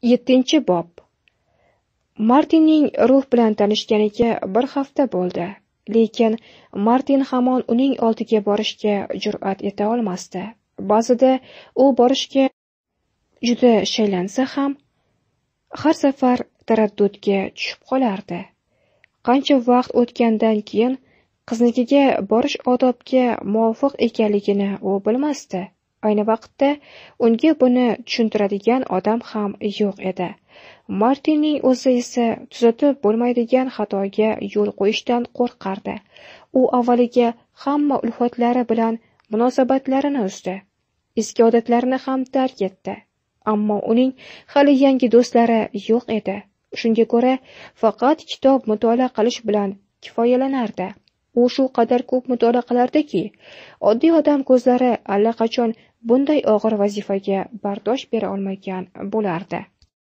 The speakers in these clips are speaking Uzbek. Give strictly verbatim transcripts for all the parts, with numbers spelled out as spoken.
Yettinchi bob. Martinning ruh bilan tanishganiga bir hafta bo'ldi, lekin Martin hamon uning oldiga borishga jur'at eta olmasdi. Ba'zida u borishga juda shaylansa ham, har safar taraddudga tushib qolardi. Qancha vaqt o'tgandan keyin qiznikiga borish odobga muvofiq ekanligini u bilmasdi. Ayni vaqtda unga buni tushuntiradigan odam ham yo'q edi. Martinning o'zi esa tuzatib bo'lmaydigan xatoga yo'l qo'yishdan qo'rqardi. U avvaliga hamma ulfatlari bilan munosabatlarini uzdi. Eski odatlarini ham tark etdi. Ammo uning hali yangi do'stlari yo'q edi. Shunga ko'ra, faqat kitob mutolaa qilish bilan kifoyalanardi. U shu qadar ko'p mutolaa qilardiki, oddiy odam ko'zlari allaqachon bunday og'ir vazifaga bardosh bera olmagan bo'lardi.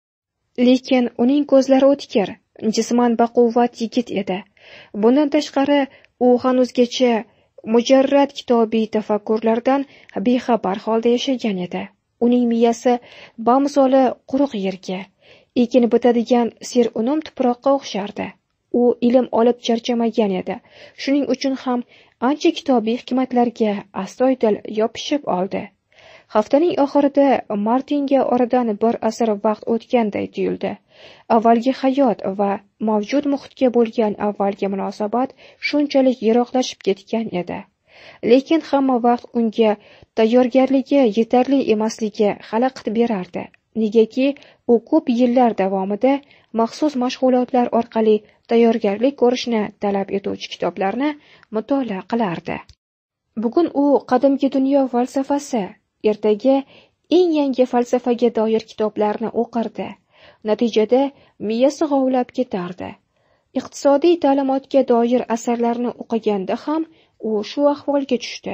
Lekin uning ko'zlari o'tkir, jisman baquvvat yigit edi. Bundan tashqari, u hanuzgacha mujarrad kitobiy tafakkurlardan bexabar holda yashagan edi. Uning miyasi bamisoli quruq yerga, ekin bitadigan serunum tuproqqa o'xshardi. U ilm olib charchamagan edi. Shuning uchun ham ancha kitobiy hikmatlarga astoydil yopishib oldi. Haftaning oxirida Martinga oradan bir asr vaqt o'tganday tuyuldi. Avvalgi hayot va mavjud muhitga bo'lgan avvalgi munosabat shunchalik yiroqlashib ketgan edi. Lekin hamma vaqt unga tayyorgarligi yetarli emasligi xalaqit berardi. Negaki, u ko'p yillar davomida maxsus mashg'ulotlar orqali tayyorgarlik ko'rishni talab etuvchi kitoblarni mutolaa qilardi. Bugun u qadimgi dunyo falsafasi, ertaga eng yangi falsafaga doir kitoblarni o'qirdi. Natijada miyasi g'ovlab ketardi. Iqtisodiy ta'limotga doir asarlarni o'qiganda ham u shu ahvolga tushdi.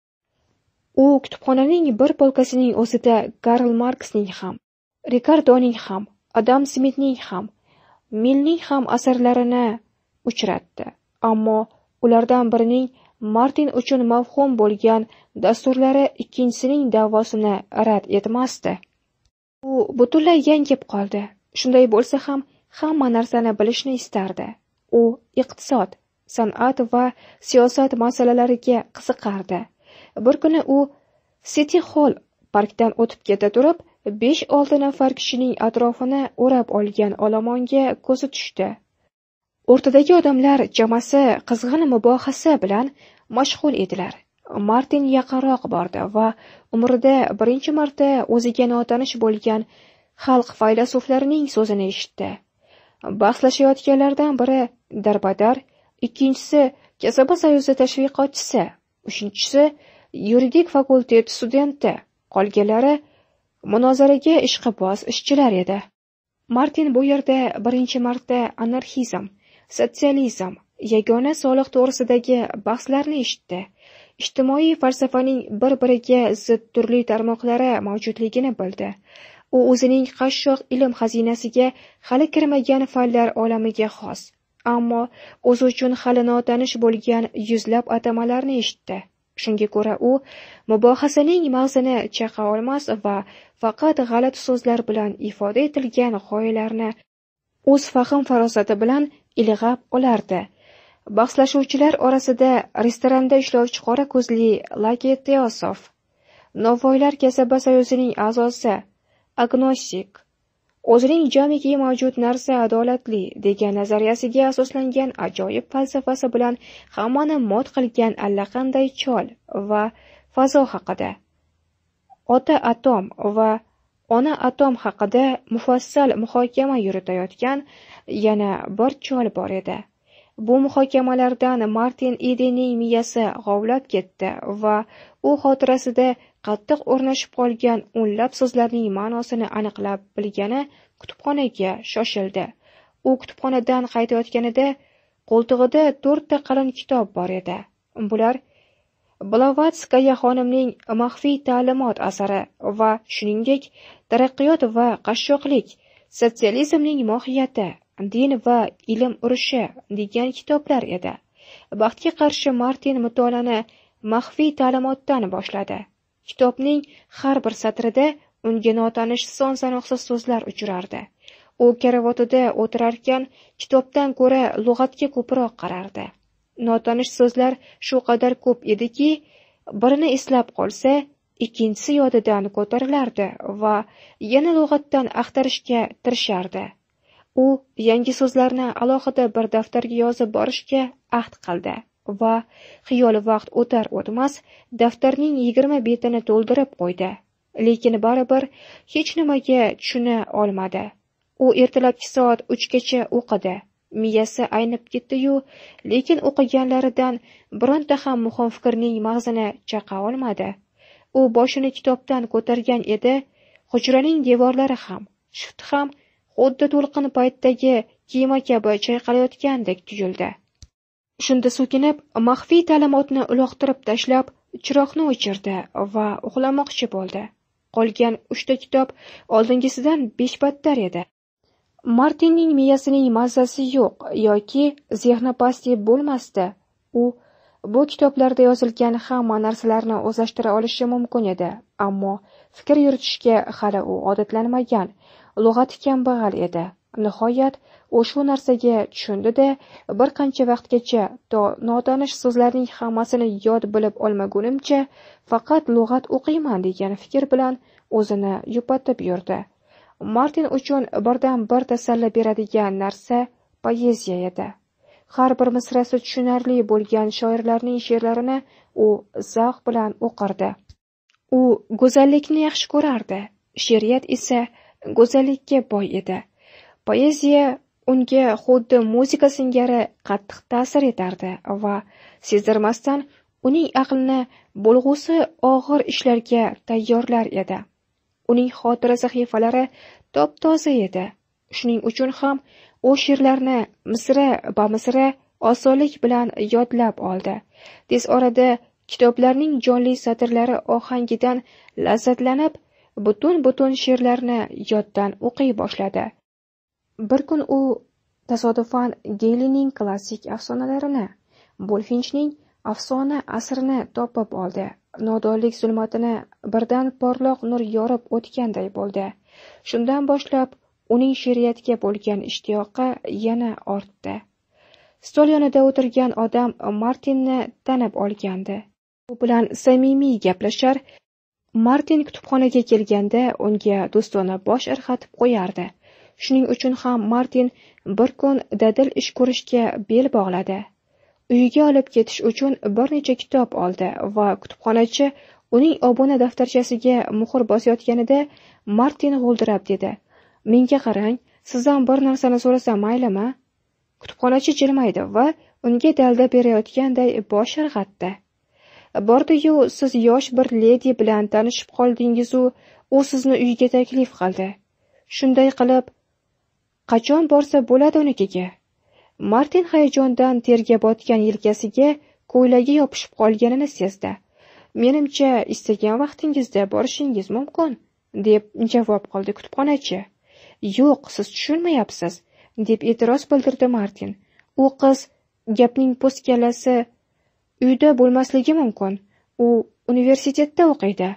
U kutubxonaning bir polkasining o'zida Karl Marksning ham, Rikardoning ham, Adam Smitning ham, Millning ham asarlarini uchratdi. Ammo ulardan birining Martin uchun mavhum bo'lgan dasturlari ikkinchisining da'vosini rad etmasdi. U butunlay yangib qoldi. Shunday bo'lsa ham hamma narsani bilishni istardi. U iqtisod, san'at va siyosat masalalariga qiziqardi. Bir kuni u City Hall parkdan o'tib keta turib, besh olti nafar kishining atrofini o'rab olgan olomonga ko'zi tushdi. O'rtadagi odamlar jamasi qizg'in mubohasa bilan mashg'ul edilar. Martin yaqinroq bordi va umrida birinchi marta o'ziga notanish bo'lgan xalq faylasuflarining so'zini eshitdi. Bahslashayotganlardan biri darbadar, ikkinchisi kasaba soyuzi tashviqotchisi, uchinchisi yuridik fakultet studenti, qolganlari munozaraga ishqiboz ishchilar edi. Martin bu yerda birinchi marta anarxizm, sotsializm, yagona soliq to'g'risidagi bahslarni eshitdi. Ijtimoiy falsafaning bir-biriga zid turli tarmoqlari mavjudligini bildi. U o'zining qashshoq ilm xazinasiga hali kirmagan fanlar olamiga xos, ammo o'zi uchun hali notanish bo'lgan yuzlab atamalarni eshitdi. Shunga ko'ra u mubohasaning mag'zini chaqa olmas va faqat g'alati so'zlar bilan ifoda etilgan g'oyalarni o'z fahm farosati bilan ilg'ab olardi. Bahslashuvchilar orasida restoranda ishlovchi qora ko'zli Laki Teosov, Novvoylar kasaba soyuzining a'zosi, agnostik, o'zining jamiki mavjud narsa adolatli degan nazariyasiga asoslangan ajoyib falsafasi bilan hammani mot qilgan allaqanday chol va fazo haqida, ota atom va ona atom haqida mufassal muhokama yuritayotgan yana bir chol bor edi. Bu muhokamalardan Martin Edenning miyasi g'ovlab ketdi va u xotirasida qattiq o'rnashib qolgan o'nlab so'zlarning ma'nosini aniqlab bilgani kutubxonaga shoshildi. U kutubxonadan qaytayotganida qo'ltig'ida to'rtta qalin kitob bor edi. Bular Blavatskaya xonimning maxfiy ta'limot asari va shuningdek taraqqiyot va qashshoqlik, sotsializmning mohiyati, din va ilm urushi degan kitoblar edi. Baxtga qarshi Martin mutolaani maxfiy ta'limotdan boshladi. Kitobning har bir satrida unga notanish son sanoqsiz so'zlar uchrardi. U karavotida o'tirarkan kitobdan ko'ra lug'atga ko'proq qarardi. Notanish so'zlar shu qadar ko'p ediki, birini eslab qolsa, ikkinchisi yodidan ko'tarilardi va yana lug'atdan axtarishga tirishardi. U yangi so'zlarni alohida bir daftarga yozib borishga ahd qildi va xiyol vaqt o'tar o'tmas daftarning yigirma betini to'ldirib qo'ydi. Lekin baribir hech nimaga tushuna olmadi. U ertalabki soat uchgacha o'qidi. Miyasi aynib ketdi-yu, lekin o'qiganlaridan bironta ham muhim fikrning mag'zini chaqa olmadi. U boshini kitobdan ko'targan edi, hujraning devorlari ham, shifti ham xuddi to'lqin paytdagi kema kabi chayqalayotgandek tuyuldi. Shunda so'kinib, maxfiy ta'limotni uloqtirib tashlab, chiroqni o'chirdi va uxlamoqchi bo'ldi. Qolgan uchta kitob oldingisidan besh battar edi. Martinning miyasining mazzasi yo'q yoki zehni past deb bo'lmasdi. U bu kitoblarda yozilgan hamma narsalarni o'zlashtira olishi mumkin edi, ammo fikr yuritishga hali u odatlanmagan, lug'ati kambag'al edi. Nihoyat u shu narsaga tushundi-da, bir qancha vaqtgacha to notanish so'zlarning hammasini yod bilib olmagunimcha faqat lug'at o'qiyman degan fikr bilan o'zini yupatib yurdi. Martin uchun birdan bir tasalli beradigan narsa poeziya edi. Har bir misrasi tushunarli bo'lgan shoirlarning she'rlarini u zavq bilan o'qirdi. U go'zallikni yaxshi ko'rardi, she'riyat esa go'zallikka boy edi. Poeziya unga xuddi muzika singari qattiq ta'sir etardi va sezdirmasdan uning aqlini bo'lg'usi og'ir ishlarga tayyorlar edi. Uning xotira sahifalari top-toza edi. Shuning uchun ham u she'rlarni misra ba misra osonlik bilan yodlab oldi. Tez orada kitoblarning jonli satrlari ohangidan lazzatlanib, butun-butun she'rlarni yoddan o'qiy boshladi. Bir kun u tasodifan Geylining klassik afsonalarini, Bulfinchning afsona asrini topib oldi. Nodonlik zulmatini birdan porloq nur yorib o'tganday bo'ldi. Shundan boshlab uning she'riyatga bo'lgan ishtiyoqi yana ortdi. Stol yonida o'tirgan odam Martinni tanib olgandi. U bilan samimiy gaplashar, Martin kutubxonaga kelganda unga do'stona bosh irg'atib qo'yardi. Shuning uchun ham Martin bir kun dadil ish ko'rishga bel bog'ladi. Uyiga olib ketish uchun bir necha kitob oldi va kutubxonachi uning obuna daftarchasiga muhr bosayotganida Martin g'o'ldirab dedi: "Menga qarang, sizdan bir narsani so'rasam maylimi?" Kutubxonachi jilmaydi va unga dalda berayotganday bosh irg'atdi. "Bordi-yu, siz yosh bir ledi bilan tanishib qoldingiz-u, u sizni uyiga taklif qildi. Shunday qilib, qachon borsa bo'ladi unikiga?" Martin hayajondan terga botgan yelkasiga ko'ylagi yopishib qolganini sezdi. "Menimcha, istagan vaqtingizda borishingiz mumkin", deb javob qildi kutubxonachi. "Yo'q, siz tushunmayapsiz", deb e'tiroz bildirdi Martin. "U qiz gapning po'stkallasi uyda bo'lmasligi mumkin. U universitetda o'qiydi."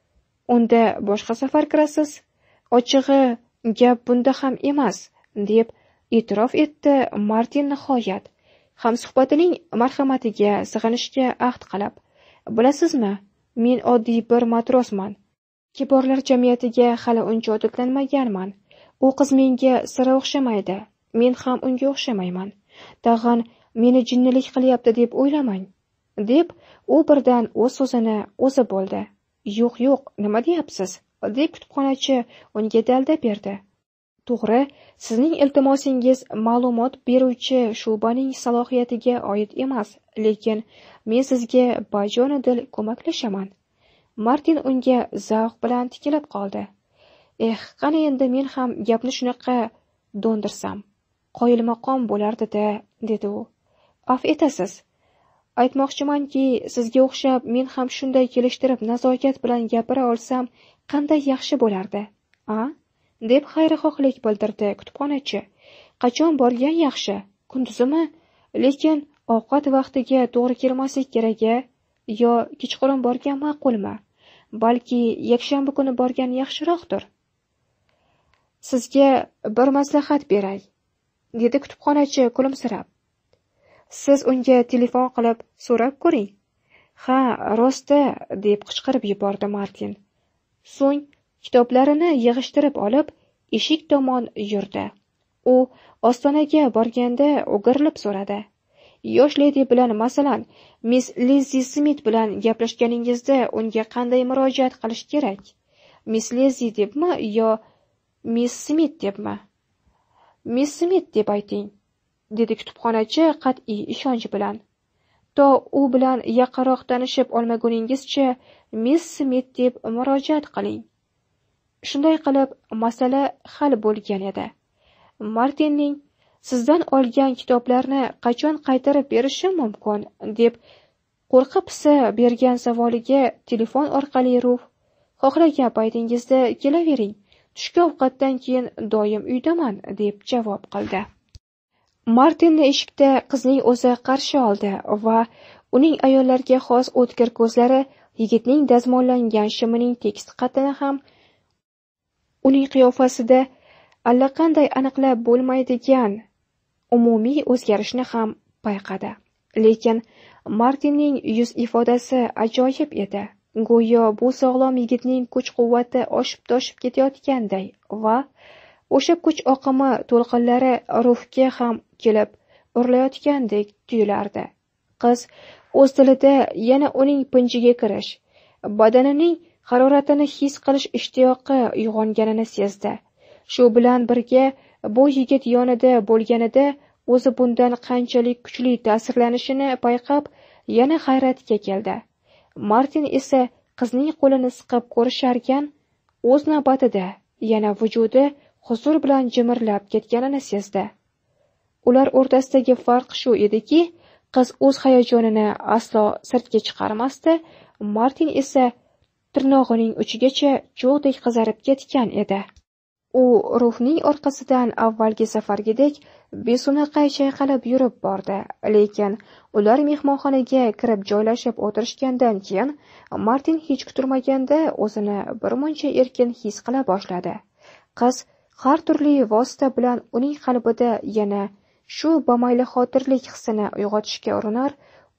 "Unda boshqa safar kirasiz. Ochig'i, gap bunda ham emas", deb e'tirof etdi Martin nihoyat, hamsuhbatining marhamatiga sig'inishga ahd qilib. "Bilasizmi, men oddiy bir matrosman. Kiborlar jamiyatiga hali uncha odatlanmaganman. U qiz menga sira o'xshamaydi. Men ham unga o'xshamayman. Tag'in meni jinnilik qilyapti deb o'ylamang", deb u birdan o'z so'zini o'zi bo'ldi. "Yo'q, yo'q, nima deyapsiz?" deb kutubxonachi unga dalda berdi. "To'g'ri, sizning iltimosingiz ma'lumot beruvchi shubaning salohiyatiga oid emas, lekin men sizga bajonidil ko'maklashaman." Martin unga zavq bilan tikilib qoldi. "Eh, qani endi men ham gapni shunaqa do'ndirsam, qoyilmaqom bo'lardi-da", dedi u. "Af etasiz. Aytmoqchimanki, sizga o'xshab men ham shunday kelishtirib nazokat bilan gapira olsam qanday yaxshi bo'lardi, a?" deb xayrixohlik bildirdi kutubxonachi. "Qachon borgan yaxshi? Kunduzimi? Lekin ovqat vaqtiga to'g'ri kelmaslik kerak-a? Yo kechqurun borgan ma'qulmi? balki yakshanba kuni borgan yaxshiroqdir. Sizga bir maslahat beray, dedi kutubxonachi kulimsirab. Siz unga telefon qilib so'rab ko'ring. Ha, rosti, deb qichqirib yubordi Martin. So'ng kitoblarini yig'ishtirib olib, eshik tomon yurdi. U ostonaga borganda o'girilib so'radi. Yosh ledi bilan, masalan, miss Lizzie Smith bilan gaplashganingizda unga qanday murojaat qilish kerak? Miss Lizzie debmi yo miss Smith debmi? Miss Smith deb ayting, dedi kutubxonachi qat'iy ishonch bilan. To u bilan yaqinroq tanishib olmaguningizcha miss Smith deb murojaat qiling. Shunday qilib masala hal bo'lgan edi. Martinning sizdan olgan kitoblarni qachon qaytarib berishim mumkin deb qo'rqib-pisa bergan savoliga telefon orqali Ruf, xohlagan paytingizda kelavering. Tushki ovqatdan keyin doim uydaman, deb javob qildi. Martinni eshikda qizning o'zi qarshi oldi va uning ayollarga xos o'tkir ko'zlari yigitning dazmollangan shimining tekis qaddini ham, uning qiyofasida allaqanday aniqlab bo'lmaydigan umumiy o'zgarishni ham payqadi. Lekin Martinning yuz ifodasi ajoyib edi. Go'yo bu sog'lom yigitning kuch-quvvati oshib-toshib ketayotganday va o'sha kuch oqimi to'lqinlari Rufga ham kelib urilayotgandek tuyulardi. Qiz o'z tilida yana uning pinjiga kirish, badanining haroratini his qilish ishtiyoqi uyg'onganini sezdi. Shu bilan birga bu yigit yonida bo'lganida o'zi bundan qanchalik kuchli ta'sirlanishini payqab, yana hayratga keldi. Martin esa qizning qo'lini siqib ko'risharkan, o'z navbatida yana vujudi huzur bilan jimirlab ketganini sezdi. Ular o'rtasidagi farq shu ediki, qiz o'z hayajonini aslo sirtga chiqarmasdi, Martin esa tirnog'ining uchigacha cho'g'dek qizarib ketgan edi. U Rufning orqasidan avvalgi safargidek besunaqay chayqalib yurib bordi, lekin ular mehmonxonaga kirib joylashib o'tirishgandan keyin Martin hech kutilmaganda o'zini birmuncha erkin his qila boshladi. Qiz har turli vosita bilan uning qalbida yana shu bamayli xotirlik hissini uyg'otishga urinar,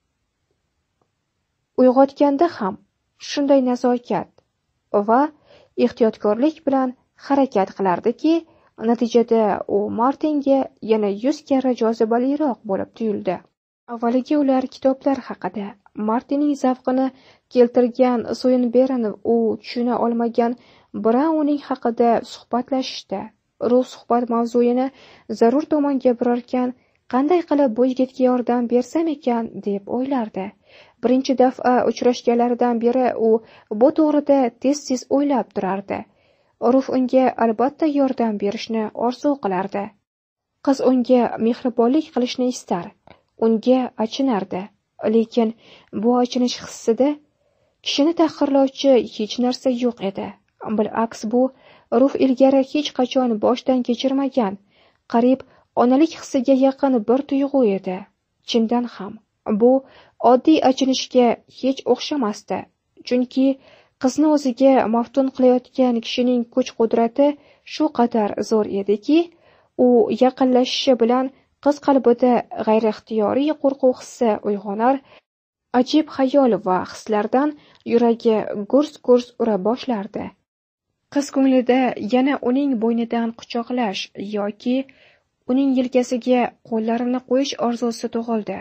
uyg'otganda ham shunday nazokat va ehtiyotkorlik bilan harakat qilardiki, natijada u Martinga yana yuz karra jozibaliroq bo'lib tuyuldi. Avvaliga ular kitoblar haqida, Martinning zavqini keltirgan So'yinbern u tushuna olmagan Brauning haqida suhbatlashishdi. Ruf suhbat mavzuyini zarur tomonga burarkan, qanday qilib bu yigitga yordam bersam ekan deb o'ylardi. Birinchi daf'a uchrashganlaridan beri u bu to'g'rida tez-tez o'ylab turardi. Ruf unga albatta yordam berishni orzu qilardi. Qiz unga mehribonlik qilishni istar, unga achinardi. Lekin bu achinish hissida kishini tahqirlovchi hech narsa yo'q edi. Bil'aks, bu Ruf ilgari hech qachon boshdan kechirmagan, qariyb onalik hissiga yaqin bir tuyg'u edi. Chindan ham bu oddiy achinishga hech o'xshamasdi, chunki qizni o'ziga maftun qilayotgan kishining kuch-qudrati shu qadar zo'r ediki, u yaqinlashishi bilan qiz qalbida g'ayriixtiyoriy qo'rquv hissi uyg'onar, ajib xayol va hislardan yuragi gurs-gurs ura boshlardi. Qiz ko'nglida yana uning bo'ynidan quchoqlash yoki uning yelkasiga qo'llarini qo'yish orzusi tug'ildi.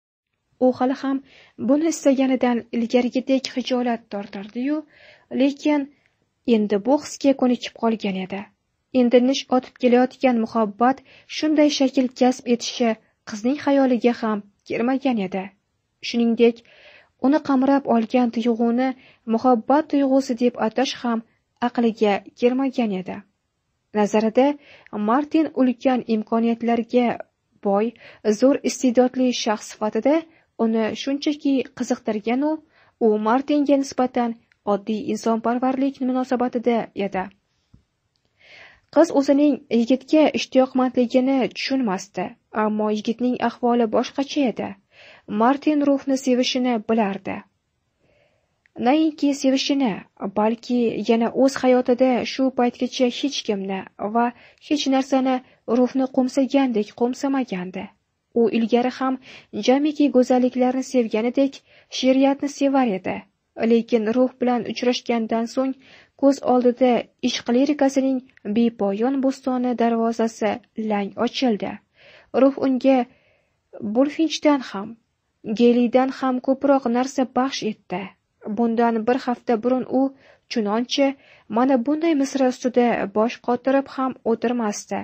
U hali ham buni istaganidan ilgarigidek xijolat tortardi-yu, lekin endi bu hisga ko'nikib qolgan edi. Endi nish otib kelayotgan muhabbat shunday shakl kasb etishi qizning xayoliga ham kelmagan edi. Shuningdek, uni qamrab olgan tuyg'uni muhabbat tuyg'usi deb atash ham aqliga kelmagan edi. Nazarida Martin ulkan imkoniyatlarga boy, zo'r iste'dodli shaxs sifatida uni shunchaki qiziqtirgan-u, u Martinga nisbatan oddiy insonparvarlik munosabatida edi. Qiz o'zining yigitga ishtiyoqmandligini tushunmasdi, ammo yigitning ahvoli boshqacha edi. Martin Rufni sevishini bilardi. nainki sevishini, balki yana o'z hayotida shu paytgacha hech kimni va hech narsani ruhni qo'msagandek qo'msamagandi. U ilgari ham jamiki go'zalliklarni sevganidek she'riyatni sevar edi. Lekin ruh bilan uchrashgandan so'ng ko'z oldida ishq lirikasining bepoyon bo'stoni darvozasi lang ochildi. Ruh unga Bulfinchdan ham, Geylidan ham ko'proq narsa baxsh etdi. Bundan bir hafta burun u chunonchi mana bunday misra ustida bosh qotirib ham o'tirmasdi.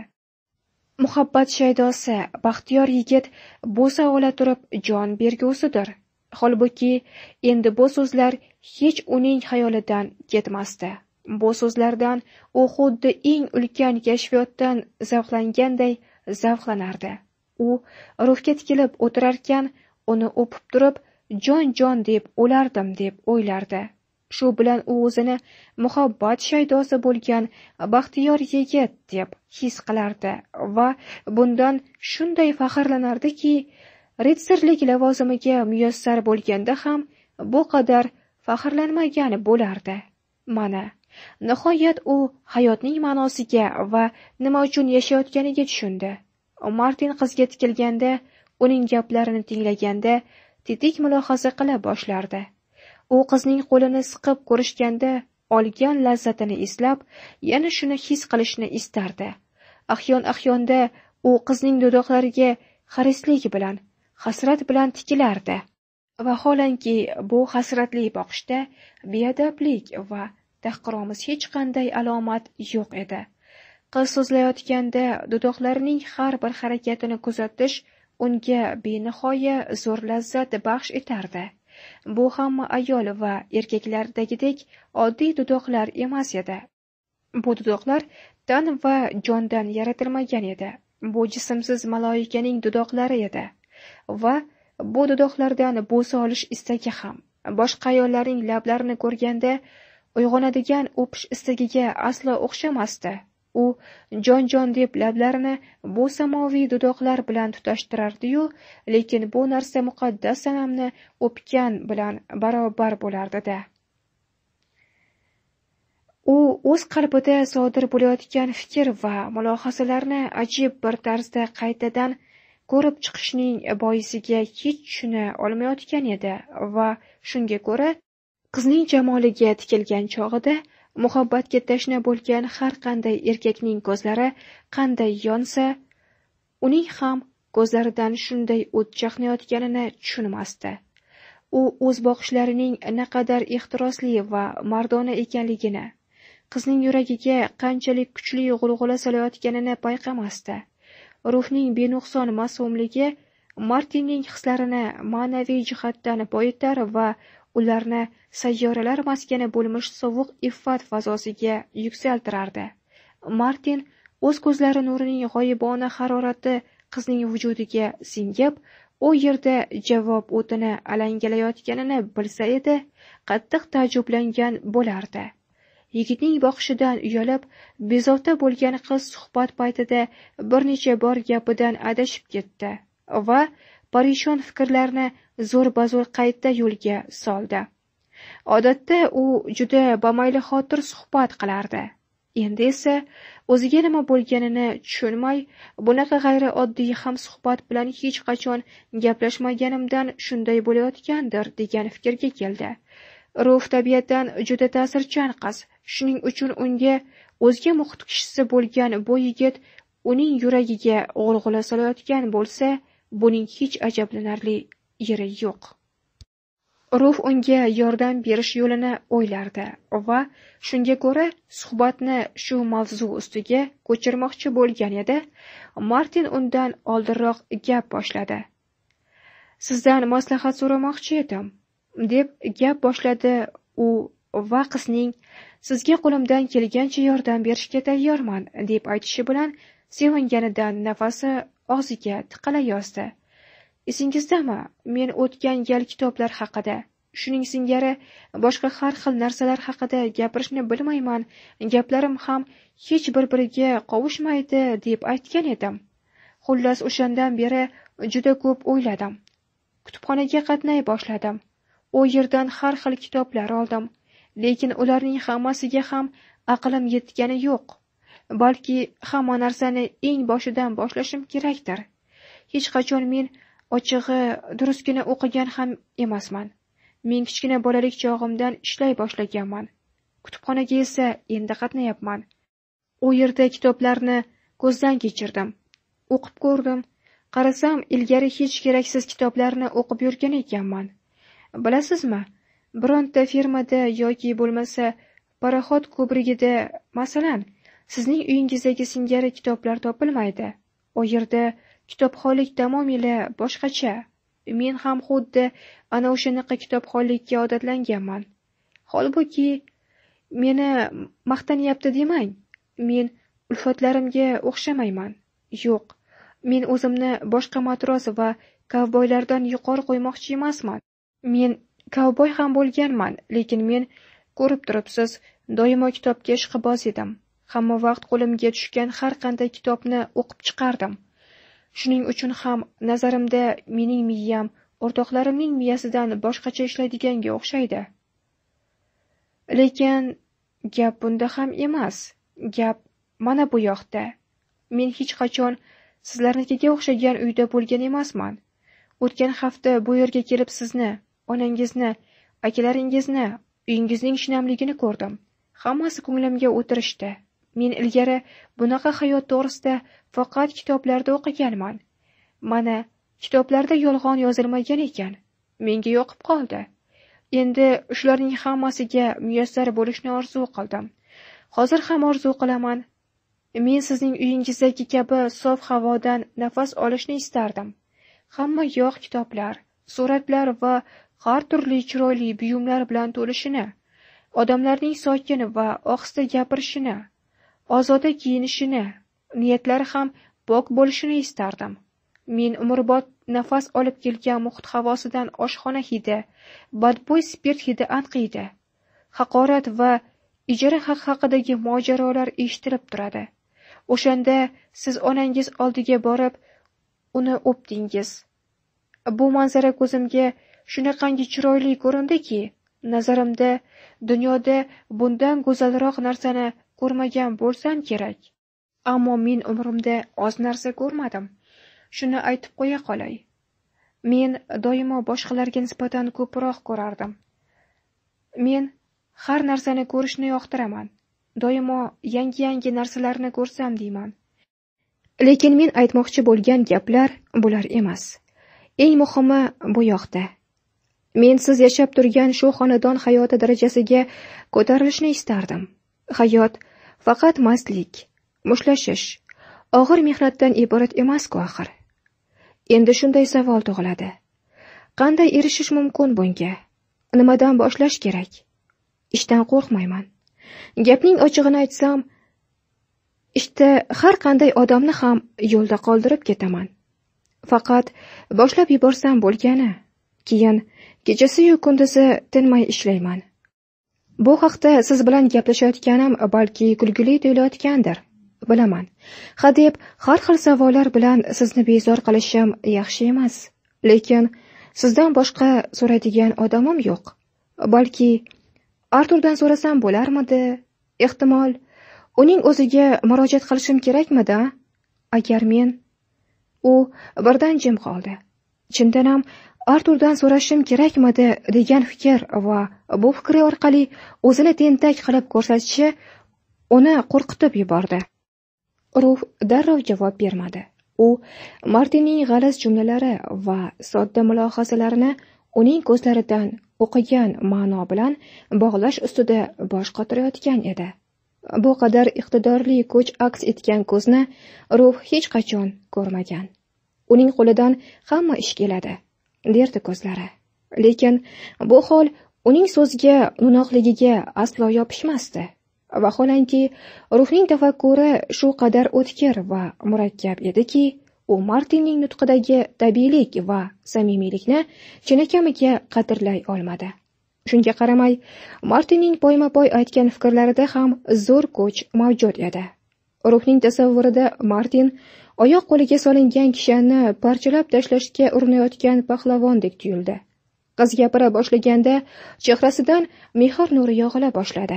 Muhabbat shaydosi, baxtiyor yigit bo'sa ola turib jon bergusidir. Holbuki endi bu so'zlar hech uning xayolidan ketmasdi. Bu so'zlardan u xuddi eng ulkan kashfiyotdan zavqlanganday zavqlanardi. U ruhga tikilib o'tirarkan, uni o'pib turib, jon-jon deb o'lardim deb o'ylardi. Shu bilan u o'zini muhabbat shaydosi bo'lgan baxtiyor yigit deb his qilardi va bundan shunday faxrlanardiki, ritsarlik lavozimiga muyassar bo'lganda ham bu qadar faxrlanmagan bo'lardi. Mana, nihoyat u hayotning ma'nosiga va nima uchun yashayotganiga tushundi. Martin qizga tikilganda, uning gaplarini tinglaganda tetik mulohaza qila boshlardi. U qizning qo'lini siqib ko'rishganda olgan lazzatini eslab, yana shuni his qilishni istardi. Ahyon-ahyonda u qizning dudoqlariga harislik bilan, hasrat bilan tikilardi. Vaholanki bu hasratli boqishda beadablik va tahqiromuz hech qanday alomat yo'q edi. Qiz so'zlayotganda dudoqlarining har bir harakatini kuzatish unga benihoya zo'r lazzat baxsh etardi. Bu hamma ayol va erkaklardagidek oddiy dudoqlar emas edi. Bu dudoqlar tan va jondan yaratilmagan edi. Bu jismsiz maloikaning dudoqlari edi. Va bu dudoqlardan bo'sa olish istagi ham boshqa ayollarning lablarini ko'rganda uyg'onadigan o'pish istagiga aslo o'xshamasdi. U jon-jon deb lablarini bu samoviy dudoqlar bilan tutashtirardi-yu, lekin bu narsa muqaddas sanamni o'pgan bilan barobar bo'lardi-da. U o'z qalbida sodir bo'layotgan fikr va mulohazalarni ajib bir tarzda qaytadan ko'rib chiqishning boisiga hech tushuna olmayotgan edi va shunga ko'ra qizning jamoliga tikilgan chog'ida muhabbatga tashna bo'lgan har qanday erkakning ko'zlari qanday yonsa, uning ham ko'zlaridan shunday o't chaqnayotganini tushunmasdi. U o'z boqishlarining naqadar ehtirosli va mardona ekanligini, qizning yuragiga qanchalik kuchli g'ulg'ula solayotganini payqamasdi. Ruhning benuqson ma'sumligi Martinning hislarini ma'naviy jihatdan boyitar va ularni sayyoralar maskani bo'lmish sovuq iffat fazosiga yuksaltirardi. Martin o'z ko'zlari nurining g'oyibona harorati qizning vujudiga singib, u yerda javob o'tini alangalayotganini bilsa edi, qattiq taajjublangan bo'lardi. Yigitning boqishidan uyalib, bezovta bo'lgan qiz suhbat paytida bir necha bor gapidan adashib ketdi va parishon fikrlarni zo'r-bazo'r qayta yo'lga soldi. Odatda u juda bamayli xotir suhbat qilardi. Endi esa o'ziga nima bo'lganini tushunmay, bunaqa g'ayri oddiy ham suhbat bilan hech qachon gaplashmaganimdan shunday bo'layotgandir degan fikrga keldi. Ruh tabiatdan juda ta'sirchan qiz. Shuning uchun unga o'zga muhit kishisi bo'lgan bu yigit uning yuragiga g'ulg'ula solayotgan bo'lsa, buning hech ajablanarli yeri yo'q. Ruh unga yordam berish yo'lini o'ylardi va shunga ko'ra suhbatni shu mavzu ustiga ko'chirmoqchi bo'lgan edi. Martin undan oldinroq gap boshladi. "Sizdan maslahat so'ramoqchi edim", deb gap boshladi u va qizning "Sizga qo'limdan kelgancha yordam berishga tayyorman" deb aytishi bilan sevinganidan nafasi og'ziga tiqilayozdi. "Esingizdami, men o'tgan gal kitoblar haqida, shuning singari boshqa har xil narsalar haqida gapirishni bilmayman, gaplarim ham hech bir-biriga qovushmaydi deb aytgan edim. Xullas o'shandan beri juda ko'p o'yladim. Kutubxonaga qatnay boshladim. U yerdan har xil kitoblar oldim, lekin ularning hammasiga ham aqlim yetgani yo'q. Balki hamma narsani eng boshidan boshlashim kerakdir. Hech qachon men ochig'i durustgina o'qigan ham emasman. Men kichkina bolalik chog'imdan ishlay boshlaganman. Kutubxonaga esa endi qatnayapman. U yerda kitoblarni ko'zdan kechirdim. O'qib ko'rdim. Qarasam, ilgari hech keraksiz kitoblarni o'qib yurgan ekanman. Bilasizmi, bironta firmada yoki bo'lmasa paraxod ko'prigida, masalan, sizning uyingizdagi singari kitoblar topilmaydi. U yerda kitobxonlik tamomila boshqacha. Men ham xuddi ana o'shanaqa kitobxonlikka odatlanganman. Holbuki meni maqtanyapti demang. Men ulfatlarimga o'xshamayman. Yo'q, men o'zimni boshqa matros va kovboylardan yuqori qo'ymoqchi emasman. Men kovboy ham bo'lganman, lekin men ko'rib turibsiz, doimo kitobga ishqiboz edim. Hamma vaqt qo'limga tushgan har qanday kitobni o'qib chiqardim. Shuning uchun ham nazarimda mening miyam o'rtoqlarimning miyasidan boshqacha ishlaydiganga o'xshaydi. Lekin gap bunda ham emas. Gap mana bu yoqda. Men hech qachon sizlarnikiga o'xshagan uyda bo'lgan emasman. O'tgan hafta bu yerga kelib sizni, onangizni, akalaringizni, uyingizning shinamligini ko'rdim. Hammasi ko'nglimga o'tirishdi. Men ilgari bunaqa hayot to'g'risida faqat kitoblarda o'qiganman. Mana, kitoblarda yolg'on yozilmagan ekan. Menga yoqib qoldi. Endi shularning hammasiga muyassar bo'lishni orzu qildim. Hozir ham orzu qilaman. Men sizning uyingizdagi kabi sof havodan nafas olishni istardim. Hamma yoq kitoblar, suratlar va har turli chiroyli buyumlar bilan to'lishini, odamlarning sokin va ohista gapirishini, ozoda kiyinishini, niyatlari ham pok bo'lishini istardim. Men umrbod nafas olib kelgan muhit havosidan oshxona hidi, badbo'y spirt hidi anqiydi. Haqorat va ijara haq haqidagi mojarolar eshitilib turadi. O'shanda siz onangiz oldiga borib, uni o'pdingiz. Bu manzara ko'zimga shunaqangi chiroyli ko'rindiki, nazarimda dunyoda bundan go'zalroq narsani ko'rmagan bo'lsam kerak. Ammo men umrimda oz narsa ko'rmadim. Shuni aytib qo'ya qolay. Men doimo boshqalarga nisbatan ko'proq ko'rardim. Men har narsani ko'rishni yoqtiraman. Doimo yangi-yangi narsalarni ko'rsam deyman. Lekin men aytmoqchi bo'lgan gaplar bular emas. Eng muhimi bu yoqda. Men siz yashab turgan shu xonadon hayoti darajasiga ko'tarilishni istardim. Hayot faqat mastlik, muslashish, og'ir mehnatdan iborat emas-ku axir. Endi shunday savol tug'iladi. Qanday erishish mumkin bunga? Nimadan boshlash kerak? Ishdan qo'rqmayman. Gapning ochig'ini aytsam, ishda har qanday odamni ham yo'lda qoldirib ketaman. Faqat boshlab yuborsam bo'lgani, keyin kechasi-yu kunduzi tinmay ishlayman. Bu haqda siz bilan gaplashayotganim balki kulgili tuyulayotgandir. Bilaman. Hadeb har xil savollar bilan sizni bezor qilishim yaxshi emas. Lekin sizdan boshqa so'raydigan odamim yo'q. Balki Arturdan so'rasam bo'larmidi? Ehtimol uning o'ziga murojaat qilishim kerakmidi? Agar men u birdan jim qoldi. Chindan ham Arturdan so'rashim kerakmidi degan fikr va bu fikri orqali o'zini tentak qilib ko'rsatishi uni qo'rqitib yubordi. Ruf darrov javob bermadi. U Martinning g'aliz jumlalari va sodda mulohazalarini uning ko'zlaridan o'qigan ma'no bilan bog'lash ustida bosh qotirayotgan edi. Bu qadar iqtidorli kuch aks etgan ko'zni Ruf hech qachon ko'rmagan. Uning qo'lidan hamma ish keladi, derdi ko'zlari. Lekin bu hol uning so'ziga, no'noqligiga aslo yopishmasdi. Vaholanki, Rufning tafakkuri shu qadar o'tkir va murakkab ediki, u Martinning nutqidagi tabiiylik va samimiylikni chinakamiga qadrlay olmadi. Shunga qaramay, Martinning poyma-poy aytgan fikrlarida ham zo'r kuch mavjud edi. Rufning tasavvurida Martin oyoq qo'liga solingan kishanni parchalab tashlashga urinayotgan pahlavondek tuyuldi. Qiz gapira boshlaganda chehrasidan mehr nuri yog'ila boshladi.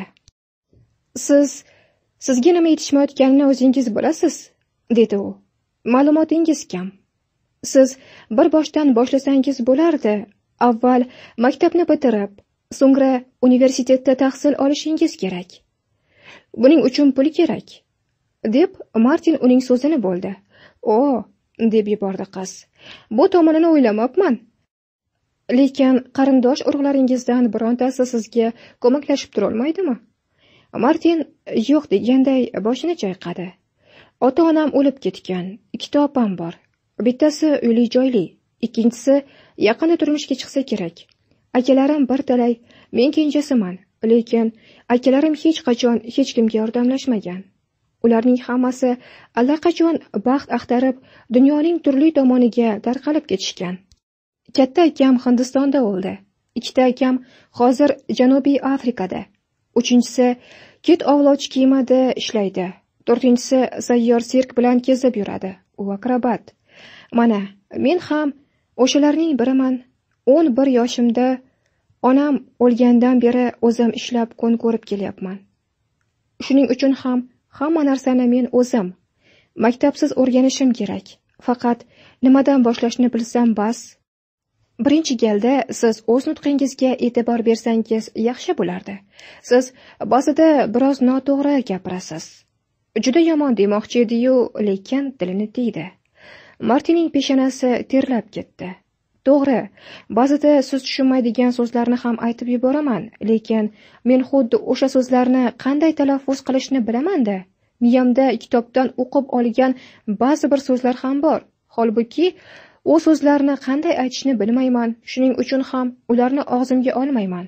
Siz, sizga nima yetishmayotganini o'zingiz bilasiz, dedi u. Ma'lumotingiz kam. Siz bir boshdan boshlasangiz bo'lardi. Avval maktabni bitirib, so'ngra universitetda tahsil olishingiz kerak. Buning uchun pul kerak, deb Martin uning so'zini bo'ldi. O, deb yubordi qiz. Bu tomonini o'ylamabman. Lekin qarindosh urug'laringizdan birontasi sizga ko'maklashib turolmaydimi? Martin yo'q deganday boshini chayqadi. Ota-onam o'lib ketgan, ikkita opam bor. Bittasi uyli joyli, ikkinchisi yaqinda turmushga chiqsa kerak. Akalarim bir talay, men kenjasiman, lekin akalarim hech qachon hech kimga yordamlashmagan. Ularning hammasi allaqachon baxt axtarib, dunyoning turli tomoniga tarqalib ketishgan. Katta akam Hindistonda o'ldi. Ikkita akam hozir Janubiy Afrikada. Uchinchisi kit ovlovchi kemada ishlaydi. To'rtinchisi sayyor sirk bilan kezib yuradi. U akrobat. Mana, men ham o'shalarning biriman. o'n bir yoshimda onam o'lgandan beri o'zim ishlab kun ko'rib kelyapman. Shuning uchun ham hamma narsani men o'zim maktabsiz o'rganishim kerak. Faqat nimadan boshlashni bilsam bas. Birinchi galda siz o'z nutqingizga e'tibor bersangiz yaxshi bo'lardi. Siz ba'zida biroz noto'g'ri gapirasiz. Juda yomon demoqchi edi-yu, lekin tilini tiydi. Martinning peshonasi terlab ketdi. To'g'ri, ba'zida siz tushunmaydigan so'zlarni ham aytib yuboraman, lekin men xuddi o'sha so'zlarni qanday talaffuz qilishni bilaman-da. Miyamda kitobdan o'qib olgan ba'zi bir so'zlar ham bor. Holbuki, u so'zlarni qanday aytishni bilmayman, shuning uchun ham ularni og'zimga olmayman.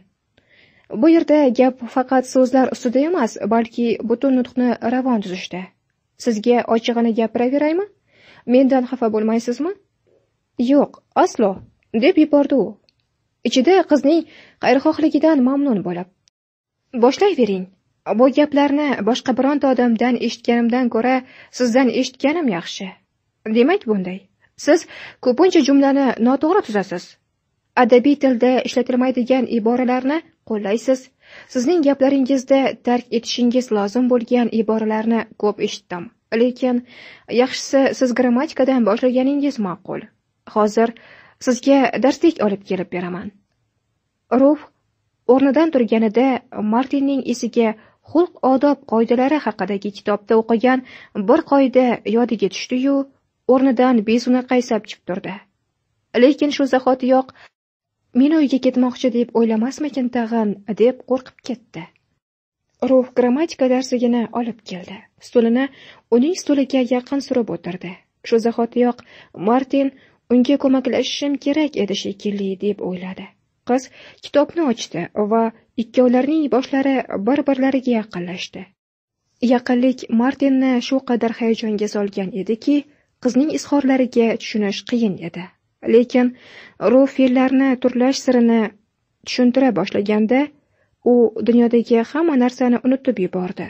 Bu yerda gap faqat so'zlar ustida emas, balki butun nutqni ravon tuzishda. Sizga ochig'ini gapiraveraymi? Mendan xafa bo'lmaysizmi? Yo'q, aslo, deb yubordi u. Ichida qizning xayrixohligidan mamnun bo'lib. Boshlayvering. Bu gaplarni boshqa bironta odamdan eshitganimdan ko'ra sizdan eshitganim yaxshi. Demak bunday. Siz ko'pincha jumlani noto'g'ri tuzasiz. Adabiy tilda ishlatilmaydigan iboralarni qo'llaysiz. Sizning gaplaringizda tark etishingiz lozim bo'lgan iboralarni ko'p eshitdim. Lekin yaxshisi siz grammatikadan boshlaganingiz ma'qul. Hozir sizga darslik olib kelib beraman. Ruf o'rnidan turganida Martinning esiga xulq-odob qoidalari haqidagi kitobda o'qigan bir qoida yodiga tushdi-yu, o'rnidan bezunaqa sapchib turdi. Lekin shu zahotiyoq men uyga ketmoqchi deb o'ylamasmikin tag'in, deb qo'rqib ketdi. Ruf grammatika darsigini olib keldi. Stulini uning stuliga yaqin surib o'tirdi. Shu zahotiyoq Martin unga ko'maklashishim kerak edi shekilli deb o'yladi. Qiz kitobni ochdi va ikkovlarining boshlari bir-birlariga yaqinlashdi. Yaqinlik Martinni shu qadar hayajonga solgan ediki, qizning izhorlariga tushunish qiyin edi. Lekin Ruf fe'llarni turlash sirini tushuntira boshlaganda, u dunyodagi hamma narsani unutib yubordi.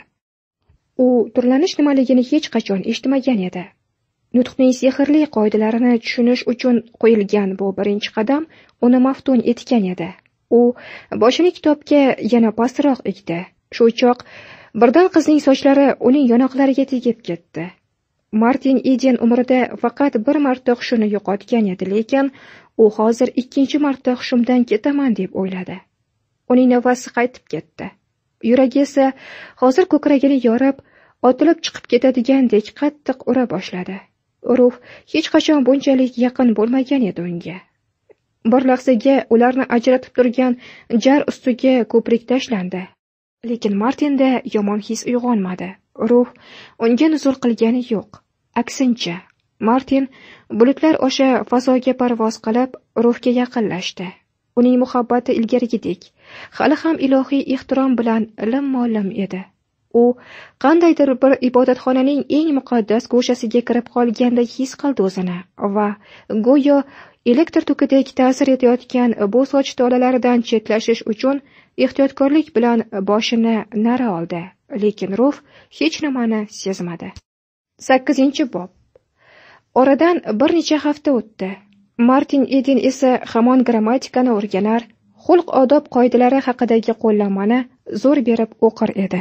U turlanish nimaligini hech qachon eshitmagan edi. Nutqning sehrli qoidalarini tushunish uchun qo'yilgan bu birinchi qadam uni maftun etgan edi. U boshini kitobga yana pastroq egdi. Shu choq birdan qizning sochlari uning yonoqlariga tegib ketdi. Martin Eden umrida faqat bir marta hushini yo'qotgan edi, lekin u hozir ikkinchi marta hushimdan ketaman deb o'yladi. Uning nafasi qaytib ketdi. Yuragi esa hozir ko'kragini yorib, otilib chiqib ketadigandek qattiq ura boshladi. Ruf hech qachon bunchalik yaqin bo'lmagan edi unga. Bir lahzaga ularni ajratib turgan jar ustiga ko'prik tashlandi. Lekin Martinda yomon his uyg'onmadi. Ruf unga nuzul qilgani yo'q. Aksincha, Martin bulutlar osha fazoga parvoz qilib, Rufga yaqinlashdi. Uning muhabbati ilgarigidek, hali ham ilohiy ehtirom bilan lim-molim edi. U qandaydir bir ibodatxonaning eng muqaddas go'shasiga kirib qolgandek his qildi o'zini va go'yo elektr tokidek ta'sir etayotgan bu soch tolalaridan chetlashish uchun ehtiyotkorlik bilan boshini nari oldi. Lekin Ruf hech nimani sezmadi. sakkizinchi bob. Oradan bir necha hafta o'tdi. Martin Eden esa hamon grammatikani o'rganar, xulq-odob qoidalari haqidagi qo'llanmani zo'r berib o'qir edi.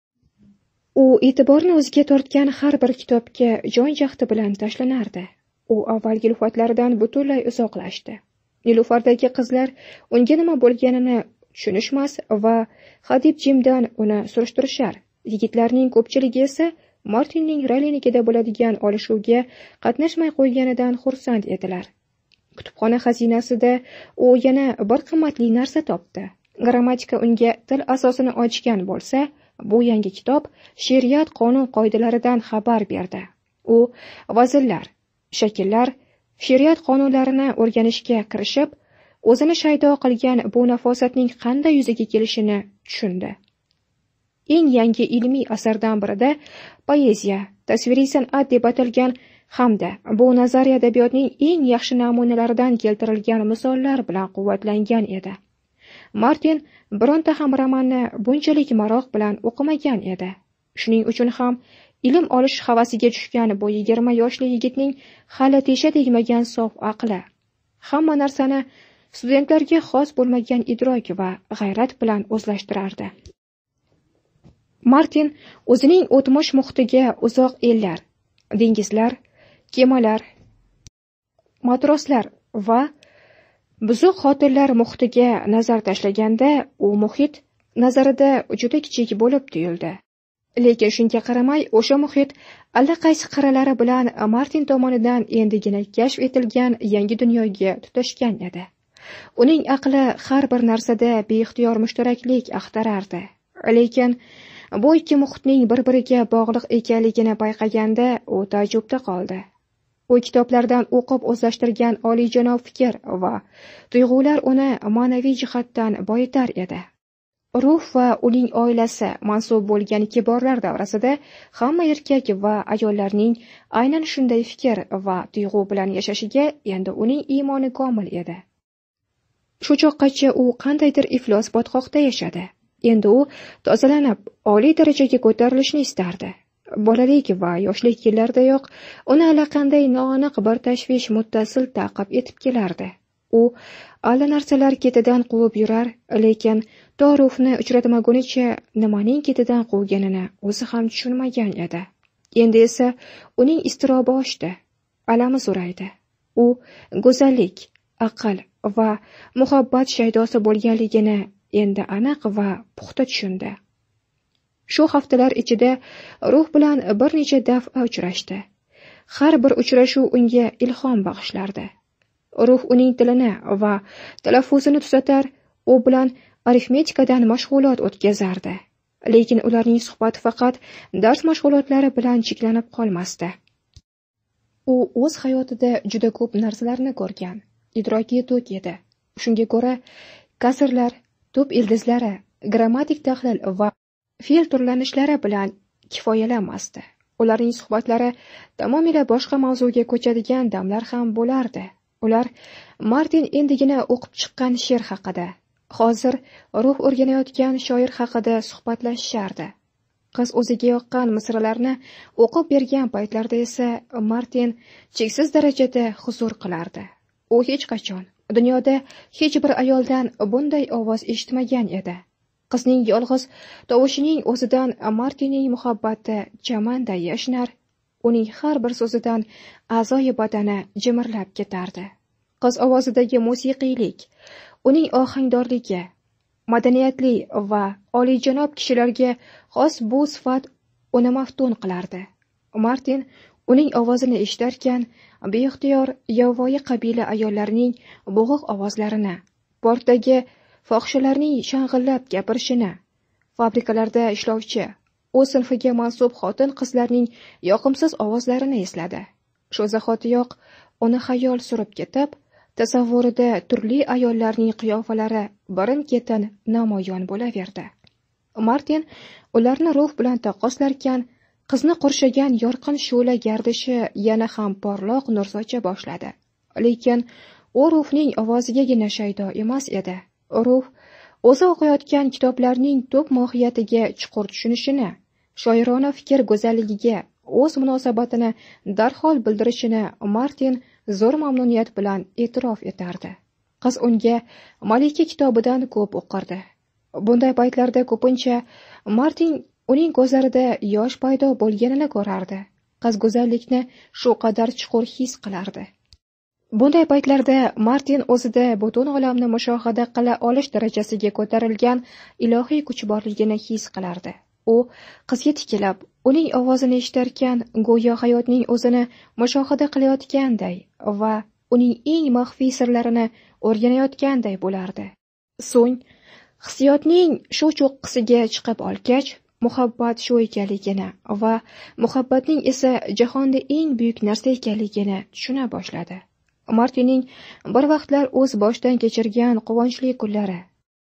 U e'tiborni o'ziga tortgan har bir kitobga jon jahdi bilan tashlanardi. U avvalgi ulfatlaridan butunlay uzoqlashdi. Nilufardagi qizlar unga nima bo'lganini tushunishmas va Hadib Jimdan uni surishtirishar. Yigitlarning ko'pchiligi esa Martinning Rallinikida bo'ladigan olishuvga qatnashmay qo'yganidan xursand edilar. Kutubxona xazinasida u yana bir qimmatli narsa topdi. Grammatika unga til asosini ochgan bo'lsa, bu yangi kitob she'riyat qonun qoidalaridan xabar berdi. U vaznlar, shakllar, she'riyat qonunlarini o'rganishga kirishib, o'zini shaydo qilgan bu nafosatning qanday yuzaga kelishini tushundi. Eng yangi ilmiy asardan birida poeziya, tasviriy san'at deb atalgan hamda bu nazariy adabiyotning eng yaxshi namunalaridan keltirilgan misollar bilan quvvatlangan edi. Martin bironta ham romanni bunchalik maroq bilan o'qimagan edi. Shuning uchun ham ilm olish havasiga tushgan bu yigirma yoshli yigitning hali tesha tegmagan sof aqli hamma narsani studentlarga xos bo'lmagan idrok va g'ayrat bilan o'zlashtirardi. Martin o'zining o'tmish muhitiga uzoq ellar, dengizlar, kemalar, matroslar va buzuq xotinlar muhitiga nazar tashlaganda, u muhit nazarida juda kichik bo'lib tuyuldi. Lekin shunga qaramay, o'sha muhit allaqaysi qirralari bilan Martin tomonidan endigina kashf etilgan yangi dunyoga tutashgan edi. Uning aqli har bir narsada beixtiyor mushtaraklik axtarardi. Lekin bu ikki muhitning bir-biriga bog'liq ekanligini payqaganda u taajjubda qoldi. U kitoblardan o'qib o'zlashtirgan oliyjanob fikr va tuyg'ular uni ma'naviy jihatdan boyitar edi. Ruh va uning oilasi mansub bo'lgan kiborlar davrasida hamma erkak va ayollarning aynan shunday fikr va tuyg'u bilan yashashiga endi uning iymoni komil edi. Shu choqqacha u qandaydir iflos botqoqda yashadi. Endi u tozalanib, oliy darajaga ko'tarilishni istardi. Bolalik va yoshlik yillaridayoq uni allaqanday noaniq bir tashvish muttasil ta'qib etib kelardi. U alla narsalar ketidan quvib yurar, lekin to ruhni uchratmagunicha nimaning ketidan quvganini o'zi ham tushunmagan edi. Endi esa uning iztirobi oshdi, alami zo'raydi. U go'zallik, aql va muhabbat shaydosi bo'lganligini endi aniq va puxta tushundi. Shu haftalar ichida ruh bilan bir necha daf'a uchrashdi. Har bir uchrashuv unga ilhom bag'ishlardi. Ruh uning tilini va talaffuzini tuzatar, u bilan arifmetikadan mashg'ulot o'tkazardi. Lekin ularning suhbati faqat dars mashg'ulotlari bilan cheklanib qolmasdi. U o'z hayotida juda ko'p narsalarni ko'rgan, idrokiy to'k edi. Shunga ko'ra, kasrlar, to'p ildizlari, grammatik tahlil va fe'l turlanishlari bilan kifoyalanmasdi. Ularning suhbatlari tamomila boshqa mavzuga ko'chadigan damlar ham bo'lardi. Ular Martin endigina o'qib chiqqan she'r haqida, hozir ruh o'rganayotgan shoir haqida suhbatlashishardi. Qiz o'ziga yoqqan misralarni o'qib bergan paytlarda esa Martin cheksiz darajada huzur qilardi. U hech qachon dunyoda hech bir ayoldan bunday ovoz eshitmagan edi. Qizning yolg'iz tovushining o'zidan Martinning muhabbati chamanday yashnar, uning har bir so'zidan a'zoyi badani jimirlab ketardi. Qiz ovozidagi musiqiylik, uning ohangdorligi, madaniyatli va oliyjanob kishilarga xos bu sifat uni maftun qilardi. Martin uning ovozini eshitarkan, beixtiyor yovvoyi qabila ayollarining bo'g'iq ovozlarini, portdagi fohishalarning shang'illab gapirishini, fabrikalarda ishlovchi, o'z sinfiga mansub xotin-qizlarning yoqimsiz ovozlarini esladi. Shu zahotiyoq uni xayol surib ketib, tasavvurida turli ayollarning qiyofalari birin-ketin namoyon bo'laverdi. Martin ularni ruh bilan taqqoslarkan, qizni qurshagan yorqin shu'la gardishi yana ham porloq nur socha boshladi. Lekin u ruhning ovozigagina shaydo emas edi. Ruh o'zi o'qiyotgan kitoblarning tub mohiyatiga chuqur tushunishini, shoirona fikr go'zalligiga o'z munosabatini darhol bildirishini Martin zo'r mamnuniyat bilan e'tirof etardi. Qiz unga Malika kitobidan ko'p o'qirdi. Bunday paytlarda ko'pincha Martin uning ko'zlarida yosh paydo bo'lganini ko'rardi. Qiz go'zallikni shu qadar chuqur his qilardi. Bunday paytlarda Martin o'zida butun olamni mushohada qila olish darajasiga ko'tarilgan ilohiy kuch borligini his qilardi. U qizga tikilib, uning ovozini eshitarkan, go'yo hayotning o'zini mushohada qilayotganday va uning eng maxfiy sirlarini o'rganayotganday bo'lardi. So'ng hissiyotning shu cho'qqisiga chiqib olgach, muhabbat shu ekanligini va muhabbatning esa jahonda eng buyuk narsa ekanligini tushuna boshladi. Martinning bir vaqtlar o'z boshidan kechirgan quvonchli kunlari,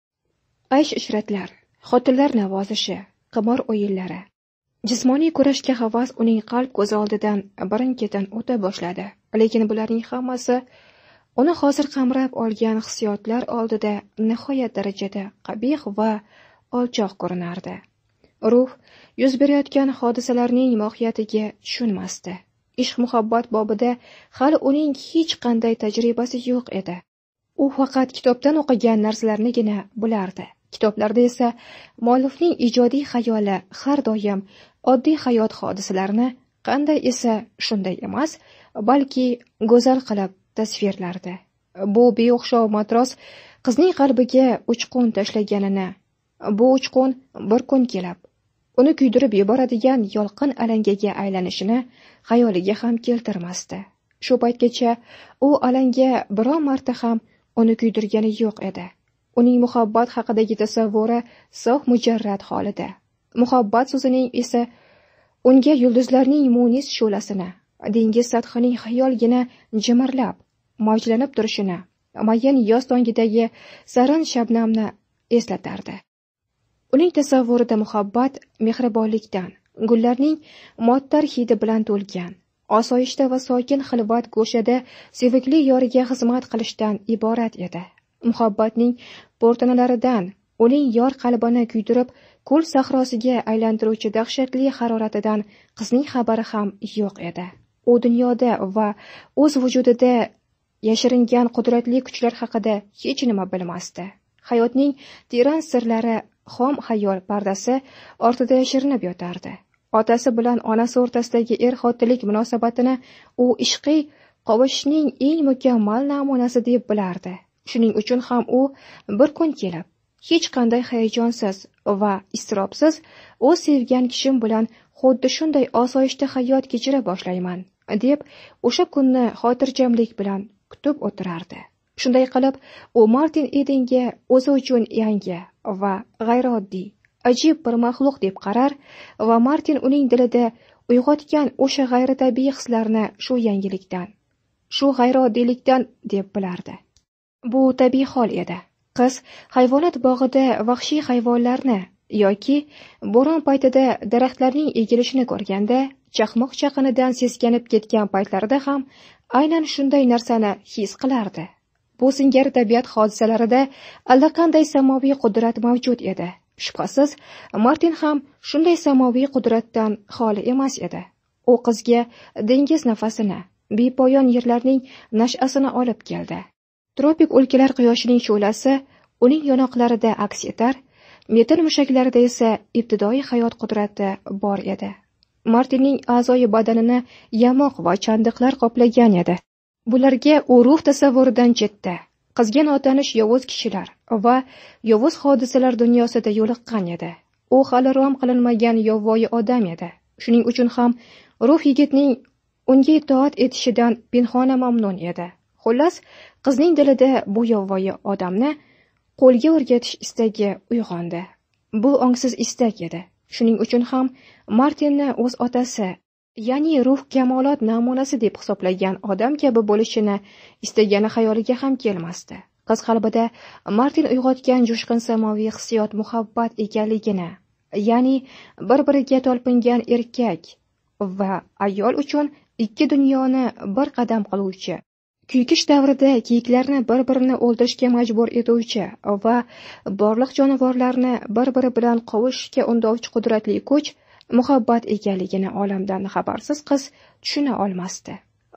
aysh-ishratlar, xotinlar navozishi, qimor o'yinlari, jismoniy kurashga havas uning qalb ko'zi oldidan birin-ketin o'ta boshladi. Lekin bularning hammasi uni hozir qamrab olgan hissiyotlar oldida nihoyat darajada qabih va olchoq ko'rinardi. Ruh yuz berayotgan hodisalarning mohiyatiga tushunmasdi. Ishq muhabbat bobida hali uning hech qanday tajribasi yo'q edi. U faqat kitobdan o'qigan narsalarnigina bilardi. Kitoblarda esa muallifning ijodiy xayoli har doim oddiy hayot hodisalarini qanday esa shunday emas, balki go'zal qilib tasvirlardi. Bu beo'xshov matros qizning qalbiga uchqun tashlaganini, bu uchqun bir kun kelib uni kuydirib yuboradigan yolqin alangaga aylanishini xayoliga ham keltirmasdi. Shu paytgacha u alanga biron marta ham uni kuydirgani yo'q edi. Uning muhabbat haqidagi tasavvuri sof mujarrad holida. Muhabbat so'zining esa unga yulduzlarning munis shulasini, dengiz sathining xayolgina jimirlab, mavjlanib turishini, mayin yoz tongidagi sarin shabnamni eslatardi. Uning tasavvurida muhabbat mehribonlikdan, gullarning muattar hidi bilan to'lgan, osoyishta va sokin xilvat go'shada sevikli yoriga xizmat qilishdan iborat edi. Muhabbatning po'rtanalaridan, uning yor qalbini kuydirib, ko'l sahrosiga aylantiruvchi dahshatli haroratidan qizning xabari ham yo'q edi. U dunyoda va o'z vujudida yashiringan qudratli kuchlar haqida hech nima bilmasdi. Hayotning teran sirlari xom xayol pardasi ortida yashirinib yotardi. Otasi bilan onasi o'rtasidagi er-xotinlik munosabatini u ishqiy qovushishning eng mukammal namunasi deb bilardi. Shuning uchun ham u bir kun kelib, hech qanday hayajonsiz va iztirobsiz o'z sevgan kishim bilan xuddi shunday osoyishta hayot kechira boshlayman, deb o'sha kunni xotirjamlik bilan kutib o'tirardi. Shunday qilib, u Martin Edenga o'zi uchun yangi va g'ayrioddiy, ajib bir maxluq deb qarar va Martin uning dilida uyg'otgan o'sha g'ayritabiiy hislarni shu yangilikdan, shu g'ayrioddiylikdan deb bilardi. Bu tabiiy hol edi. Qiz hayvonot bog'ida vahshiy hayvonlarni yoki bo'ron paytida daraxtlarning egilishini ko'rganda, chaqmoq chaqinidan seskanib ketgan paytlarida ham aynan shunday narsani his qilardi. Bu singari tabiat hodisalarida allaqanday samoviy qudrat mavjud edi. Shubhasiz, Martin ham shunday samoviy qudratdan xoli emas edi. U qizga dengiz nafasini, bepoyon yerlarning nash'asini olib keldi. Tropik o'lkalar quyoshining shu'lasi uning yonoqlarida aks etar, metal mushaklarida esa ibtidoiy hayot qudrati bor edi. Martinning a'zoyi badanini yamoq va chandiqlar qoplagan edi. Bularga u ruh tasavvuridan chetda, qizga notanish yovuz kishilar va yovuz hodisalar dunyosida yo'liqqan edi. U hali rom qilinmagan yovvoyi odam edi. Shuning uchun ham ruh yigitning unga itoat etishidan pinhona mamnun edi. Xullas, qizning dilida bu yovvoyi odamni qo'lga o'rgatish istagi uyg'ondi. Bu ongsiz istak edi. Shuning uchun ham Martinni o'z otasi, ya'ni ruh kamolot namunasi deb hisoblagan odam kabi bo'lishini istagani xayoliga ham kelmasdi. Qiz qalbida Martin uyg'otgan jo'shqin samoviy hissiyot muhabbat ekanligini, ya'ni bir-biriga tolpingan erkak va ayol uchun ikki dunyoni bir qadam qiluvchi, kuykish davrida kiyiklarni bir-birini o'ldirishga majbur etuvchi va borliq jonivorlarni bir-biri bilan qovushishga undovchi qudratli kuch muhabbat ekanligini olamdan xabarsiz qiz tushuna olmasdi.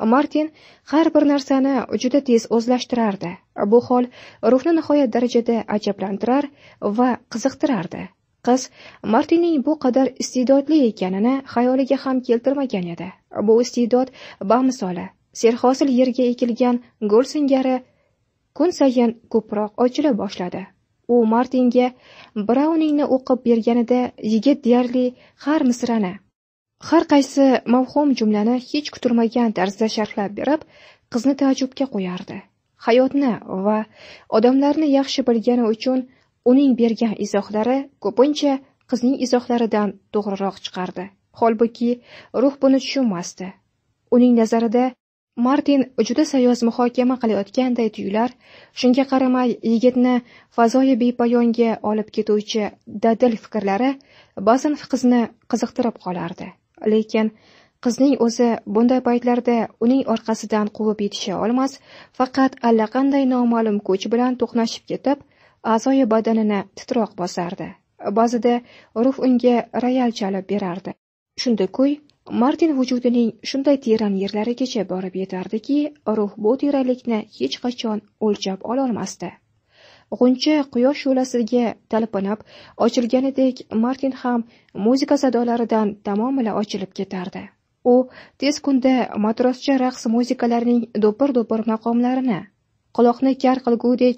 Martin har bir narsani juda tez o'zlashtirardi. Bu hol ruhni nihoyat darajada ajablantirar va qiziqtirardi. Qiz Martinning bu qadar iste'dodli ekanini xayoliga ham keltirmagan edi. Bu iste'dod bamisoli, serhosil yerga ekilgan gul singari kun sayin ko'proq ochila boshladi. U Martinga Brauningni o'qib berganida yigit deyarli har misrani, har qaysi mavhum jumlani hech kutilmagan tarzda sharhlab berib, qizni taajjubga qo'yardi. Hayotni va odamlarni yaxshi bilgani uchun uning bergan izohlari ko'pincha qizning izohlaridan to'g'riroq chiqardi. Holbuki ruh buni tushunmasdi. Uning nazarida Martin juda sayoz muhokama qilayotganday tuyular, shunga qaramay yigitni fazoyi bepoyonga olib ketuvchi dadil fikrlari ba'zan qizni qiziqtirib qolardi. Lekin qizning o'zi bunday paytlarda uning orqasidan quvib yetisha olmas, faqat allaqanday noma'lum kuch bilan to'qnashib ketib, a'zoyi badanini titroq bosardi. Ba'zida ruh unga royal chalib berardi. Shunda kuy Martin vujudining shunday teran yerlarigacha borib yetardiki, ruh bu teranlikni hech qachon o'lchab ola olmasdi. G'uncha quyosh shu'lasiga talpinib ochilganidek Martin ham muzika sadolaridan tamomila ochilib ketardi. U tez kunda matroscha raqs muzikalarining do'pir-do'pir maqomlarini, quloqni kar qilgudek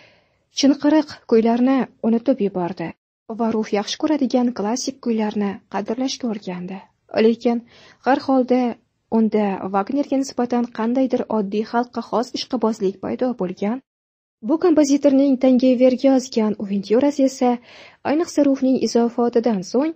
chinqiriq kuylarni unutib yubordi va ruh yaxshi ko'radigan klassik kuylarni qadrlashga o'rgandi. Lekin har holda unda Wagnerga nisbatan qandaydir oddiy xalqqa xos ishqibozlik paydo bo'lgan. Bu kompozitorning Tangeverga yozgan uvertyurasi esa ayniqsa ruhning izofotidan so'ng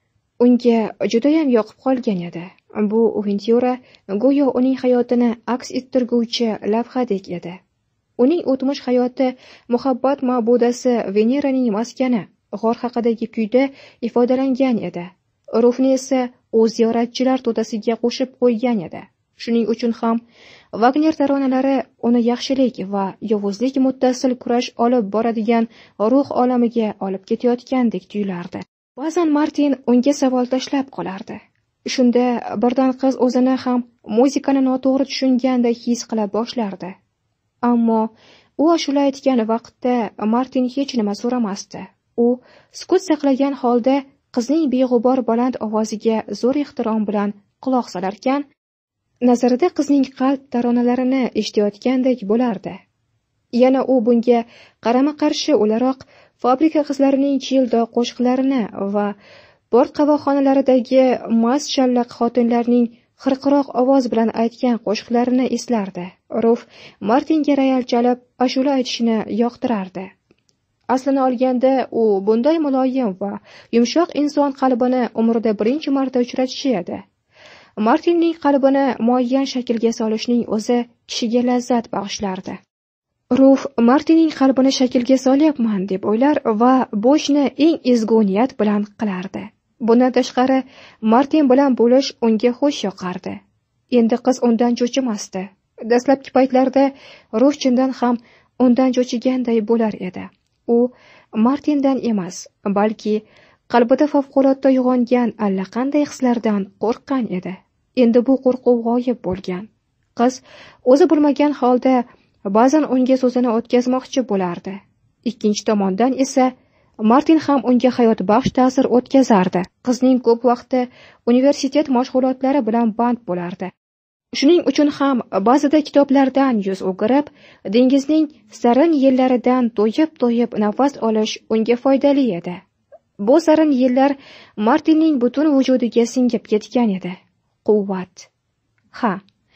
unga judayam yoqib qolgan edi. Bu uvertyura go'yo uning hayotini aks ettirguvchi lavhadek edi. Uning o'tmish hayoti muhabbat ma'budasi Veneraning maskani g'or haqidagi kuyda ifodalangan edi. Ruhni esa u ziyoratchilar to'dasiga qo'shib qo'ygan edi. Shuning uchun ham Wagner taronalari uni yaxshilik va yovuzlik muttasil kurash olib boradigan ruh olamiga olib ketayotgandek tuyulardi. Ba'zan Martin unga savol tashlab qolardi. Shunda birdan qiz o'zini ham muzikani noto'g'ri tushunganday his qila boshlardi. Ammo u ashula aytgan vaqtda Martin hech nima so'ramasdi. U sukut saqlagan holda qizning beg'ubor baland ovoziga zo'r ehtirom bilan quloq solarkan, nazarida qizning qalb taronalarini eshitayotgandek bo'lardi. Yana u bunga qarama-qarshi o'laroq fabrika qizlarining childo qo'shiqlarini va port qavoxonalaridagi mast shallaq xotinlarning xirqiroq ovoz bilan aytgan qo'shiqlarini eslardi. Ruh Martinga royal chalib ashula aytishni yoqtirardi. Aslini olganda u bunday muloyim va yumshoq inson qalbini umrida birinchi marta uchratishi edi. Martinning qalbini muayyan shaklga solishning o'zi kishiga lazzat bag'ishlardi. Ruh Martinning qalbini shaklga solyapman deb o'ylar va bu ishni eng ezgu niyat bilan qilardi. Bundan tashqari Martin bilan bo'lish unga xush yoqardi. Endi qiz undan cho'chimasdi. Dastlabki paytlarda ruh chindan ham undan cho'chiganday bo'lar edi. U Martindan emas, balki qalbida favqulodda uyg'ongan allaqanday hislardan qo'rqqan edi. Endi bu qo'rquv g'oyib bo'lgan. Qiz o'zi bilmagan holda ba'zan unga so'zini o'tkazmoqchi bo'lardi. Ikkinchi tomondan esa Martin ham unga hayotbaxsh ta'sir o'tkazardi. Qizning ko'p vaqti universitet mashg'ulotlari bilan band bo'lardi. Shuning uchun ham ba'zida kitoblardan yuz o'girib, dengizning sarin yillaridan to'yib-to'yib nafas olish unga foydali edi. Bu sarin yillar Martinning butun vujudiga singib ketgan edi. Quvvat. Ha,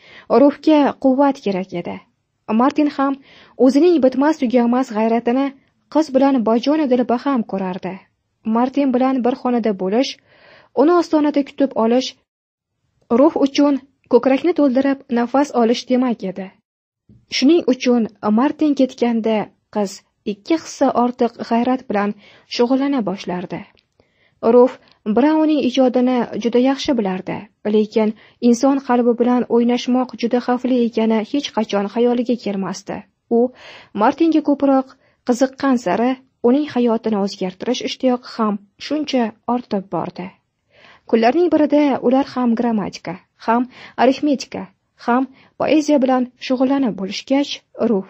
ruhga quvvat kerak edi. Martin ham o'zining bitmas tugamas g'ayratini qiz bilan bajonidil baham ko'rardi. Martin bilan bir xonada bo'lish, uni ostonada kutib olish ruh uchun ko'krakni to'ldirib nafas olish demak edi. Shuning uchun Martin ketganda qiz ikki hissa ortiq g'ayrat bilan shug'ullana boshlardi. Ruh Braunning ijodini juda yaxshi bilardi, lekin inson qalbi bilan o'ynashmoq juda xavfli ekani hech qachon xayoliga kelmasdi. U Martinga ko'proq qiziqqan sari uning hayotini o'zgartirish ishtiyoqi ham shuncha ortib bordi. Kunlarning birida ular ham grammatika, ham arifmetika, ham poeziya bilan shug'ullanib bo'lishgach, Ruf: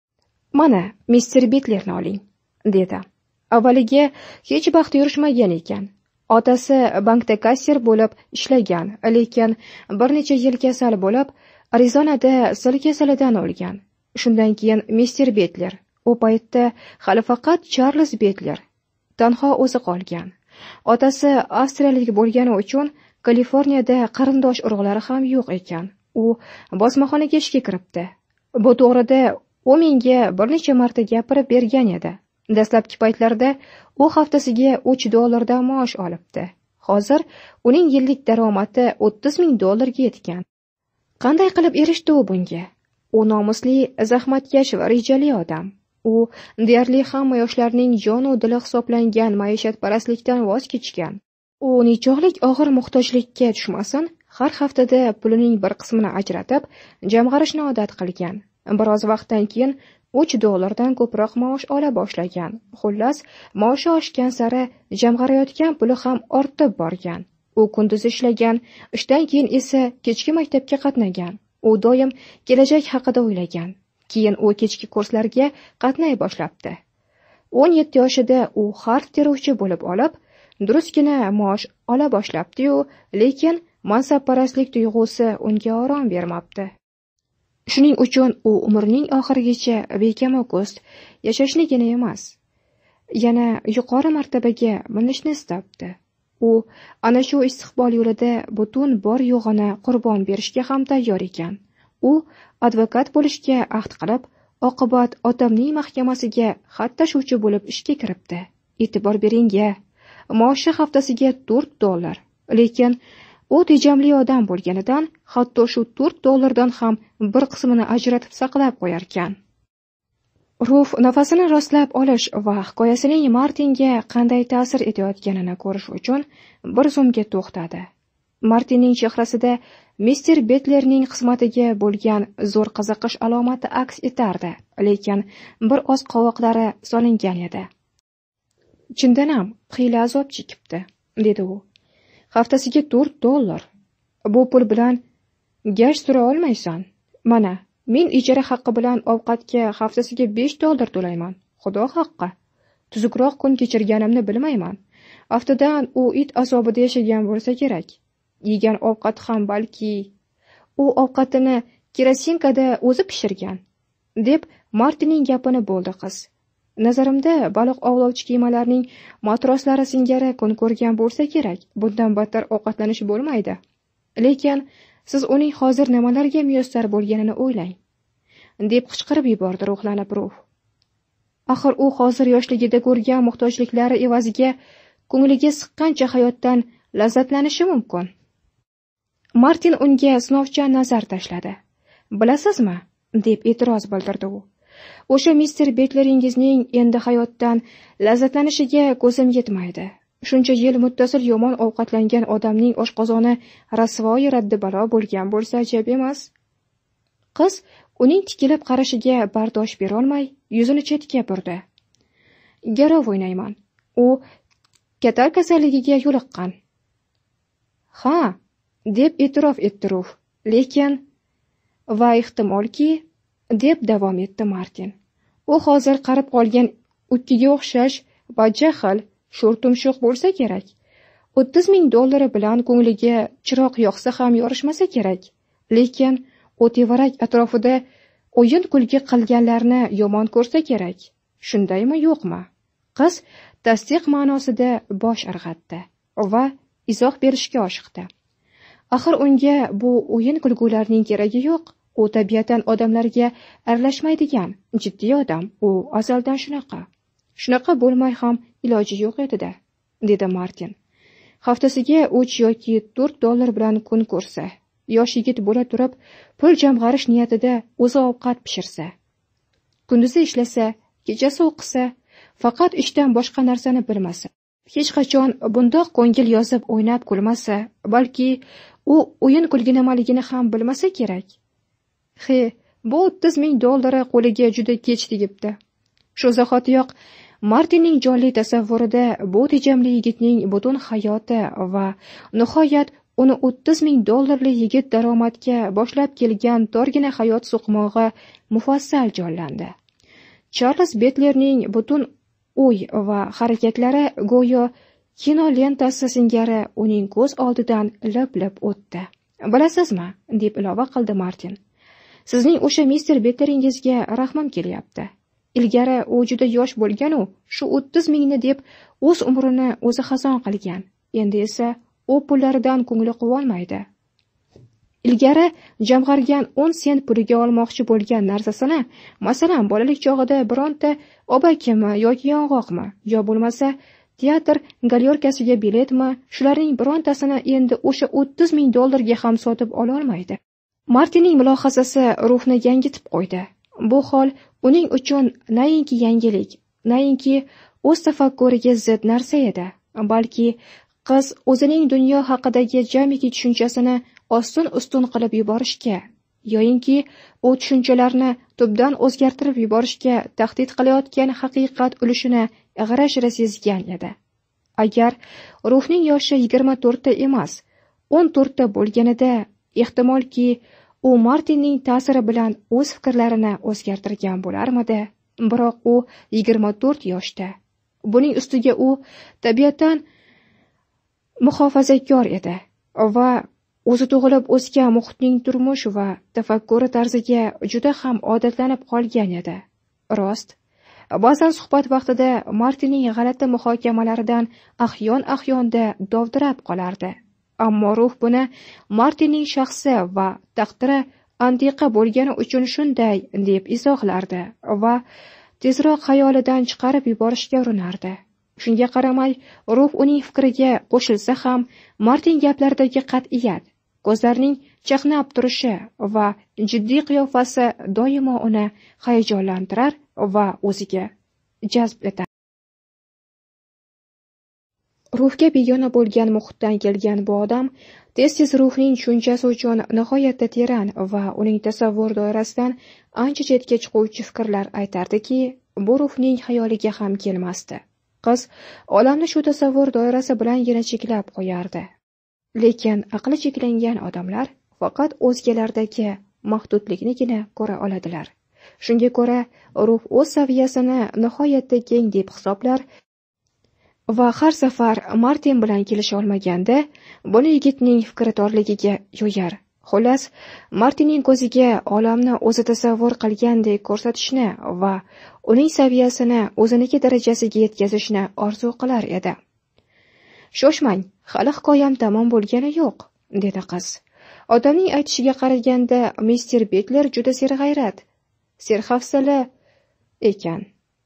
"Mana, mister Betlerni oling", dedi. Avvaliga hech baxti yurishmagan ekan. Otasi bankda kassir bo'lib ishlagan, lekin bir necha yil kasal bo'lib, Arizonada sil kasalidan o'lgan. Shundan keyin mister Betler, u paytda hali faqat Charles Betler, tanho o'zi qolgan. Otasi avstriyalik bo'lgani uchun Kaliforniyada qarindosh urug'lari ham yo'q ekan. U bosmaxonaga ishga kiribdi. Bu to'g'rida u menga bir necha marta gapirib bergan edi. Dastlabki paytlarda u haftasiga uch dollardan maosh olibdi. Hozir uning yillik daromadi o'ttiz ming dollarga yetgan. Qanday qilib erishdi u bunga? U nomusli, zahmatkash va rejali odam. U deyarli hamma yoshlarning jon u dili hisoblangan maishatparastlikdan voz kechgan. U nechog'lik og'ir muhtojlikka tushmasin, har haftada pulining bir qismini ajratib, jamg'arishni odat qilgan. Biroz vaqtdan keyin uch dollardan ko'proq maosh ola boshlagan. Xullas, maoshi oshgan sari jamg'arayotgan puli ham ortib borgan. U kunduz ishlagan, ishdan keyin esa kechki maktabga qatnagan. U doim kelajak haqida o'ylagan. Keyin u kechki kurslarga qatnay boshlabdi. o'n yetti yoshida u harf teruvchi bo'lib olib, durustgina maosh ola boshlabdi-yu, lekin mansabparastlik tuyg'usi unga orom bermabdi. Shuning uchun u umrining oxirigacha bekamoko'st yashashnigina emas, yana yuqori martabaga minishni istabdi. U ana shu istiqbol yo'lida butun bor yo'g'ini qurbon berishga ham tayyor ekan. U advokat bo'lishga ahd qilib, oqibat otamning mahkamasiga xat tashuvchi bo'lib ishga kiribdi. E'tibor bering-a, maoshi haftasiga to'rt dollar. Lekin u tejamli odam bo'lganidan, hatto shu to'rt dollardan ham bir qismini ajratib saqlab qo'yarkan. Ruf nafasini rostlab olish va hikoyasining Martinga qanday ta'sir etayotganini ko'rish uchun bir zumga to'xtadi. Martinning chehrasida mister Betlerning xizmatiga bo'lgan zo'r qiziqish alomati aks etardi, lekin bir oz qovoqlari solingan edi. Chindan ham xiyla azob chekibdi, dedi u. Haftasiga to'rt dollar. Bu pul bilan gasht sura olmaysan. Mana, men ijara haqqi bilan ovqatga haftasiga besh dollar to'layman. Xudo haqqi. Tuzukroq kun kechirganimni bilmayman. Aftidan u it azobida yashagan bo'lsa kerak. Yegan ovqat ham balki u ovqatini kerosinkada o'zi pishirgan, deb Martinning gapini bo'ldi qiz. Nazarimda baliq ovlovchi kemalarning matroslari singari kun ko'rgan bo'lsa kerak, bundan battar ovqatlanish bo'lmaydi. Lekin siz uning hozir nimalarga muyassar bo'lganini o'ylang, deb qichqirib yubordi ruhlanib Ruf. Axir u hozir yoshligida ko'rgan muhtojliklari evaziga ko'ngliga siqqancha hayotdan lazzatlanishi mumkin. Martin unga sinovchan nazar tashladi. Bilasizmi, deb e'tiroz bildirdi u. O'sha mister Betleringizning endi hayotdan lazzatlanishiga ko'zim yetmaydi. Shuncha yil muttasil yomon ovqatlangan odamning oshqozoni rasvoyi raddi balo bo'lgan bo'lsa ajab emas. Qiz uning tikilib qarashiga bardosh berolmay, yuzini chetga burdi. Garov o'ynayman. U katar kasalligiga yo'liqqan. Ha, deb e'tirof etdi Ruf. Lekin va ehtimolki, deb davom etdi Martin. U hozir qarib qolgan ukkiga o'xshash va jahl, sho'r-tumshuq bo'lsa kerak. o'ttiz ming dollari bilan ko'ngliga chiroq yoqsa ham yorishmasa kerak. Lekin u tevarak atrofida o'yin kulgi qilganlarni yomon ko'rsa kerak. Shundaymi, yo'qmi? Qiz tasdiq ma'nosida bosh irg'atdi va izoh berishga oshiqdi. Axir unga bu o'yin kulgularning keragi yo'q. U tabiatan odamlarga aralashmaydigan jiddiy odam. U azaldan shunaqa. Shunaqa bo'lmay ham iloji yo'q edi-da, dedi Martin. Haftasiga uch yoki to'rt dollar bilan kun ko'rsa, yosh yigit bo'la turib, pul jamg'arish niyatida o'zi ovqat pishirsa, kunduzi ishlasa, kechasi o'qisa, faqat ishdan boshqa narsani bilmasa, hech qachon bundoq ko'ngil yozib o'ynab kulmasa, balki u o'yin kulgi nimaligini ham bilmasa kerak. He, bu o'ttiz ming dollari qo'liga juda kech tegibdi. Shu zahotiyoq Martinning jonli tasavvurida bu tejamli yigitning butun hayoti va nihoyat uni o'ttiz ming dollarlik yigit daromadga boshlab kelgan torgina hayot so'qmog'i mufassal jonlandi. Charles Betlerning butun o'y va harakatlari go'yo kino lentasi singari uning ko'z oldidan lip-lip o'tdi. Bilasizmi, deb ilova qildi Martin. Sizning o'sha mister Betleringizga rahmim kelyapti. Ilgari u juda yosh bo'lgan-u, shu o'ttiz mingni deb o'z umrini o'zi xazon qilgan. Endi esa u pullaridan ko'ngli quvonmaydi. Ilgari jamg'argan o'n sent puliga olmoqchi bo'lgan narsasini, masalan, bolalik chog'ida bironta obakimi yoki yong'oqmi, yo bo'lmasa teatr galyorkasiga biletmi, shularning birontasini endi o'sha o'ttiz ming dollarga ham sotib ola olmaydi. Martinning mulohazasi ruhni yangitib qo'ydi. Bu hol uning uchun nainki yangilik, nainki o'z tafakkuriga zid narsa edi, balki qiz o'zining dunyo haqidagi jamiki tushunchasini ostin-ustun qilib yuborishga, yoyinki u tushunchalarni tubdan o'zgartirib yuborishga tahdid qilayotgan haqiqat ulushini g'ira-shira sezgan edi. Agar ruhning yoshi yigirma to'rtda emas, o'n to'rtda bo'lganida, ehtimolki u Martinning ta'siri bilan o'z fikrlarini o'zgartirgan bo'larmidi, biroq u yigirma to'rt yoshda. Buning ustiga u tabiatan muhofazakor edi va o'zi tug'ilib o'sgan muhitning turmush va tafakkuri tarziga juda ham odatlanib qolgan edi. Rost, ba'zan suhbat vaqtida Martinning g'alati muhokamalaridan ahyon-ahyonda dovdirab qolardi. Ammo ruh buni Martinning shaxsi va taqdiri antiqa bo'lgani uchun shunday deb izohlardi va tezroq xayolidan chiqarib yuborishga urinardi. Shunga qaramay, ruh uning fikriga qo'shilsa ham, Martin gaplaridagi qat'iyat, ko'zlarining chaqnab turishi va jiddiy qiyofasi doimo uni hayajonlantirar va o'ziga jazb etar. Ruhga begona bo'lgan muhitdan kelgan bu odam tez-tez ruhning tushunchasi uchun nihoyatda teran va uning tasavvur doirasidan ancha chetga chiquvchi fikrlar aytardiki, bu ruhning xayoliga ham kelmasdi. Qiz olamni shu tasavvur doirasi bilangina cheklab qo'yardi. Lekin aqli cheklangan odamlar faqat o'zgalardagi mahdudliknigina ko'ra oladilar. Shunga ko'ra, ruh o'z saviyasini nihoyatda keng deb hisoblar va har safar Martin bilan kelisha olmaganda, buni yigitning fikri torligiga yo'yar. Xullas, Martinning ko'ziga olamni o'zi tasavvur qilgandek ko'rsatishni va uning saviyasini o'ziniki darajasiga yetkazishni orzu qilar edi. Shoshmang, hali hikoyam tamom bo'lgani yo'q, dedi qiz. Odamning aytishiga qaraganda, mister Betler juda serg'ayrat, serhafsala ekan.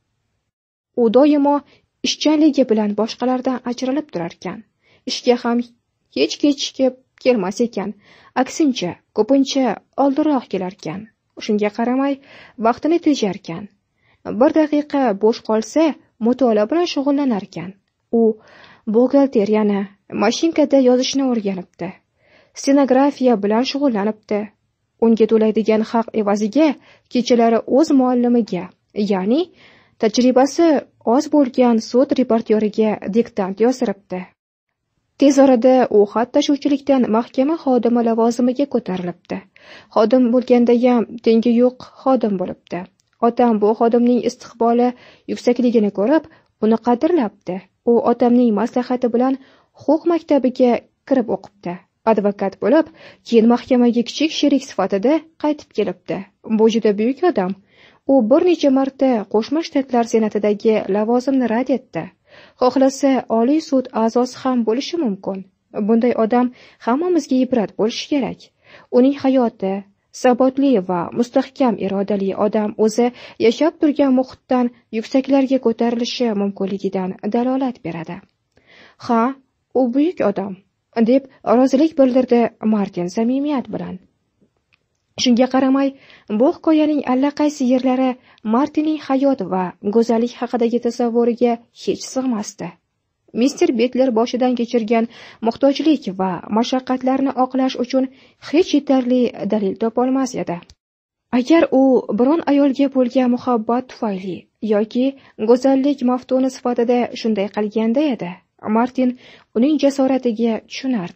U doimo ishchanligi bilan boshqalardan ajralib turar ekan. Ishga ham hech kechikib kelmas ekan. Aksincha, ko'pincha oldinroq kelar ekan. Shunga qaramay, vaqtini tejar ekan. Bir daqiqa bo'sh qolsa, mutolaa bilan shug'ullanar ekan. U buxgalteriyani, mashinkada yozishni o'rganibdi. Stenografiya bilan shug'ullanibdi. Unga to'laydigan haq evaziga kechalari o'z muallimiga, ya'ni tajribasi oz bo'lgan sud reportyoriga diktant yozdiribdi. Tez orada u xat tashuvchilikdan mahkama xodimi lavozimiga ko'tarilibdi. Xodim bo'lgandayam tengi yo'q xodim bo'libdi. Otam bu xodimning istiqboli yuksakligini ko'rib, uni qadrlabdi. U otamning maslahati bilan huquq maktabiga kirib o'qibdi. Advokat bo'lib, keyin mahkamaga kichik sherik sifatida qaytib kelibdi. Bu juda buyuk odam. U bir necha marta Qo'shma Shtatlar Senatidagi lavozimni rad etdi. Xohlasa Oliy sud a'zosi ham bo'lishi mumkin. Bunday odam hammamizga ibrat bo'lishi kerak. Uning hayoti, sabotli va mustahkam irodali odam o'zi yashab turgan muhitdan yuksaklarga ko'tarilishi mumkinligidan dalolat beradi. Ha, u buyuk odam, deb rozilik bildirdi Martin samimiyat bilan. Shunga qaramay, bu hikoyaning allaqaysi yerlari Martinning hayot va go'zallik haqidagi tasavvuriga hech sig'masdi. mister Betler boshidan kechirgan muhtojlik va mashaqqatlarni oqlash uchun hech yetarli dalil topolmas edi. Agar u biron ayolga bo'lgan muhabbat tufayli yoki go'zallik maftuni sifatida shunday qilganda edi, Martin uning jasoratiga tushunardi.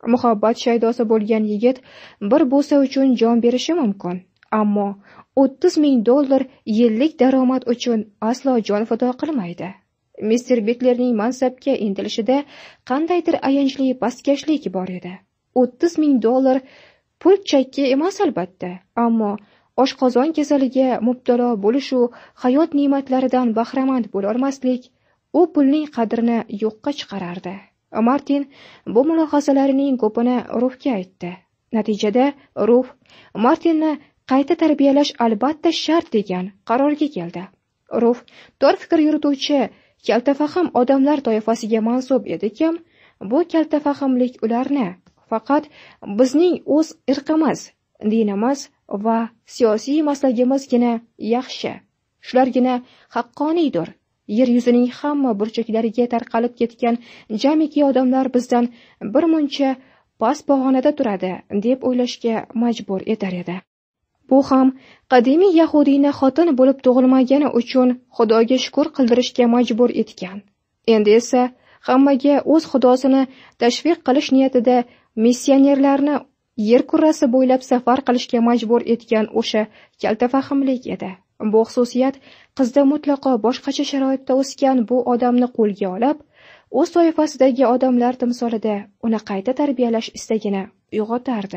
Muhabbat shaydosi bo'lgan yigit bir bo'sa uchun jon berishi mumkin, ammo o'ttiz ming dollar yillik daromad uchun aslo jon fido qilmaydi. Mister Beklerning mansabga intilishida qandaydir ayanchli pastkashlik bor edi. o'ttiz ming dollar pul chakki emas albatta, ammo oshqozon kasaliga mubtalo bo'lish u hayot ne'matlaridan bahramand bo'lolmaslik u pulning qadrini yo'qqa chiqarardi. Martin bu mulohazalarining ko'pini Rufga aytdi. Natijada Ruf Martinni qayta tarbiyalash albatta shart degan qarorga keldi. Ruf tor fikr yurituvchi kaltafahm odamlar toifasiga mansub edi-kim, bu kaltafahmlik ularni faqat bizning o'z irqimiz, dinimiz va siyosiy maslagimizgina yaxshi, shulargina haqqoniydir. Yer yuzining hamma burchaklariga tarqalib ketgan jamiki odamlar bizdan bir muncha past pog'onada turadi deb o'ylashga majbur etar edi. Bu ham qadimiy yahudiyni xotin bo'lib tug'ilmagani uchun Xudoga shukr qildirishga majbur etgan. Endi esa hammaga o'z xudosini tashviq qilish niyatida missionerlarni yer kurrasi bo'ylab safar qilishga majbur etgan o'sha kaltafahmlik edi. Bu xususiyat qizda mutlaqo boshqacha sharoitda o'sgan bu odamni qo'lga olib, o'z toifasidagi odamlar timsolida uni qayta tarbiyalash istagini uyg'otardi.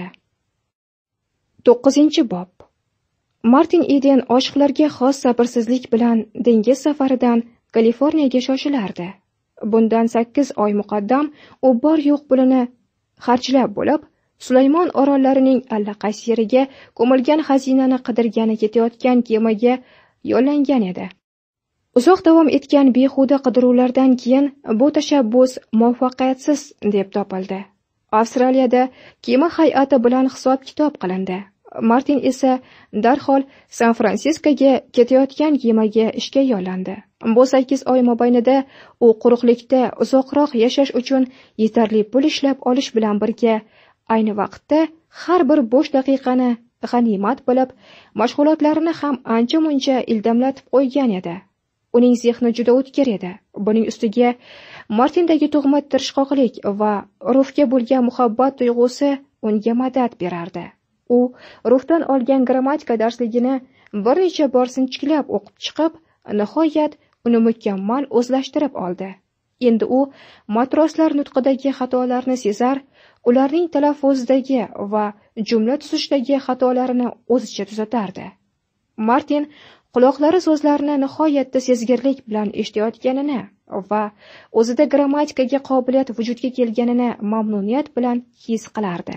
to'qqizinchi bob. Martin Eden oshiqlarga xos sabrsizlik bilan dengiz safaridan Kaliforniyaga shoshilardi. Bundan sakkiz oy muqaddam u bor yo'q pulini xarjlab bo'lib, Sulaymon orollarining allaqaysi yeriga ko'milgan xazinani qidirgani ketayotgan kemaga yo'llangan edi. Uzoq davom etgan behuda qidiruvlardan keyin bu tashabbus muvaffaqiyatsiz deb topildi. Avstraliyada kema hay'ati bilan hisob-kitob qilindi. Martin esa darhol San-Fransiskoga ketayotgan kemaga ishga yo'llandi. Bu sakkiz oy mobaynida u quruqlikda uzoqroq yashash uchun yetarli pul ishlab olish bilan birga ayni vaqtda har bir bo'sh daqiqani g'animat bilib, mashg'ulotlarini ham ancha-muncha ildamlatib qo'ygan edi. Uning zehni juda o'tkir edi. Buning ustiga Martindagi tug'ma tirishqoqlik va Rufga bo'lgan muhabbat tuyg'usi unga madad berardi. U Rufdan olgan grammatika darsligini bir necha bor sinchiklab o'qib chiqib, nihoyat uni mukammal o'zlashtirib oldi. Endi u matroslar nutqidagi xatolarni sezar, ularning talaffuzidagi va jumla tuzishdagi xatolarini o'zicha tuzatardi. Martin quloqlari so'zlarni nihoyatda sezgirlik bilan eshitayotganini va o'zida grammatikaga qobiliyat vujudga kelganini mamnuniyat bilan his qilardi.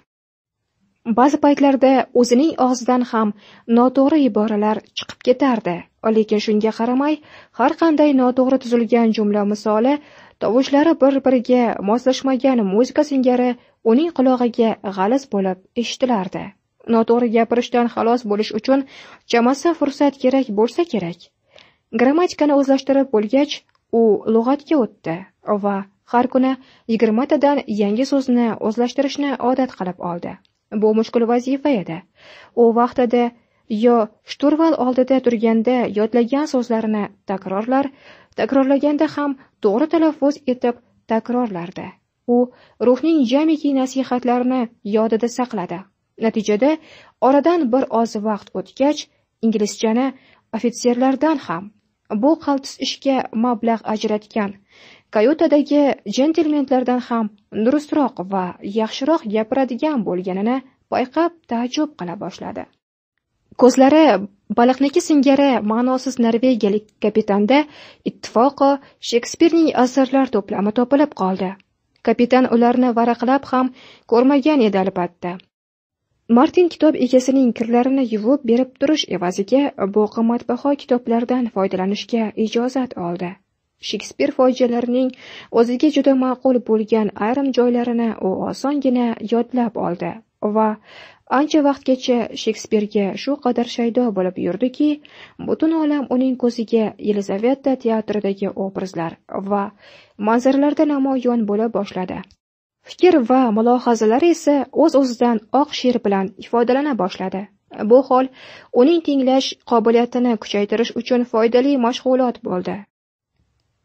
Ba'zi paytlarda o'zining og'zidan ham noto'g'ri iboralar chiqib ketardi, lekin shunga qaramay, har qanday noto'g'ri tuzilgan jumla misoli tovushlari bir-biriga moslashmagan muzika singari uning qulog'iga g'aliz bo'lib eshitilardi. Noto'g'ri gapirishdan xalos bo'lish uchun chamasi fursat kerak bo'lsa kerak. Grammatikani o'zlashtirib bo'lgach, u lug'atga o'tdi va har kuni yigirma tadan yangi so'zni o'zlashtirishni odat qilib oldi. Bu mushkul vazifa edi. U vaqtida yo shturval oldida turganda yodlagan so'zlarini takrorlar, takrorlaganda ham to'g'ri talaffuz etib takrorlardi. U ruhning jamiki nasihatlarini yodida saqladi. Natijada oradan bir oz vaqt o'tgach, inglizchani ofitserlardan ham bu qaltis ishga mablag' ajratgan kayutadagi jentelmenlardan ham durustroq va yaxshiroq gapiradigan bo'lganini payqab taajjub qila boshladi. Ko'zlari baliqniki singari ma'nosiz norvegiyalik kapitanda ittifoqo Shekspirning asarlar to'plami topilib qoldi. Kapitan ularni varaqlab ham ko'rmagan edi albatta. Martin kitob egasining kirlarini yuvib berib turish evaziga bu qimmatbaho kitoblardan foydalanishga ijozat oldi. Shekspir fojialarining o'ziga juda ma'qul bo'lgan ayrim joylarini u osongina yodlab oldi va ancha vaqtgacha Shekspirga shu qadar shaydo bo'lib yurdiki, butun olam uning ko'ziga Yelizaveta teatridagi obrazlar va manzaralarda namoyon bo'la boshladi. Fikr va mulohazalar esa o'z-o'zidan oq she'r bilan ifodalana boshladi. Bu hol uning tinglash qobiliyatini kuchaytirish uchun foydali mashg'ulot bo'ldi.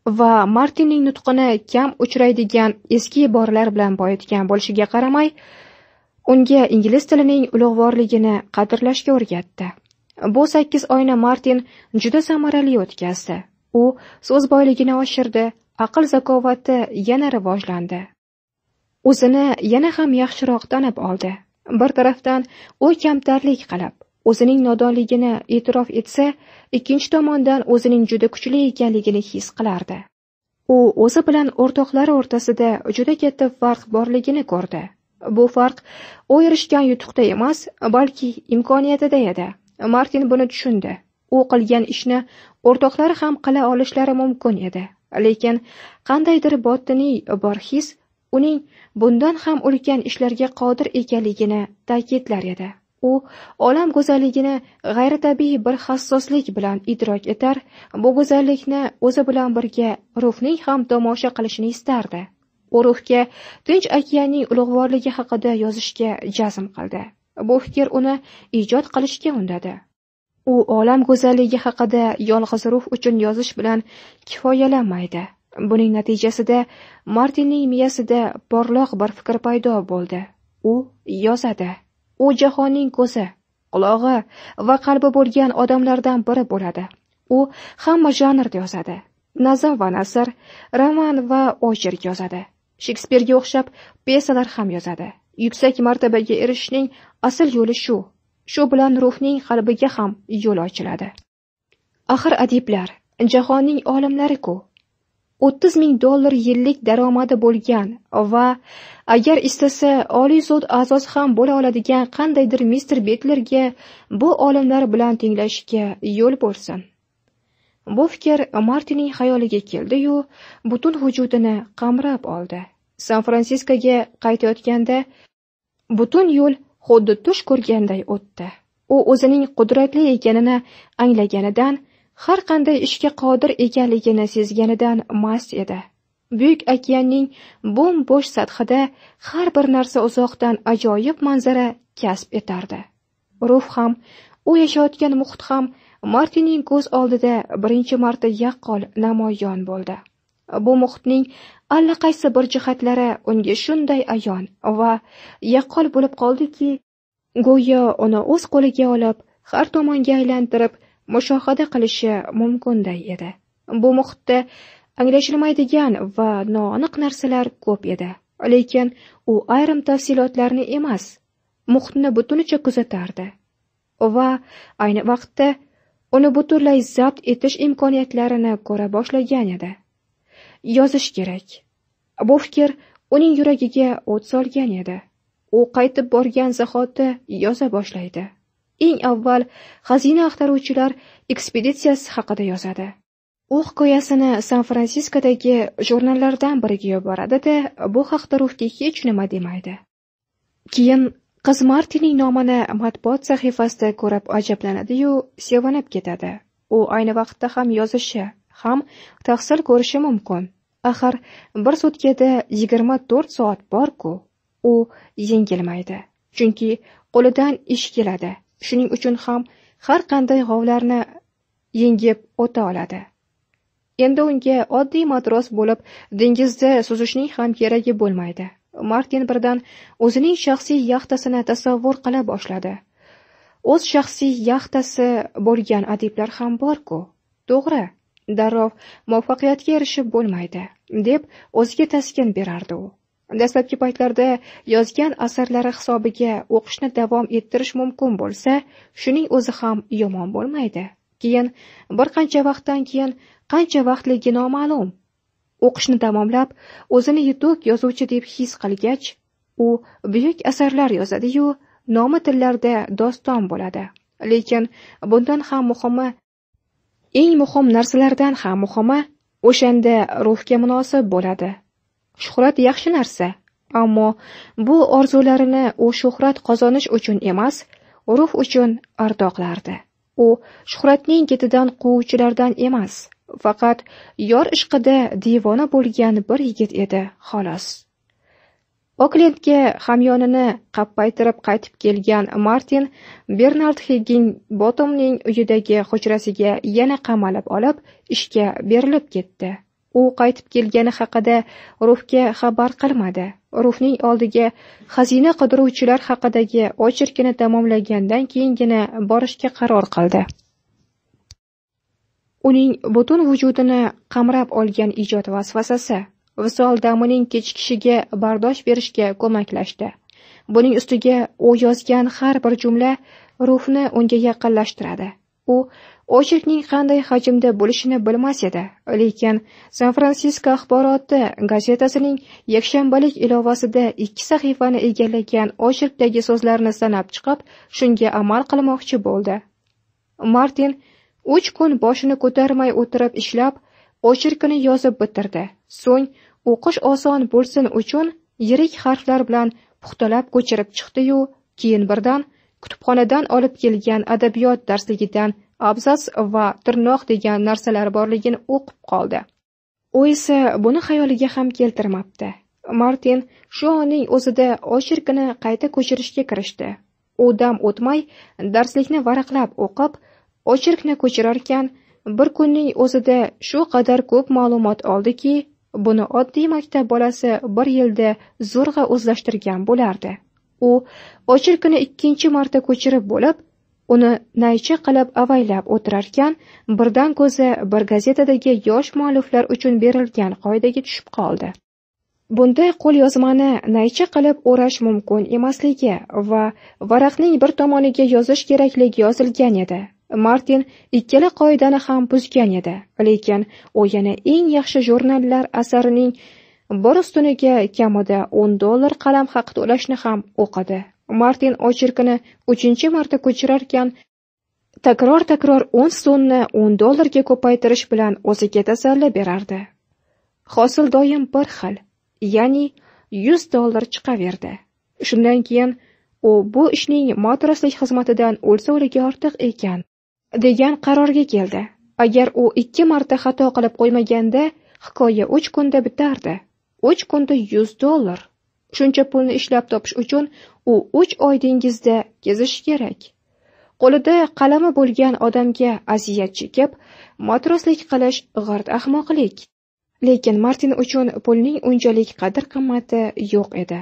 va Martinning nutqini kam uchraydigan eski iboralar bilan boyitgan bo'lishiga qaramay, unga ingliz tilining ulug'vorligini qadrlashga o'rgatdi. Bu sakkiz oyni Martin juda samarali o'tkazdi. U so'z boyligini oshirdi, aql zakovati yana rivojlandi. O'zini yana ham yaxshiroq tanib oldi. Bir tarafdan u kamtarlik qilib, o'zining nodonligini e'tirof etsa, ikkinchi tomondan o'zining juda kuchli ekanligini his qilardi. U o'zi bilan o'rtoqlari o'rtasida juda katta farq borligini ko'rdi. Bu farq u erishgan yutuqda emas, balki imkoniyatida edi. Martin buni tushundi. U qilgan ishni o'rtoqlari ham qila olishlari mumkin edi. Lekin qandaydir botiniy bir his uning bundan ham ulkan ishlarga qodir ekanligini ta'kidlar edi. U olam go'zalligini g'ayritabiiy bir hassoslik bilan idrok etar, bu go'zallikni o'zi bilan birga ruhning ham tomosha qilishini istardi. U ruhga Tinch okeanning ulug'vorligi haqida yozishga jazm qildi. Bu fikr uni ijod qilishga undadi. U olam go'zalligi haqida yolg'iz ruh uchun yozish bilan kifoyalanmaydi. Buning natijasida Martinning miyasida porloq bir fikr paydo bo'ldi. U yozadi. U jahonning ko'zi, qulog'i va qalbi bo'lgan odamlardan biri bo'ladi. U hamma janrda yozadi. Nazm va nasr, roman va ocherk yozadi. Shekspirga o'xshab pyesalar ham yozadi. Yuksak martabaga erishishning asl yo'li shu. Shu bilan ruhning qalbiga ham yo'l ochiladi. Axir adiblar, jahonning olimlari-ku. o'ttiz ming dollar yillik daromadi bo'lgan va agar istasa Oliy sud a'zosi ham bo'la oladigan qandaydir mister Betlerga bu olimlar bilan tenglashishga yo'l bo'lsin. Bu fikr Martinning xayoliga keldi-yu, butun vujudini qamrab oldi. San-Fransiskoga qaytayotganda butun yo'l xuddi tush ko'rganday o'tdi. U o'zining qudratli ekanini anglaganidan, har qanday ishga qodir ekanligini sezganidan mast edi. Buyuk okeanning bo'm-bo'sh sathida har bir narsa uzoqdan ajoyib manzara kasb etardi. Ruh ham, u yashayotgan muhit ham Martinning ko'z oldida birinchi marta yaqqol namoyon bo'ldi. Bu muhitning allaqaysi bir jihatlari unga shunday ayon va yaqqol bo'lib qoldiki, go'yo uni o'z qo'liga olib, har tomonga aylantirib mushohada qilishi mumkinday edi. Bu muhitda anglashilmaydigan va noaniq narsalar ko'p edi. Lekin u ayrim tafsilotlarni emas, muhitni butunicha kuzatardi va ayni vaqtda uni butunlay zabt etish imkoniyatlarini ko'ra boshlagan edi. Yozish kerak. Bu fikr uning yuragiga o't solgan edi. U qaytib borgan zahoti yoza boshlaydi. Eng avval xazina axtaruvchilar ekspeditsiyasi haqida yozadi. U hikoyasini San-Fransiskodagi jurnallardan biriga yuboradi-da, bu haqda ruhga hech nima demaydi. Keyin qiz Martinning nomini matbuot sahifasida ko'rib ajablanadi-yu, sevinib ketadi. U ayni vaqtda ham yozishi, ham tahsil ko'rishi mumkin. Axir bir sutkada yigirma to'rt soat bor-ku. U yengilmaydi. Chunki qo'lidan ish keladi. Shuning uchun ham har qanday g'ovlarni yengib o'ta oladi. Endi unga oddiy matros bo'lib dengizda suzishning ham keragi bo'lmaydi. Martin birdan o'zining shaxsiy yaxtasini tasavvur qila boshladi. O'z shaxsiy yaxtasi bo'lgan adiblar ham bor-ku. To'g'ri, darrov muvaffaqiyatga erishib bo'lmaydi, deb o'ziga taskin berardi u. Dastlabki paytlarda yozgan asarlari hisobiga o'qishni davom ettirish mumkin bo'lsa, shuning o'zi ham yomon bo'lmaydi. Keyin bir qancha vaqtdan keyin qancha vaqtligi noma'lum. O'qishni tamomlab, o'zini yutuq yozuvchi deb his qilgach, u buyuk asarlar yozadi-yu, nomi tillarda doston bo'ladi. Lekin bundan ham muhimi, eng muhim narsalardan ham muhimi, o'shanda ruhga munosib bo'ladi. Shuhrat yaxshi narsa, ammo bu orzularini u shuhrat qozonish uchun emas, ruh uchun ardoqlardi. U shuhratning ketidan quvuvchilardan emas, faqat yor ishqida devona bo'lgan bir yigit edi, xolos. Oklendga hamyonini qappaytirib qaytib kelgan Martin Bernard Higginbottomning uyidagi hujrasiga yana qamalib olib, ishga berilib ketdi. U qaytib kelgani haqida Rufga xabar qilmadi. Rufning oldiga xazina qidiruvchilar haqidagi ocherkini tamomlagandan keyingina borishga qaror qildi. Uning butun vujudini qamrab olgan ijod vasvasasi visol damining kechikishiga bardosh berishga ko'maklashdi. Buning ustiga u yozgan har bir jumla Rufni unga yaqinlashtiradi. U ocherkning qanday hajmda bo'lishini bilmas edi, lekin San Fransisko axboroti gazetasining yakshanbalik ilovasida ikki sahifani egallagan ocherkdagi so'zlarni sanab chiqib, shunga amal qilmoqchi bo'ldi. Martin uch kun boshini ko'tarmay o'tirib ishlab, ocherkini yozib bitirdi. So'ng o'qish oson bo'lsin uchun yirik harflar bilan puxtalab ko'chirib chiqdi-yu, keyin birdan kutubxonadan olib kelgan adabiyot darsligidan abzas va tirnoq degan narsalar borligini o'qib qoldi. U esa buni xayoliga ham keltirmabdi. Martin shu onning o'zida ocherkini qayta ko'chirishga kirishdi. U dam o'tmay darslikni varaqlab o'qib, ocherkni ko'chirarkan, bir kunning o'zida shu qadar ko'p ma'lumot oldiki, buni oddiy maktab bolasi bir yilda zo'rg'a o'zlashtirgan bo'lardi. U ocherkini ikkinchi marta ko'chirib bo'lib, uni naycha qilib avaylab o'tirarkan, birdan ko'zi bir gazetadagi yosh mualliflar uchun berilgan qoidaga tushib qoldi. Bunday qo'lyozmani naycha qilib o'rash mumkin emasligi va varaqning bir tomoniga yozish kerakligi yozilgan edi. Martin ikkala qoidani ham buzgan edi, lekin u yana eng yaxshi jurnallar asarining bir ustuniga kamida o'n dollar qalam haqi to'lashni ham o'qidi. Martin ocherkini uchinchi marta ko'chirarkan, takror-takror o'n so'mni o'n dollarga ko'paytirish bilan o'ziga tasalli berardi. Hosil doim bir xil, ya'ni yuz dollar chiqaverdi. Shundan keyin u bu ishning matroslik xizmatidan o'lsa o'ligi ortiq ekan degan qarorga keldi. Agar u ikki marta xato qilib qo'ymaganda, hikoya uch kunda bitardi. uch kunda yuz dollar. Shuncha pulni ishlab topish uchun u uch oy dengizda kezishi kerak. Qo'lida qalami bo'lgan odamga aziyat chekib, matroslik qilish g'irt ahmoqlik. Lekin Martin uchun pulning unchalik qadr-qimmati yo'q edi.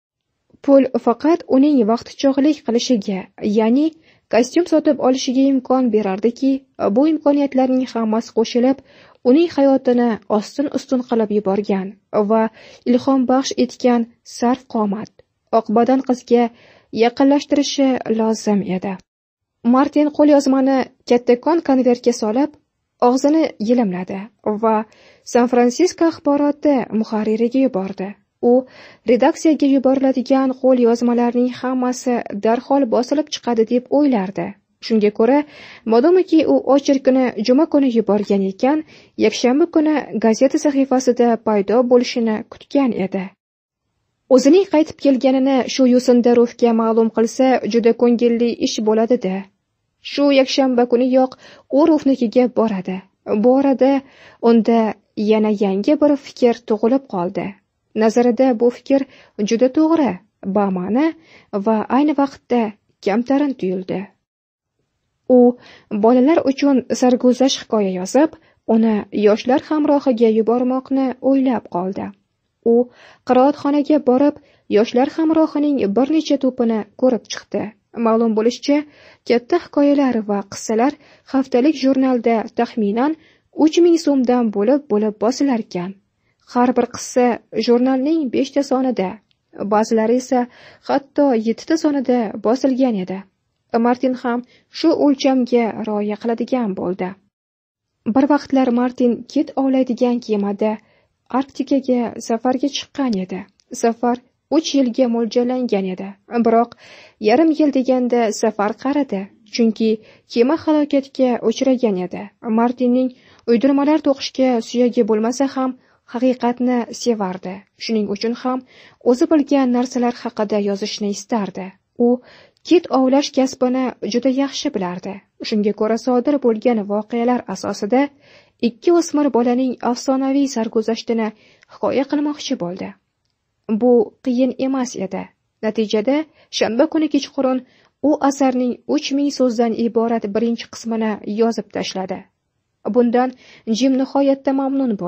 Pul faqat uning vaqtichog'lik qilishiga, ya'ni kostyum sotib olishiga imkon berardiki, bu imkoniyatlarning hammasi qo'shilib uning hayotini ostin-ustun qilib yuborgan va ilhom baxsh etgan sarf qomat oqbadan qizga yaqinlashtirishi lozim edi. Martin qo'lyozmani kattakon konvertga solib, og'zini yilimladi va San Fransisko axboroti muharririga yubordi. U redaksiyaga yuboriladigan qo'lyozmalarning hammasi darhol bosilib chiqadi deb o'ylardi. Shunga ko'ra, modomiki u ocherkini juma kuni yuborgan ekan, yakshanba kuni gazeta sahifasida paydo bo'lishini kutgan edi. O'zining qaytib kelganini shu yo'sinda Rufga ma'lum qilsa, juda ko'ngilli ish bo'ladi-da. Shu yakshanba kuniyoq u Rufnikiga boradi. Bu orada unda yana yangi bir fikr tug'ilib qoldi. Nazarida bu fikr juda to'g'ri, bama'ni va ayni vaqtda kamtarin tuyuldi. U bolalar uchun sarguzasht hikoya yozib, uni yoshlar hamrohiga yubormoqni o'ylab qoldi. U qiroatxonaga borib, yoshlar hamrohining bir necha to'pini ko'rib chiqdi. Ma'lum bo'lishicha, katta hikoyalar va qissalar haftalik jurnalda taxminan uch ming so'mdan bo'lib-bo'lib bosilar ekan. Har bir qissa jurnalning beshta sonida, ba'zilari esa hatto yettita sonida bosilgan edi. Martin ham shu o'lchamga rioya qiladigan bo'ldi. Bir vaqtlar Martin kit ovlaydigan kemada Arktikaga safarga chiqqan edi. Safar uch yilga mo'ljallangan edi. Biroq yarim yil deganda safar qaridi, chunki kema halokatga uchragan edi. Martinning uydirmalar to'qishga suyagi bo'lmasa ham haqiqatni sevardi. Shuning uchun ham o'zi bilgan narsalar haqida yozishni istardi. U kit ovlash kasbini juda yaxshi bilardi. Shunga ko'ra sodir bo'lgan voqealar asosida ikki o'smir bolaning afsonaviy sarguzashtini hikoya qilmoqchi bo'ldi. Bu qiyin emas edi. Natijada shanba kuni kechqurun u asarning uch ming so'zdan iborat birinchi qismini yozib tashladi. Bundan Jim nihoyatda mamnun bo'ldi.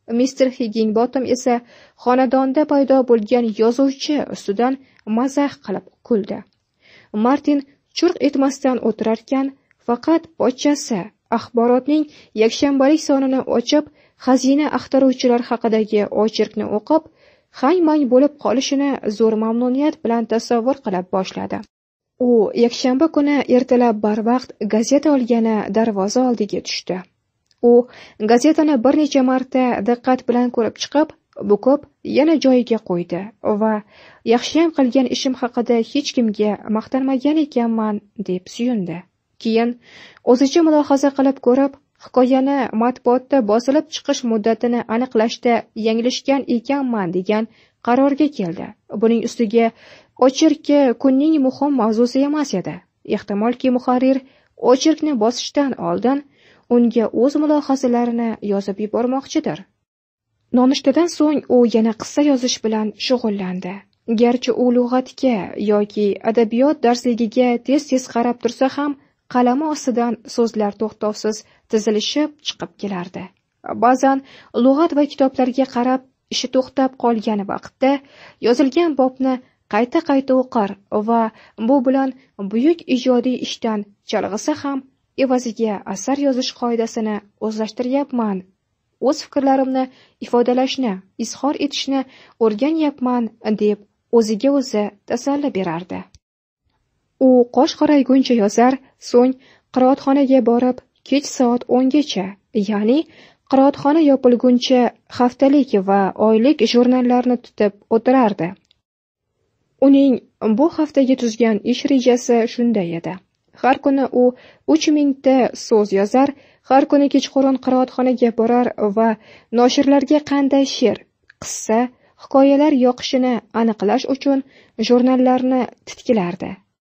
mister Higginbottom esa xonadonda paydo bo'lgan yozuvchi ustidan mazax qilib kuldi. Martin churq etmasdan o'tirarkan, faqat pochchasi axborotning yakshanbalik sonini ochib, xazina axtaruvchilar haqidagi ocherkni o'qib, hang-mang bo'lib qolishini zo'r mamnuniyat bilan tasavvur qilib boshladi. U yakshanba kuni ertalab barvaqt gazeta olgani darvoza oldiga tushdi. U gazetani bir necha marta diqqat bilan ko'rib chiqib, bukib yana joyiga qo'ydi va yaxshiyam qilgan ishim haqida hech kimga maqtanmagan ekanman deb suyundi. Keyin o'zicha mulohaza qilib ko'rib, hikoyani matbuotda bosilib chiqish muddatini aniqlashda yanglishgan ekanman degan qarorga keldi. Buning ustiga ocherkka kunning muhim mavzusi emas edi. Ehtimolki muharrir ocherkni bosishdan oldin unga o'z mulohazalarini yozib yubormoqchidir. Nonushtadan so'ng u yana qissa yozish bilan shug'ullandi. Garchi u lug'atga yoki adabiyot darsligiga tez-tez qarab tursa ham, qalami ostidan so'zlar to'xtovsiz tizilishib chiqib kelardi. Ba'zan lug'at va kitoblarga qarab ishi to'xtab qolgan vaqtda yozilgan bobni qayta-qayta o'qir va bu bilan buyuk ijodiy ishdan chalg'isa ham evaziga asar yozish qoidasini o'zlashtiryapman, o'z fikrlarimni ifodalashni, izhor etishni o'rganyapman deb o'ziga o'zi tasalli berardi. U qosh qorayguncha yozar, so'ng qiroatxonaga borib, kech soat o'ngacha, ya'ni qiroatxona yopilguncha haftalik va oylik jurnallarni tutib o'tirardi. Uning bu haftaga tuzgan ish rejasi shunday edi. Har kuni u uch mingta so'z yozar, har kuni kechqurun qiroatxonaga borar va noshirlarga qanday she'r, qissa, hikoyalar yoqishini aniqlash uchun jurnallarni titkilardi.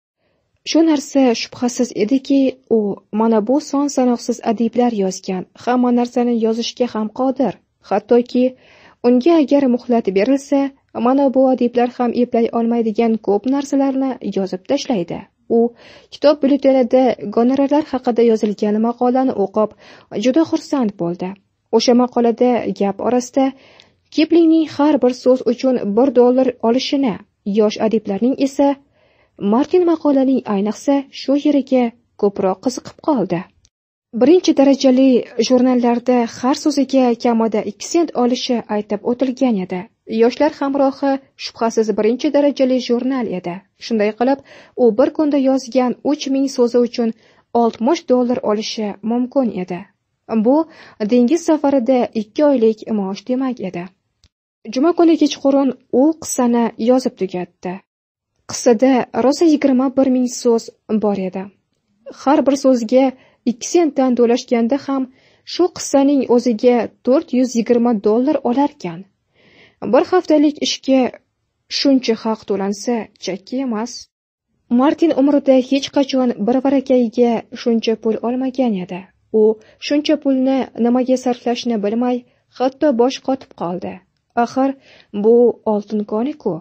Shu narsa shubhasiz ediki, u mana bu son sanoqsiz adiblar yozgan hamma narsani yozishga ham qodir. Hattoki unga agar muhlat berilsa, mana bu adiblar ham eplay olmaydigan ko'p narsalarni yozib tashlaydi. U kitob byulletenida gonorarlar haqida yozilgan maqolani o'qib, juda xursand bo'ldi. O'sha maqolada gap orasida Kiplingning har bir so'z uchun bir dollar olishini, yosh adiblarning esa Martin maqolaning ayniqsa shu yeriga ko'proq qiziqib qoldi. Birinchi darajali jurnallarda har so'ziga kamida ikki sent olishi aytib o'tilgan edi. Yoshlar hamrohi shubhasiz birinchi darajali jurnal edi. Shunday qilib, u bir kunda yozgan uch ming so'zi uchun oltmish dollar olishi mumkin edi. Bu dengiz safarida ikki oylik maosh demak edi. Juma kuni kechqurun u qissani yozib tugatdi. Qissada rosa yigirma bir ming so'z bor edi. Har bir so'zga ikki sentdan to'lashganda ham shu qissaning o'ziga to'rt yuz yigirma dollar olarkan. Bir haftalik ishga shuncha haq to'lansa chakki emas. Martin umrida hech qachon bir varakayiga shuncha pul olmagan edi. U shuncha pulni nimaga sarflashni bilmay, hatto bosh qotib qoldi. Axir bu oltin koni-ku.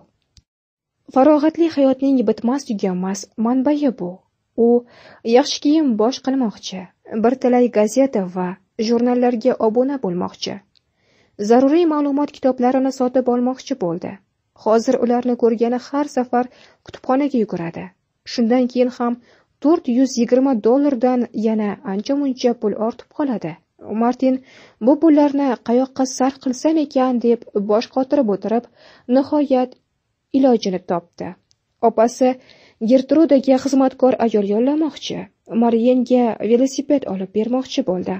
Farog'atli hayotning bitmas tuganmas manbai bu. U yaxshi kiyim bosh qilmoqchi, bir talay gazeta va jurnallarga obuna bo'lmoqchi. Zaruriy ma'lumot kitoblarini sotib olmoqchi bo'ldi. Hozir ularni ko'rgani har safar kutubxonaga yuguradi. Shundan keyin ham to'rt yuz yigirma dollardan yana ancha-muncha pul ortib qoladi. Martin bu pullarni qayoqqa sarf qilsam ekan deb bosh qotirib o'tirib, nihoyat ilojini topdi. Opasi Gertrudaga xizmatkor ayol yollamoqchi, Mariyenga velosiped olib bermoqchi bo'ldi.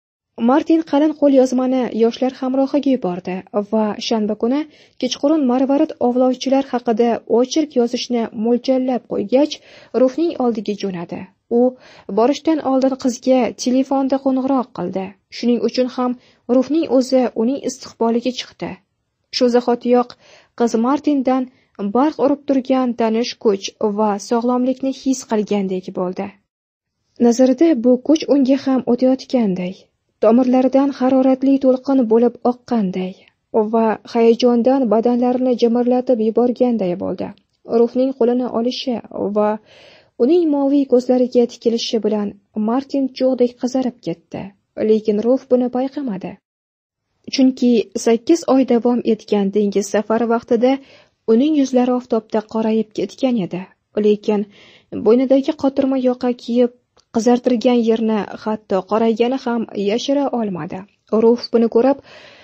Martin qalin qo'lyozmani yoshlar hamrohiga yubordi va shanba kuni kechqurun marvarid ovlovchilar haqida ocherk yozishni mo'ljallab qo'ygach, Rufning oldiga jo'nadi. U borishdan oldin qizga telefonda qo'ng'iroq qildi. Shuning uchun ham Rufning o'zi uning istiqboliga chiqdi. Shu zahotiyoq qiz Martindan barq urib turgan tanish kuch va sog'lomlikni his qilgandek bo'ldi. Nazarida bu kuch unga ham o'tayotganday, tomirlaridan haroratli to'lqin bo'lib oqqanday va hayajondan badanlarini jimirlatib yuborganday bo'ldi. Rufning qo'lini olishi va uning moviy ko'zlariga tikilishi bilan Martin cho'g'dek qizarib ketdi, lekin Ruf buni payqamadi. Chunki sakkiz oy davom etgan dengiz safari vaqtida uning yuzlari oftobda qorayib ketgan edi. Lekin bo'ynidagi qotirma yoqa kiyib, qizartirgan yerni hatto qoraygani ham yashira olmadi. Ruf buni ko'rib,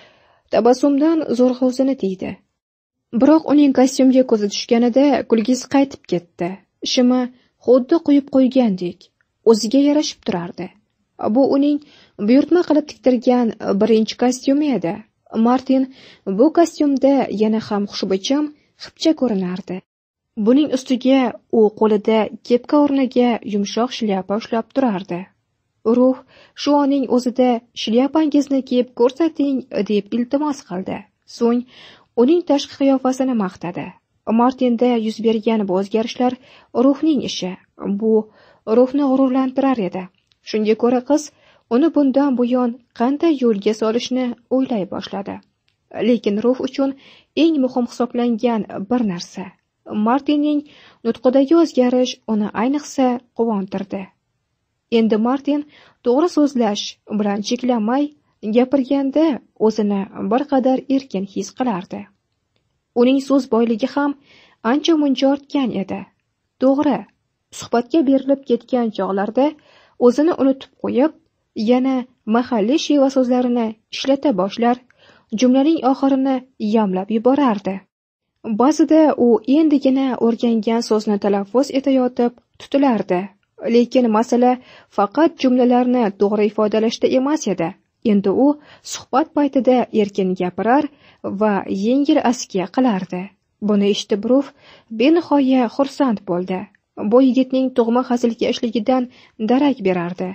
tabassumdan zo'rg'a o'zini tiydi. Biroq uning kostyumga ko'zi tushganida kulgisi qaytib ketdi. Shimi xuddi quyib qo'ygandek, o'ziga yarashib turardi. Bu uning buyurtma qilib tiktirgan birinchi kostyumi edi. Martin bu kostyumda yana ham xushbichim, xipcha ko'rinardi. Buning ustiga u qo'lida kepka o'rniga yumshoq shlyapa ushlab turardi. Ruf shu onning o'zida shlyapangizni kiyib ko'rsating deb iltimos qildi. So'ng uning tashqi qiyofasini maqtadi. Martinda yuz bergan bu o'zgarishlar Rufning ishi. Bu Rufni g'ururlantirar edi. Shunga ko'ra qiz uni bundan buyon qanday yo'lga solishni o'ylay boshladi. Lekin Ruf uchun eng muhim hisoblangan bir narsa Martinning nutqidagi o'zgarish uni ayniqsa quvontirdi. Endi Martin to'g'ri so'zlash bilan cheklanmay, gapirganda o'zini bir qadar erkin his qilardi. Uning so'z boyligi ham ancha-muncha ortgan edi. To'g'ri, suhbatga berilib ketgan chog'larda o'zini unutib qo'yib, yana mahalliy sheva so'zlarini ishlata boshlar, jumlaning oxirini yamlab yuborardi. Ba'zida u endigina o'rgangan so'zni talaffuz etayotib tutilardi. Lekin masala faqat jumlalarni to'g'ri ifodalashda emas edi. Endi u suhbat paytida erkin gapirar va yengil askiya qilardi. Buni eshitib Ruf benihoya xursand bo'ldi. Bu yigitning tug'ma hazilkashligidan darak berardi.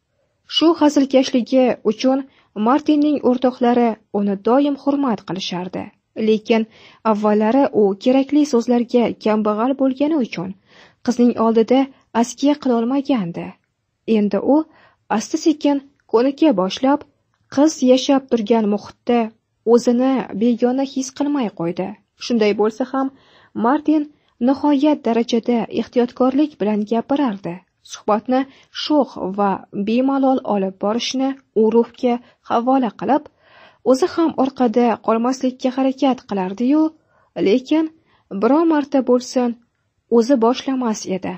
Shu hazilkashligi uchun Martinning o'rtoqlari uni doim hurmat qilishardi. Lekin avvallari u kerakli so'zlarga kambag'al bo'lgani uchun qizning oldida askiya qila olmagandi. Endi u asta-sekin ko'nika boshlab, qiz yashab turgan muhitda o'zini begona his qilmay qo'ydi. Shunday bo'lsa ham Martin nihoyat darajada ehtiyotkorlik bilan gapirardi. Suhbatni sho'x va bemalol olib borishni u Rufga havola qilib, o'zi ham orqada qolmaslikka harakat qilardi-yu, lekin biror marta bo'lsin o'zi boshlamas edi.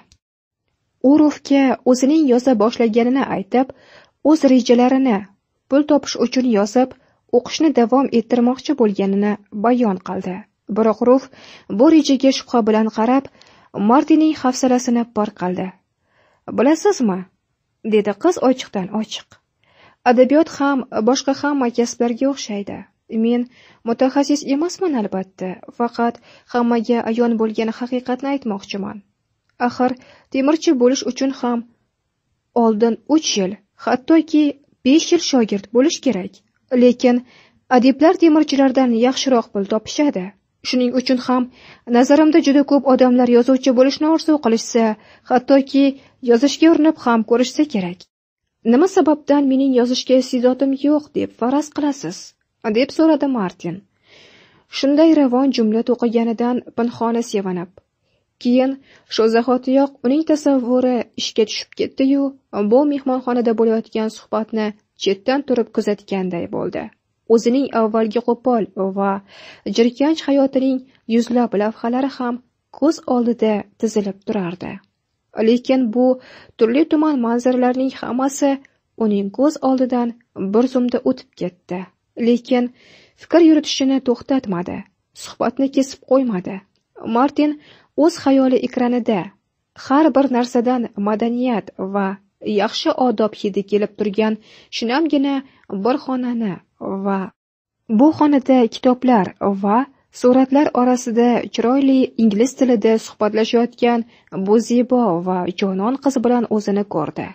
U Rufga o'zining yoza boshlaganini aytib, o'z rejalarini pul topish uchun yozib, o'qishni davom ettirmoqchi bo'lganini bayon qildi. Biroq Ruf bu rejaga shubha bilan qarab, Martinning hafsalasini pir qildi. "Bilasizmi?" dedi qiz ochiqdan ochiq. "Adabiyot ham boshqa hamma kasblarga o'xshaydi. Men mutaxassis emasman albatta, faqat hammaga ayon bo'lgan haqiqatni aytmoqchiman. Axir temirchi bo'lish uchun ham oldin uch yil, hattoki besh yil shogird bo'lish kerak. Lekin adiblar temirchilardan yaxshiroq pul topishadi. Shuning uchun ham nazarimda juda ko'p odamlar yozuvchi bo'lishni orzu qilishsa, hattoki yozishga urinib ham ko'rishsa kerak. Nima sababdan mening yozishga iste'dodim yo'q deb faraz qilasiz?" deb so'radi Martin. Shunday ravon jumla to'qiganidan pinhona sevinib. Keyin shu zahotiyoq uning tasavvuri ishga tushib ketdi-yu, bu mehmonxonada bo'layotgan suhbatni chetdan turib kuzatganday bo'ldi. O'zining avvalgi qo'pol va jirkanch hayotining yuzlab lavhalari ham ko'z oldida tizilib turardi. Lekin bu turli-tuman manzaralarning hammasi uning ko'z oldidan bir zumda o'tib ketdi. Lekin fikr yuritishini to'xtatmadi, suhbatni kesib qo'ymadi. Martin o'z xayoli ekranida har bir narsadan madaniyat va yaxshi odob hidi kelib turgan shinamgina bir xonani va bu xonada kitoblar va suratlar orasida chiroyli ingliz tilida suhbatlashayotgan bu zebo va jonon qiz bilan o'zini ko'rdi.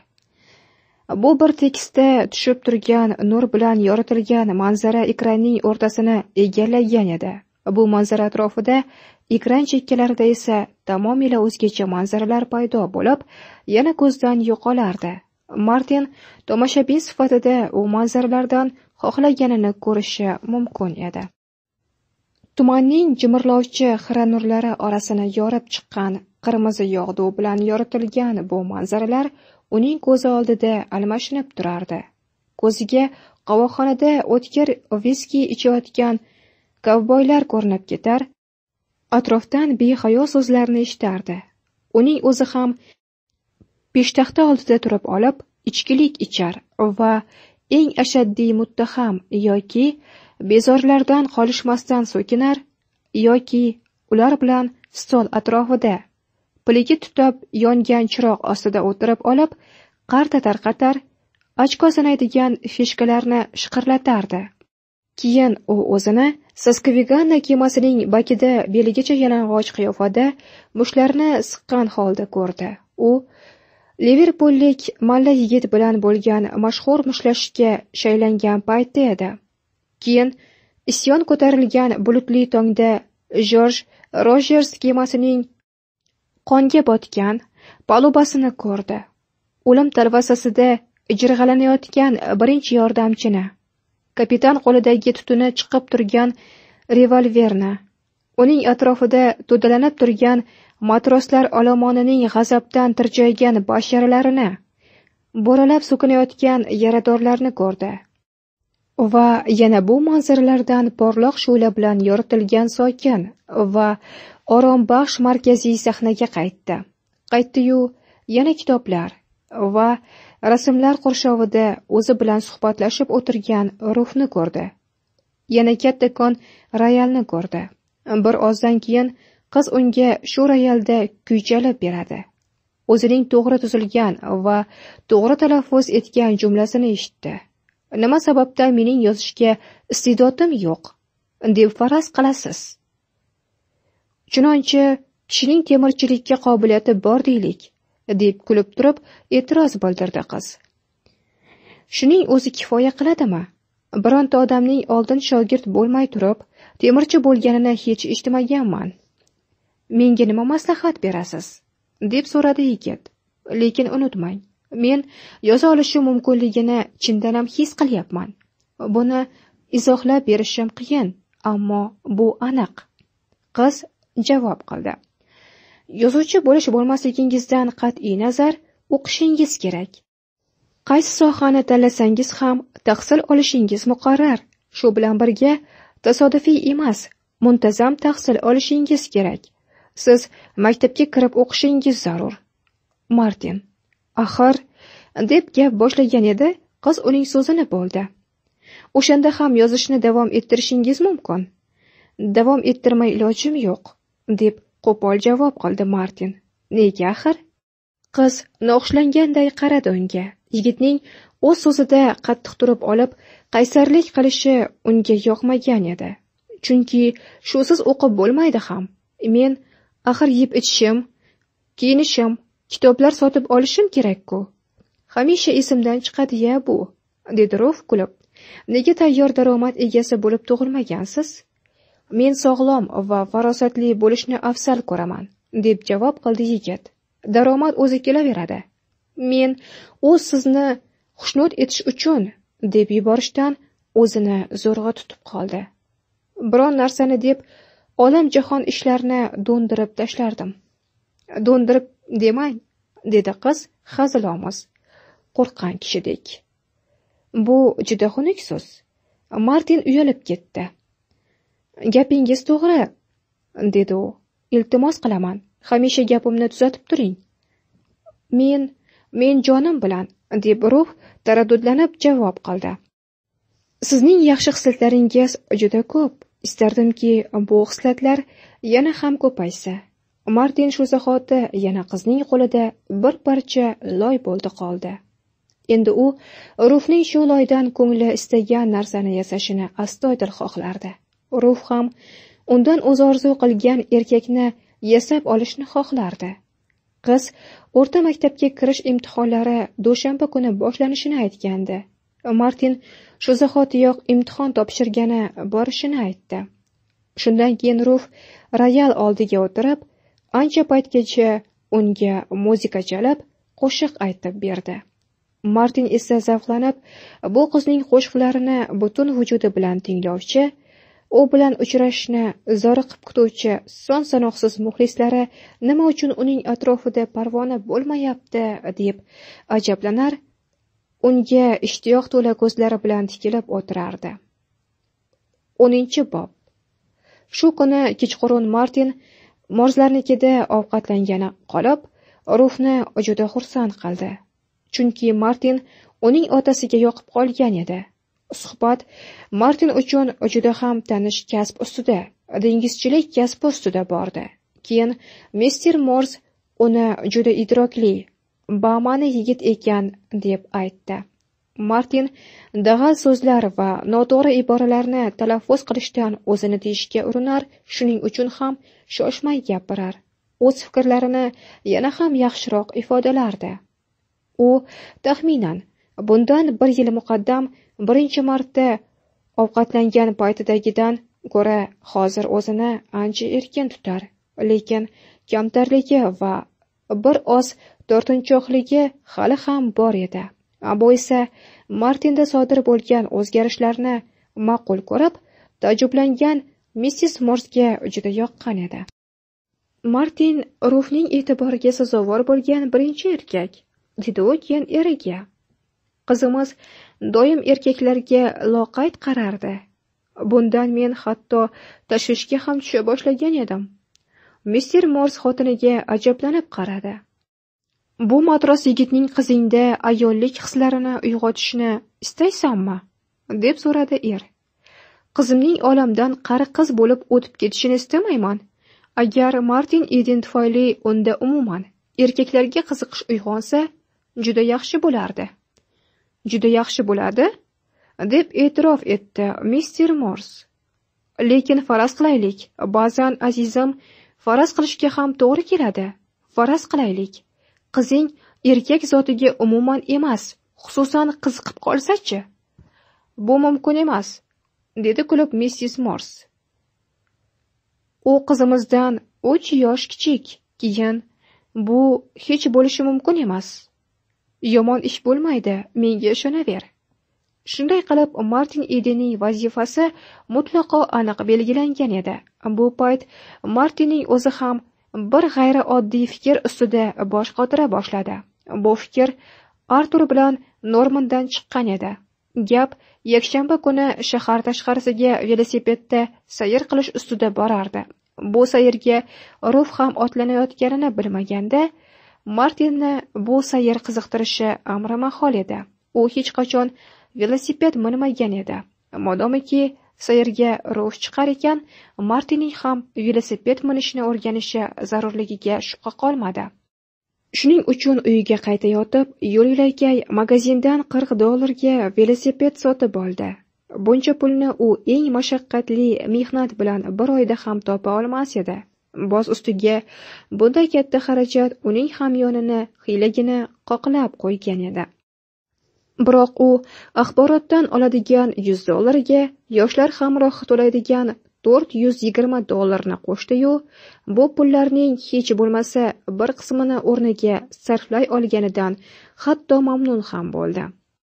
Bu bir tekisda tushib turgan nur bilan yoritilgan manzara ekranning o'rtasini egallagan edi. Bu manzara atrofida ekran chekkalarida esa tamomila o'zgacha manzaralar paydo bo'lib, yana ko'zdan yo'qolardi. Martin tomoshabin sifatida u manzaralardan xohlaganini ko'rishi mumkin edi. Tumanning jimirlovchi xira nurlari orasini yorib chiqqan qirmizi yog'du bilan yoritilgan bu manzaralar uning ko'zi oldida almashinib turardi. Ko'ziga qovoqxonada o'tkir viski ichayotgan kovboylar ko'rinib ketar, atrofdan behayo so'zlarni eshitardi. Uning o'zi ham peshtaxta oldida turib olib, ichkilik ichar va eng ashaddiy muttaham yoki bezorilardan qolishmasdan so'kinar, yoki ular bilan stol atrofida piligi tutab yongan chiroq ostida o'tirib olib, qarta-tarqatar, ochko sanaydigan fishkalarni shiqirlatardi. Keyin u o'zini Saskviganna kemasining bakida beligacha yalang'och qiyofada mushtlarni siqqan holda ko'rdi. U Liverpullik malla yigit bilan bo'lgan mashhur mushlashishga shaylangan paytda edi. Keyin isyon ko'tarilgan bulutli tongda Jorj Rojers kemasining qonga botgan palubasini ko'rdi. O'lim talvasasida jirg'alanayotgan birinchi yordamchini, kapitan qo'lidagi tutuni chiqib turgan revolverni, uning atrofida to'dalanib turgan matroslar olomonining g'azabdan tirjaygan basharalarini, bo'ralab so'kinayotgan yaradorlarni ko'rdi. Va yana bu manzaralardan porloq shu'la bilan yoritilgan sokin va orombaxsh markaziy sahnaga qaytdi. Qaytdi-yu, yana kitoblar va rasmlar qurshovida o'zi bilan suhbatlashib o'tirgan Rufni ko'rdi. Yana kattakon royalni ko'rdi. Bir ozdan keyin qiz unga shu royalda kuy chalib beradi. O'zining to'g'ri tuzilgan va to'g'ri talaffuz etgan jumlasini eshitdi. Nima sababdan mening yozishga iste'dodim yo'q, deb faraz qilasiz? Chunonchi kishining temirchilikka qobiliyati bor deylik, deb kulib turib e'tiroz bildirdi qiz. Shuning o'zi kifoya qiladimi? Bironta odamning oldin shogird bo'lmay turib, temirchi bo'lganini hech eshitmaganman. Menga nima maslahat berasiz? Deb so'radi yigit. Lekin unutmang, men yoza olishim mumkinligini chindan ham his qilyapman. Buni izohlab berishim qiyin, ammo bu aniq. Qiz javob qildi. Yozuvchi bo'lish bo'lmasligingizdan qat'iy nazar o'qishingiz kerak. Qaysi sohani tanlasangiz ham tahsil olishingiz muqarrar. Shu bilan birga tasodifiy emas, muntazam tahsil olishingiz kerak. Siz maktabga kirib o'qishingiz zarur. Martin, axir, deb gap boshlagan edi, qiz uning so'zini bo'ldi. O'shanda ham yozishni davom ettirishingiz mumkin. Davom ettirmay ilojim yo'q, deb qo'pol javob qildi Martin. Nega axir? Qiz noxushlanganday qaradi unga. Yigitning o'z so'zida qattiq turib olib, qaysarlik qilishi unga yoqmagan edi. Chunki shusiz o'qib bo'lmaydi ham. Men axir yeb ichishim, kiyinishim, kitoblar sotib olishim kerak-ku. Hamisha esimdan chiqadi-ya bu, dedi Ruf kulib. Nega tayyor daromad egasi bo'lib tug'ilmagansiz? Men sog'lom va farosatli bo'lishni afzal ko'raman, deb javob qildi yigit. Daromad o'zi kelaveradi. Men o'z sizni xushnud etish uchun deb yuborishdan o'zini zo'rg'a tutib qoldi. Biron narsani deb olam jahon ishlarini do'ndirib tashlardim. Do'ndirib demang, dedi qiz hazilomuz, qo'rqqan kishidek. Bu juda xunuk so'z. Martin uyalib ketdi. Gapingiz to'g'ri, dedi u. Iltimos qilaman, hamisha gapimni tuzatib turing. Men, men jonim bilan, deb Ruf taraddudlanib javob qildi. Sizning yaxshi xislatlaringiz juda ko'p. Istardimki, bu xislatlar yana ham ko'paysa. Martin shu zahoti yana qizning qo'lida bir parcha loy bo'ldi qoldi. Endi u Rufning shu loydan ko'ngli istagan narsani yasashini astoydil xohlardi. Ruf ham undan o'zi orzu qilgan erkakni yasab olishni xohlardi. Qiz o'rta maktabga kirish imtihonlari dushanba kuni boshlanishini aytgandi. Martin shu zahotiyoq imtihon topshirgani borishini aytdi. Shundan keyin Ruf royal oldiga o'tirib, ancha paytgacha unga muzika chalib, qo'shiq aytib berdi. Martin esa zavqlanib, bu qizning qo'shiqlarini butun vujudi bilan tinglovchi, u bilan uchrashishni zoriqib kutuvchi son sanoqsiz muxlislari nima uchun uning atrofida parvona bo'lmayapti deb ajablanar unga ishtiyoq to'la ko'zlari bilan tikilib o'tirardi. o'ninchi bob. Shu kuni kechqurun Martin Morzlarnikida ovqatlangani qolib, Rufni juda xursand qildi. Chunki Martin uning otasiga yoqib qolgan edi. Suhbat Martin uchun juda ham tanish kasb ustida, dengizchilik kasbi ustida bordi. Keyin mister Morz uni juda idrokli, bamani yigit ekan deb aytdi. Martin dag'al so'zlar va noto'g'ri iboralarni talaffuz qilishdan o'zini tiyishga urinar, shuning uchun ham shoshmay gapirar. O'z fikrlarini yana ham yaxshiroq ifodalardi. U taxminan bundan bir yil muqaddam birinchi marta ovqatlangan paytidagidan ko'ra hozir o'zini ancha erkin tutar, lekin kamtarligi va bir oz tortinchoqligi hali ham bor edi. Bu esa Martinda sodir bo'lgan o'zgarishlarni ma'qul ko'rib, taajjublangan missis Morsga juda yoqqan edi. Martin Rufning e'tiboriga sazovor bo'lgan birinchi erkak, dedi u keyin eriga. Qizimiz doim erkaklarga loqayd qarardi. Bundan men hatto tashvishga ham tusha boshlagan edim. mister Morz xotiniga ajablanib qaradi. Bu matros yigitning qizingda ayollik hislarini uyg'otishni istaysanmi? Deb so'radi er. Qizimning olamdan qari qiz bo'lib o'tib ketishini istamayman. Agar Martin Eden tufayli unda umuman erkaklarga qiziqish uyg'onsa, juda yaxshi bo'lardi. Juda yaxshi bo'ladi, deb e'tirof etdi mister Morz. Lekin faraz qilaylik, ba'zan azizim, faraz qilishga ham to'g'ri keladi. Faraz qilaylik, qizing erkak zotiga umuman emas, xususan qiziqib qolsa-chi? Bu mumkin emas, dedi kulib missis Morz. U qizimizdan uch yosh kichik, keyin bu hech bo'lishi mumkin emas. Yomon ish bo'lmaydi, menga ishonaver. Shunday qilib Martin Edenning vazifasi mutlaqo aniq belgilangan edi. Bu payt Martinning o'zi ham bir g'ayri oddiy fikr ustida bosh qotira boshladi. Bu fikr Artur bilan Normandan chiqqan edi. Gap yakshanba kuni shahar tashqarisiga velosipedda sayr qilish ustida borardi. Bu sayrga Ruf ham otlanayotganini bilmaganda, Martinni bu sayr qiziqtirishi amri mahol edi. U hech qachon velosiped minmagan edi. Modomiki sayrga Ruf chiqar ekan, Martinning ham velosiped minishni o'rganishi zarurligiga shubha qolmadi. Shuning uchun uyiga qaytayotib, yo'l-yo'lakay magazindan qirq dollarga velosiped sotib oldi. Buncha pulni u eng mashaqqatli mehnat bilan bir oyda ham topa olmas edi. Boz ustiga bunday katta xarajat uning hamyonini hiylagina qoqlab qo'ygan edi. Biroq u axborotdan oladigan yuz dollarga yoshlar hamroh to'laydigan to'rt yuz yigirma dollarni qo'shdi-yu, bu pullarning hech bo'lmasa bir qismini o'rniga sarflay olganidan hatto mamnun ham bo'ldi.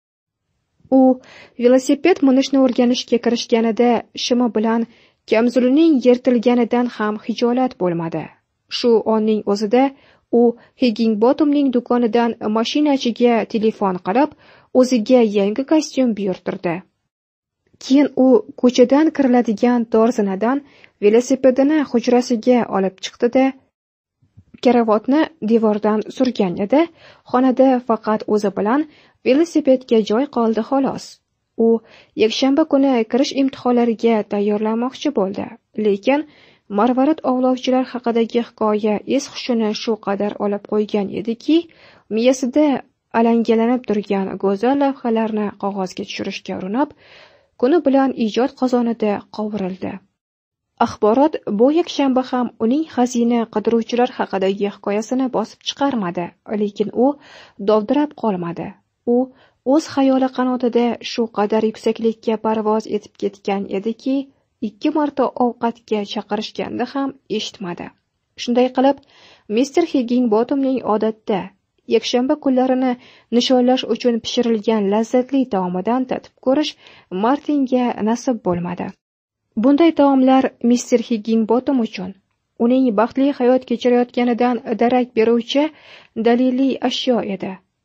U velosiped minishni o'rganishga kirishganida shimi bilan kamzulining yirtilganidan ham hijolat bo'lmadi. Shu onning o'zida u Higginbottomning do'konidan mashinachiga telefon qilib, o'ziga yangi kostyum buyurtirdi. Keyin u ko'chadan kiriladigan tor zinadan velosipedini hujrasiga olib chiqdi-da, karavotni devordan surgan edi. Xonada faqat o'zi bilan velosipedga joy qoldi xolos. U yakshanba kuni kirish imtihonlariga tayyorlanmoqchi bo'ldi, lekin marvarid ovlovchilar haqidagi hikoya es hushini shu qadar olib qo'ygan ediki, miyasida alangalanib turgan go'zal lavhalarni qog'ozga tushirishga urinib, kuni bilan ijod qozonida qovurildi. Axborot bu yakshanba ham uning xazina qidiruvchilar haqidagi hikoyasini bosib chiqarmadi, lekin u dovdirab qolmadi. U o'z xayoli qanotida shu qadar yuksaklikka parvoz etib ketgan ediki, ikki marta ovqatga chaqirishganda ham eshitmadi. Shunday qilib, mister Higginbottomning odatda yakshanba kunlarini nishonlash uchun pishirilgan lazzatli taomidan tatib ko'rish Martinga nasib bo'lmadi. Bunday taomlar mister Higginbottom uchun uning baxtli hayot kechirayotganidan darak beruvchi daliliy ashyo edi.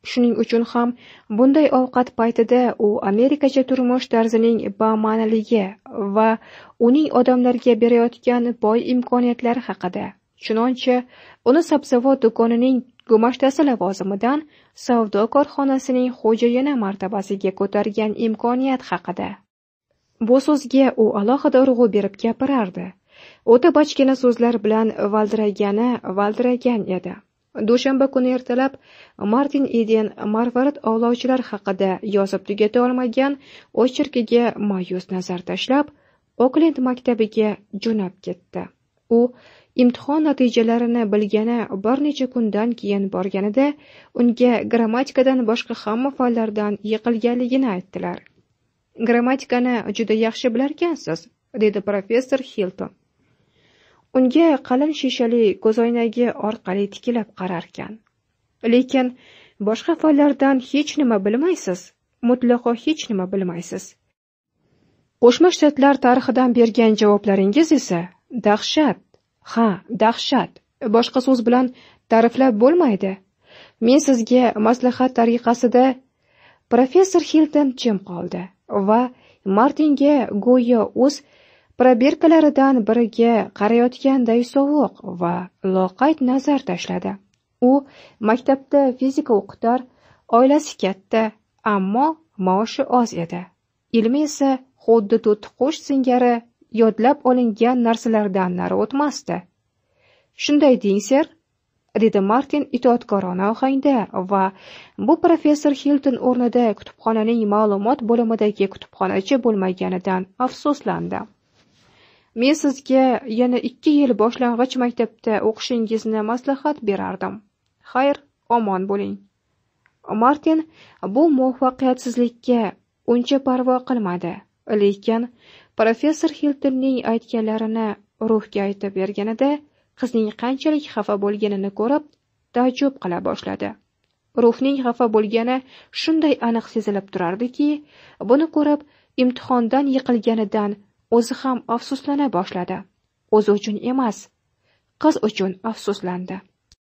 Shuning uchun ham bunday ovqat paytida u Amerikacha turmush tarzining bama'niligi va uning odamlarga berayotgan boy imkoniyatlari haqida, chunonchi uni sabzavot do'konining gumashtasi lavozimidan savdo korxonasining xo'jayini martabasiga ko'targan imkoniyat haqida. Bu so'zga u alohida urg'u berib gapirardi. O'ta bachkana so'zlar bilan valdiragani valdiragan edi. Dushanba kuni ertalab Martin Eden marvarid ovlovchilar haqida yozib tugata olmagan ocherkiga ma'yus nazar tashlab, Oklend maktabiga jo'nab ketdi. U imtihon natijalarini bilgani bir necha kundan keyin borganida unga grammatikadan boshqa hamma fanlardan yiqilganligini aytdilar. Grammatikani juda yaxshi bilarkansiz, dedi professor Hilton. Unga qalin shishali ko'zoynagi orqali tikilib qararkan. Lekin boshqa fanlardan hech nima bilmaysiz, mutlaqo hech nima bilmaysiz. Qo'shma Shtatlar tarixidan bergan javoblaringiz esa dahshat. Ha, dahshat. Boshqa so'z bilan ta'riflab bo'lmaydi. Men sizga maslahat tariqasida. Professor Hilton jim qoldi va Martinga go'yo o'z probirkalaridan biriga qarayotganday sovuq va loqayd nazar tashladi. U maktabda fizika o'qitar, oilasi katta, ammo maoshi oz edi. Ilmi esa xuddi to'tiqush singari yodlab olingan narsalardan nari o'tmasdi. Shunday deng, ser, dedi Martin itoatkorona ohangda va bu professor Hilton o'rnida kutubxonaning ma'lumot bo'limidagi kutubxonachi bo'lmaganidan afsuslandi. Men sizga yana ikki yil boshlang'ich maktabda o'qishingizni maslahat berardim. Xayr, omon bo'ling. Martin bu muvaffaqiyatsizlikka uncha parvo qilmadi, lekin professor Hiltonning aytganlarini ruhga aytib berganida qizning qanchalik xafa bo'lganini ko'rib, taajjub qila boshladi. Ruhning xafa bo'lgani shunday aniq sezilib turardiki, buni ko'rib imtihondan yiqilganidan o'zi ham afsuslana boshladi. O'zi uchun emas, qiz uchun afsuslandi.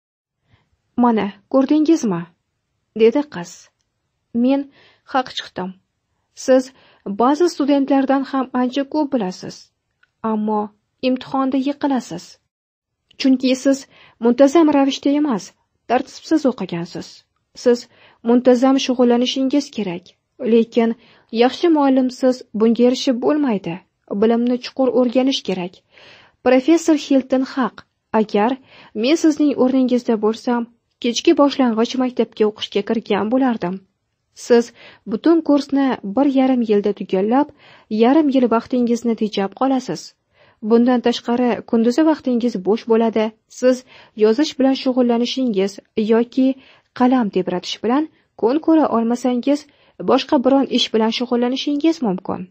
Mana, ko'rdingizmi? Dedi qiz. Men haq chiqdim. Siz ba'zi studentlardan ham ancha ko'p bilasiz, ammo imtihonda yiqilasiz. Chunki siz muntazam ravishda emas, tartibsiz o'qigansiz. Siz muntazam shug'ullanishingiz kerak, lekin yaxshi muallimsiz bunga erishib bo'lmaydi. Bilimni chuqur o'rganish kerak. Professor Hilton haq. Agar men sizning o'rningizda bo'lsam, kechki boshlang'ich maktabga o'qishga kirgan bo'lardim. Siz butun kursni bir yarim yilda tugallab, yarim yil vaqtingizni tejab qolasiz. Bundan tashqari kunduzi vaqtingiz bo'sh bo'ladi. Siz yozish bilan shug'ullanishingiz yoki qalam tebratish bilan kun ko'ra olmasangiz, boshqa biron ish bilan shug'ullanishingiz mumkin.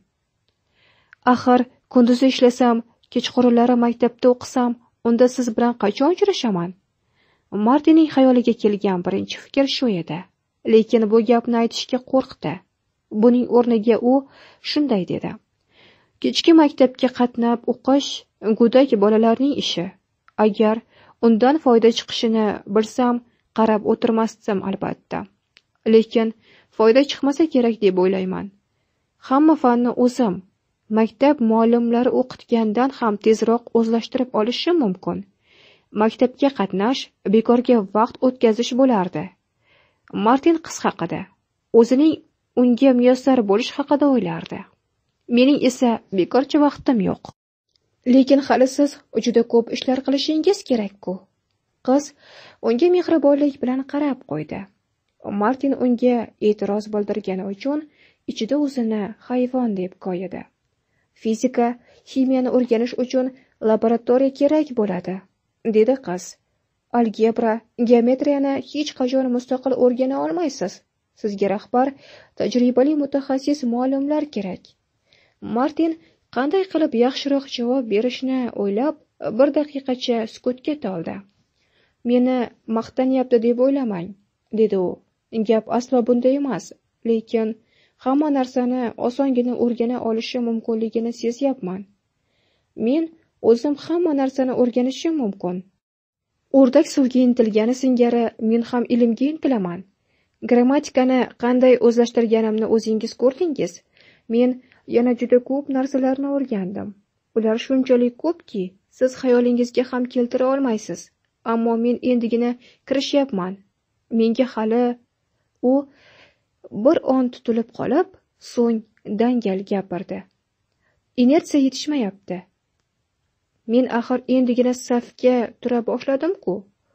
Axir kunduzi ishlasam, kechqurunlari maktabda o'qisam, unda siz bilan qachon uchrashaman? Martinning xayoliga kelgan birinchi fikr shu edi, lekin bu gapni aytishga qo'rqdi. Buning o'rniga u shunday dedi: Kechki maktabga qatnab o'qish go'dak bolalarning ishi. Agar undan foyda chiqishini bilsam, qarab o'tirmasdim albatta. Lekin foyda chiqmasa kerak deb o'ylayman. Hamma fanni o'zim maktab muallimlari o'qitgandan ham tezroq o'zlashtirib olishim mumkin. Maktabga qatnash bekorga vaqt o'tkazish bo'lardi. Martin qiz haqida, o'zining unga muyassar bo'lish haqida o'ylardi. Mening esa bekorchi vaqtim yo'q. Lekin hali siz juda ko'p ishlar qilishingiz kerak-ku. Qiz unga mehribonlik bilan qarab qo'ydi. Martin unga e'tiroz bildirgani uchun ichida o'zini hayvon deb koyidi. Fizika, ximiyani o'rganish uchun laboratoriya kerak bo'ladi, dedi qiz. Algebra, geometriyani hech qachon mustaqil o'rgana olmaysiz. Sizga rahbar, tajribali mutaxassis muallimlar kerak. Martin qanday qilib yaxshiroq javob berishni o'ylab, bir daqiqacha sukutga toldi. Meni maqtanyapti deb o'ylamang, dedi u. Gap aslo bunday emas, lekin hamma narsani osongina o'rgana olishim mumkinligini sezyapman. Men o'zim hamma narsani o'rganishim mumkin. O'rdak suvga intilgani singari men ham ilmga intilaman. Grammatikani qanday o'zlashtirganimni o'zingiz ko'rdingiz. Men yana juda ko'p narsalarni o'rgandim. Ular shunchalik ko'pki, siz xayolingizga ham keltira olmaysiz. Ammo men endigina kirishyapman. Menga hali... U bir on tutilib qolib, so'ng dangal gapirdi. Inersiya yetishmayapti. Men axir endigina safga tura boshladim-ku.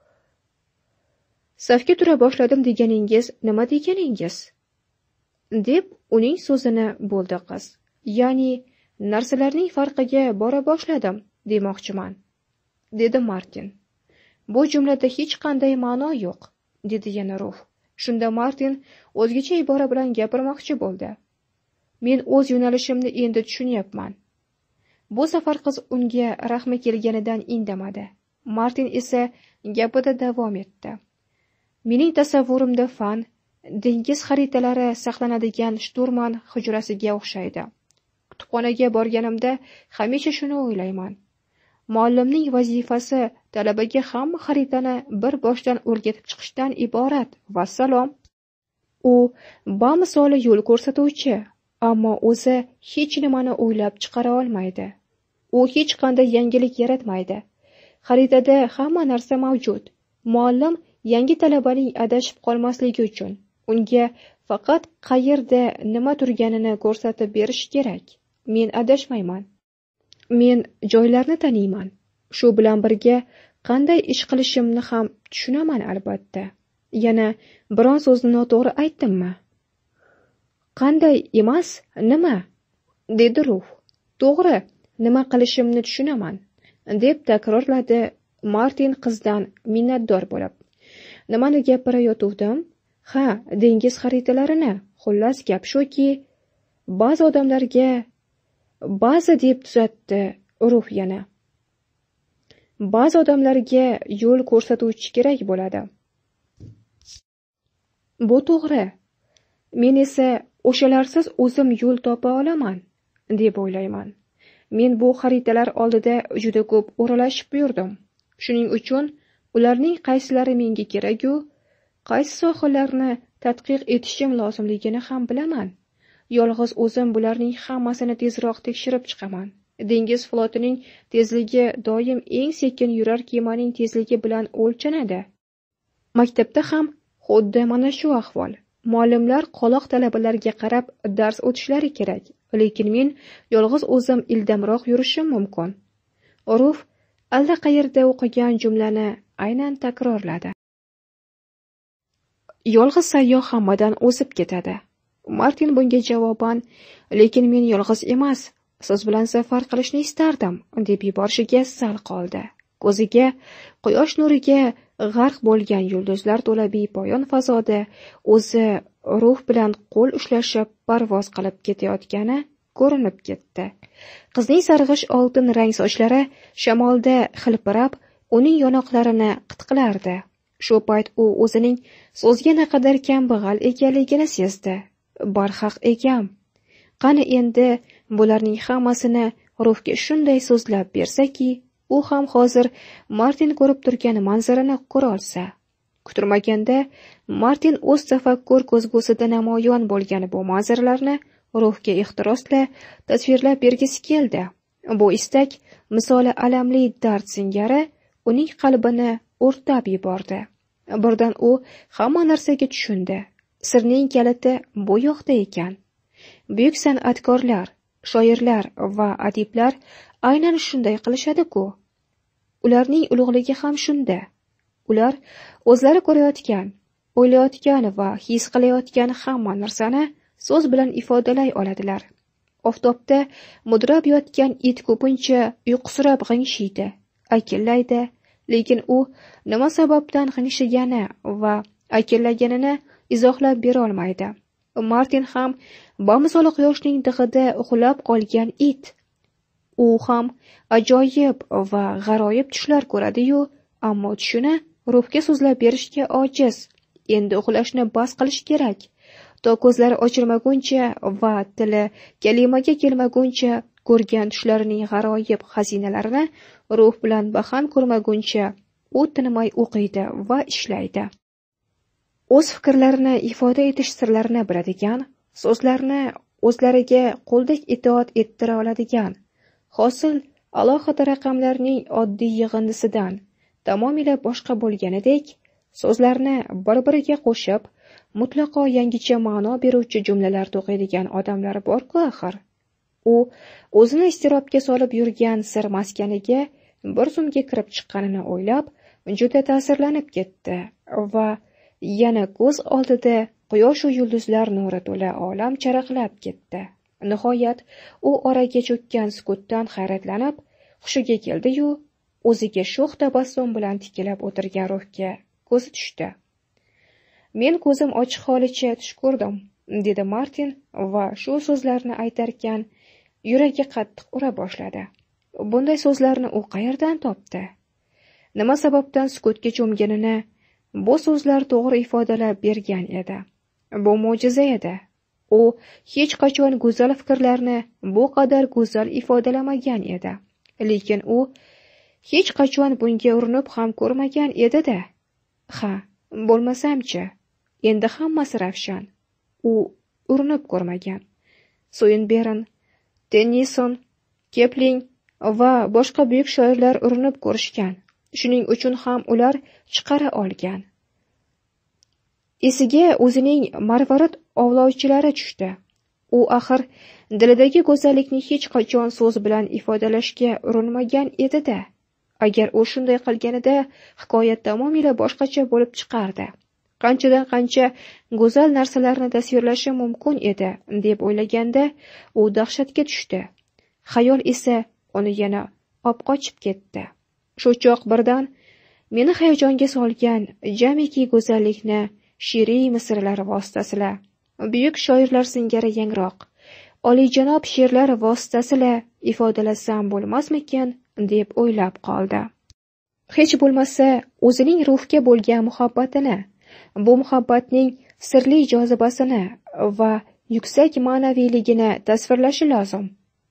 Safga tura boshladim deganingiz nima deganingiz? Deb uning so'zini bo'ldi qiz. Ya'ni narsalarning farqiga bora boshladim demoqchiman, dedi Martin. Bu jumlada hech qanday ma'no yo'q, dedi yana Ruf. Shunda Martin o'zgacha ibora bilan gapirmoqchi bo'ldi. Men o'z yo'nalishimni endi tushunyapman. Bu safar qiz unga rahmi kelganidan indamadi. Martin esa gapida davom etdi. Mening tasavvurimda fan dengiz xaritalari saqlanadigan shturman hujrasiga o'xshaydi. Kutubxonaga borganimda hamisha shuni o'ylayman. Muallimning vazifasi talabaga hamma xaritani bir boshdan o'rgatib chiqishdan iborat. Vassalom. U bamisoli yo'l ko'rsatuvchi, ammo o'zi hech nimani o'ylab chiqara olmaydi. U hech qanday yangilik yaratmaydi. Xaritada hamma narsa mavjud. Muallim yangi talabaning adashib qolmasligi uchun unga faqat qayerda nima turganini ko'rsatib berish kerak. Men adashmayman. Men joylarni taniyman. Shu bilan birga qanday ish qilishimni ham tushunaman albatta. Yana biron so'zni noto'g'ri aytdimmi? Qanday emas, nima? Dedi Ruf. To'g'ri, nima qilishimni tushunaman, deb takrorladi Martin qizdan minnatdor bo'lib. Nimani gapirayotgandim? Ha, dengiz xaritalarini. Xullas gap shuki, ba'zi odamlarga ba'zi deb tuzatdi Ruf yana. Ba'zi odamlarga yo'l ko'rsatuvchi kerak bo'ladi. Bu to'g'ri. Men esa o'shalarsiz o'zim yo'l topa olaman, deb o'ylayman. Men bu xaritalar oldida juda ko'p o'ralashib yurdim. Shuning uchun ularning qaysilari menga kerak-u, qaysi sohalarni tadqiq etishim lozimligini ham bilaman. Yolg'iz o'zim bularning hammasini tezroq tekshirib chiqaman. Dengiz flotining tezligi doim eng sekin yurar kemaning tezligi bilan o'lchanadi. Maktabda ham xuddi mana shu ahvol. Muallimlar qoloq talabalarga qarab dars o'tishlari kerak, lekin men yolg'iz o'zim ildamroq yurishim mumkin. Ruf allaqayerda o'qigan jumlani aynan takrorladi. Yolg'iz sayyoh hammadan o'zib ketadi. Martin bunga javoban, lekin men yolg'iz emas, siz bilan safar qilishni istardim, deb yuborishiga sal qoldi. Ko'ziga quyosh nuriga g'arq bo'lgan yulduzlar to'la bepoyon fazoda o'zi Ruh bilan qo'l ushlashib parvoz qilib ketayotgani ko'rinib ketdi. Qizning sarg'ish oltin rang sochlari shamolda xilpirab, uning yonoqlarini qitqilardi. Shu payt u o'zining so'zga naqadar kambag'al ekanligini sezdi. Barhaq ekam. Qani endi bularning hammasini Ruhga shunday so'zlab bersaki, u ham hozir Martin ko'rib turgan manzarani ko'ra olsa. Kutilmaganda Martin o'z tafakkur ko'zgusida namoyon bo'lgan bu manzaralarni Ruhga ehtirosla tasvirlab bergisi keldi. Bu istak misoli alamli dard singari uning qalbini o'rtab yubordi. Birdan u hamma narsaga tushundi. Sirning kaliti bu yoqda ekan. Buyuk san'atkorlar, shoirlar va adiblar aynan shunday qilishadi-ku. Ularning ulug'ligi ham shunda. Ular o'zlari ko'rayotgan, o'ylayotgan va his qilayotgan hamma narsani so'z bilan ifodalay oladilar. Oftobda mudrab yotgan it ko'pincha uyqusirab g'ingshiydi, akillaydi, lekin u nima sababdan g'ingshigani va akillaganini izohlab bera olmaydi. Martin ham bamisoli quyoshning tig'ida uxlab qolgan it. U ham ajoyib va g'aroyib tushlar ko'radi-yu, ammo tushini Ruhga so'zlab berishga ojiz. Endi uxlashni bas qilish kerak. To ko'zlari ochilmaguncha va tili kalimaga kelmaguncha ko'rgan tushlarining g'aroyib xazinalarini Ruh bilan baham ko'rmaguncha u tinmay o'qiydi va ishlaydi. o'z fikrlarini ifoda etish sirlarini biladigan, so'zlarni o'zlariga qo'ldek itoat ettira oladigan, hosil alohida raqamlarning oddiy yig'indisidan tamomila boshqa bo'lganidek, so'zlarni bir-biriga qo'shib, mutlaqo yangicha ma'no beruvchi jumlalar to'qiydigan odamlar bor-ku axir. U o'zini iztirobga solib yurgan sir maskaniga bir zumga kirib chiqqanini o'ylab, juda ta'sirlanib ketdi va yana ko'z oldida quyosh va yulduzlar nuri to'la olam charaqlab ketdi. Nihoyat u oraga cho'kkan sukutdan hayratlanib, hushiga keldi-yu, o'ziga sho'x tabassum bilan tikilib o'tirgan ruhga ko'zi tushdi. Men ko'zim ochiq holicha tush ko'rdim, dedi Martin va shu so'zlarni aytarkan yuragi qattiq ura boshladi. Bunday so'zlarni u qayerdan topdi? Nima sababdan sukutga cho'mganini bu so'zlar to'g'ri ifodalab bergan edi. Bu mo'jiza edi. U hech qachon go'zal fikrlarni bu qadar go'zal ifodalamagan edi. Lekin u hech qachon bunga urinib ham ko'rmagan edi-da. Ha, bo'lmasam-chi, endi hammasi ravshan. U urinib ko'rmagan. Swinburne, Tennyson, Kipling va boshqa buyuk shoirlar urinib ko'rishgan. Shuning uchun ham ular chiqara olgan. Esiga o'zining marvarid ovlovchilari tushdi. U axir dilidagi go'zallikni hech qachon so'z bilan ifodalashga urinmagan edi-da. Agar u shunday qilganida hikoyat tamomila boshqacha bo'lib chiqardi. Qanchadan qancha go'zal narsalarni tasvirlashi mumkin edi, deb o'ylaganda u dahshatga tushdi. Xayol esa uni yana obqochib ketdi. Shu choq birdan meni hayajonga solgan jamiki go'zallikni she'riy misrlar vositasila, buyuk shoirlar singari yangroq, oliyjanob she'rlar vositasila ifodalasam bo'lmasmikin, deb o'ylab qoldi. Hech bo'lmasa o'zining ruhga bo'lgan muhabbatini, bu muhabbatning sirli jozibasini va yuksak ma'naviyligini tasvirlashi lozim.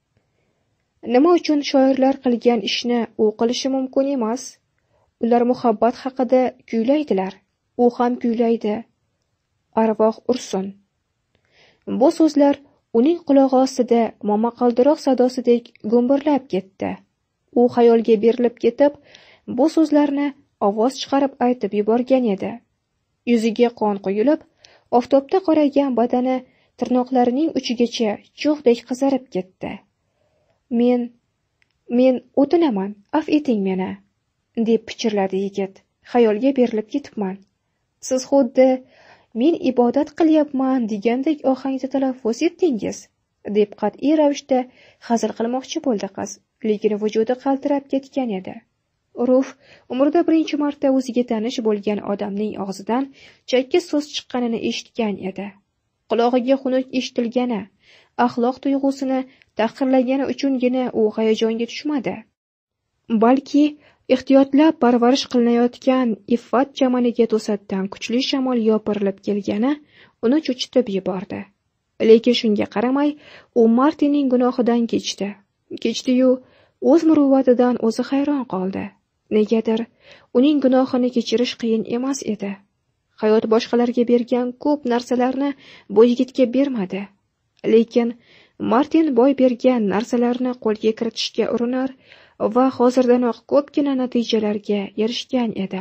Nima uchun shoirlar qilgan ishni u qilishi mumkin emas? Ular muhabbat haqida kuylaydilar, u ham kuylaydi. Arvoh ursin. Bu so'zlar uning qulog'i ostida momaqaldiroq sadosidek gumburlab ketdi. U xayolga berilib ketib, bu so'zlarni ovoz chiqarib aytib yuborgan edi. Yuziga qon quyilib, oftobda qoragan badani tirnoqlarining uchigacha cho'g'dek qizarib ketdi. Men, men o'tinaman, af eting meni, deb pichirladi yigit. Xayolga berilib ketibman. Siz xuddi men ibodat qilyapman degandek ohangda talaffuz etdingiz, deb qat'iy ravishda hazil qilmoqchi bo'ldi qiz, lekin vujudi qaltirab ketgan edi. Ruh umrida birinchi marta o'ziga tanish bo'lgan odamning og'zidan chakka so'z chiqqanini eshitgan edi. Qulog'iga xunuk eshitilgani, axloq tuyg'usini tahqirlagani uchungina u hayajonga tushmadi. Balki ehtiyotlab parvarish qilinayotgan iffat chamaniga to'satdan kuchli shamol yopirilib kelgani uni cho'chitib yubordi. Lekin shunga qaramay, u Martinning gunohidan kechdi. Kechdi-yu, o'z muruvvatidan o'zi hayron qoldi. Negadir uning gunohini kechirish qiyin emas edi. Hayot boshqalarga bergan ko'p narsalarni bu yigitga bermadi. Lekin Martin boy bergan narsalarni qo'lga kiritishga urinar va hozirdanoq ko'pgina natijalarga erishgan edi.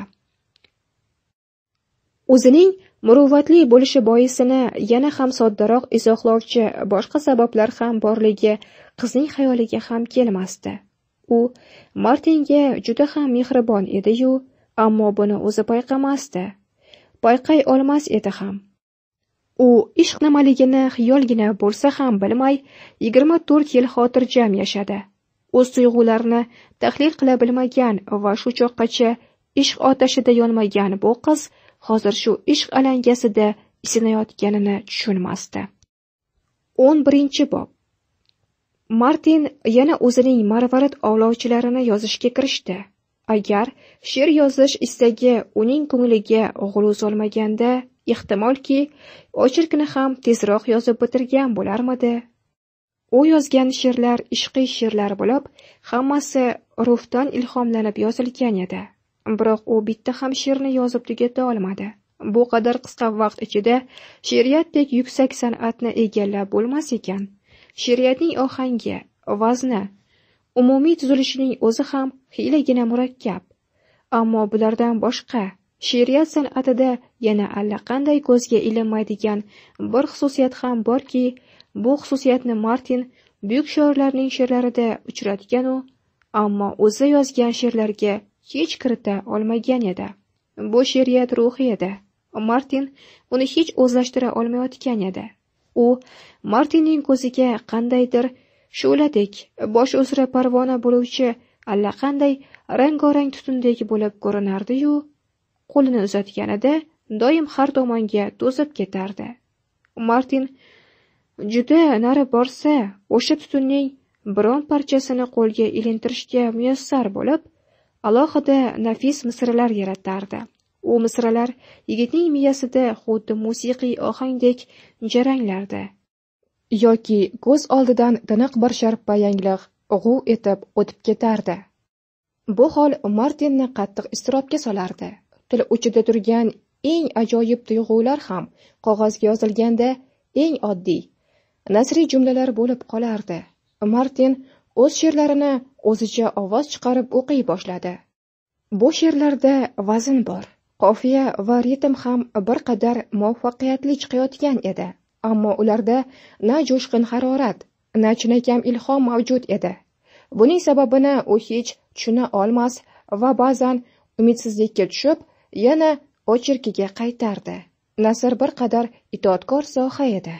O'zining muruvvatli bo'lishi boisini yana ham soddaroq izohlovchi boshqa sabablar ham borligi qizning xayoliga ham kelmasdi. U Martinga juda ham mehribon edi-yu, ammo buni o'zi payqamasdi. Payqay olmas edi ham. U ishq nimaligini xiyolgina bo'lsa ham bilmay, yigirma to'rt yil xotirjam yashadi. O'z tuyg'ularini tahlil qila bilmagan va shu choqqacha ishq otashida yonmagan bu qiz hozir shu ishq alangasida isinayotganini tushunmasdi. o'n birinchi bob. Martin yana o'zining marvarid ovlovchilarini yozishga kirishdi. Agar she'r yozish istagi uning ko'ngliga g'ulu solmaganda, ehtimolki ochiqni ham tezroq yozib bitirgan bo'larmidi. U yozgan she'rlar ishqiy she'rlar bo'lib, hammasi ruhdan ilhomlanib yozilgan edi. Biroq u bitta ham she'rni yozib tugata olmadi. Bu qadar qisqa vaqt ichida she'riyatdek yuksak san'atni egallab bo'lmas ekan. She'riyatning ohangi, vazni, umumiy tuzilishining o'zi ham xiyligina murakkab. Ammo bulardan boshqa she'riyat san'atida yana allaqanday ko'zga ilinmaydigan bir xususiyat ham borki, bu xususiyatni Martin buyuk shoirlarning she'rlarida uchratgan-u, ammo o'zi yozgan she'rlarga hech kirita olmagan edi. Bu she'riyat ruhi edi. Martin uni hech o'zlashtira olmayotgan edi. U Martinning ko'ziga qandaydir shu'ladek, bosh uzra parvona bo'luvchi allaqanday rang-gorang tutundek bo'lib ko'rinardi-yu, qo'lini uzatganida doim har tomonga to'zib ketardi. Martin juda nari borsa, o'sha tutunning biron parchasini qo'lga ilintirishga muyassar bo'lib, alohida nafis misralar yaratardi. U misralar yigitning miyasida xuddi musiqiy ohangdek jaranglardi. Yoki ko'z oldidan tiniq bir sharpa yanglig' g'uv etib o'tib ketardi. Bu hol Martinni qattiq iztirobga solardi. Til uchida turgan eng ajoyib tuyg'ular ham qog'ozga yozilganda eng oddiy, nasriy jumlalar bo'lib qolardi. Martin o'z she'rlarini o'zicha ovoz chiqarib o'qiy boshladi. Bu she'rlarda vazn bor, qofiya va ritm ham bir qadar muvaffaqiyatli chiqayotgan edi. Ammo ularda na jo'shqin harorat, na chinakam ilhom mavjud edi. Buning sababini u hech tushuna olmas va ba'zan umidsizlikka tushib, yana ocherkiga qaytardi. Nasr bir qadar itoatkor soha edi.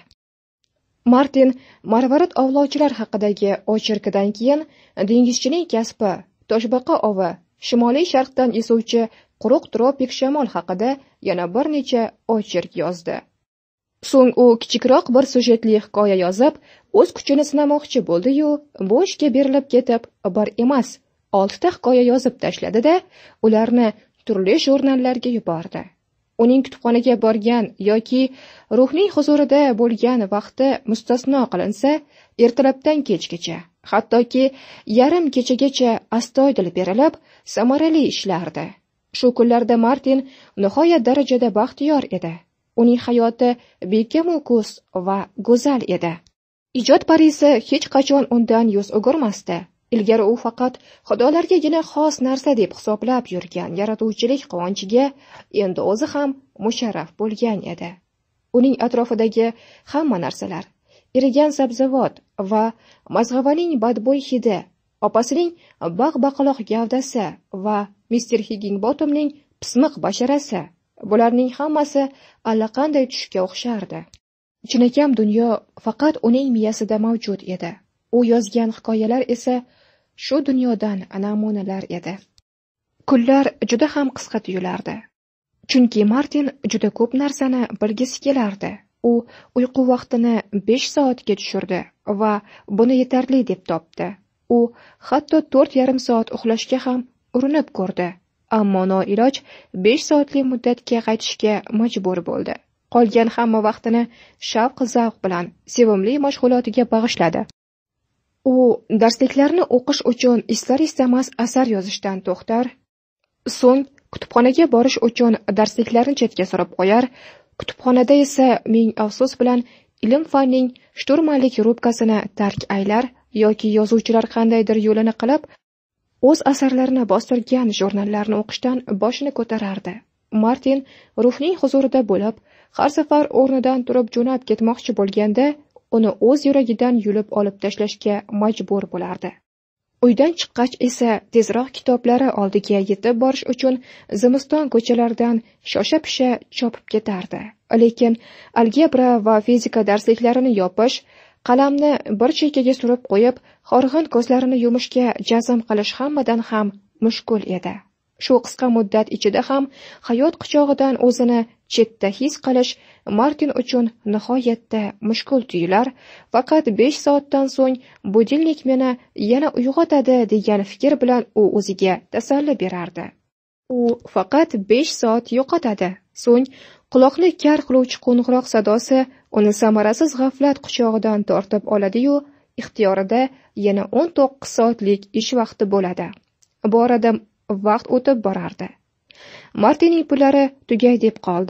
Martin marvarid ovlovchilar haqidagi ocherkidan keyin dengizchining kasbi, toshbaqa ovi, shimoliy sharqdan esuvchi quruq tropik shamol haqida yana bir necha ocherk yozdi. So'ng u kichikroq bir sujetli hikoya yozib, o'z kuchini sinamoqchi bo'ldi-yu, bu ishga berilib ketib, bir emas, oltita hikoya yozib tashladi-da, ularni turli jurnallarga yubordi. Uning kutubxonaga borgan yoki ruhning huzurida bo'lgan vaqti mustasno qilinsa, ertalabdan kechgacha, hattoki yarim kechagacha astoydil berilib, samarali ishlardi. Shu kunlarda Martin nihoyat darajada baxtiyor edi. Uning hayoti bekamukus va go'zal edi. Ijod parisi hech qachon undan yuz o'girmasdi. Ilgari u faqat xudolargagina xos narsa deb hisoblab yurgan yaratuvchilik quvonchiga endi o'zi ham musharraf bo'lgan edi. Uning atrofidagi hamma narsalar, erigan sabzavot va mazg'avaning badbo'y hidi, opasining baq-baqaloq gavdasi va mister Higginbottomning pismiq basharasi, bularning hammasi allaqanday tushga o'xshardi. Chinakam dunyo faqat uning miyasida mavjud edi. U yozgan hikoyalar esa shu dunyodan namunalar edi. Kunlar juda ham qisqa tuyulardi. Chunki Martin juda ko'p narsani bilgisi kelardi. U uyqu vaqtini besh soatga tushirdi va buni yetarli deb topdi. U hatto to'rt yarim soat uxlashga ham urinib ko'rdi. Ammo noiloj besh soatli muddatga qaytishga majbur bo'ldi. Qolgan hamma vaqtini shavq-zavq bilan sevimli mashg'ulotiga bag'ishladi. U darsliklarni o'qish uchun istar-istamas asar yozishdan to'xtar, so'ng kutubxonaga borish uchun darsliklarni chetga surib qo'yar, kutubxonada esa ming afsus bilan ilm-fanning shturmanlik rubkasini tark aylar yoki yozuvchilar qandaydir yo'lini qilib, o'z asarlarini bostirgan jurnallarni o'qishdan boshini ko'tarardi. Martin ruhning huzurida bo'lib, har safar o'rnidan turib jo'nab ketmoqchi bo'lganda, uni o'z yuragidan yulib olib tashlashga majbur bo'lardi. Uydan chiqqach esa tezroq kitoblari oldiga yetib borish uchun zimiston ko'chalaridan shosha-pisha chopib ketardi. Lekin algebra va fizika darsliklarini yopish, qalamni bir chekkaga surib qo'yib, horg'in ko'zlarini yumishga jazm qilish hammadan ham mushkul edi. Shu qisqa muddat ichida ham hayot quchog'idan o'zini chetda his qilish Martin uchun nihoyatda mushkul tuyular, faqat besh soatdan so'ng budilnik meni yana uyg'otadi degan fikr bilan u o'ziga tasalli berardi. U faqat besh soat yo'qotadi, so'ng quloqni kar qiluvchi qo'ng'iroq sadosi uni samarasiz g'aflat quchog'idan tortib oladi-yu, ixtiyorida yana o'n to'qqiz soatlik ish vaqti bo'ladi. Bu orada vaqt o'tib borardi. Martinning pullari tugay deb qoldi.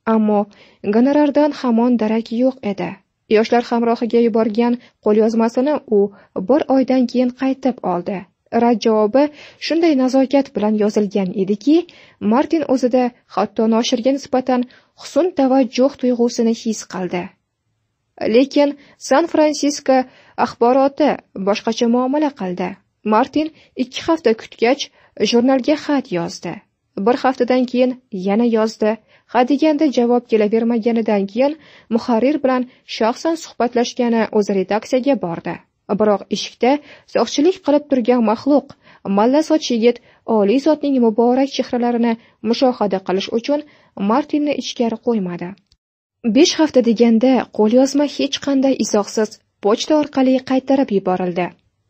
Ammo gonorardan hamon darak yo'q edi. Yoshlar hamrohiga yuborgan qo'lyozmasini u bir oydan keyin qaytib oldi. Rad javobi shunday nazokat bilan yozilgan ediki, Martin o'zida hatto noshirga nisbatan husn tavajjuh tuyg'usini his qildi. Lekin San-Fransisko axboroti boshqacha muomala qildi. Martin ikki hafta kutgach, jurnalga xat yozdi. Bir haftadan keyin yana yozdi. Ha deganda javob kelavermaganidan keyin muharrir bilan shaxsan suhbatlashgani o'zi redaksiyaga bordi. Biroq eshikda soqchilik qilib turgan maxluq, malla soch yigit oliy zotning muborak chehralarini mushohada qilish uchun Martinni ichkari qo'ymadi. besh hafta deganda qo'lyozma hech qanday izohsiz pochta orqali qaytarib yuborildi.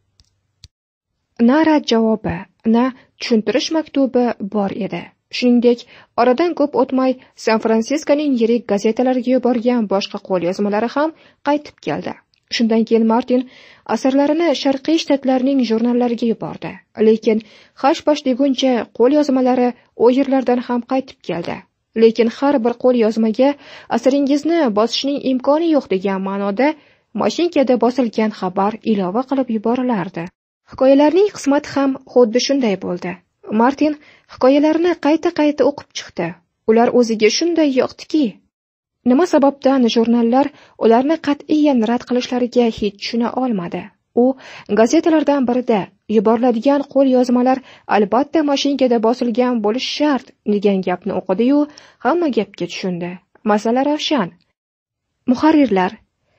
Na rad javobi, na tushuntirish maktubi bor edi. Shuningdek, oradan ko'p o'tmay San-Fransiskoning yirik gazetalariga yuborgan boshqa qo'lyozmalari ham qaytib keldi. Shundan keyin Martin asarlarini Sharqiy shtatlarning jurnallariga yubordi. Lekin hash-pash deguncha qo'lyozmalari u yerlardan ham qaytib keldi. Lekin har bir qo'lyozmaga asaringizni bosishning imkoni yo'q degan ma'noda mashinkada bosilgan xabar ilova qilib yuborilardi. Hikoyalarning qismati ham xuddi shunday bo'ldi. Martin hikoyalarini qayta-qayta o'qib chiqdi. Ular o'ziga shunday yoqdiki, nima sababdan jurnallar ularni qat'iyan rad qilishlariga hech tushuna olmadi. U gazetalardan birida yuboriladigan qo'lyozmalar albatta mashinkada bosilgan bo'lishi shart degan gapni o'qidi-yu, hamma gapga tushundi. Masala ravshan. Muharrirlar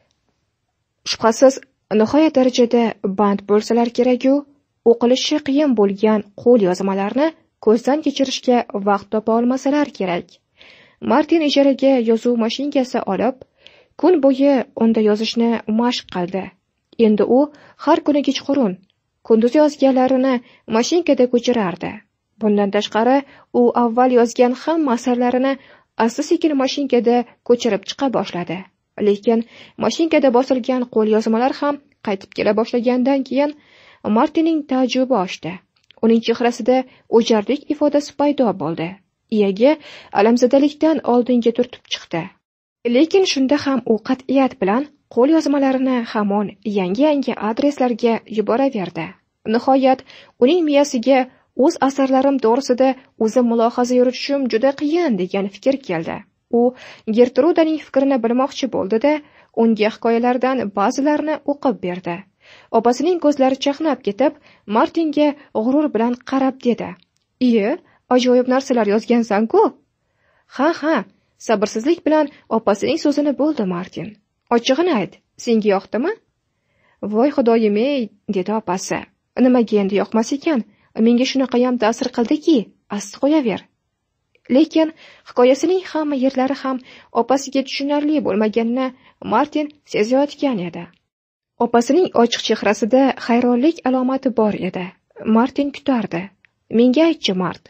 shubhasiz nihoyat darajada band bo'lsalar kerak-ku, o'qilishi qiyin bo'lgan qo'lyozmalarni ko'zdan kechirishga vaqt topa olmasalar kerak. Martin ijaraga yozuv mashinkasi olib, kun bo'yi unda yozishni mashq qildi. Endi u har kuni kechqurun kunduz yozganlarini mashinkada ko'chirardi. Bundan tashqari, u avval yozgan hamma asarlarini asta-sekin mashinkada ko'chirib chiqa boshladi. Lekin mashinkada bosilgan qo'lyozmalar ham qaytib kela boshlagandan keyin Martinning taajjubi oshdi. Uning chehrasida o'jarlik ifodasi paydo bo'ldi. Iyaga alamzadalikdan oldinga turtib chiqdi. Lekin shunda ham u qat'iyat bilan qo'lyozmalarini hamon yangi-yangi adreslarga yuboraverdi. Nihoyat uning miyasiga o'z asarlarim to'g'risida o'zim mulohaza yuritishim juda qiyin degan fikr keldi. U Gertrudaning fikrini bilmoqchi bo'ldi-da, unga hikoyalardan ba'zilarini o'qib berdi. Opasining ko'zlari chaqnab ketib, Martinga g'urur bilan qarab dedi: "Iye, ajoyib narsalar yozgansan-ku." "Ha, ha," sabrsizlik bilan opasining so'zini bo'ldi Martin. "Ochig'ini ayt, senga yoqdimi?" "Voy xudoyim-ey," dedi opasi. "Nimaga endi yoqmas ekan? Menga shunaqa ham ta'sir qildiki, asti qo'yaver." Lekin hikoyasining hamma yerlari ham opasiga tushunarli bo'lmaganini Martin sezayotgan edi. Opasining ochiq chehrasida hayronlik alomati bor edi. Martin kutardi. "Menga aytchi, Mart."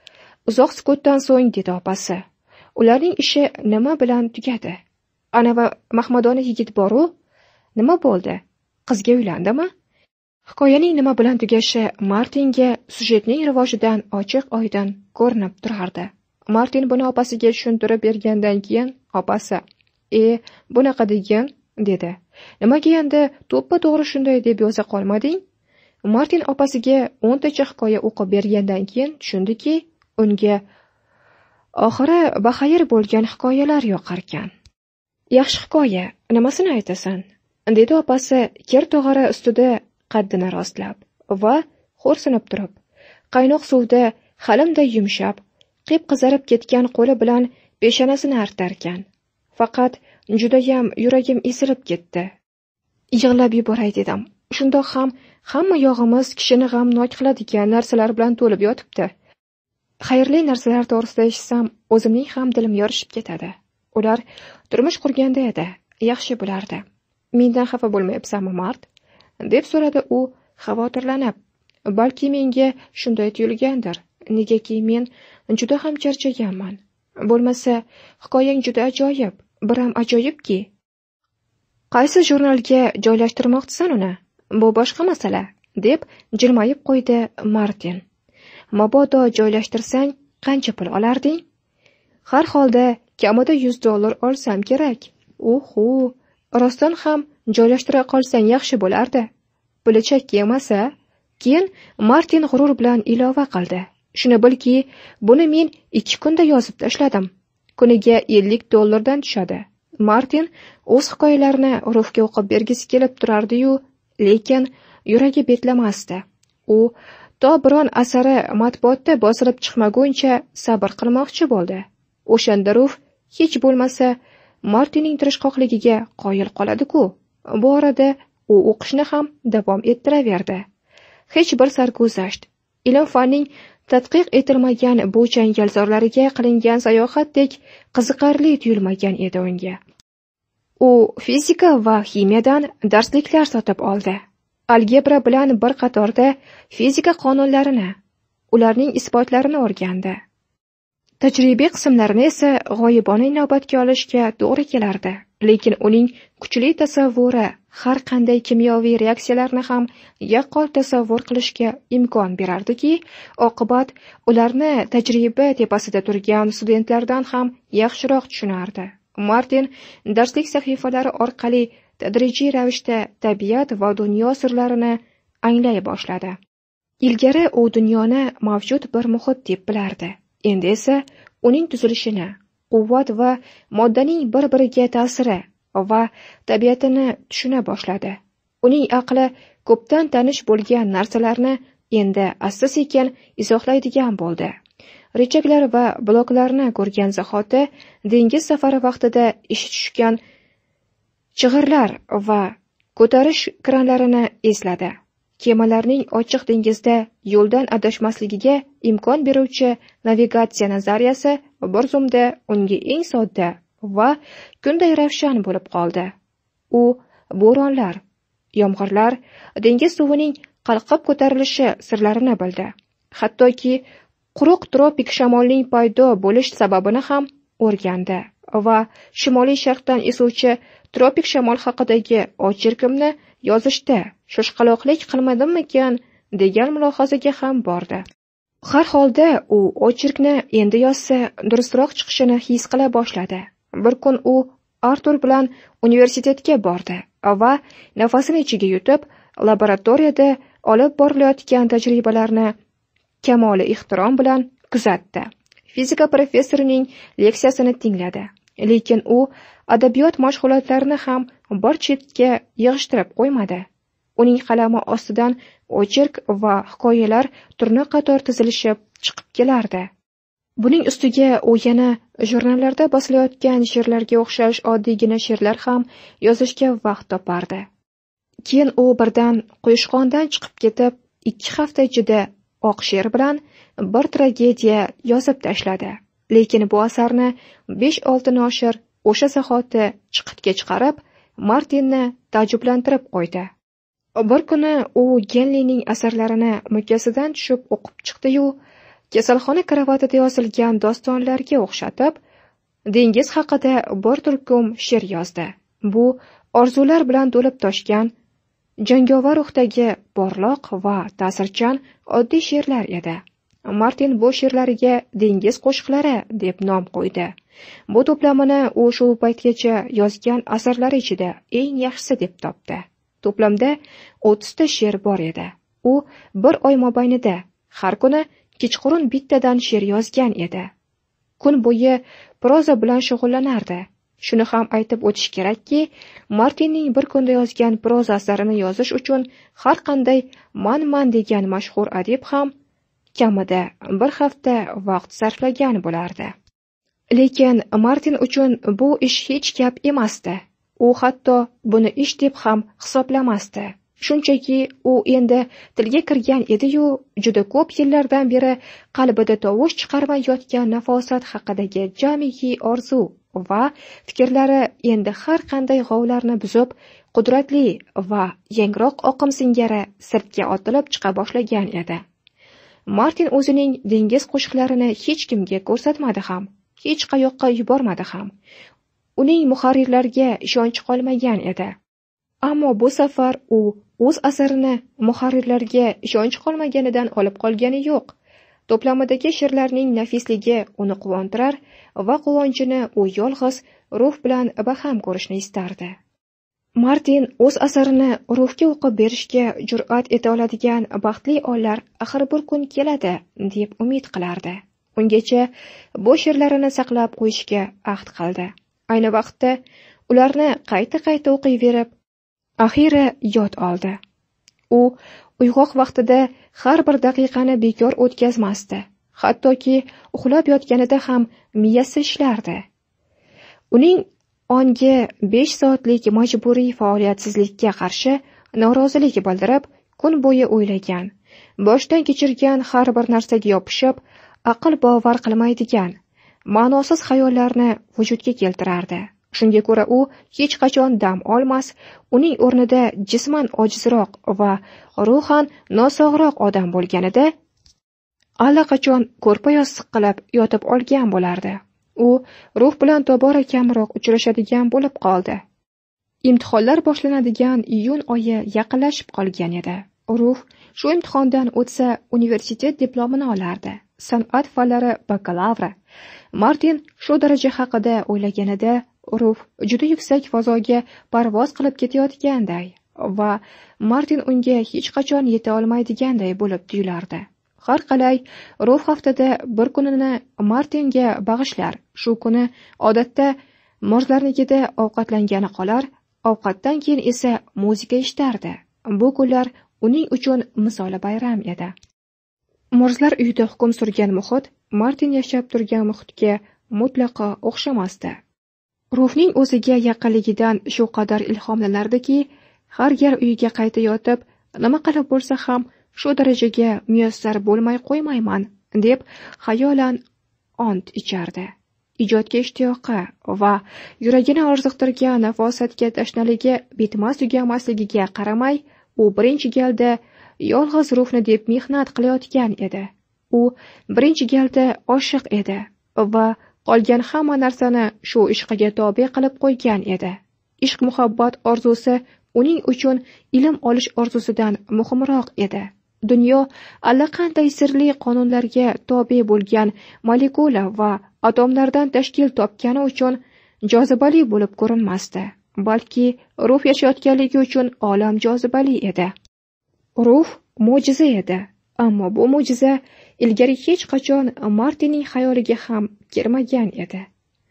Uzoq sukutdan so'ng dedi opasi. "Ularning ishi nima bilan tugadi? Ana va mahmadona yigit bor-u, nima bo'ldi? Qizga uylandimi?" Hikoyaning nima bilan tugashi Martinga sujetning rivojidan ochiq-oydin ko'rinib turardi. Martin buni opasiga tushuntirib bergandan keyin opasi: "E, bunaqa degan," dedi. "Nimaga endi to'ppa-to'g'ri shunday deb yoza qolmading?" Martin opasiga o'ntacha hikoya o'qib bergandan keyin tushundiki, unga oxiri baxayr bo'lgan hikoyalar yoqar ekan. "Yaxshi hikoya, nimasini aytasan?" dedi opasi kir tog'ora ustida qaddini rostlab va xo'rsinib turib, qaynoq suvda halimday yumshab, qip qizarib ketgan qo'li bilan peshonasini artarkan. Faqat judayam yuragim ezilib ketdi. Yig'lab yuboray dedim. Shundoq ham hamma yog'imiz kishini g'amnok qiladigan narsalar bilan to'lib yotibdi. Xayrli narsalar to'g'risida eshitsam, o'zimning ham dilim yorishib ketadi. Ular turmush qurganda edi, yaxshi bo'lardi. "Mendan xafa bo'lmayapsanmi, Mart?" deb so'radi u xavotirlanib. "Balki menga shunday tuyulgandir, negaki men juda ham charchaganman. Bo'lmasa, hikoyang juda ajoyib, biram ajoyibki." "Qaysi jurnalga joylashtirmoqchisan uni? Bu boshqa masala," deb jilmayib qo'ydi Martin. "Mabodo joylashtirsang, qancha pul olarding?" "Har holda kamida yuz dollar olsam kerak. Uhu, rostdan ham joylashtira qolsang yaxshi bo'lardi. Puli chakki emas-a? Keyin Martin g'urur bilan ilova qildi. Shuni bilki, buni men ikki kunda yozib tashladim. Kuniga ellik dollardan tushadi. Martin o'z hikoyalarini Rufga o'qib bergisi kelib turardi-yu, lekin yuragi betlamasdi. U to biron asari matbuotda bosilib chiqmaguncha sabr qilmoqchi bo'ldi. O'shanda Ruf hech bo'lmasa Martinning tirishqoqligiga qoyil qoladi-ku. Bu orada u o'qishni ham davom ettiraverdi. Hech bir sarguzasht, ilm-fanning tadqiq etilmagan bu changalzorlariga qilingan sayohatdek qiziqarli tuyulmagan edi unga. U fizika va ximiyadan darsliklar sotib oldi. Algebra bilan bir qatorda fizika qonunlarini, ularning isbotlarini o'rgandi. Tajribiy qismlarini esa g'oyibona inobatga olishga to'g'ri kelardi. Lekin uning kuchli tasavvuri har qanday kimyoviy reaksiyalarni ham yaqqol tasavvur qilishga imkon berardiki, oqibat ularni tajriba tepasida turgan studentlardan ham yaxshiroq tushunardi. Martin darslik sahifalari orqali tadrijiy ravishda tabiat va dunyo sirlarini anglay boshladi. Ilgari u dunyoni mavjud bir muhit deb bilardi. Endi esa uning tuzilishini, quvvat va moddaning bir-biriga ta'siri va tabiatini tushuna boshladi. Uning aqli ko'pdan tanish bo'lgan narsalarni endi asta-sekin izohlaydigan bo'ldi. Rechaklar va bloklarni ko'rgan zahoti dengiz safari vaqtida ishi tushgan chig'irlar va ko'tarish kranlarini esladi. Kemalarning ochiq dengizda yo'ldan adashmasligiga imkon beruvchi navigatsiya nazariyasi bir zumda unga eng sodda va kunday ravshan bo'lib qoldi. U bo'ronlar, yomg'irlar, dengiz suvining qalqib ko'tarilishi sirlarini bildi. Hattoki quruq tropik shamolning paydo bo'lish sababini ham o'rgandi va shimoliy sharqdan esuvchi tropik shamol haqidagi ocherkimni yozishda shoshqaloqlik qilmadimmikan degan mulohazaga ham bordi. Har holda u ocherkni endi yozsa durustroq chiqishini his qila boshladi. Bir kun u Artur bilan universitetga bordi va nafasini ichiga yutib, laboratoriyada olib borilayotgan tajribalarni kamoli ehtirom bilan kuzatdi. Fizika professorining leksiyasini tingladi, lekin u adabiyot mashg'ulotlarini ham bir chetga yig'ishtirib qo'ymadi. Uning qalami ostidan ocherk va hikoyalar turna qator tizilishib chiqib kelardi. Buning ustiga u yana jurnallarda bosilayotgan she'rlarga o'xshash oddiygina she'rlar ham yozishga vaqt topardi. Keyin u birdan Quyushqondan chiqib ketib, ikki hafta ichida oq she'r bilan bir tragediya yozib tashladi. Lekin bu asarni besh olti noshir o'sha zahoti chiqitga chiqarib, Martinni taajjublantirib qo'ydi. Bir kuni u Genlining asarlarini mukkasidan tushib o'qib chiqdi-yu, kasalxona karavotida yozilgan dostonlarga o'xshatib, dengiz haqida bir turkum she'r yozdi. Bu orzular bilan to'lib toshgan, jangovar ruhdagi porloq va ta'sirchan oddiy she'rlar edi. Martin bu she'rlariga dengiz qo'shiqlari deb nom qo'ydi. Bu to'plamini u shu paytgacha yozgan asarlari ichida eng yaxshisi deb topdi. To'plamda o'ttizta she'r bor edi. U bir oy mobaynida har kuni kechqurun bittadan she'r yozgan edi. Kun bo'yi proza bilan shug'ullanardi. Shuni ham aytib o'tish kerakki, Martinning bir kunda yozgan proza asarini yozish uchun har qanday man-man degan mashhur adib ham kamida bir hafta vaqt sarflagan bo'lardi. Lekin Martin uchun bu ish hech gap emasdi. U hatto buni ish deb ham hisoblamasdi. Shunchaki u endi tilga kirgan edi-yu, juda ko'p yillardan beri qalbida tovush chiqarmay yotgan nafosat haqidagi jamiki orzu va fikrlari endi har qanday g'ovlarni buzib, qudratli va yangroq oqim singari sirtga otilib chiqa boshlagan edi. Martin o'zining dengiz qo'shiqlarini hech kimga ko'rsatmadi ham, hech qayoqqa yubormadi ham. Uning muharrirlarga ishonchi qolmagan edi. Ammo bu safar u o'z asarini muharrirlarga ishonchi qolmaganidan olib qolgani yo'q. To'plamidagi she'rlarning nafisligi uni quvontirar va quvonchini u yolg'iz Ruf bilan baham ko'rishni istardi. Martin o'z asarini Rufga o'qib berishga jur'at eta oladigan baxtli onlar axir bir kun keladi deb umid qilardi. Ungacha bu she'rlarini saqlab qo'yishga ahd qildi. Ayni vaqtda ularni qayta-qayta o'qiyverib, axiri yod oldi. U uyg'oq vaqtida har bir daqiqani bekor o'tkazmasdi. Hattoki uxlab yotganida ham miyasi ishlardi. Uning ongi besh soatlik majburiy faoliyatsizlikka qarshi norozilik bildirib, kun bo'yi o'ylagan, boshdan kechirgan har bir narsaga yopishib, aql bovar qilmaydigan, ma'nosiz xayollarni vujudga keltirardi. Shunga ko'ra u hech qachon dam olmas, uning o'rnida jisman ojizroq va ruhan nosog'roq odam bo'lganida allaqachon ko'rpa yostiq qilib yotib olgan bo'lardi. U Ruf bilan tobora kamroq uchrashadigan bo'lib qoldi. Imtihonlar boshlanadigan iyun oyi yaqinlashib qolgan edi. Ruf shu imtihondan o'tsa universitet diplomini olardi. San'at fanlari bakalavri. Martin shu daraja haqida o'ylaganida Ruf juda yuksak fazoga parvoz qilib ketayotganday va Martin unga hech qachon yeta olmaydiganday bo'lib tuyulardi. Har qalay Ruf haftada bir kunini Martinga bag'ishlar. Shu kuni odatda morzlarnikida ovqatlangani qolar, ovqatdan keyin esa muzika eshitardi. Bu kunlar uning uchun misoli bayram edi. Morzlar uyida hukm surgan muhit Martin yashab turgan muhitga mutlaqo o'xshamasdi. Rufning o'ziga yaqinligidan shu qadar ilhomlanardiki, har gal uyiga qayta yotib, nima qilib bo'lsa ham shu darajaga muyassar bo'lmay qo'ymayman deb xayolan ont ichardi. Ijodga ishtiyoqi va yuragini orziqtirgan nafosatga tashnaligi bitmas tugamasligiga qaramay, u birinchi galda yolg'iz Rufni deb mehnat qilayotgan edi. U birinchi galda oshiq edi va qolgan hamma narsani shu ishqiga tobe qilib qo'ygan edi. Ishq muhabbat orzusi uning uchun ilm olish orzusidan muhimroq edi. Dunyo allaqanday sirli qonunlarga tobe bo'lgan molekula va atomlardan tashkil topgani uchun jozibali bo'lib ko'rinmasdi, balki Ruf yashayotganligi uchun olam jozibali edi. Ruf mo'jiza edi, ammo bu mo'jiza ilgari hech qachon Martinning xayoliga ham kirmagan edi.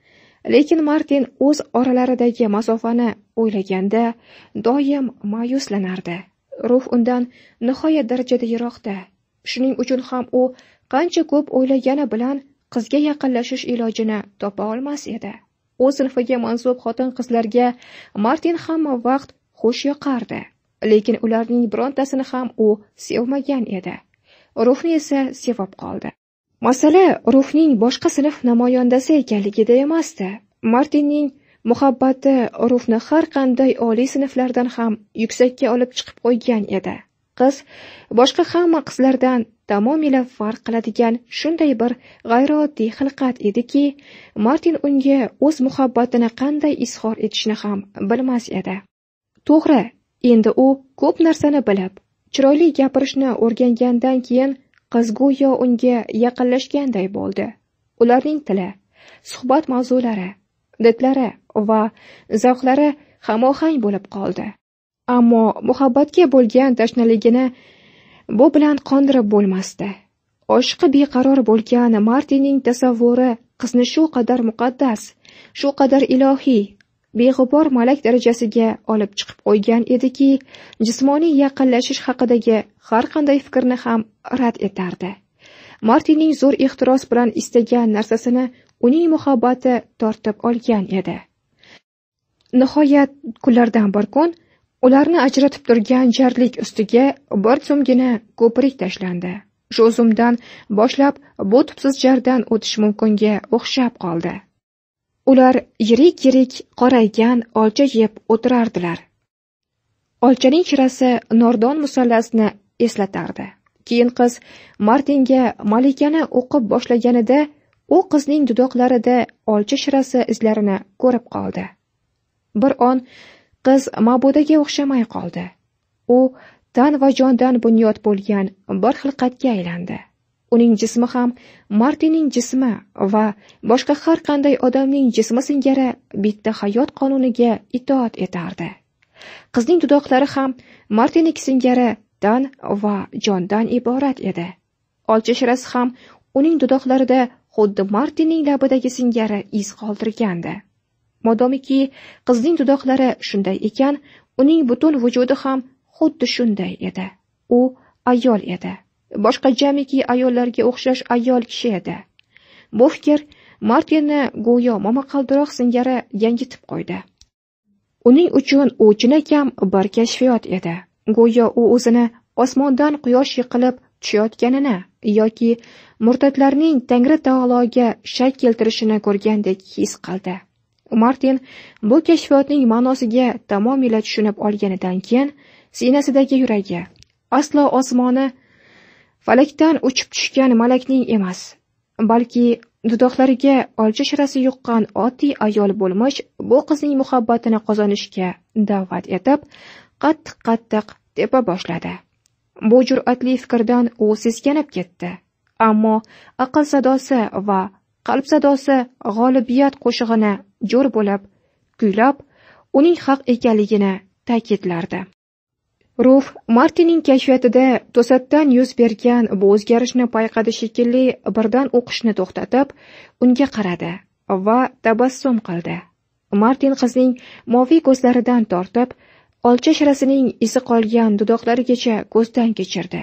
Lekin Martin o'z oralaridagi masofani o'ylaganda doim ma'yuslanardi. Ruf undan nihoyat darajada yiroqda. Shuning uchun ham u qancha ko'p o'ylagani bilan qizga yaqinlashish ilojini topa olmas edi. O'z sinfiga mansub xotin-qizlarga Martin hamma vaqt xush yoqardi, lekin ularning birontasini ham u sevmagan edi. Rufni esa sevib qoldi. Masala Rufning boshqa sinf namoyandasi ekanligida emasdi. Martinning muhabbati Rufni har qanday oliy sinflardan ham yuksakka olib chiqib qo'ygan edi. Qiz boshqa hamma qizlardan tamomila farq qiladigan shunday bir g'ayrioddiy xilqat ediki, Martin unga o'z muhabbatini qanday izhor etishni ham bilmas edi. To'g'ri, endi u ko'p narsani bilib, chiroyli gapirishni o'rgangandan keyin qiz go'yo unga yaqinlashganday bo'ldi. Ularning tili, suhbat mavzulari, didlari va zavqlari hamohang bo'lib qoldi. Ammo muhabbatga bo'lgan tashnaligini bu bilan qondirib bo'lmasdi. Oshiqi beqaror bo'lgan Martinning tasavvuri qizni shu qadar muqaddas, shu qadar ilohiy, beg'ubor malak darajasiga olib chiqib qo'ygan ediki, jismoniy yaqinlashish haqidagi har qanday fikrni ham rad etardi. Martinning zo'r ehtiros bilan istagan narsasini uning muhabbati tortib olgan edi. Nihoyat kunlardan bir kun ularni ajratib turgan jarlik ustiga bir zumgina ko'prik tashlandi. Shu zumdan boshlab bu tubsiz jardan o'tish mumkinga o'xshab qoldi. Ular yirik-yirik qoraygan olcha yeb o'tirardilar. Olchaning shirasi nordon musallasni eslatardi. Keyin qiz Martinga malikani o'qib boshlaganida u qizning dudoqlarida olcha shirasi izlarini ko'rib qoldi. Bir on qiz ma'budaga o'xshamay qoldi. U tan va jondan bunyod bo'lgan bir xilqatga aylandi. uning jismi ham Martinning jismi va boshqa har qanday odamning jismi singari bitta hayot qonuniga itoat etardi. Qizning dudoqlari ham Martinniki singari tan va jondan iborat edi. Olcha shirasi ham uning dudoqlarida xuddi Martinning labidagi singari iz qoldirgandi. Modomiki qizning dudoqlari shunday ekan, uning butun vujudi ham xuddi shunday edi. U ayol edi. Boshqa jamiki ayollarga o'xshash ayol kishi edi. Bu fikr Martinni go'yo momaqaldiroq singari yangitib qo'ydi. Uning uchun u chinakam bir kashfiyot edi. Go'yo u o'zini osmondan quyosh yiqilib tushayotganini yoki murtadlarning Tangri taologa shak keltirishini ko'rgandek his qildi. Martin bu kashfiyotning ma'nosiga tamomila tushunib olganidan keyin sinasidagi yuragi aslo osmoni falakdan uchib tushgan malakning emas, balki dudoqlariga olcha shirasi yuqqan oddiy ayol bo'lmish bu qizning muhabbatini qozonishga da'vat etib, qattiq-qattiq tepa boshladi. Bu jur'atli fikrdan u seskanib ketdi, ammo aql sadosi va qalb sadosi g'olibiyat qo'shig'ini jo'r bo'lib, kuylab, uning haq ekanligini ta'kidlardi. Ruf Martinning kashfiyatida to'satdan yuz bergan bu o'zgarishni payqadi shekilli, birdan o'qishni to'xtatib, unga qaradi va tabassum qildi. Martin qizning moviy ko'zlaridan tortib, olcha shirasining izi qolgan dudoqlarigacha ko'zdan kechirdi.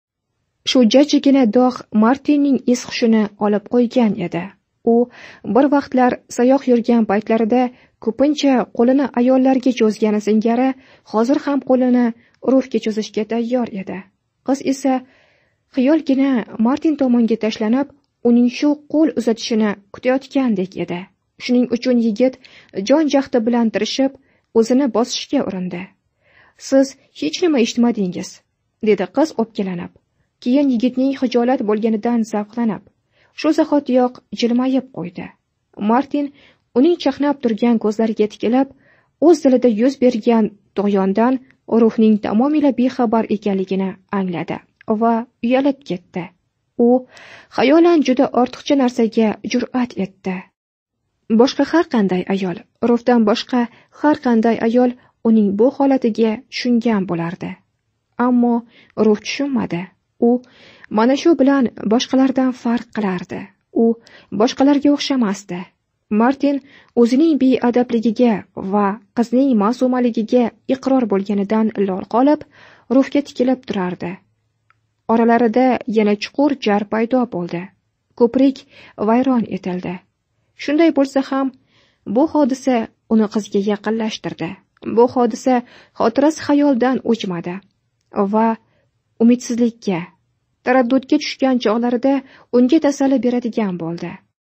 Shu jajjigina dog' Martinning is hushini olib qo'ygan edi. U bir vaqtlar sayoq yurgan paytlarida ko'pincha qo'lini ayollarga cho'zgani singari, hozir ham qo'lini Rufga cho'zishga tayyor edi. Qiz esa xiyolgina Martin tomonga tashlanib, uning shu qo'l uzatishini kutayotgandek edi. Shuning uchun yigit jon jahdi bilan tirishib, o'zini bosishga urindi. "Siz hech nima eshitmadingiz", dedi qiz o'pkalanib. Keyin yigitning xijolat bo'lganidan zavqlanib, shu zahotiyoq jilmayib qo'ydi. Martin uning chaqnab turgan ko'zlariga tikilib, o'z dilida yuz bergan tug'yondan Rufning tamomila bexabar ekanligini angladi va uyalib ketdi. U xayolan juda ortiqcha narsaga jur'at etdi. Boshqa har qanday ayol, Rufdan boshqa har qanday ayol uning bu holatiga tushungan bo'lardi. Ammo Ruf tushunmadi. U mana shu bilan boshqalardan farq qilardi. U boshqalarga o'xshamasdi. Martin o'zining beadabligiga va qizning ma'sumaligiga iqror bo'lganidan lol qolib, Rufga tikilib turardi. Oralarida yana chuqur jar paydo bo'ldi. Ko'prik vayron etildi. Shunday bo'lsa ham, bu hodisa uni qizga yaqinlashtirdi. Bu hodisa xotirasi xayoldan o'chmadi va umidsizlikka, taraddudga tushgan chog'larida unga tasalli beradigan bo'ldi.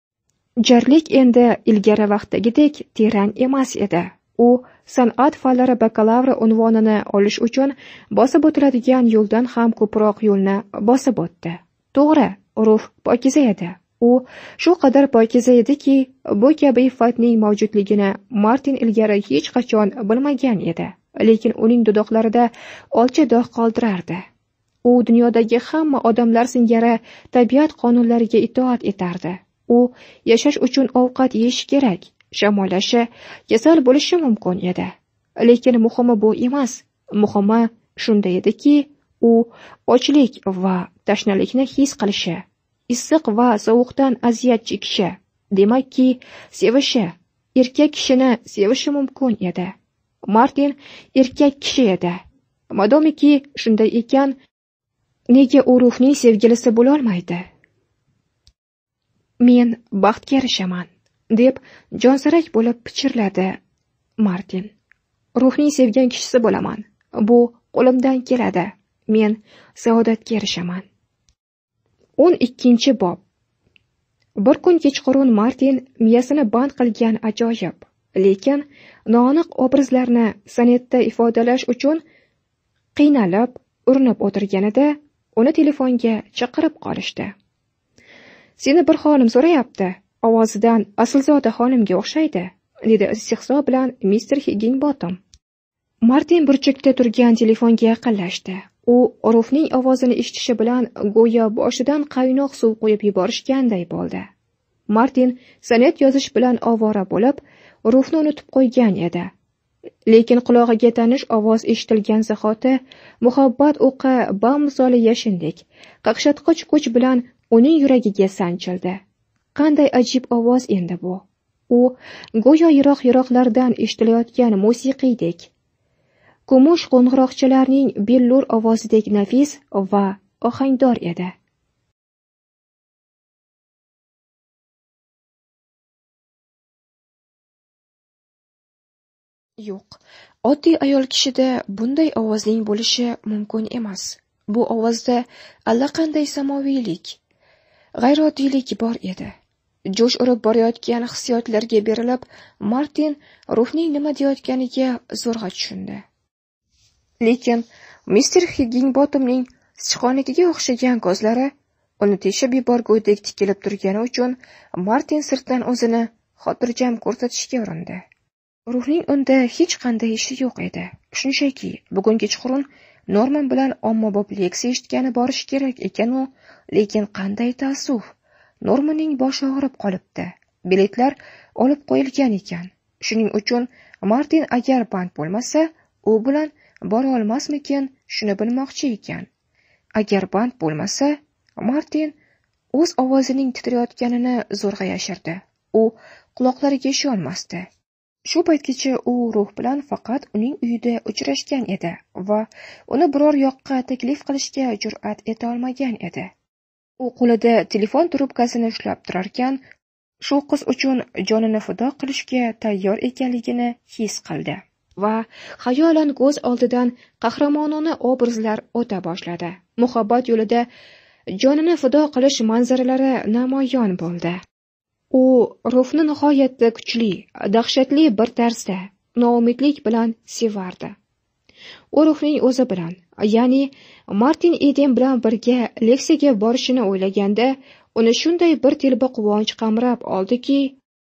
Jarlik endi ilgari vaqtdagidek teran emas edi. U san'at fanlari bakalavri unvonini olish uchun bosib o'tiladigan yo'ldan ham ko'proq yo'lni bosib o'tdi. To'g'ri, Ruf pokiza edi. U shu qadar pokiza ediki, bu kabi iffatning mavjudligini Martin ilgari hech qachon bilmagan edi. Lekin uning dudoqlarida olcha dog' qoldirardi. U dunyodagi hamma odamlar singari tabiat qonunlariga itoat etardi. U yashash uchun ovqat yeyish kerak, shamollashi, kasal bo'lishi mumkin edi. Lekin muhimi bu emas. Muhimi shunda ediki, u ochlik va tashnalikni his qilishi, issiq va sovuqdan aziyat chekishi, demakki, sevishi, erkak kishini sevishi mumkin edi. Martin erkak kishi edi. Madomiki shunday ekan, nega u Rufning sevgilisi bo'la olmaydi? "Men baxtga erishaman", deb jonsarak bo'lib pichirladi Martin. "Rufning sevgan kishisi bo'laman. Bu qo'limdan keladi. Men saodatga erishaman." o'n ikkinchi bob. Bir kun kechqurun Martin miyasini band qilgan ajoyib, lekin noaniq obrazlarni san'atda ifodalash uchun qiynalib, urinib o'tirganida uni telefonga chaqirib qolishdi. "Seni bir xonim so'rayapti. Ovozidan Aslzoda xonimga o'xshaydi", dedi istehzo bilan mister Higginbottom. Martin burchakda turgan telefonga yaqinlashdi. U Rufning ovozini eshitishi bilan go'yo boshidan qaynoq suv quyib yuborishganday bo'ldi. Martin sonnet yozish bilan ovora bo'lib, Rufni unutib qo'ygan edi. Lekin qulog'iga tanish ovoz eshitilgan zahoti muhabbat o'qi bamisoli yashindek qaqshatqich kuch bilan uning yuragiga sanchildi. Qanday ajib ovoz endi bu! U go'yo yiroq-yiroqlardan eshitilayotgan musiqiydek, kumush qo'ng'iroqchalarning billur ovozidek nafis va ohangdor edi. Yo'q, oddiy ayol kishida bunday ovozning bo'lishi mumkin emas. Bu ovozda allaqanday samoviylik, g'ayroddiylik bor edi. Jo'sh urib borayotgan hissiyotlarga berilib, Martin Rufning nima deyotganiga zo'rg'a tushundi. Lekin mister Higginbottomning sichqonligiga o'xshagan ko'zlari uni teshib yuborgudek tikilib turgani uchun Martin sirtdan o'zini xotirjam ko'rsatishga urindi. Rufning unda hech qanday ishi yo'q edi. Shunchaki bugun kechqurun Norman bilan ommabop leksiya eshitgani borish kerak ekan-u, lekin qanday taassuf. Normanning boshi og'rib qolibdi. Biletlar olib qo'yilgan ekan. Shuning uchun Martin agar band bo'lmasa, u bilan bora olmasmikin, shuni bilmoqchi ekan. Agar band bo'lmasa, Martin o'z ovozining titrayotganini zo'rg'a yashirdi. U quloqlariga ishonmasdi. Shu paytgacha u Ruf bilan faqat uning uyida uchrashgan edi va uni biror yoqqa taklif qilishga jur'at eta olmagan edi. U qo'lida telefon trubkasini ushlab turarkan, shu qiz uchun jonini fido qilishga tayyor ekanligini his qildi va xayolan ko'z oldidan qahramonona obrazlar o'ta boshladi. Muhabbat yo'lida jonini fido qilish manzaralari namoyon bo'ldi. U Rufni nihoyatda kuchli, dahshatli bir tarzda, noumidlik bilan sevardi. U Rufning o'zi bilan, ya'ni Martin Eden bilan birga leksiyaga borishini o'ylaganda, uni shunday bir telba quvonch qamrab oldiki,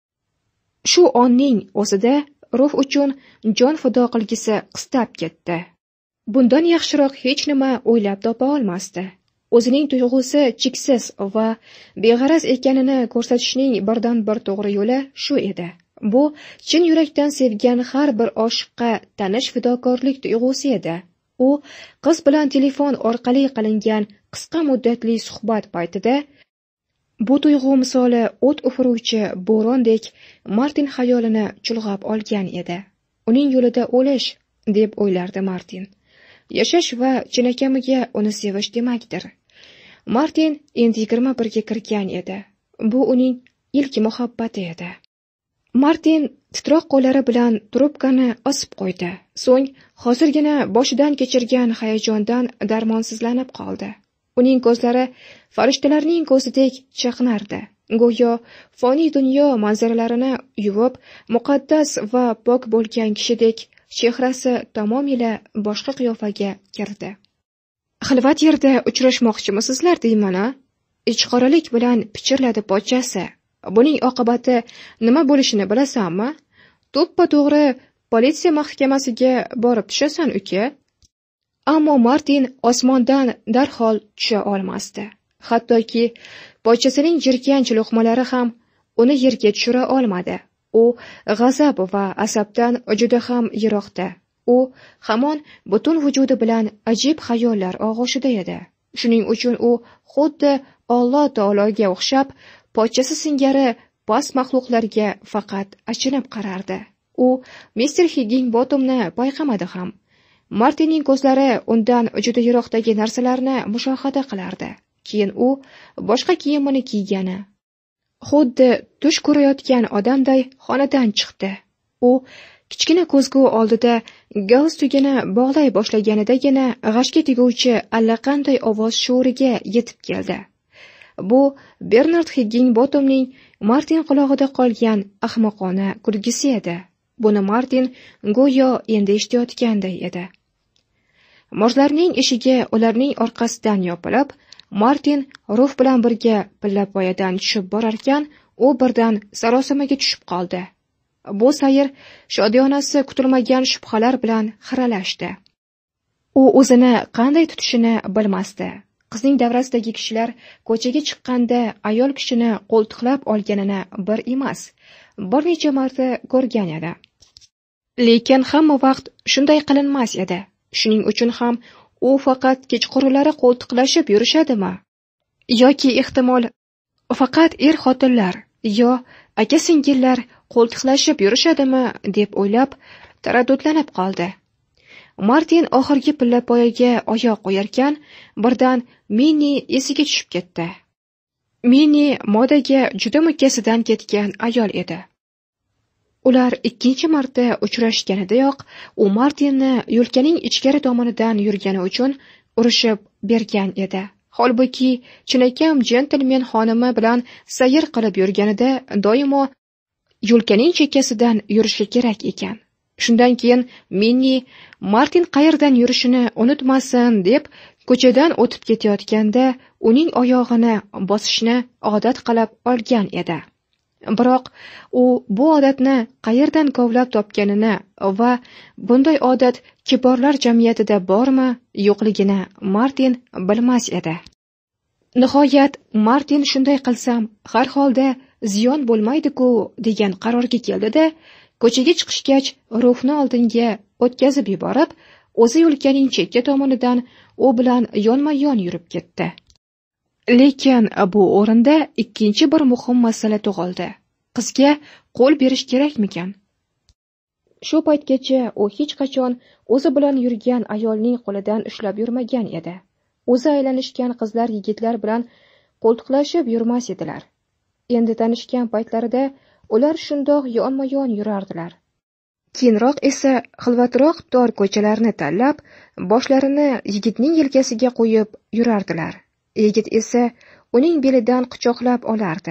shu onning o'zida Ruf uchun jon fido qilgisi qistab ketdi. Bundan yaxshiroq hech nima o'ylab topa olmasdi. O'zining tuyg'usi cheksiz va beg'araz ekanini ko'rsatishning birdan bir to'g'ri yo'li shu edi. Bu chin yurakdan sevgan har bir oshiqqa tanish fidokorlik tuyg'usi edi. U qiz bilan telefon orqali qilingan qisqa muddatli suhbat paytida bu tuyg'u misoli o't ufuruvchi bo'rondek Martin xayolini chulg'ab olgan edi. Uning yo'lida o'lish, deb o'ylardi Martin. Yashash va chinakamiga uni sevish demakdir. Martin endi yigirma birga kirgan edi. Bu uning ilk muhabbati edi. Martin titroq qo'llari bilan trubkani osib qo'ydi. So'ng hozirgina boshidan kechirgan hayajondan darmonsizlanib qoldi. Uning ko'zlari farishtalarning ko'zidek chaqnardi. Go'yo foniy dunyo manzaralarini yuvib, muqaddas va pok bo'lgan kishidek chehrasi tamomila boshqa qiyofaga kirdi. Xilvat yerda uchrashmoqchimisizlar deyman-a? Ichqoralik bilan pichirladi pochchasi. Buning oqibati nima bo'lishini bilasanmi? To'ppa-to'g'ri politsiya mahkamasiga borib tushasan, uka. Ammo Martin osmondan darhol tusha olmasdi. Hattoki pochchasining jirkanch luqmalari ham uni yerga tushira olmadi. U g'azab va asabdan juda ham yiroqda. U hamon butun vujudi bilan ajib xayollar og'ushida edi. Shuning uchun u xuddi Alloh taologa o'xshab pochchasi singari past maxluqlarga faqat achinib qarardi. U mister Higginbottomni payqamadi ham. Martinning ko'zlari undan juda yiroqdagi narsalarni mushohada qilardi. Keyin u boshqa kiyimini kiygani, xuddi tush ko'rayotgan odamday xonadan chiqdi. U kichkina ko'zgu oldida galstugini bog'lay boshlaganidagina g'ashga teguvchi allaqanday ovoz shuuriga yetib keldi. Bu Bernard Higginbottomning Martin qulog'ida qolgan ahmoqona kulgisi edi. Buni Martin go'yo endi eshitayotganday edi. Moshlarning eshigi ularning orqasidan yopilib, Martin Ruf bilan birga pillapoyadan tushib borarkan, u birdan sarosimaga tushib qoldi. Bu sayr shodiyonasi kutilmagan shubhalar bilan xiralashdi. U o'zini qanday tutishini bilmasdi. Qizning davrasidagi kishilar ko'chaga chiqqanda ayol kishini qo'ltiqlab olganini bir emas, bir necha marta ko'rgan edi. Lekin hamma vaqt shunday qilinmas edi. Shuning uchun ham u faqat kechqurunlari qo'ltiqlashib yurishadimi? Yoki ehtimol faqat er-xotinlar yo aka-singillar qo'ltiqlashib yurishadimi deb o'ylab taraddudlanib qoldi. Martin oxirgi pillapoyaga oyoq qo'yarkan, birdan Minni esiga tushib ketdi. Minni modaga juda mukkasidan ketgan ayol edi. Ular ikkinchi marta uchrashganidayoq u Martinni yo'lkaning ichkari tomonidan yurgani uchun urishib bergan edi. Holbuki chinakam jentelmen xonimi bilan sayr qilib yurganida doimo yo'lkaning chekkasidan yurishi kerak ekan. Shundan keyin Minni Martin qayerdan yurishini unutmasin deb ko'chadan o'tib ketayotganda uning oyog'ini bosishni odat qilib olgan edi. Biroq u bu odatni qayerdan kovlab topganini va bunday odat kiborlar jamiyatida bormi, yo'qligini Martin bilmas edi. Nihoyat Martin shunday qilsam, har holda ziyon bo'lmaydi-ku degan qarorga keldi-da, ko'chaga chiqishgach Ruhni oldinga o'tkazib yuborib, o'zi yo'lkaning chekka tomonidan u bilan yonma-yon yurib ketdi. Lekin bu o'rinda ikkinchi bir muhim masala tug'ildi. Qizga qo'l berish kerakmikan? Shu paytgacha u hech qachon o'zi bilan yurgan ayolning qo'lidan ushlab yurmagan edi. O'zi aylanishgan qizlar yigitlar bilan qo'ltiqlashib yurmas edilar. Endi tanishgan paytlarida ular shundoq yonma-yon yurardilar. Keyinroq esa xilvatroq tor ko'chalarni tanlab, boshlarini yigitning yelkasiga qo'yib yurardilar. Yigit esa uning belidan quchoqlab olardi.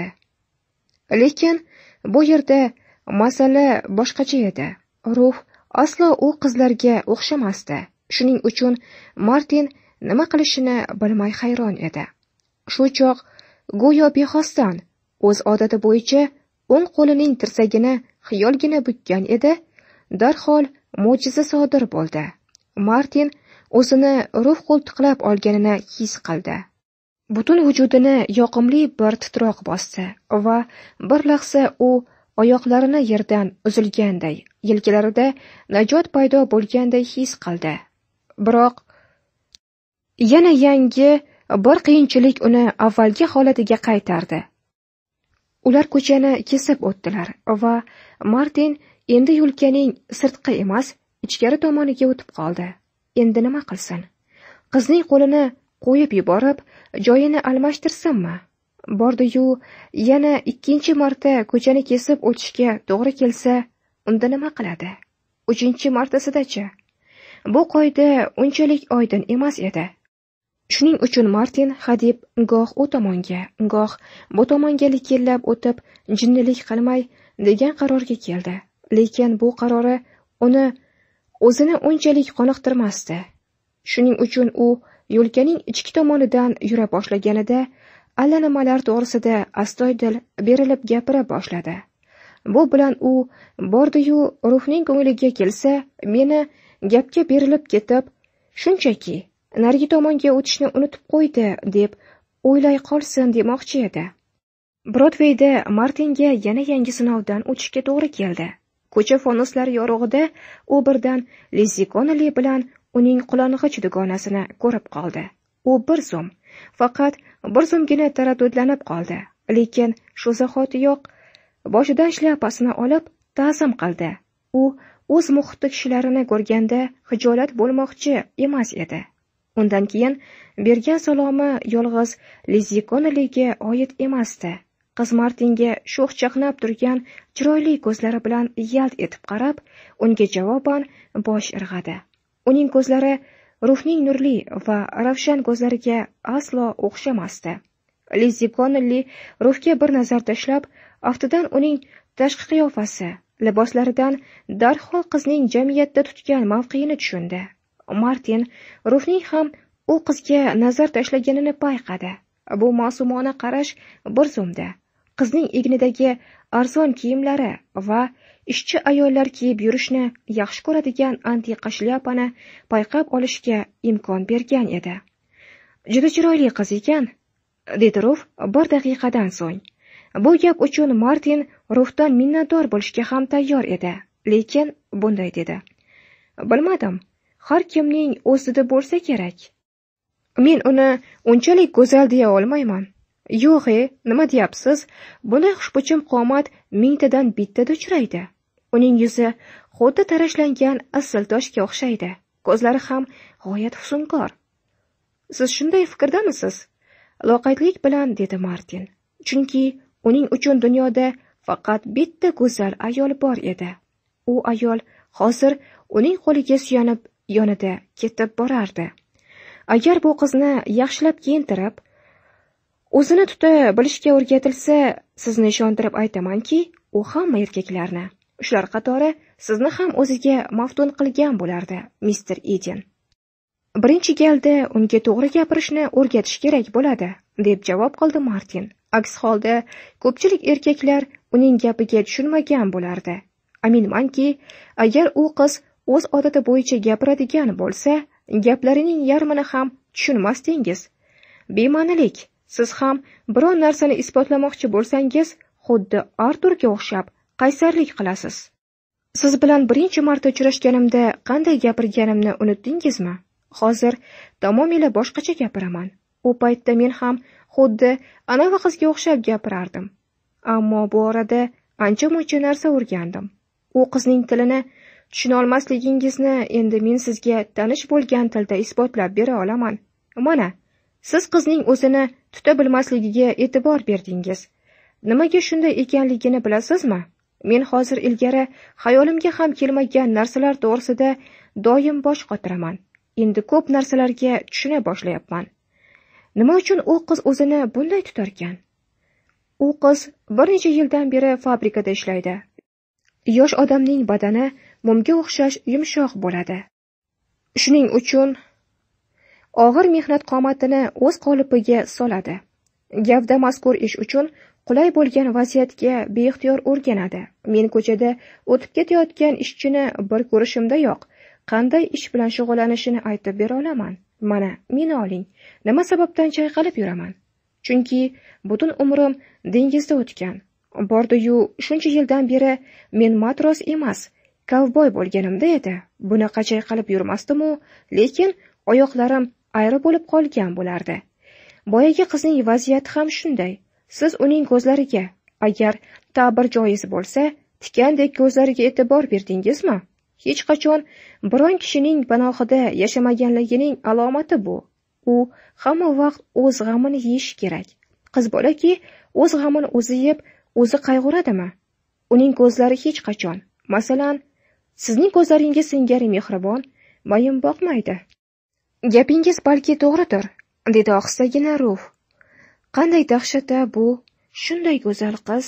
Lekin bu yerda masala boshqacha edi. Ruh aslo u qizlarga o'xshamasdi. Shuning uchun Martin nima qilishini bilmay hayron edi. Shu choq go'yo bexosdan o'z odati bo'yicha o'ng qo'lining tirsagini xiyolgina bukkan edi. Darhol mo'jiza sodir bo'ldi. Martin o'zini Ruh qo'ltiqlab olganini his qildi. Butun vujudini yoqimli bir titroq bosdi va bir lahza u oyoqlarini yerdan uzilganday, yelkalarida najot paydo bo'lganday his qildi. Biroq yana yangi bir qiyinchilik uni avvalgi holatiga qaytardi. Ular ko'chani kesib o'tdilar va Martin endi yo'lkaning sirtqi emas, ichkari tomoniga o'tib qoldi. Endi nima qilsin? Qizning qo'lini qo'yib yuborib, joyini almashtirsinmi? Bordi-yu, yana ikkinchi marta ko'chani kesib o'tishga to'g'ri kelsa, unda nima qiladi? Uchinchi martasida-chi? Bu qoida unchalik oydin emas edi. Shuning uchun Martin hadeb goh u tomonga, goh bu tomonga likillab o'tib, jinnilik qilmay degan qarorga keldi. Lekin bu qarori uni o'zini unchalik qoniqtirmasdi. Shuning uchun u yo'lkaning ichki tomonidan yura boshlaganida allanimalar to'g'risida astoydil berilib gapira boshladi. Bu bilan u bordi-yu, Ruhning ko'ngliga kelsa, meni gapga berilib ketib, shunchaki narigi tomonga o'tishni unutib qo'ydi deb o'ylay qolsin demoqchi edi. Brodveyda Martinga yana yangi sinovdan o'tishga to'g'ri keldi. Ko'cha fonuslari yorug'ida u birdan Lizzie Connelly bilan uning qulang'ich dugonasini ko'rib qoldi. U bir zum, faqat bir zumgina taraddudlanib qoldi. Lekin shu zahotiyoq boshidan shlyapasini olib ta'zim qildi. U o'z muhiti kishilarini ko'rganda hijolat bo'lmoqchi emas edi. Undan keyin bergan salomi yolg'iz Lizzie Connellyga oid emasdi. Qiz Martinga sho'x chaqnab turgan chiroyli ko'zlari bilan yalt etib qarab, unga javoban bosh irg'adi. Uning ko'zlari Ruhning nurli va ravshan ko'zlariga aslo o'xshamasdi. Lizzie Connelly Ruhga bir nazar tashlab, aftidan uning tashqi qiyofasi, liboslaridan darhol qizning jamiyatda tutgan mavqeini tushundi. Martin Ruhning ham u qizga nazar tashlaganini payqadi. Bu ma'sumona qarash bir zumda qizning egnidagi arzon kiyimlari va ishchi ayollar kiyib yurishni yaxshi ko'radigan antiqa shlyapani payqab olishga imkon bergan edi. Juda chiroyli qiz ekan, dedi Ruf bir daqiqadan so'ng. Bu gap uchun Martin Rufdan minnatdor bo'lishga ham tayyor edi, lekin bunday dedi. Bilmadim, har kimning o'zida bo'lsa kerak. Men uni unchalik go'zal deya olmayman. Yo'q-e, nima deyapsiz? Bunday xushbichim qomat mingtadan bittada uchraydi. Uning yuzi xuddi tarashlangan asl toshga o'xshaydi. Ko'zlari ham g'oyat husnkor. Siz shunday fikrdamisiz? Loqaydlik bilan dedi Martin. Chunki uning uchun dunyoda faqat bitta go'zal ayol bor edi. U ayol hozir uning qo'liga suyanib yonida ketib borardi. Agar bu qizni yaxshilab kiyintirib, o'zini tuta bilishga o'rgatilsa, sizni ishontirib aytamanki, u hamma erkaklarni, shular qatori sizni ham o'ziga maftun qilgan bo'lardi, mister Eden. Birinchi galda unga to'g'ri gapirishni o'rgatish kerak bo'ladi, deb javob qildi Martin. Aks holda ko'pchilik erkaklar uning gapiga tushunmagan bo'lardi. Aminmanki, agar u qiz o'z odati bo'yicha gapiradigan bo'lsa, gaplarining yarmini ham tushunmasdingiz. Bema'nilik. Siz ham biron narsani isbotlamoqchi bo'lsangiz, xuddi Arturga o'xshab qaysarlik qilasiz. Siz bilan birinchi marta uchrashganimda qanday gapirganimni unutdingizmi? Hozir tamomila boshqacha gapiraman. U paytda men ham xuddi anavi qizga o'xshab gapirardim. Ammo bu orada ancha-muncha narsa o'rgandim. U qizning tilini tushuna olmasligingizni endi men sizga tanish bo'lgan tilda isbotlab bera olaman. Mana, siz qizning o'zini tuta bilmasligiga e'tibor berdingiz. Nimaga shunday ekanligini bilasizmi? Men hozir ilgari xayolimga ham kelmagan narsalar to'g'risida doim bosh qotiraman. Endi ko'p narsalarga tushuna boshlayapman. Nima uchun u qiz o'zini bunday tutarkan? U qiz bir necha yildan beri fabrikada ishlaydi. Yosh odamning badani mumga o'xshash yumshoq bo'ladi. Shuning uchun og'ir mehnat qomatini o'z qolipiga soladi. Gavda mazkur ish uchun qulay bo'lgan vaziyatga beixtiyor o'rganadi. Men ko'chada o'tib ketayotgan ishchini bir ko'rishimdayoq qanday ish bilan shug'ullanishini aytib bera olaman. Mana, meni oling. Nima sababdan chayqalib yuraman? Chunki butun umrim dengizda o'tgan. Bordi-yu, shuncha yildan beri men matros emas, kovboy bo'lganimda edi. Bunaqa chayqalib yurmasdim-u, lekin oyoqlarim ayri bo'lib qolgan bo'lardi. Boyagi qizning vaziyati ham shunday. Siz uning ko'zlariga, agar ta'bir joiz bo'lsa, tikandek ko'zlariga e'tibor berdingizmi? Hech qachon biron kishining panohida yashamaganligining alomati bu. U hamma vaqt o'z g'amini yeyishi kerak. Qiz bolaki, o'z g'amini o'zi yeb, o'zi qayg'uradimi? Uning ko'zlari hech qachon, masalan, sizning ko'zlaringiz singari mehribon, mayin boqmaydi. Gapingiz balki to'g'ridir, dedi ohistagina Ruf. Qanday dahshatda bu, shunday go'zal qiz.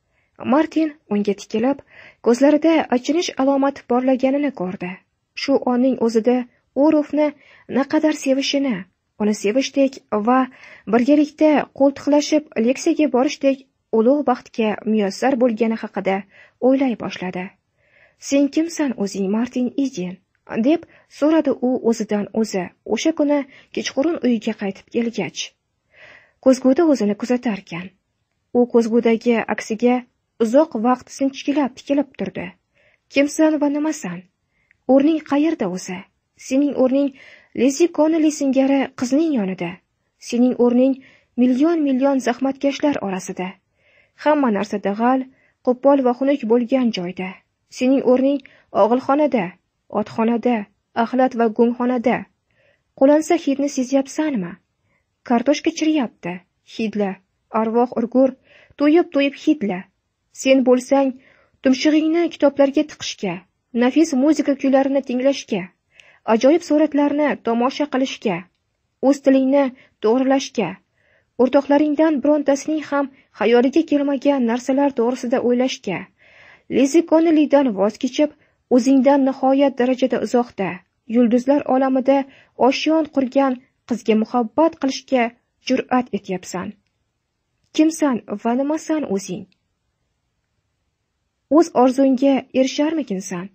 Martin unga tikilib, ko'zlarida achinish alomati porlaganini ko'rdi. Shu onning o'zida u Rufni naqadar sevishini, uni sevishdek va birgalikda qo'ltiqlashib leksiyaga borishdek ulug' baxtga muyassar bo'lgani haqida o'ylay boshladi. Sen kimsan o'zing, Martin Eden? deb so'radi u o'zidan o'zi o'sha kuni kechqurun uyiga qaytib kelgach. Ko'zguda o'zini kuzatarkan. U ko'zgudagi aksiga uzoq vaqt sinchkilab tikilib turdi. Kimsan va nimasan? O'rning qayerda o'zi? Sening o'rning Lizzie Connelly singari qizning yonida. Sening o'rning million-million zahmatkashlar orasida. Hamma narsa dag'al, qo'pol va xunuk bo'lgan joyda. Sening o'rning og'ilxonada, otxonada, axlat va go'ngxonada. Qo'lansa hidni sezyapsanmi? Kartoshka chiriyapti. Hidla, arvoh urgur, to'yib-to'yib hidla. Sen bo'lsang, tumshug'ingni kitoblarga tiqishga, nafis muzika kuylarini tinglashga, ajoyib suratlarni tomosha qilishga, o'z tilingni to'g'rilashga, o'rtoqlaringdan birontasining ham xayoliga kelmagan narsalar to'g'risida o'ylashga, Lizzie Connellydan voz kechib, o'zingdan nihoyat darajada uzoqda, yulduzlar olamida oshyon qurgan qizga muhabbat qilishga jur'at etyapsan. Kimsan va nimasan o'zing? o'z orzunga erisharmikinsan?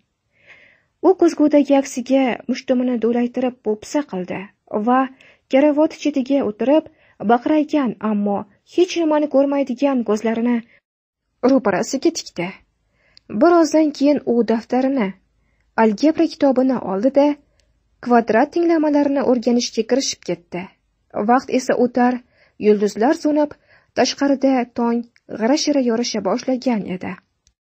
U ko'zgudagi aksiga mushtumini do'laytirib po'pisa qildi va karavot chetiga o'tirib baqiraygan, ammo hech nimani ko'rmaydigan ko'zlarini ro'parasiga tikdi. Bir ozdan keyin u daftarini, algebra kitobini oldi-da, kvadrat tenglamalarini o'rganishga kirishib ketdi. Vaqt esa o'tar, yulduzlar so'nib, tashqarida tong g'ira-shira yorisha boshlagan edi.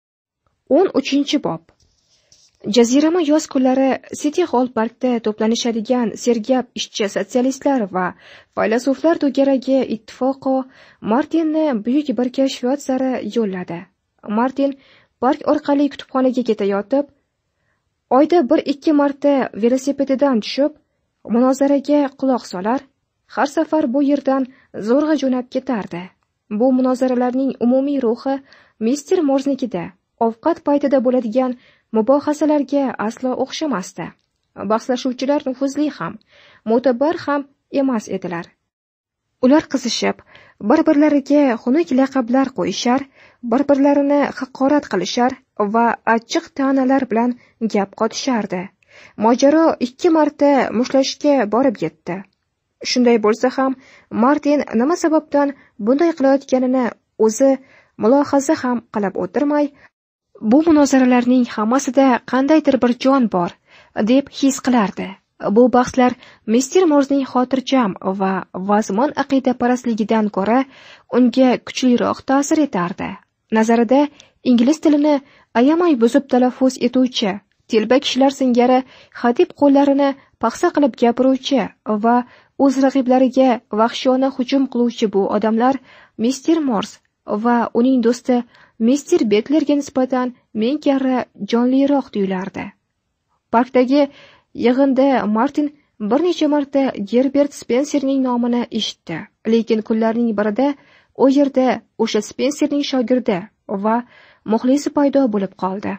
o'n uchinchi bob. Jazirama yoz kunlari City Hall Parkda to'planishadigan sergap ishchi sotsialistlar va faylasuflar to'garagi ittifoqo Martinni buyuk bir kashfiyot sari yo'lladi. Martin park orqali kutubxonaga ketayotib, oyda bir ikki marta velosipedidan tushib, munozaraga quloq solar, har safar bu yerdan zo'rg'a jo'nab ketardi. Bu munozaralarning umumiy ruhi mister Morznikida ovqat paytida bo'ladigan mubohasalarga aslo o'xshamasdi. Bahslashuvchilar nufuzli ham, mo'tabar ham emas edilar. Ular qizishib, bir-birlariga xunuk laqablar qo'yishar, bir-birlarini haqorat qilishar va achchiq ta'nalar bilan gap qotishardi. Mojaro ikki marta mushlashga borib yetdi. Shunday bo'lsa ham, Martin nima sababdan bunday qilayotganini o'zi mulohaza ham qilib o'tirmay, bu munozaralarning hammasida qandaydir bir jon bor, deb his qilardi. Bu bahslar mister Morzning xotirjam va vazmon aqidaparastligidan ko'ra unga kuchliroq ta'sir etardi. Nazarida ingliz tilini ayamay buzib talaffuz etuvchi, telba kishilar singari xatib qo'llarini paxsa qilib gapiruvchi va o'z raqiblariga vahshiyona hujum qiluvchi bu odamlar mister Morz va uning do'sti mister Betlerga nisbatan ming karra jonliroq tuyulardi. Parkdagi yig'inda Martin bir necha marta Gerbert Spenserning nomini eshitdi, lekin kunlarning birida u yerda o'sha Spenserning shogirdi va muxlisi paydo bo'lib qoldi.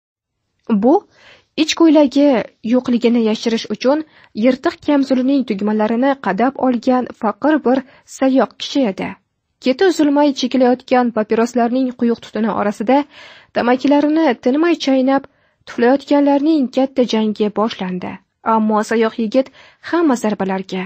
Bu ich ko'ylagi yo'qligini yashirish uchun yirtiq kamzulining tugmalarini qadab olgan faqir bir sayoq kishi edi. Keti uzilmay chekilayotgan papiroslarning quyuq tutuni orasida tamakilarini tinmay chaynab tuflayotganlarning katta jangi boshlandi. Ammo sayoq yigit hamma zarbalarga,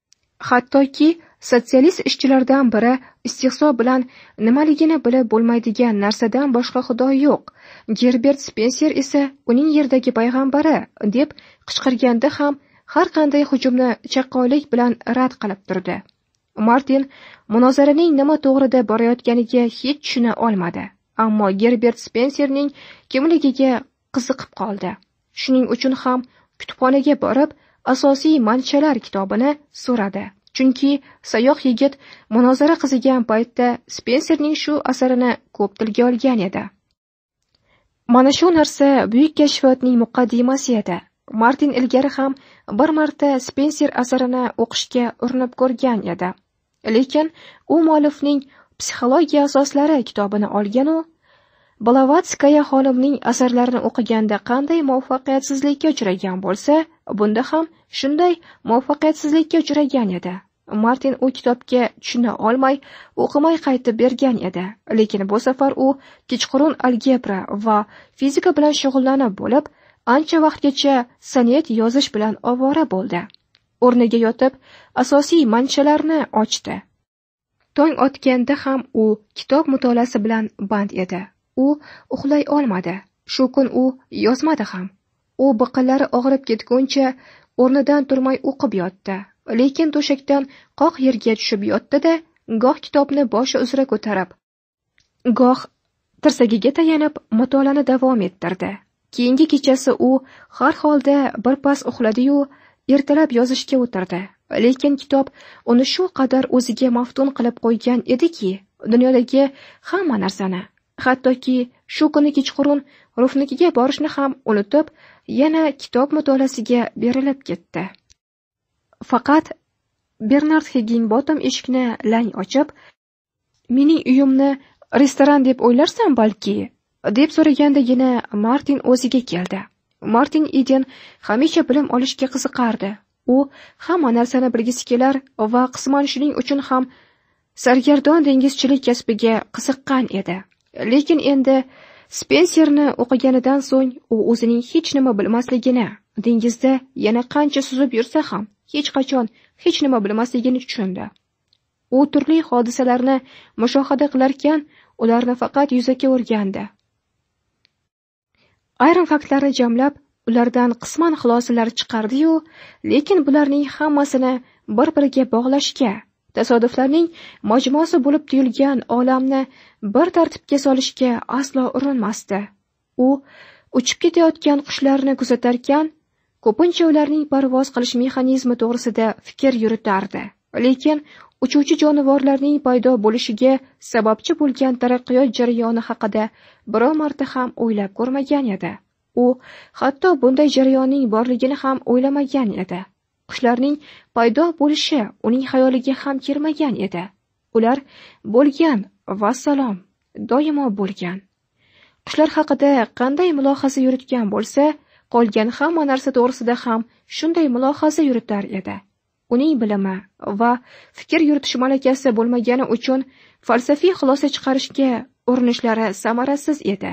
hattoki sotsialist ishchilardan biri istehzo bilan nimaligini bilib bo'lmaydigan narsadan boshqa xudo yo'q, Gerbert Spenser esa uning yerdagi payg'ambari deb qichqirganda ham har qanday hujumni chaqqonlik bilan rad qilib turdi. Martin munozaraning nima to'g'rida borayotganiga hech tushuna olmadi, ammo Gerbert Spenserning kimligiga qiziqib qoldi. Shuning uchun ham kutubxonaga borib, asosiy manchalar kitobini so'radi. Chunki sayoq yigit munozara qizigan paytda Spenserning shu asarini ko'p tilga olgan edi. Mana shu narsa buyuk kashfiyotning muqaddimasi edi. Martin ilgari ham bir marta Spenser asarini o'qishga urinib ko'rgan edi. Lekin u muallifning Psixologiya asoslari kitobini olgan u Blavatskaya xonimning asarlarini o'qiganda qanday muvaffaqiyatsizlikka uchragan bo'lsa, bunda ham shunday muvaffaqiyatsizlikka uchragan edi. Martin u kitobga tushuna olmay, o'qimay qaytib bergan edi. Lekin bu safar u kechqurun algebra va fizika bilan shug'ullanib bo'lib, ancha vaqtgacha sonet yozish bilan ovora bo'ldi. O'rniga yotib, asosiy manchalarni ochdi. Tong otganda ham u kitob mutolaasi bilan band edi. U uxlay olmadi. Shu kun u yozmadi ham. U biqinlari og'rib ketguncha o'rnidan turmay o'qib yotdi. Lekin to'shakdan qoq yerga tushib yotdi-da, goh kitobni boshi uzra ko'tarib, goh tirsagiga tayanib mutolaani davom ettirdi. Keyingi kechasi u har holda birpas uxladi-yu, ertalab yozishga o'tirdi. Lekin kitob uni shu qadar o'ziga maftun qilib qo'ygan ediki, dunyodagi hamma narsani, hattoki shu kuni kechqurun Rufnikiga borishni ham unutib, yana kitob mutolaasiga berilib ketdi. Faqat Bernard Higginbotham eshikni lang ochib, "Mening uyimni restoran deb o'ylarsan balki?" deb so'ragandagina Martin o'ziga keldi. Martin Eden hamisha bilim olishga qiziqardi. U hamma narsani bilgisi kelar va qisman shuning uchun ham sargardon dengizchilik kasbiga qiziqqan edi. Lekin endi Spenserni o'qiganidan so'ng u o'zining hech nima bilmasligini, dengizda yana qancha suzib yursa ham hech qachon hech nima bilmasligini tushundi. U turli hodisalarni mushohada qilarkan, ularni faqat yuzaga o'rgandi. Ayrim faktlarni jamlab, ulardan qisman xulosalar chiqardi-yu, lekin bularning hammasini bir-biriga bog'lashga, tasodiflarning majmuasi bo'lib tuyulgan olamni bir tartibga solishga aslo urinmasdi. U uchib ketayotgan qushlarni kuzatarkan, ko'pincha ularning parvoz qilish mexanizmi to'g'risida fikr yuritardi. Lekin uchuvchi jonivorlarning paydo bo'lishiga sababchi bo'lgan taraqqiyot jarayoni haqida biror marta ham o'ylab ko'rmagan edi. U hatto bunday jarayonning borligini ham o'ylamagan edi. Qushlarning paydo bo'lishi uning xayoliga ham kelmagan edi. Ular bo'lgan, vassalom, doimo bo'lgan. Qushlar haqida qanday mulohaza yuritgan bo'lsa, qolgan hamma narsa to'g'risida ham shunday mulohaza yuritar edi. Uning bilimi va fikr yuritish malakasi bo'lmagani uchun falsafiy xulosa chiqarishga urinishlari samarasiz edi.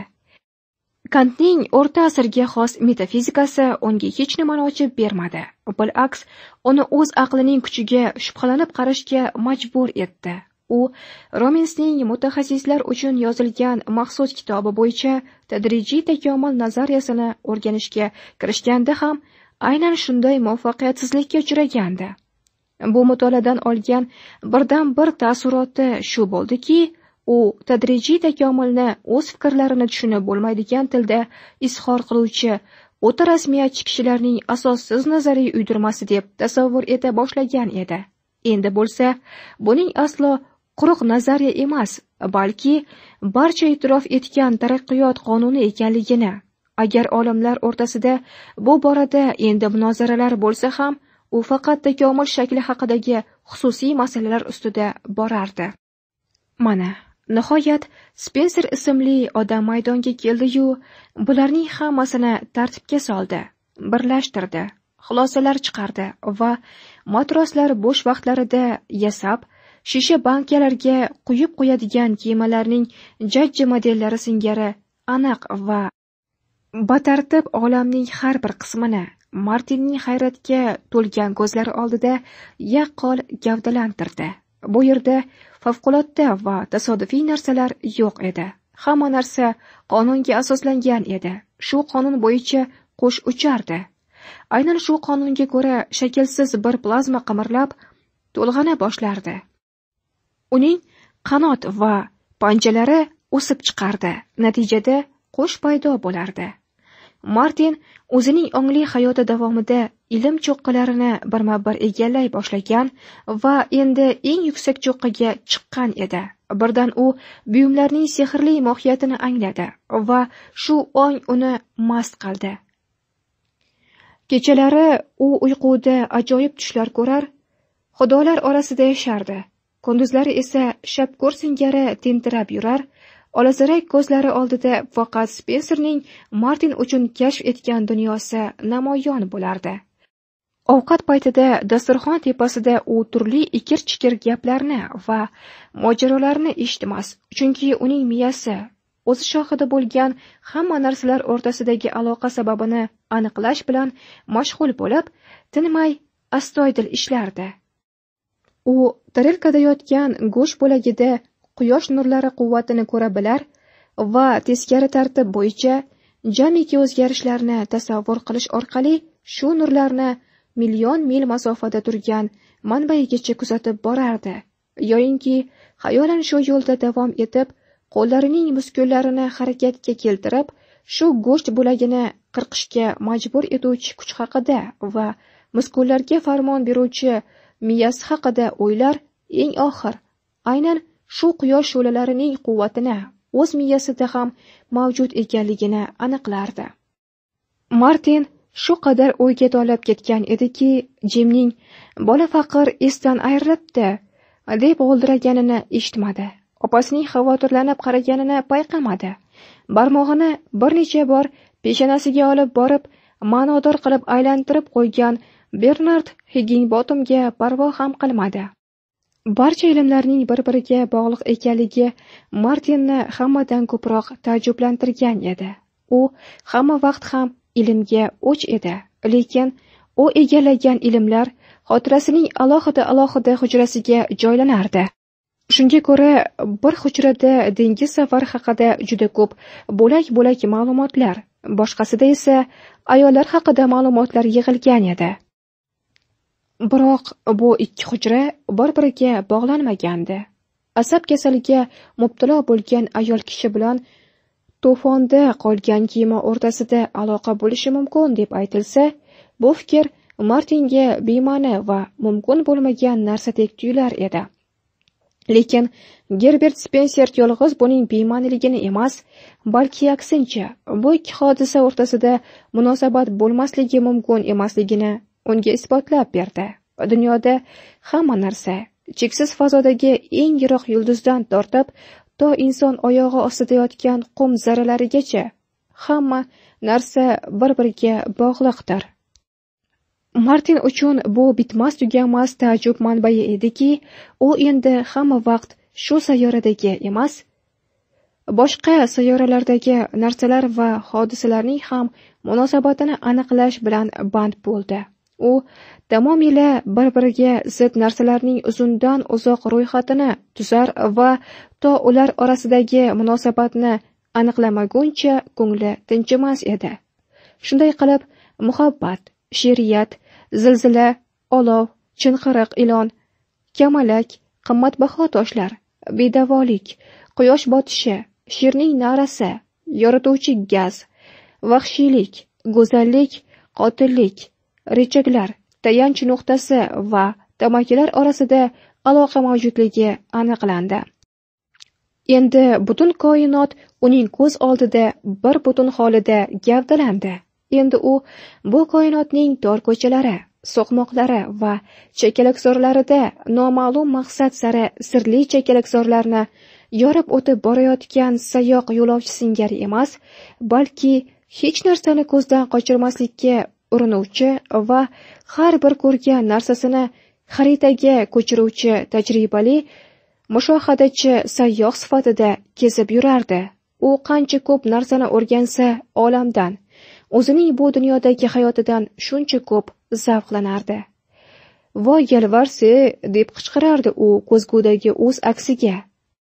Kantning o'rta asrga xos metafizikasi unga hech nimani ochib bermadi. Bil'aks, uni o'z aqlining kuchiga shubhalanib qarashga majbur etdi. U Romensning mutaxassislar uchun yozilgan maxsus kitobi bo'yicha tadrijiy takomil nazariyasini o'rganishga kirishganda ham aynan shunday muvaffaqiyatsizlikka uchragandi. Bu mutolaadan olgan birdan bir taassuroti shu bo'ldiki, u tadrijiy takomilni o'z fikrlarini tushunib bo'lmaydigan tilda izhor qiluvchi o'ta rasmiyatchi kishilarning asossiz nazariy uydirmasi deb tasavvur eta boshlagan edi. Endi bo'lsa, buning aslo quruq nazariya emas, balki barcha e'tirof etgan taraqqiyot qonuni ekanligini, agar olimlar o'rtasida bu borada endi munozaralar bo'lsa ham, u faqat takomil shakli haqidagi xususiy masalalar ustida borardi. Mana, nihoyat Spenser ismli odam maydonga keldi-yu, bularning hammasini tartibga soldi, birlashtirdi, xulosalar chiqardi va matroslar bo'sh vaqtlarida yasab, shisha bankalarga quyib qo'yadigan kemalarning jajji modellari singari aniq va batartib olamning har bir qismini Martinning hayratga to'lgan ko'zlari oldida yaqqol gavdalantirdi. Bu yerda favqulodda va tasodifiy narsalar yo'q edi. Hamma narsa qonunga asoslangan edi. Shu qonun bo'yicha qush uchardi. Aynan shu qonunga ko'ra shaklsiz bir plazma qimirlab, to'lg'ana boshlardi. Uning qanot va panjalari o'sib chiqardi. Natijada qush paydo bo'lardi. Martin o'zining ongli hayoti davomida ilm cho'qqalarini birma-bir egallay boshlagan va endi eng yuksak cho'qqiga chiqqan edi. Birdan u buyumlarning sehrli mohiyatini angladi va shu ong uni mast qildi. Kechalari u uyquda ajoyib tushlar ko'rar, xudolar orasida yashardi. Kunduzlari esa shapko'r singari tentirab yurar, olazarak ko'zlari oldida faqat Spenserning Martin uchun kashf etgan dunyosi namoyon bo'lardi. Ovqat paytida dasturxon tepasida u turli ikir-chikir gaplarni va mojarolarni eshitmas, chunki uning miyasi o'zi shohida bo'lgan hamma narsalar o'rtasidagi aloqa sababini aniqlash bilan mashg'ul bo'lib, tinmay astoydil ishlardi. U tarelkada yotgan go'sht bo'lagida quyosh nurlari quvvatini ko'ra bilar va teskari tartib bo'yicha jamiki o'zgarishlarni tasavvur qilish orqali shu nurlarni million mil masofada turgan manbaigacha kuzatib borardi. Yoyinki xayolan shu yo'lda davom etib, qo'llarining muskullarini harakatga keltirib, shu go'sht bo'lagini qirqishga majbur etuvchi kuch haqida va muskullarga farmon beruvchi miyasi haqida o'ylar, eng oxir aynan shu quyosh shu'lalarining quvvatini o'z miyasida ham mavjud ekanligini aniqlardi. Martin shu qadar o'yga tolib ketgan ediki, Jimning bola faqir esdan ayrilibdi deb g'o'ldiraganini eshitmadi. Opasining xavotirlanib qaraganini payqamadi. Barmog'ini bir necha bor peshonasiga olib borib, ma'nodor qilib aylantirib qo'ygan Bernard Higginbottomga parvo ham qilmadi. Barcha ilmlarning bir-biriga bog'liq ekanligi Martinni hammadan ko'proq taajjublantirgan edi. U hamma vaqt ham ilmga o'ch edi, lekin u egallagan ilmlar xotirasining alohida-alohida hujrasiga joylanardi. Shunga ko'ra, bir hujrada dengiz safari haqida juda ko'p bo'lak-bo'lak ma'lumotlar, boshqasida esa ayollar haqida ma'lumotlar yig'ilgan edi. Biroq bu ikki hujra bir-biriga bog'lanmagandi. Asab kasaliga mubtalo bo'lgan ayol kishi bilan to'fonda qolgan kema o'rtasida aloqa bo'lishi mumkin deb aytilsa, bu fikr Martinga bema'ni va mumkin bo'lmagan narsadek tuyular edi. Lekin Gerbert Spenser yolg'iz buning bema'niligini emas, balki aksincha, bu ikki hodisa o'rtasida munosabat bo'lmasligi mumkin emasligini unga isbotlab berdi. Dunyoda hamma narsa, cheksiz fazodagi eng yiroq yulduzdan tortib, to inson oyog'i ostida yotgan qum zarralarigacha hamma narsa bir-biriga bog'liqdir. Martin uchun bu bitmas tuganmas taajjub manbai ediki, u endi hamma vaqt shu sayyoradagi emas, boshqa sayyoralardagi narsalar va hodisalarning ham munosabatini aniqlash bilan band bo'ldi. U tamomila bir-biriga zid narsalarning uzundan uzoq ro'yxatini tuzar va to ular orasidagi munosabatni aniqlamaguncha ko'ngli tinchimas edi. Shunday qilib, muhabbat, she'riyat, zilzila, olov, chinqiriq ilon, kamalak, qimmatbaho toshlar, bedavolik, quyosh botishi, sherning na'rasi, yorituvchi gaz, vahshiylik, go'zallik, qotillik, rechaklar, tayanch nuqtasi va tamakilar orasida aloqa mavjudligi aniqlandi. Endi butun koinot uning ko'z oldida bir butun holida gavdalandi. Endi u bu koinotning tor ko'chalari, so'qmoqlari va chakalakzorlarida noma'lum maqsad sari sirli chakalakzorlarni yorib o'tib borayotgan sayyoq yo'lovchi singari emas, balki hech narsani ko'zdan qochirmaslikka urinuvchi va har bir ko'rgan narsasini xaritaga ko'chiruvchi tajribali mushohadachi sayyoh sifatida kezib yurardi. U qancha ko'p narsani o'rgansa olamdan, o'zining bu dunyodagi hayotidan shuncha ko'p zavqlanardi. "Voy yalvarsi!" deb qichqirardi u ko'zgudagi o'z aksiga.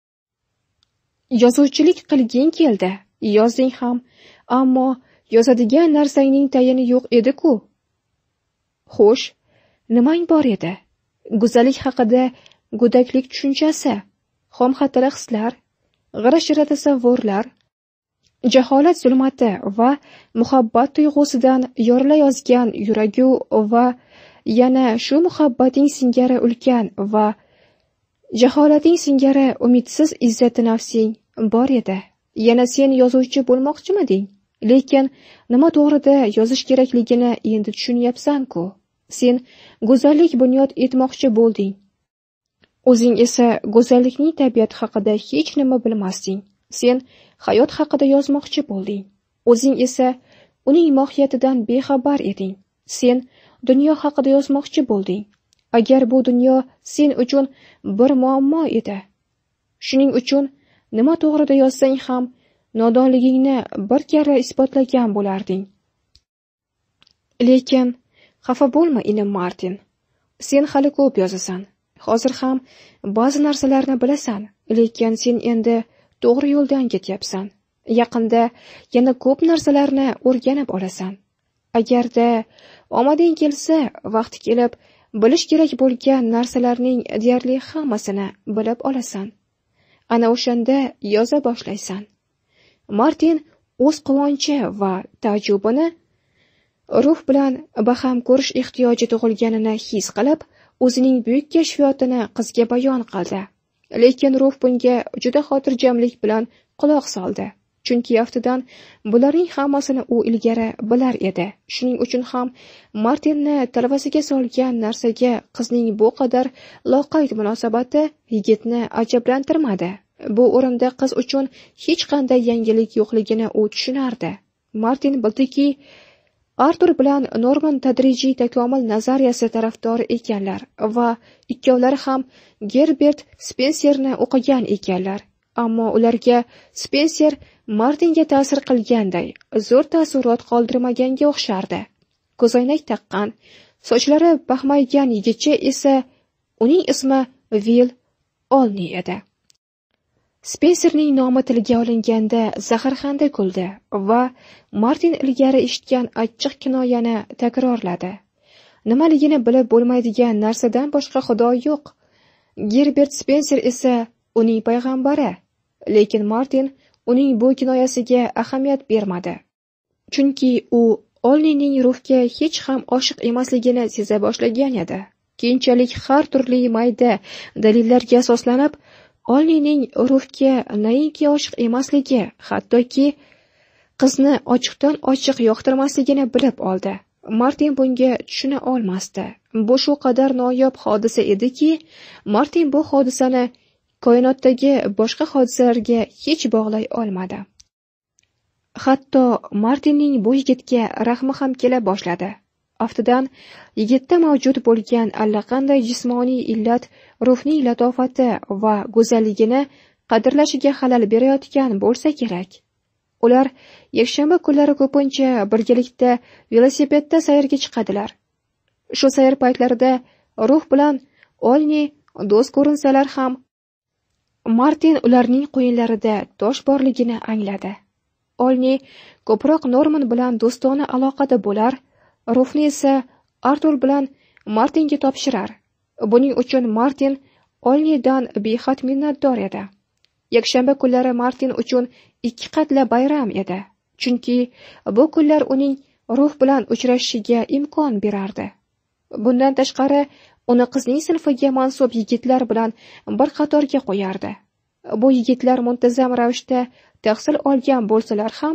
"Yozuvchilik qilging keldi, yozding ham, ammo yozadigan narsangning tayini yo'q edi-ku." Xo'sh, nimang bor edi? Go'zallik haqida go'daklik tushunchasi, xomxatala hislar, g'ira-shira tasavvurlar, jaholat zulmati va muhabbat tuyg'usidan yorilayozgan yuragu va yana shu muhabbating singari ulkan va jaholating singari umidsiz izzati nafsing bor edi. Yana sen yozuvchi bo'lmoqchimiding? Lekin nima to'g'rida yozish kerakligini endi tushunyapsan-ku. Sen go'zallik bunyod etmoqchi bo'lding. O'zing esa go'zallikning tabiati haqida hech nima bilmasding. Sen hayot haqida yozmoqchi bo'lding. O'zing esa uning mohiyatidan bexabar eding. Sen dunyo haqida yozmoqchi bo'lding. Agar bu dunyo sen uchun bir muammo edi, shuning uchun nima to'g'rida yozsang ham nodonligingni bir karra isbotlagan bo'larding. Lekin xafa bo'lma, inim Martin. Sen hali ko'p yozasan. Hozir ham ba'zi narsalarni bilasan, lekin sen endi to'g'ri yo'ldan ketyapsan. Yaqinda yana ko'p narsalarni o'rganib olasan. Agarda omading kelsa, vaqti kelib bilish kerak bo'lgan narsalarning deyarli hammasini bilib olasan. Ana o'shanda yoza boshlaysan. Martin o'z quvonchi va taajjubini ruh bilan baham ko'rish ehtiyoji tug'ilganini his qilib, o'zining buyuk kashfiyotini qizga bayon qildi. Lekin ruh bunga juda xotirjamlik bilan quloq soldi. Chunki aftidan bularning hammasini u ilgari bilar edi. Shuning uchun ham Martinni talvasiga solgan narsaga qizning bu qadar loqayd munosabati yigitni ajablantirmadi. Bu o'rinda qiz uchun hech qanday yangilik yo'qligini u tushunardi. Martin bildiki, Artur bilan Norman tadrijiy takomil nazariyasi tarafdori ekanlar va ikkovlari ham Gerbert Spenserni o'qigan ekanlar. Ammo ularga Spenser Martinga ta'sir qilganday zo'r taassurot qoldirmaganga o'xshardi. Ko'zoynak taqqan, sochlari baxmaygan yigitcha esa uning ismi Will Olney edi. Spenserning nomi tilga olinganda zaharxanda kuldi va Martin ilgari eshitgan achchiq kinoyani takrorladi. Nimaligini bilib bo'lmaydigan narsadan boshqa xudo yo'q. Gerbert Spenser esa uning payg'ambari. Lekin Martin uning bu kinoyasiga ahamiyat bermadi. Chunki u Olneyning ruhga hech ham oshiq emasligini seza boshlagan edi. Keyinchalik har turli mayda dalillarga asoslanib Olneyning ruhga nainki oshiq emasligi, hattoki qizni ochiqdan ochiq yoqtirmasligini bilib oldi. Martin bunga tushuna olmasdi. Bu shu qadar noyob hodisa ediki, Martin bu hodisani koinotdagi boshqa hodisalarga hech bog'lay olmadi. Hatto Martinning bu yigitga rahmi ham kela boshladi. Aftidan yigitda mavjud bo'lgan allaqanday jismoniy illat ruhning latofati va go'zalligini qadrlashiga xalal berayotgan bo'lsa kerak. Ular yakshanba kunlari ko'pincha birgalikda velosipedda sayrga chiqadilar. Shu sayr paytlarida ruh bilan Olney do'st ko'rinsalar ham, Martin ularning qo'yinlarida tosh borligini angladi. Olney ko'proq Norman bilan do'stona aloqada bo'lar, ruhni esa Artur bilan Martinga topshirar. Buning uchun Martin Olneydan behad minnatdor edi. Yakshanba kunlari Martin uchun ikki qatla bayram edi. Chunki bu kunlar uning ruh bilan uchrashishiga imkon berardi. Bundan tashqari, uni qizning sinfiga mansub yigitlar bilan bir qatorga qo'yardi. Bu yigitlar muntazam ravishda tahsil olgan bo'lsalar ham,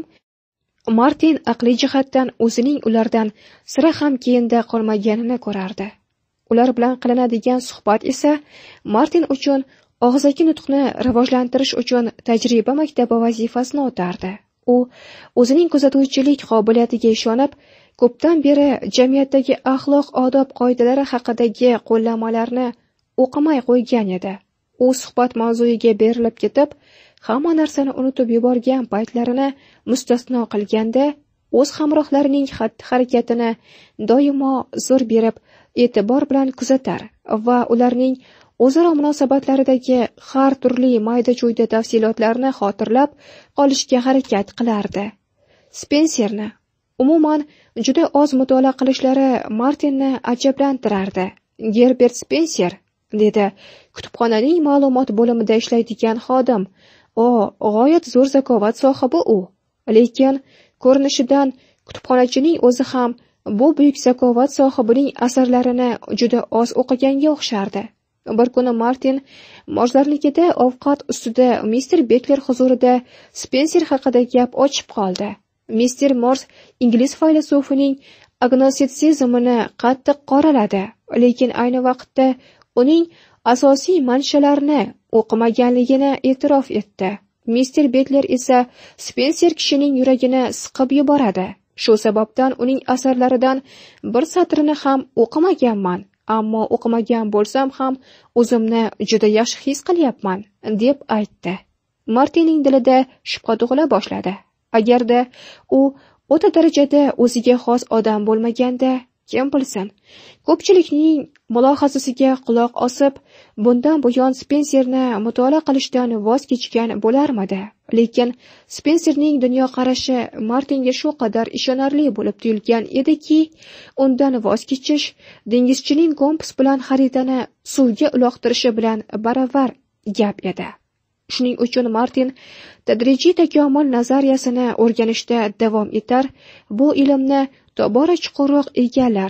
Martin aqliy jihatdan o'zining ulardan sira ham keyinda qolmaganini ko'rardi. Ular bilan qilinadigan suhbat esa Martin uchun og'zaki nutqni rivojlantirish uchun tajriba maktabi vazifasini o'tardi. U o'zining kuzatuvchilik qobiliyatiga ishonib, ko'pdan beri jamiyatdagi axloq odob qoidalari haqidagi qo'llanmalarni o'qimay qo'ygan edi. U suhbat mavzuiga berilib ketib, hamma narsani unutib yuborgan paytlarini mustasno qilganda, o'z hamrohlarining xatti-harakatini doimo zo'r berib, e'tibor bilan kuzatar va ularning o'zaro munosabatlaridagi har turli mayda-chuyda tafsilotlarni xotirlab qolishga harakat qilardi. Spenserni umuman juda oz mutolaa qilishlari Martinni ajablantirardi. Gerbert Spenser, dedi kutubxonaning ma'lumot bo'limida ishlaydigan xodim. O, g'oyat zo'r zakovat sohibi u. Lekin ko'rinishidan kutubxonachining o'zi ham bu buyuk zakovat sohibining asarlarini juda oz o'qiganga o'xshardi. Bir kuni Martin mo'jlarnikida ovqat ustida mister Bekler huzurida Spenser haqida gap ochib qoldi. mister Morse ingliz faylasufining agnositsizmini qattiq qoraladi, lekin ayni vaqtda uning asosiy manshalarini o'qimaganligini e'tirof etdi. mister Bekler esa Spenser kishining yuragini siqib yuboradi. Shu sababdan uning asarlaridan bir satrini ham o'qimaganman, ammo o'qimagan bo'lsam ham o'zimni juda yaxshi his qilyapman, deb aytdi. Martinning dilida shubha tug'ila boshladi. Agarda u o'ta darajada o'ziga xos odam bo'lmaganda, kim bilsin, ko'pchilikning mulohazasiga quloq osib, bundan buyon Spenserni mutolaa qilishdan voz kechgan bo'larmidi? Lekin Spenserning dunyoqarashi Martinga shu qadar ishonarli bo'lib tuyulgan ediki, undan voz kechish dengizchining kompas bilan xaritani suvga uloqtirishi bilan baravar gap edi. Shuning uchun Martin tadrijiy takomil nazariyasini o'rganishda davom etar, bu ilmni tobora chuqurroq egallar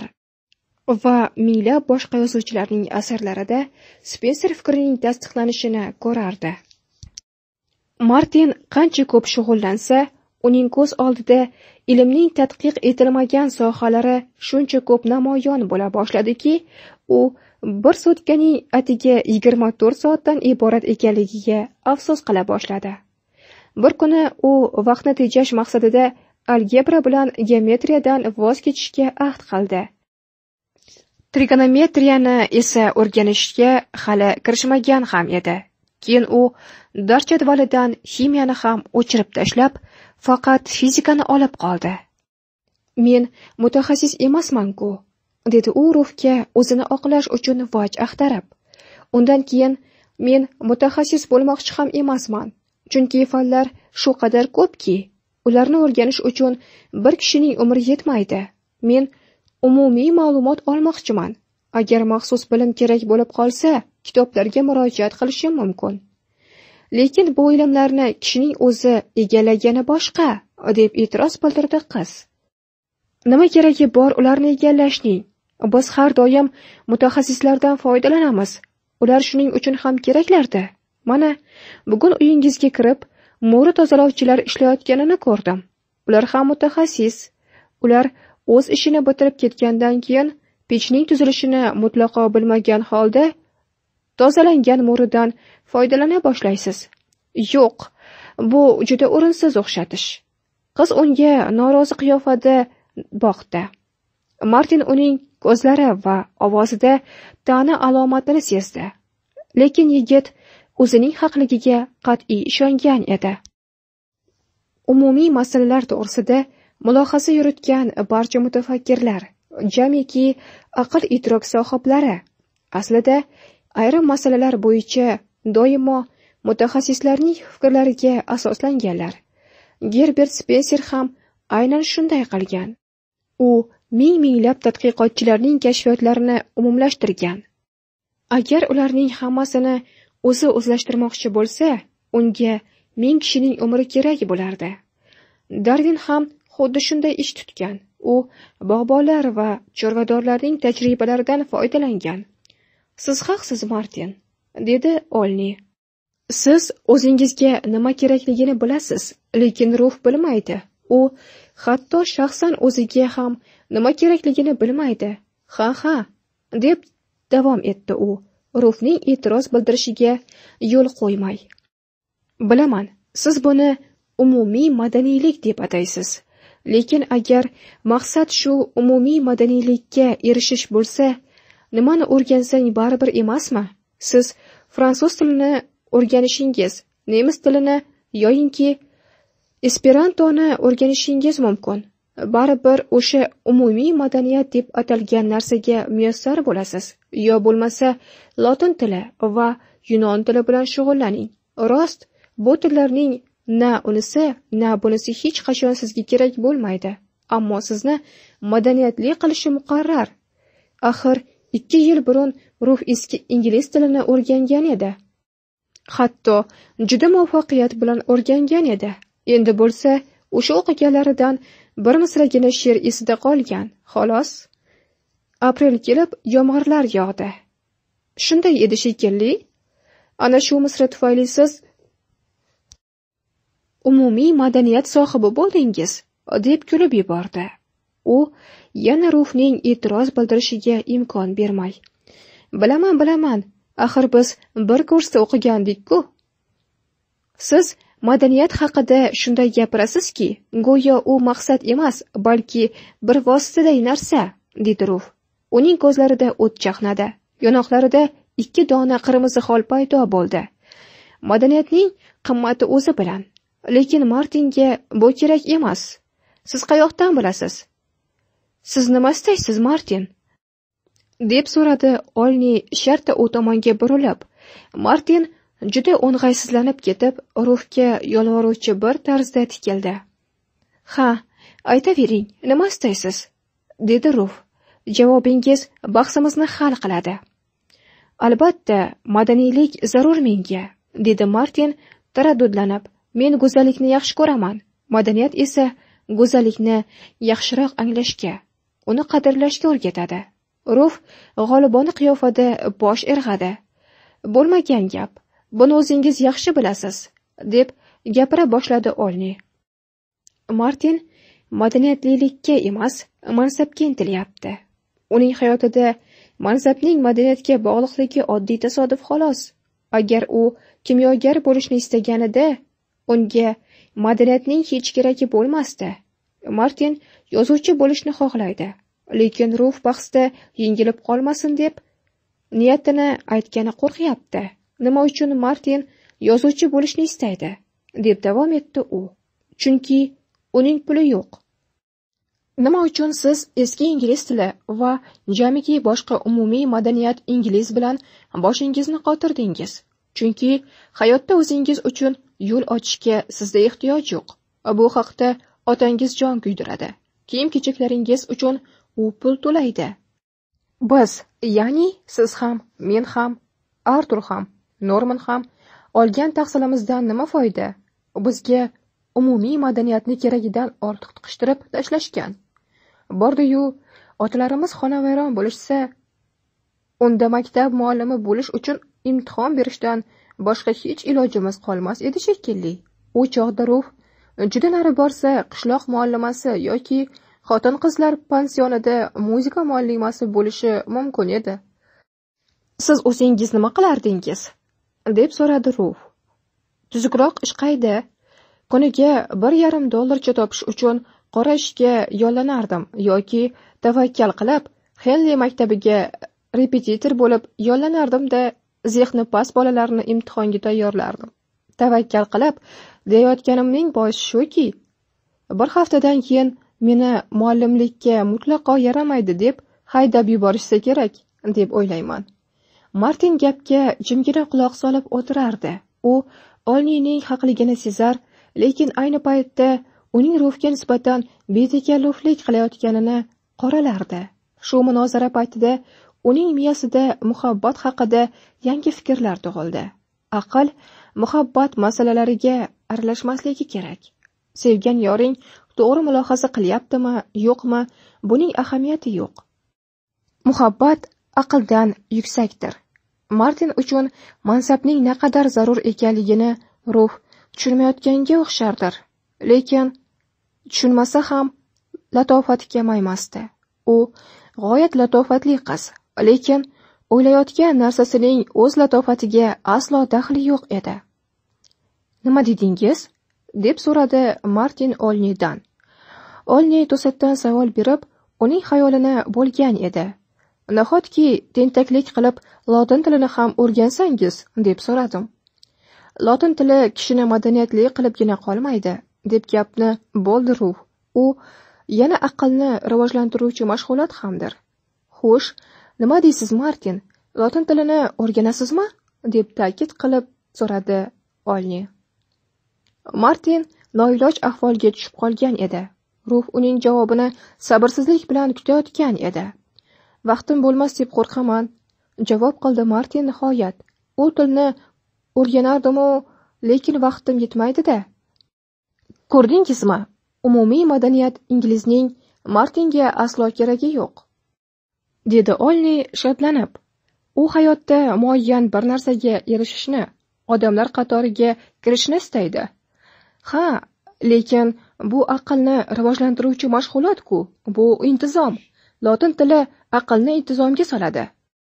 va minglab boshqa yozuvchilarning asarlarida Spenser fikrining tasdiqlanishini ko'rardi. Martin qancha ko'p shug'ullansa, uning ko'z oldida ilmning tadqiq etilmagan sohalari shuncha ko'p namoyon bo'la boshladiki, u bir sutkaning atigi yigirma to'rt soatdan iborat ekanligiga afsus qila boshladi. Bir kuni u vaqtni tejash maqsadida algebra bilan geometriyadan voz kechishga ahd qildi. Trigonometriyani esa o'rganishga hali kirishmagan ham edi. Keyin u dars jadvalidan ximiyani ham o'chirib tashlab, faqat fizikani olib qoldi. Men mutaxassis emasman-ku, dedi u Rufga o'zini oqlash uchun vaj axtarib. Undan keyin men mutaxassis bo'lmoqchi ham emasman, chunki fanlar shu qadar ko'pki, ularni o'rganish uchun bir kishining umri yetmaydi. Men umumiy ma'lumot olmoqchiman. Agar maxsus bilim kerak bo'lib qolsa, kitoblarga murojaat qilishim mumkin. Lekin bu ilmlarni kishining o'zi egallagani boshqa, deb e'tiroz bildirdi qiz. Nima keragi bor ularni egallashning? Biz har doim mutaxassislardan foydalanamiz. Ular shuning uchun ham keraklarda. Mana, bugun uyingizga kirib, mo'ri tozalovchilar ishlayotganini ko'rdim. Ular ham mutaxassis. Ular o'z ishini bitirib ketgandan keyin pechning tuzilishini mutlaqo bilmagan holda tozalangan mo'ridan foydalana boshlaysiz. Yo'q, bu juda o'rinsiz o'xshatish. Qiz unga norozi qiyofada boqdi. Martin uning ko'zlari va ovozida ta'na alomatini sezdi. Lekin yigit o'zining haqligiga qat'iy ishongan edi. Umumiy masalalar to'g'risida mulohaza yuritgan barcha mutafakkirlar, jamiki aql idrok sohiblari, aslida ayrim masalalar bo'yicha doimo mutaxassislarning fikrlariga asoslanganlar. Gerbert Spencer ham aynan shunday qilgan. U ming-minglab tadqiqotchilarning kashfiyotlarini umumlashtirgan. Agar ularning hammasini o'zi o'zlashtirmoqchi bo'lsa, unga ming kishining umri kerak bo'lardi. Darwin ham xuddi shunday ish tutgan. U bog'bonlar va chorvadorlarning tajribalaridan foydalangan. Siz haqsiz, Martin, dedi Olni. Siz o'zingizga nima kerakligini bilasiz, lekin Ruf bilmaydi. U hatto shaxsan o'ziga ham nima kerakligini bilmaydi. Ha, ha, deb davom etdi u, Rufning e'tiroz bildirishiga yo'l qo'ymay. Bilaman, siz buni umumiy madaniylik deb ataysiz. Lekin agar maqsad shu umumiy madaniylikka erishish bo'lsa, nimani o'rgansang baribir emasmi? Siz fransuz tilini o'rganishingiz, nemis tilini yoyinki esperantoni o'rganishingiz mumkin. Baribir o'sha umumiy madaniyat deb atalgan narsaga muyassar bo'lasiz. Yo bo'lmasa lotin tili va yunon tili bilan shug'ullaning. Rost, bu tillarning na unisi, na bunisi hech qachon sizga kerak bo'lmaydi. Ammo sizni madaniyatli qilishi muqarrar. Axir ikki yil burun Ruf eski ingliz tilini o'rgangan edi. Hatto juda muvaffaqiyat bilan o'rgangan edi. Endi bo'lsa, o'sha o'qiganlaridan bir misragina she'r esida qolgan. Xolos. Aprel kelib yomg'irlar yog'di. Shunday edi shekilli. Ana shu misra tufayli siz umumiy madaniyat sohibi bo'ldingiz, deb kulib yubordi. U yana Rufning e'tiroz bildirishiga imkon bermay. Bilaman, bilaman. Axir biz bir kursda o'qigandik-ku. Siz madaniyat haqida shunday gapirasizki, go'yo u maqsad emas, balki bir vositaday narsa, dedi Ruf. Uning ko'zlarida o't chaqnadi. Yonoqlarida ikki dona qirmizi xol paydo bo'ldi. Madaniyatning qimmati o'zi bilan. Lekin Martinga bu kerak emas. Siz qayoqdan bilasiz? Siz nima istaysiz, Martin? deb so'radi Olni shartta u tomonga burilib. Martin juda o'ng'aysizlanib ketib, Rufga yolvoruvchi bir tarzda tikildi. Ha, aytavering, nima istaysiz? dedi Ruf. Javobingiz bahsimizni hal qiladi. Albatta, madaniylik zarur menga, dedi Martin taraddudlanib. Men go'zallikni yaxshi ko'raman. Madaniyat esa go'zallikni yaxshiroq anglashga, uni qadrlashga o'rgatadi. Ruf g'olibona qiyofada bosh irg'adi. Bo'lmagan gap. Buni o'zingiz yaxshi bilasiz, deb gapira boshladi Olni. Martin madaniyatlilikka emas, mansabga intilyapti. Uning hayotida mansabning madaniyatga bog'liqligi oddiy tasodif xolos. Agar u kimyogar bo'lishni istaganida, unga madaniyatning hech keragi bo'lmasdi. Martin yozuvchi bo'lishni xohlaydi, lekin Ruf bahsda yengilib qolmasin deb niyatini aytgani qo'rqyapti. Nima uchun Martin yozuvchi bo'lishni istaydi? Deb davom etdi u. Chunki uning puli yo'q. Nima uchun siz eski ingliz tili va jamiki boshqa umumiy madaniyat ingliz bilan boshingizni qotirdingiz? Chunki hayotda o'zingiz uchun yo'l ochishga sizda ehtiyoj yo'q. Bu haqda otangiz jon kuydiradi. Kiyim-kechaklaringiz uchun u pul to'laydi. Biz, ya'ni siz ham, men ham, Artur ham, Norman ham olgan tahsilimizdan nima foyda? Bizga umumiy madaniyatni keragidan ortiq tiqishtirib tashlashgan. Bordi-yu, otalarimiz xonavayron bo'lishsa, unda maktab muallimi bo'lish uchun imtihon berishdan boshqa hech ilojimiz qolmas edi shekilli. U chog'da Ruf juda nari borsa qishloq muallimasi yoki xotin-qizlar pansionida muzika muallimasi bo'lishi mumkin edi. Siz o'zingiz nima qilardingiz? Deb so'radi Ruf. Tuzukroq ish qayda? Kuniga bir yarim dollarcha topish uchun qora ishga yollanardim yoki tavakkal qilib Henley maktabiga repetitor bo'lib yollanardim-da zehni past bolalarni imtihonga tayyorlardim. Tavakkal qilib deyayotganimning boisi shuki, bir haftadan keyin meni muallimlikka mutlaqo yaramaydi deb haydab yuborishsa kerak, deb o'ylayman. Martin gapga jimgina quloq solib o'tirardi. U Olnining haqligini sezar, lekin ayni paytda uning Rufga nisbatan betakalluflik qilayotganini qoralardi. Shu munozara paytida uning miyasida muhabbat haqida yangi fikrlar tug'ildi. Aql muhabbat masalalariga aralashmasligi kerak. Sevgan yoring to'g'ri mulohaza qilyaptimi, yo'qmi, buning ahamiyati yo'q. Muhabbat aqldan yuksakdir. Martin uchun mansabning naqadar zarur ekanligini Ruf tushunmayotganga o'xshardir. Lekin tushunmasa ham latofati kamaymasdi. U g'oyat latofatli qiz, lekin o'ylayotgan narsasining o'z latofatiga aslo daxli yo'q edi. Nima dedingiz? Deb so'radi Martin Olnidan. Olni to'satdan savol berib, uning xayolini bo'lgan edi. Nahotki tentaklik qilib lotin tilini ham o'rgansangiz, deb so'radim. Lotin tili kishini madaniyatli qilibgina qolmaydi, deb gapni bo'ldi Ruf. U yana aqlni rivojlantiruvchi mashg'ulot hamdir. Xo'sh, nima deysiz Martin? Lotin tilini o'rganasizmi? Deb ta'kid qilib so'radi Olni. Martin noiloj ahvolga tushib qolgan edi. Ruf uning javobini sabrsizlik bilan kutayotgan edi. Vaqtim bo'lmas deb qo'rqaman, javob qildi Martin nihoyat. U tilni o'rganardim-u, lekin vaqtim yetmaydi-da. Ko'rdingizmi? Umumiy madaniyat inglizning Martinga aslo keragi yo'q, dedi Olni shodlanib. U hayotda muayyan bir narsaga erishishni, odamlar qatoriga kirishni istaydi. Ha, lekin bu aqlni rivojlantiruvchi mashg'ulot-ku, bu intizom. Lotin tili aqlni intizomga soladi.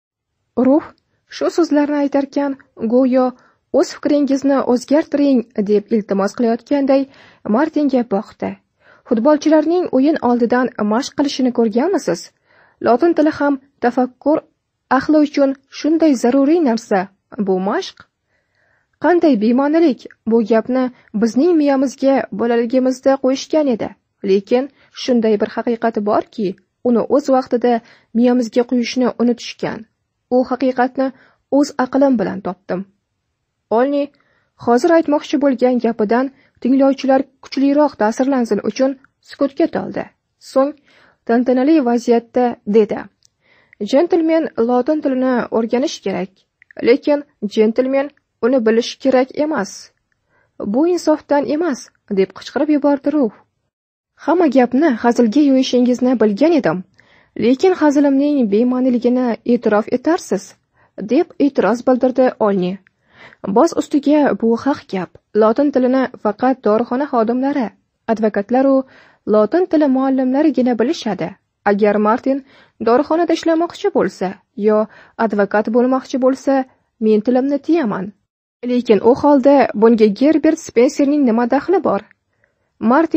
Ruf shu so'zlarni aytarkan, go'yo o'z fikringizni o'zgartiring deb iltimos qilayotganday Martinga boqdi. Futbolchilarning o'yin oldidan mashq qilishini ko'rganmisiz? Lotin tili ham tafakkur ahli uchun shunday zaruriy narsa. Bu mashq. Qanday bema'nilik, bu gapni bizning miyamizga bolaligimizda qo'yishgan edi. Lekin shunday bir haqiqat borki, uni o'z vaqtida miyamizga qo'yishni unutishgan. U haqiqatni o'z aqlim bilan topdim. Olni hozir aytmoqchi bo'lgan gapidan tinglovchilar kuchliroq ta'sirlansin uchun sukutga toldi. So'ng tantanali vaziyatda dedi: "Jentlmen lotin tilini o'rganish kerak, lekin jentlmen uni bilish kerak emas. Bu insofdan emas", deb qichqirib yubordi Ruf. "Hamma gapni hazilga yo'yishingizni bilgan edim, lekin hazilimning bema'niligini e'tirof etarsiz", deb e'tiroz bildirdi Olni. Boz ustiga bu haq gap. Lotin tilini faqat dorixona xodimlari, advokatlar u lotin tili muallimlarigina bilishadi. Agar Martin dorixonada ishlamoqchi bo'lsa yo advokat bo'lmoqchi bo'lsa, men tilimni tiyaman. Lekin u holda bunga Gerbert Spenserning nima daxli bor? Martin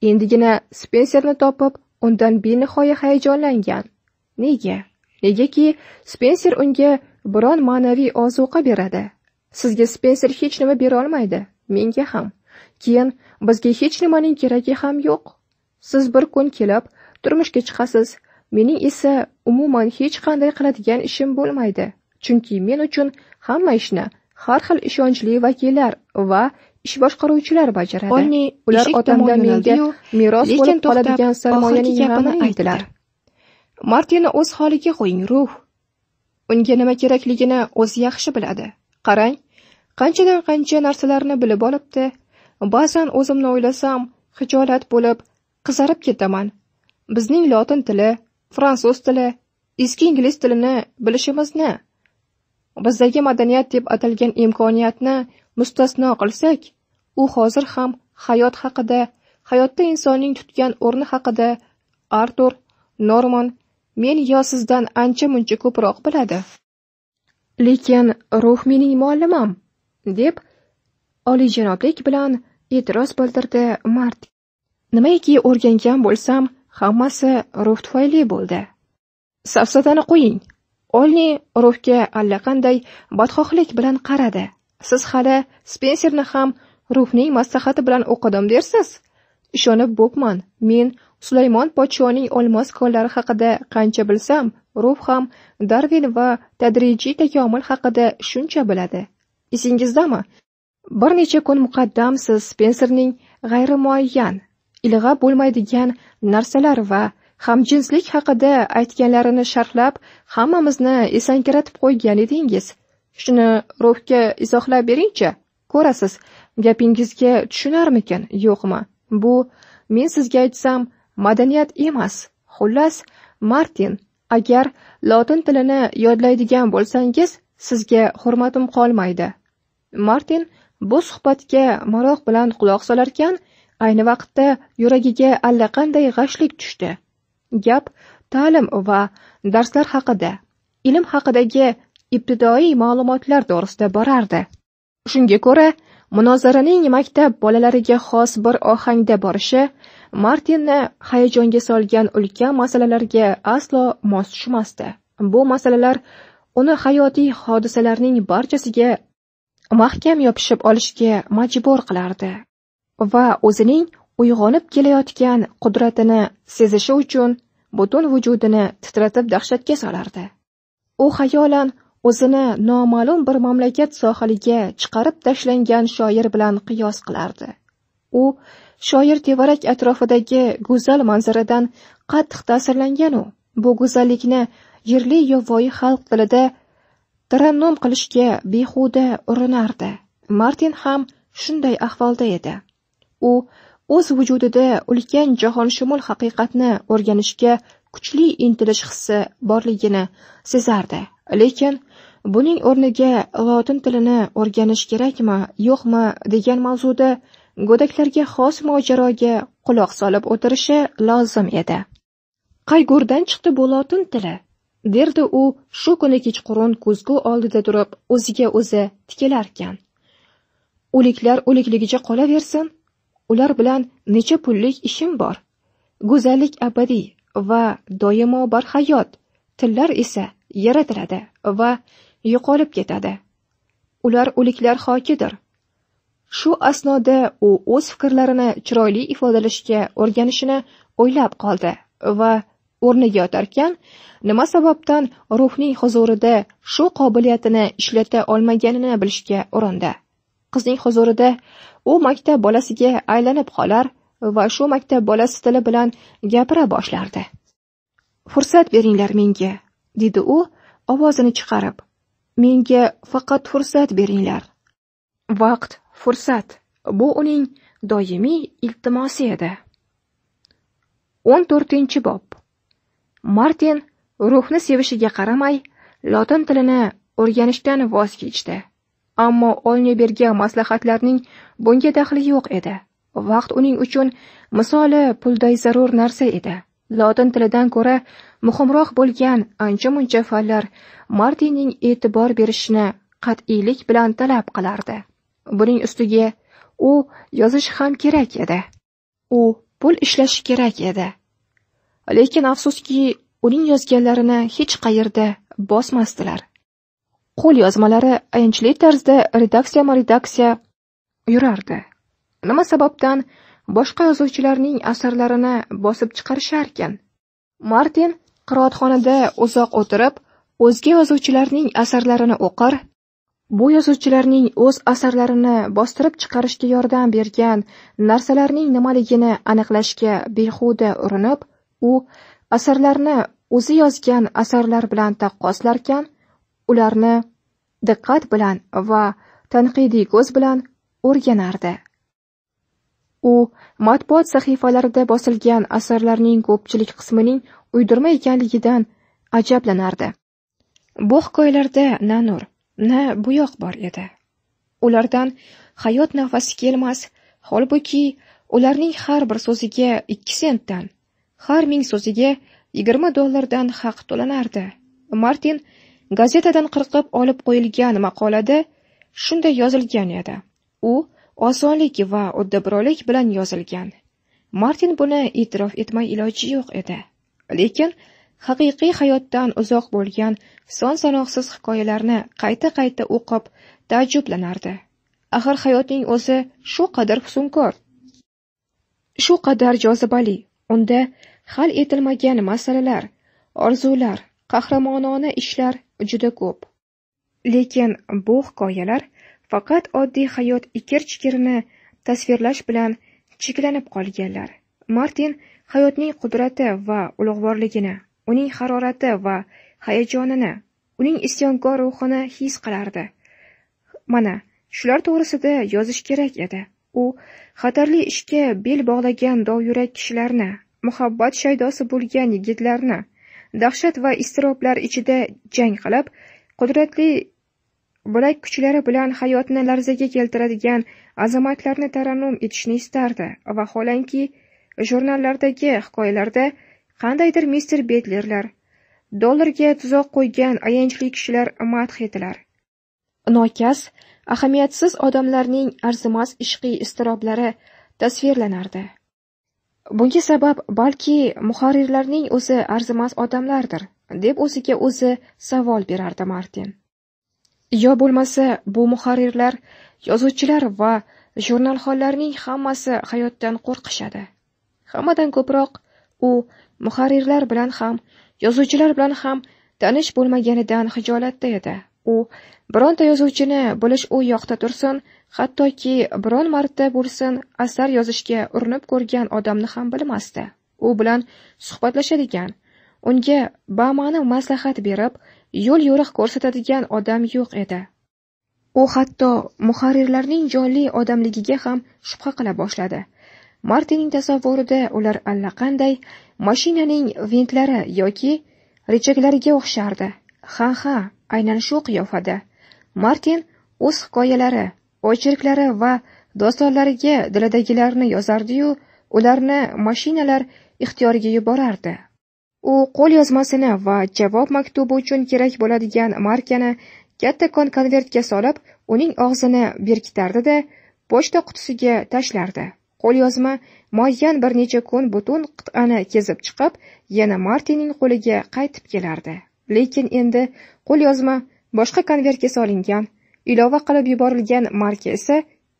endigina Spenserni topib, undan benihoya hayajonlangan. Nega? Negaki, Spenser unga biron ma'naviy ozuqa beradi. Sizga Spenser hech nima bera olmaydi, menga ham. Keyin bizga hech nimaning keragi ham yo'q. Siz bir kun kelib, turmushga chiqasiz. Mening esa umuman hech qanday qiladigan ishim bo'lmaydi. Chunki men uchun hamma ishni har xil ishonchli vakillar va ish boshqaruvchilar bajaradi. Olni ular otamdan menga meros bo'lib qoladigan sarmoyaning gapini aytdilar. Martinni o'z holiga qo'ying, ruh. Unga nima kerakligini o'zi yaxshi biladi. Qarang, qanchadan qancha narsalarni bilib olibdi. Ba'zan o'zimni o'ylasam, xijolat bo'lib, qizarib ketaman. Bizning lotin tili, fransuz tili, eski ingliz tilini bilishimizni, bizdagi madaniyat deb atalgan imkoniyatni mustasno qilsak, u hozir ham hayot haqida, hayotda insonning tutgan o'rni haqida Artur, Norman, men yo sizdan ancha-muncha ko'proq biladi. Lekin ruh mening muallimam, deb oliyjanoblik bilan e'tiroz bildirdi Martin. Nimaiki o'rgangan bo'lsam, hammasi ruh tufayli bo'ldi. Safsatani qo'ying. Olni ruhga allaqanday badxohlik bilan qaradi. Siz hali Spenserni ham ruhning maslahati bilan o'qidim dersiz. Ishonib bo'pman. Men Sulaymon podshoning olmos konlari haqida qancha bilsam, ruh ham Darvin va tadrijiy takomil haqida shuncha biladi. Esingizdami? Bir necha kun muqaddam siz Spenserning g'ayrimuayyan, ilg'a bo'lmaydigan narsalar va hamjinslik haqida aytganlarini sharhlab, hammamizni esankiratib qo'ygan edingiz. Shuni ruhga izohlab beringchi. Ko'rasiz, gapingizga tushunarmikin, yo'qmi? Bu, men sizga aytsam, madaniyat emas. Xullas, Martin, agar lotin tilini yodlaydigan bo'lsangiz, sizga hurmatim qolmaydi. Martin bu suhbatga maroq bilan quloq solarkan, ayni vaqtda yuragiga allaqanday g'ashlik tushdi. Gap ta'lim va darslar haqida, ilm haqidagi ibtidoiy ma'lumotlar to'g'risida borardi. Shunga ko'ra, munozaraning maktab bolalariga xos bir ohangda borishi Martinni hayajonga solgan ulkan masalalarga aslo mos tushmasdi. Bu masalalar uni hayotiy hodisalarning barchasiga mahkam yopishib olishga majbur qilardi va o'zining uyg'onib kelayotgan qudratini sezishi uchun butun vujudini titratib dahshatga solardi. U xayolan o'zini noma'lum bir mamlakat sohiliga chiqarib tashlangan shoir bilan qiyos qilardi. U shoir tevarak atrofidagi go'zal manzaradan qattiq ta'sirlangan u. Bu go'zallikni yerli yovvoyi xalq tilida tarannum qilishga behuda urinardi. Martin ham shunday ahvolda edi. U o'z vujudida ulkan jahonshumul haqiqatni o'rganishga kuchli intilish hissi borligini sezardi. Lekin buning o'rniga lotin tilini o'rganish kerakmi, yo'qmi degan mavzuda go'daklarga xos mojaroga quloq solib o'tirishi lozim edi. Qayg'urdan chiqdi bu lotin tili, derdi u shu kuni kechqurun ko'zgu oldida turib, o'ziga o'zi tikilarkan. O'liklar o'likligicha qolaversin. Ular bilan necha pullik ishim bor. Go'zallik abadiy va doimo barhayot. Tillar esa yaratiladi va yo'qolib ketadi. Ular o'liklar xokidir. Shu asnoda u o'z fikrlarini chiroyli ifodalashga o'rganishini o'ylab qoldi va o'rniga yotarkan, nima sababdan ruhning huzurida shu qobiliyatini ishlata olmaganini bilishga urindi. Qizning huzurida u maktab bolasiga aylanib qolar va shu maktab bolasi tili bilan gapira boshlardi. "Fursat beringlar menga", dedi u ovozini chiqarib. "Menga faqat fursat beringlar." Vaqt, fursat, bu uning doimiy iltimosi edi. o'n to'rtinchi bob. Martin ruhni sevishiga qaramay, lotin tilini o'rganishdan voz kechdi. Ammo Olni bergan maslahatlarning bunga daxli yo'q edi. Vaqt uning uchun misoli pulday zarur narsa edi. Lotin tilidan ko'ra muhimroq bo'lgan ancha-muncha fanlar Martinning e'tibor berishini qat'iylik bilan talab qilardi. Buning ustiga u yozish ham kerak edi. U pul ishlashi kerak edi. Lekin afsuski, uning yozganlarini hech qayerda bosmasdilar. Qo'l yozmalari ayanchli tarzda redaksiya-redaksiya yurardi. Nima sababdan boshqa yozuvchilarning asarlarini bosib chiqarisharkan? Martin qiroatxonada uzoq o'tirib, o'zga yozuvchilarning asarlarini o'qir, bu yozuvchilarning o'z asarlarini bostirib chiqarishga yordam bergan narsalarning nimaligini aniqlashga behuda urinib, u asarlarni o'zi yozgan asarlar bilan taqqoslarkan, ularni diqqat bilan va tanqidiy ko'z bilan o'rganardi. U matbuot sahifalarida bosilgan asarlarning ko'pchilik qismining uydirma ekanligidan ajablanardi. Bu hikoyalarda na nur, na bo'yoq bor edi. Ulardan hayot nafasi kelmas, holbuki ularning har bir so'ziga ikki sentdan, har ming so'ziga yigirma dollardan haq to'lanardi. Martin gazetadan qirqib olib qo'yilgan maqolada shunday yozilgan edi. U osonlik va uddaburonlik bilan yozilgan. Martin buni e'tirof etmay iloji yo'q edi. Lekin haqiqiy hayotdan uzoq bo'lgan son-sanoqsiz hikoyalarni qayta-qayta o'qib taajjublanardi. Axir hayotning o'zi shu qadar husnkor, shu qadar jozibali. Unda hal etilmagan masalalar, orzular, qahramonona ishlar juda ko'p. Lekin bu hikoyalar faqat oddiy hayot ikir-chikirini tasvirlash bilan cheklanib qolganlar. Martin hayotning qudrati va ulug'vorligini, uning harorati va hayajonini, uning isyonkor ruhini his qilardi. Mana shular to'g'risida yozish kerak edi. U xatarli ishga bel bog'lagan dovyurak kishilarni, muhabbat shaydosi bo'lgan yigitlarni, dahshat va iztiroblar ichida jang qilib, qudratli bilak kuchlari bilan hayotni larzaga keltiradigan azamatlarni tarannum etishni istardi. Vaholanki, jurnallardagi hikoyalarda qandaydir mister Betlerlar, dollarga tuzoq qo'ygan ayanchli kishilar madh etilar. Nokas, ahamiyatsiz odamlarning arzimas ishqiy iztiroblari tasvirlanardi. Bunga sabab balki muharrirlarning o'zi arzimas odamlardir, deb o'ziga o'zi savol berardi Martin. Yo bo'lmasa, bu muharrirlar, yozuvchilar va jurnalxonlarning hammasi hayotdan qo'rqishadi. Hammadan ko'proq u muharrirlar bilan ham, yozuvchilar bilan ham tanish bo'lmaganidan xijolatda edi. U bironta yozuvchini bilish u yoqda tursin, hattoki biron marta bo'lsin asar yozishga urinib ko'rgan odamni ham bilmasdi. U bilan suhbatlashadigan, unga bama'ni maslahat berib, yo'l yo'riq ko'rsatadigan odam yo'q edi. U hatto muharrirlarning jonli odamligiga ham shubha qila boshladi. Martinning tasavvurida ular allaqanday mashinaning ventlari yoki rechaklariga o'xshardi. Ha ha, aynan shu qiyofada. Martin o'z hikoyalari, ochirklari va dostonlariga dilidagilarni yozardi-yu, ularni mashinalar ixtiyoriga yuborardi. U qo'l yozmasini va javob maktubi uchun kerak bo'ladigan markani kattakon konvertga solib, uning og'zini berkitardi-da, pochta qutisiga tashlardi. Qo'l yozma muayyan bir necha kun butun qit'ani kezib chiqib, yana Martinning qo'liga qaytib kelardi. Lekin endi qo'l yozma boshqa konvertga solingan, ilova qilib yuborilgan marka esa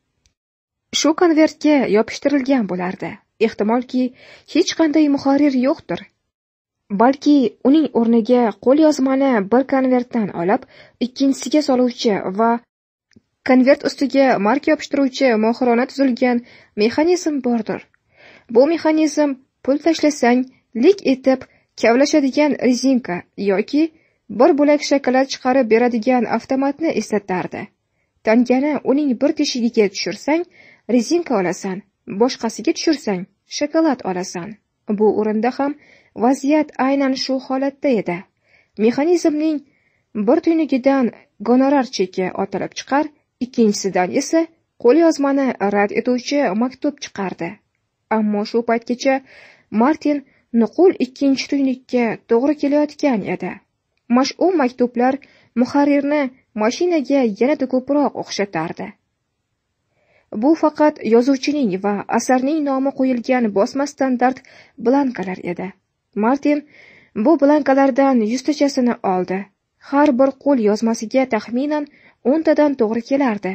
shu konvertga yopishtirilgan bo'lardi. Ehtimolki, hech qanday muharrir yo'qdir. Balki uning o'rniga qo'l yozmani bir konvertdan olib, ikkinchisiga soluvchi va konvert ustiga marka yopishtiruvchi mohirona tuzilgan mexanizm bordir. Bu mexanizm pul tashlasang, lik etib kavlashadigan rezinka yoki bir bo'lak shokolad chiqarib beradigan avtomatni eslatardi. Tangani uning bir teshigiga tushirsang, rezinka olasan, boshqasiga tushirsang, shokolad olasan. Bu o'rinda ham vaziyat aynan shu holatda edi. Mexanizmning bir tuynugidan gonorar cheki otilib chiqar, ikkinchisidan esa qo'l yozmani rad etuvchi maktub chiqardi. Ammo shu paytgacha Martin nuqul ikkinchi tuynukka to'g'ri kelayotgan edi. Mash'um maktublar muharrirni mashinaga yanada ko'proq o'xshatardi. Bu faqat yozuvchining va asarning nomi qo'yilgan bosma standart blankalar edi. Martin bu blankalardan yuztachasini oldi. Har bir qo'l yozmasiga taxminan o'ntadan to'g'ri kelardi.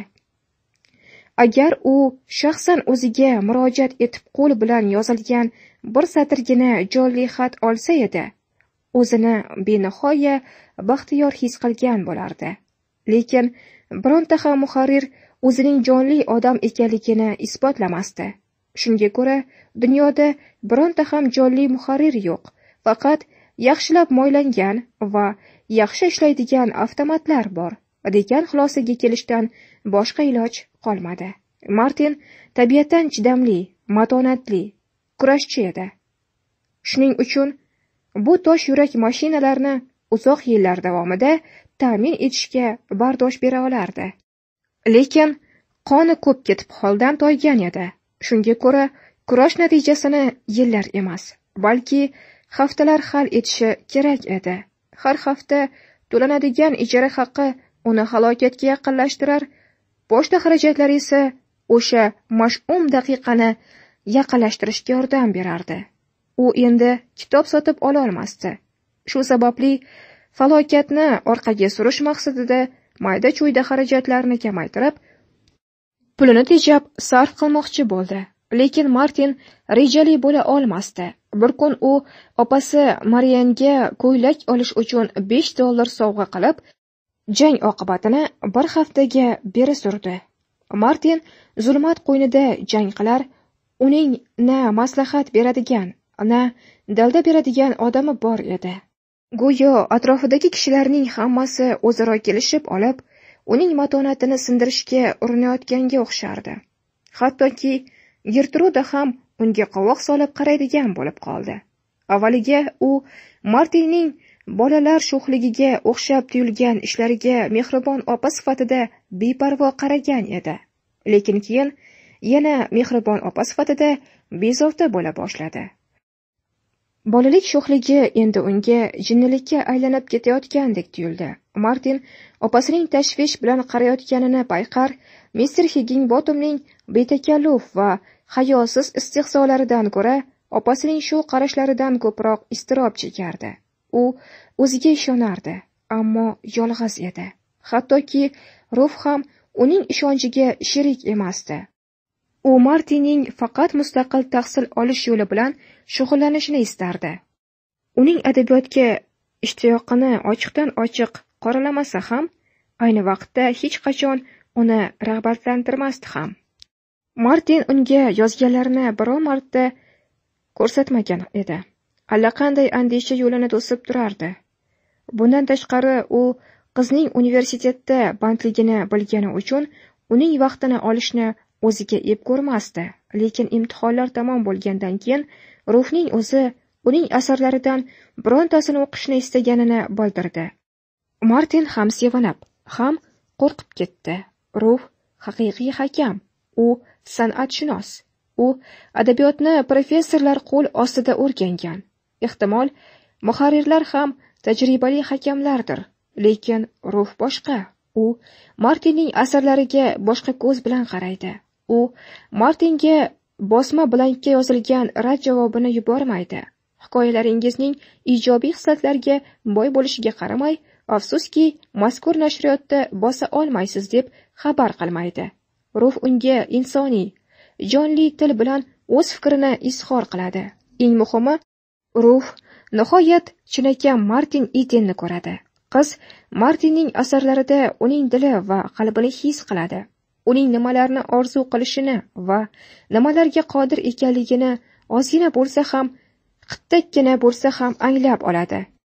Agar u shaxsan o'ziga murojaat etib qo'l bilan yozilgan bir satrgina jonli xat olsa edi, o'zini benihoya baxtiyor his qilgan bo'lardi. Lekin bironta ham muharrir o'zining jonli odam ekanligini isbotlamasdi. Shunga ko'ra, dunyoda bironta ham jonli muharrir yo'q, faqat yaxshilab moylangan va yaxshi ishlaydigan avtomatlar bor, degan xulosaga kelishdan boshqa iloj qolmadi. Martin tabiatan chidamli, matonatli, kurashchi edi. Shuning uchun bu tosh yurak mashinalarni uzoq yillar davomida ta'min etishga bardosh bera olardi. Lekin qoni ko'p ketib holdan toygan edi. Shunga ko'ra, kurash natijasini yillar emas, balki haftalar hal etishi kerak edi. Har hafta to'lanadigan ijara haqqi uni halokatga yaqinlashtirar, pochta xarajatlari esa o'sha mash'um daqiqani yaqinlashtirishga yordam berardi. U endi kitob sotib ola olmasdi. Shu sababli falokatni orqaga surish maqsadida mayda-chuyda xarajatlarni kamaytirib, pulini tejab sarf qilmoqchi bo'ldi. Lekin Martin rejali bo'la olmasdi. Bir kun u opasi Marianga ko'ylak olish uchun besh dollar sovg'a qilib, jang oqibatini bir haftaga beri surdi. Martin zulmat qo'ynida jang qilar, uning na maslahat beradigan, na dalda beradigan odami bor edi. Go'yo atrofidagi kishilarning hammasi o'zaro kelishib olib, uning matonatini sindirishga urinayotganga o'xshardi. Hattoki Gertruda ham unga qovoq solib qaraydigan bo'lib qoldi. Avvaliga u Martinning bolalar sho'xligiga o'xshab tuyulgan ishlariga mehribon opa sifatida beparvo qaragan edi. Lekin keyin yana mehribon opa sifatida bezovta bo'la boshladi. Bolalik sho'xligi endi unga jinnilikka aylanib ketayotgandek tuyuldi. Martin opasining tashvish bilan qarayotganini payqar, mister Higginbottomning betakalluf va hayosiz istehzolaridan ko'ra opasining shu qarashlaridan ko'proq iztirob chekardi. U o'ziga ishonardi, ammo yolg'iz edi. Hattoki Ruf ham uning ishonchiga sherik emasdi. U Martinning faqat mustaqil tahsil olish yo'li bilan shug'ullanishini istardi. Uning adabiyotga ishtiyoqini ochiqdan ochiq qoralamasa ham, ayni vaqtda hech qachon uni rag'batlantirmasdi ham. Martin unga yozganlarini biror marta ko'rsatmagan edi. Allaqanday andisha yo'lini to'sib turardi. Bundan tashqari, u qizning universitetda bandligini bilgani uchun uning vaqtini olishni o'ziga ep ko'rmasdi. Lekin imtihonlar tamom bo'lgandan keyin Rufning o'zi uning asarlaridan birontasini o'qishni istaganini bildirdi. Martin ham sevinib, ham qo'rqib ketdi. Ruf haqiqiy hakam, u san'atshunos, u adabiyotni professorlar qo'l ostida o'rgangan. Ehtimol, muharrirlar ham tajribali hakamlardir, lekin Ruf boshqa. U Martinning asarlariga boshqa ko'z bilan qaraydi. U Martinga bosma blankka yozilgan rad javobini yubormaydi. Hikoyalaringizning ijobiy xislatlarga boy bo'lishiga qaramay, afsuski, mazkur nashriyotda bosa olmaysiz deb xabar qilmaydi. Ruf unga insoniy, jonli til bilan o'z fikrini izhor qiladi. Eng muhimi, Ruf nihoyat chinakam Martin Edenni ko'radi. Qiz Martinning asarlarida uning dili va qalbini his qiladi. Uning nimalarni orzu qilishini va nimalarga qodir ekanligini ozgina bo'lsa ham, qittakkina bo'lsa ham anglab oladi.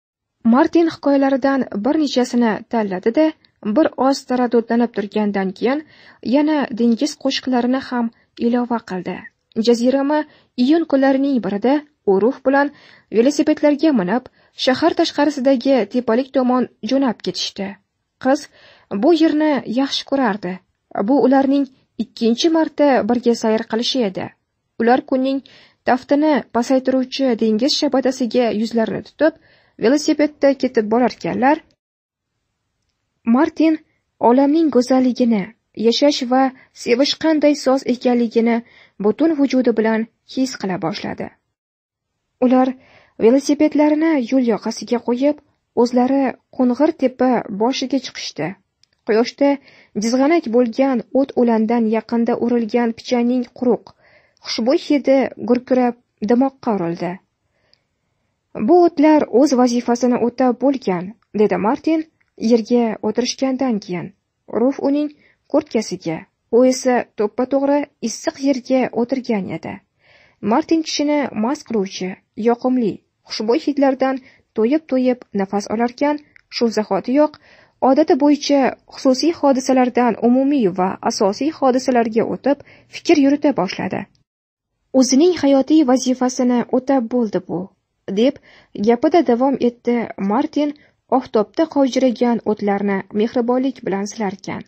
Martin hikoyalaridan bir nechasini tanladi-da, bir oz taraddudlanib turgandan keyin yana dengiz qo'shiqlarini ham ilova qildi. Jazirama iyun kunlarining birida u Ruf bilan velosipedlarga minib, shahar tashqarisidagi tepalik tomon jo'nab ketishdi. Qiz bu yerni yaxshi ko'rardi. Bu ularning ikkinchi marta birga sayr qilishi edi. Ular kunning taftini pasaytiruvchi dengiz shabadasiga yuzlarini tutib, velosipedda ketib borarkanlar, Martin olamning go'zalligini, yashash va sevish qanday soz ekanligini butun vujudi bilan his qila boshladi. Ular velosipedlarini yo'l yoqasiga qo'yib, o'zlari qo'ng'ir tepa boshiga chiqishdi. Quyoshda jizg'anak bo'lgan o't-o'landan yaqinda urilgan pichanning quruq, xushbo'y hidi gurkirab dimoqqa urildi. Bu o'tlar o'z vazifasini o'tab bo'lgan, dedi Martin yerga o'tirishgandan keyin. Ruf uning kurtkasiga, u esa to'ppa-to'g'ri issiq yerga o'tirgan edi. Martin kishini mast qiluvchi, yoqimli, xushbo'y hidlardan to'yib-to'yib nafas olarkan, shu zahotiyoq odati bo'yicha xususiy hodisalardan umumiy va asosiy hodisalarga o'tib fikr yurita boshladi. O'zining hayotiy vazifasini o'tab bo'ldi bu, deb gapida davom etdi Martin oftobda qovjiragan o'tlarni mehribonlik bilan silarkan.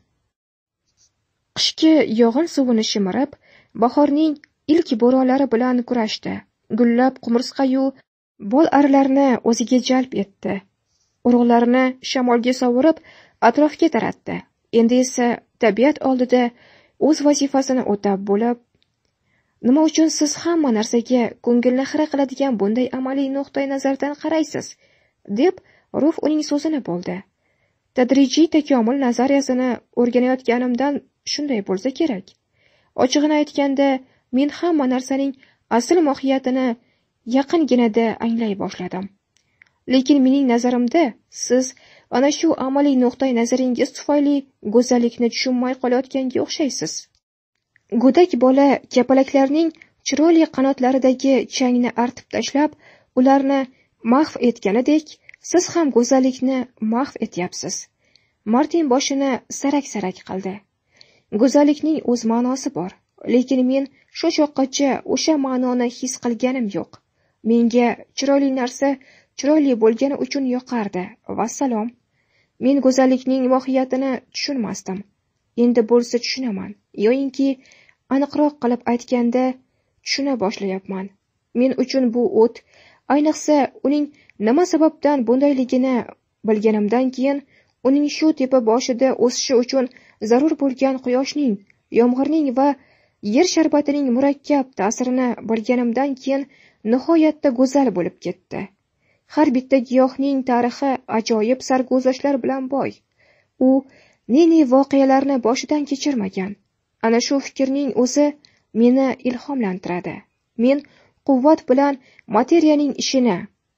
Qishki yog'in suvini shimirib, bahorning ilk bo'ronlari bilan kurashdi. Gullab qumursqa-yu bol arilarni o'ziga jalb etdi. Urug'larini shamolga sovurib, atrofga taratdi. Endi esa tabiat oldida o'z vazifasini o'tab bo'lib, nima uchun siz hamma narsaga ko'ngilni xira qiladigan bunday amaliy nuqtai nazardan qaraysiz? Deb Ruf uning so'zini bo'ldi. Tadrijiy takomil nazariyasini o'rganayotganimdan shunday bo'lsa kerak. Ochig'ini aytganda, men hamma narsaning asl mohiyatini yaqinginada anglay boshladim. Lekin mening nazarimda siz ana shu amaliy nuqtai nazaringiz tufayli go'zallikni tushunmay qolayotganga o'xshaysiz. Go'dak bola kapalaklarning chiroyli qanotlaridagi changni artib tashlab, ularni mahv etganidek, siz ham go'zallikni mahv etyapsiz. Martin boshini sarak-sarak qildi. Go'zallikning o'z ma'nosi bor, lekin men shu choqqacha o'sha ma'noni his qilganim yo'q. Menga chiroyli narsa chiroyli bo'lgani uchun yoqardi. Vassalom. Men go'zallikning mohiyatini tushunmasdim. Endi bo'lsa tushunaman. Yo'inki, aniqroq qilib aytganda, tushuna boshlayapman. Men uchun bu o't, ayniqsa uning nima sababdan bundayligini bilganimdan keyin, uning shu tepa boshida o'sishi uchun zarur bo'lgan quyoshning, yomg'irning va yer sharbatining murakkab ta'sirini bilganimdan keyin nihoyatda go'zal bo'lib ketdi. Har bitta giyohning tarixi ajoyib sarguzashtlar bilan boy. U ne-ne voqealarni boshidan kechirmagan. Ana shu fikrning o'zi meni ilhomlantiradi. Men quvvat bilan materiyaning ishini,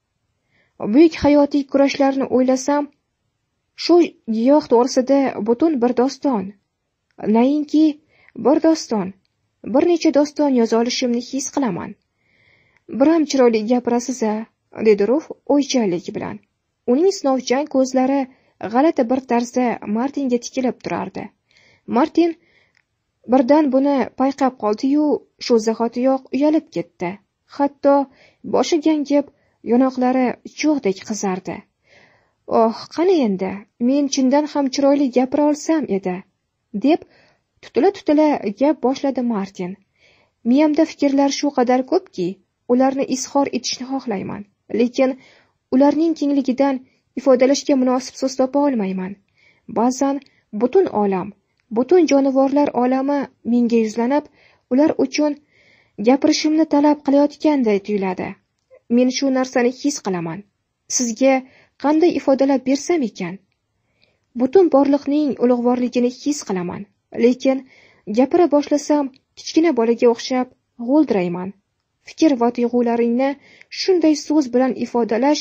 buyuk hayotiy kurashlarni o'ylasam, shu giyoh to'g'risida butun bir doston, nainki bir doston, bir necha doston yoza olishimni his qilaman. Biram chiroyli gapirasiz-a, dedi Ruf o'ychanlik bilan. Uning sinovchan ko'zlari g'alati bir tarzda Martinga tikilib turardi. Martin birdan buni payqab qoldi-yu, shu zahotiyoq uyalib ketdi. Hatto boshi gangib, yonoqlari cho'g'dek qizardi. Oh, qani endi, men chindan ham chiroyli gapira olsam edi, deb tutila-tutila gap boshladi Martin. Miyamda fikrlar shu qadar ko'pki, ularni izhor etishni xohlayman, lekin ularning kengligidan ifodalashga munosib so'z topa olmayman. Ba'zan butun olam, butun jonivorlar olami menga yuzlanib, ular uchun gapirishimni talab qilayotganday tuyuladi. Men shu narsani his qilaman. Sizga qanday ifodalab bersam ekan? Butun borliqning ulug'vorligini his qilaman, lekin gapira boshlasam kichkina bolaga o'xshab g'o'ldirayman. Fikr va tuyg'ularingni shunday so'z bilan ifodalash,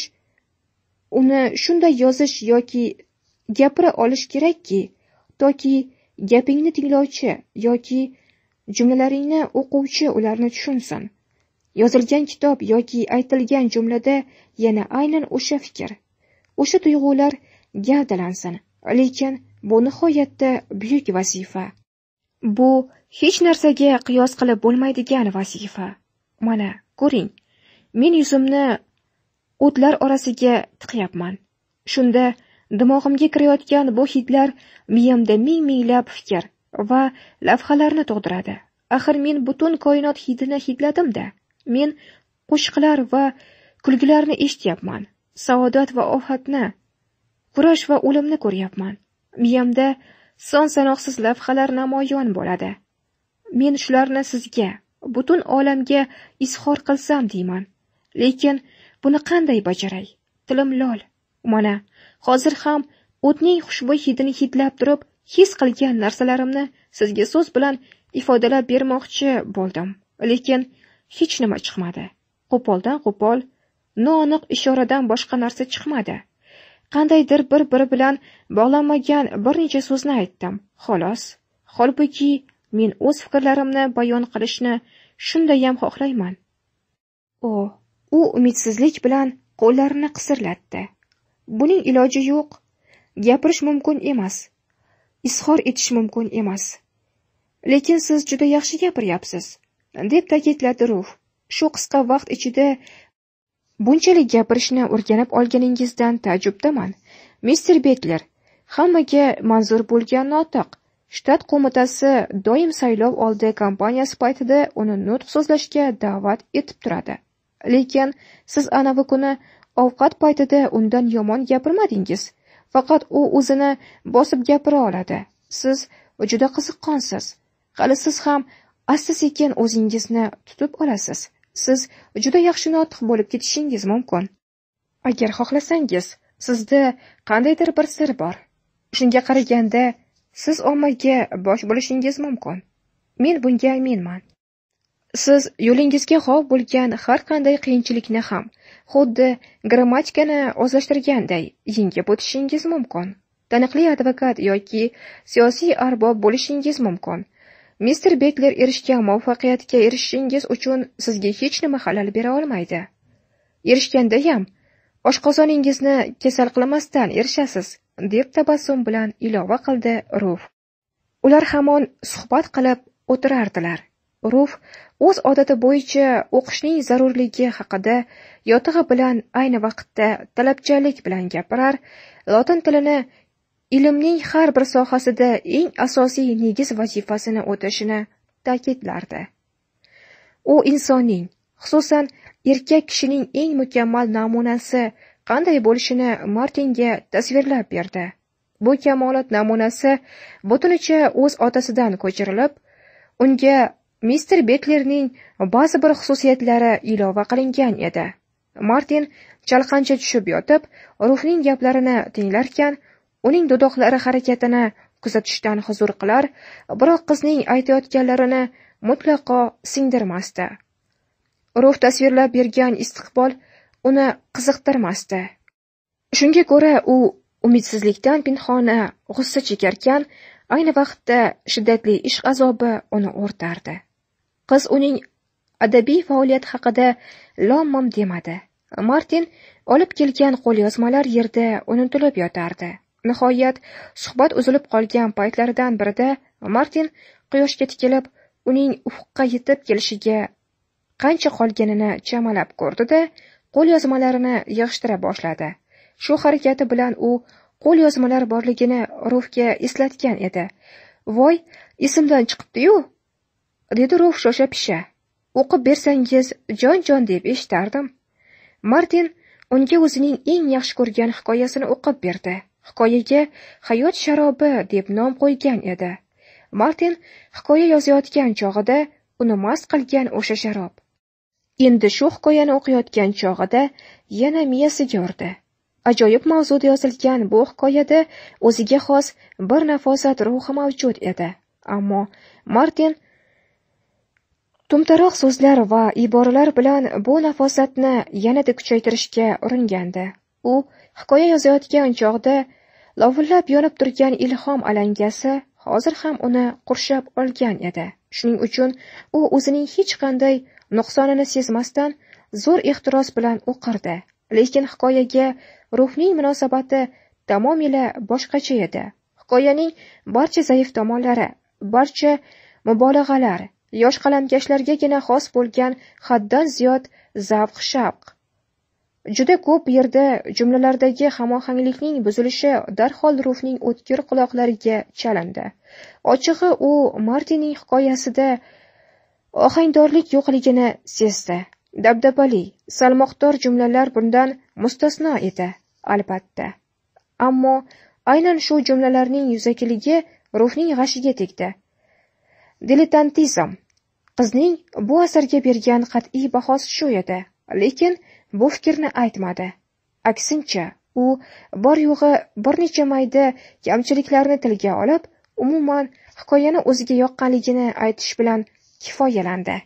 uni shunday yozish yoki gapira olish kerakki, toki gapingni tinglovchi yoki jumlalaringni o'quvchi ularni tushunsin. Yozilgan kitob yoki aytilgan jumlada yana aynan o'sha fikr, o'sha tuyg'ular gavdalansin. Lekin bu nihoyatda buyuk vazifa. Bu hech narsaga qiyos qilib bo'lmaydigan vazifa. Mana, ko'ring, men yuzimni o'tlar orasiga tiqyapman. Shunda dimog'imga kirayotgan bu hidlar miyamda ming-minglab fikr va lavhalarni tug'diradi. Axir men butun koinot hidini hidladim-da. Men qo'shiqlar va kulgilarni eshityapman. Saodat va ofatni, kurash va o'limni ko'ryapman. Miyamda son sanoqsiz lavhalar namoyon bo'ladi. Men shularni sizga, butun olamga izhor qilsam deyman. Lekin buni qanday bajaray? Tilim lol. Mana, hozir ham o'tning xushbo'y hidini hidlab turib, his qilgan narsalarimni sizga so'z bilan ifodalab bermoqchi bo'ldim. Lekin hech nima chiqmadi. Qo'poldan qo'pol, noaniq ishoradan boshqa narsa chiqmadi. Qandaydir bir-biri bilan bog'lanmagan bir necha so'zni aytdim. Xolos. Holbuki men o'z fikrlarimni bayon qilishni shundayam xohlayman. O, u umidsizlik bilan qo'llarini qisirlatdi. Buning iloji yo'q. Gapirish mumkin emas. Izhor etish mumkin emas. Lekin siz juda yaxshi gapiryapsiz, deb ta'kidladi Ruf. Shu qisqa vaqt ichida bunchalik gapirishni o'rganib olganingizdan ta'jubdaman. mister Bekler, hammaga manzur bo'lgan notiq. Shtat qo'mitasi doim saylov oldi kampaniyasi paytida uni nutq so'zlashga da'vat etib turadi. Lekin siz anavi kuni ovqat paytida undan yomon gapirmadingiz. Faqat u o'zini bosib gapira oladi. Siz juda qiziqqonsiz. Hali siz ham asta-sekin o'zingizni tutib olasiz. Siz juda yaxshi notiq bo'lib ketishingiz mumkin. Agar xohlasangiz, sizda qandaydir bir sir bor. Shunga qaraganda siz ommaga bosh bo'lishingiz mumkin. Men bunga aminman. Siz yo'lingizga xov bo'lgan har qanday qiyinchilikni ham, xuddi grammatikani o'zlashtirganday yengib o'tishingiz mumkin. Taniqli advokat yoki siyosiy arbob bo'lishingiz mumkin. mister Bekler erishgan muvaffaqiyatga erishishingiz uchun sizga hech nima xalal bera olmaydi. Erishganda ham oshqozoningizni kasal qilmasdan erishasiz, deb tabassum bilan ilova qildi Ruf. Ular hamon suhbat qilib o'tirardilar. Ruf o'z odati bo'yicha o'qishning zarurligi haqida yotig'i bilan ayni vaqtda talabchanlik bilan gapirar, lotin tilini ilmning har bir sohasida eng asosiy negiz vazifasini o'tashini ta'kidlardi. U insonning, xususan erkak kishining eng mukammal namunasi qanday bo'lishini Martinga tasvirlab berdi. Bu kamolot namunasi butunicha o'z otasidan ko'chirilib, unga mister Beklerning ba'zi bir xususiyatlari ilova qilingan edi. Martin chalqancha tushib yotib, Rufning gaplarini tinglarkan, uning dudoqlari harakatini kuzatishdan huzur qilar, biroq qizning aytayotganlarini mutlaqo singdirmasdi. Ruf tasvirlab bergan istiqbol uni qiziqtirmasdi. Shunga ko'ra u umidsizlikdan pinhona g'ussa chekarkan, ayni vaqtda shiddatli ishq azobi uni o'rtardi. Qiz uning adabiy faoliyat haqida lom-mim demadi. Martin olib kelgan qo'lyozmalar yerda unutilib yotardi. Nihoyat suhbat uzilib qolgan paytlardan birida Martin quyoshga tikilib, uning ufqqa yetib kelishiga qancha qolganini chamalab ko'rdi-da, qo'lyozmalarini yig'ishtira boshladi. Shu harakati bilan u qo'lyozmalar borligini Rufga eslatgan edi. "Voy, esimdan chiqibdi-yu", dedi Ruf shosha-pisha. "O'qib bersangiz jon-jon deb eshitardim." Martin unga o'zining eng yaxshi ko'rgan hikoyasini o'qib berdi. Hikoyaga Hayot sharobi deb nom qo'ygan edi. Martin hikoya yozayotgan chog'ida uni mast qilgan o'sha sharob. Endi shu hikoyani o'qiyotgan chog'ida yana miyasiga urdi. Ajoyib mavzuda yozilgan bu hikoyada o'ziga xos bir nafosat ruhi mavjud edi. Ammo Martin tumtaroq so'zlar va iboralar bilan bu nafosatni yanada kuchaytirishga uringandi. U hikoya yozayotgan chog'da lovillab yonib turgan ilhom alangasi hozir ham uni qurshab olgan edi. Shuning uchun u o'zining hech qanday nuqsonini sezmasdan zo'r ehtiros bilan o'qirdi. Lekin hikoyaga Rufning munosabati tamomila boshqacha edi. Hikoyaning barcha zaif tomonlari, barcha mubolag'alar, yosh qalamkashlargagina xos bo'lgan haddan ziyod zavq-shavq. Juda ko'p yerda jumlalardagi hamohanglikning buzilishi darhol Rufning o'tkir quloqlariga chalindi. Ochig'i u Martinning hikoyasida ohangdorlik yo'qligini sezdi. Dabdabali, salmoqdor jumlalar bundan mustasno edi, albatta. Ammo aynan shu jumlalarning yuzakiligi Ruhning g'ashiga tegdi. Diletantizm. Qizning bu asarga bergan qat'iy bahosi shu edi, lekin bu fikrni aytmadi. Aksincha, u bor yo'g'i bir necha mayda kamchiliklarni tilga olib, umuman hikoyani o'ziga yoqqanligini aytish bilan kifoyalandi.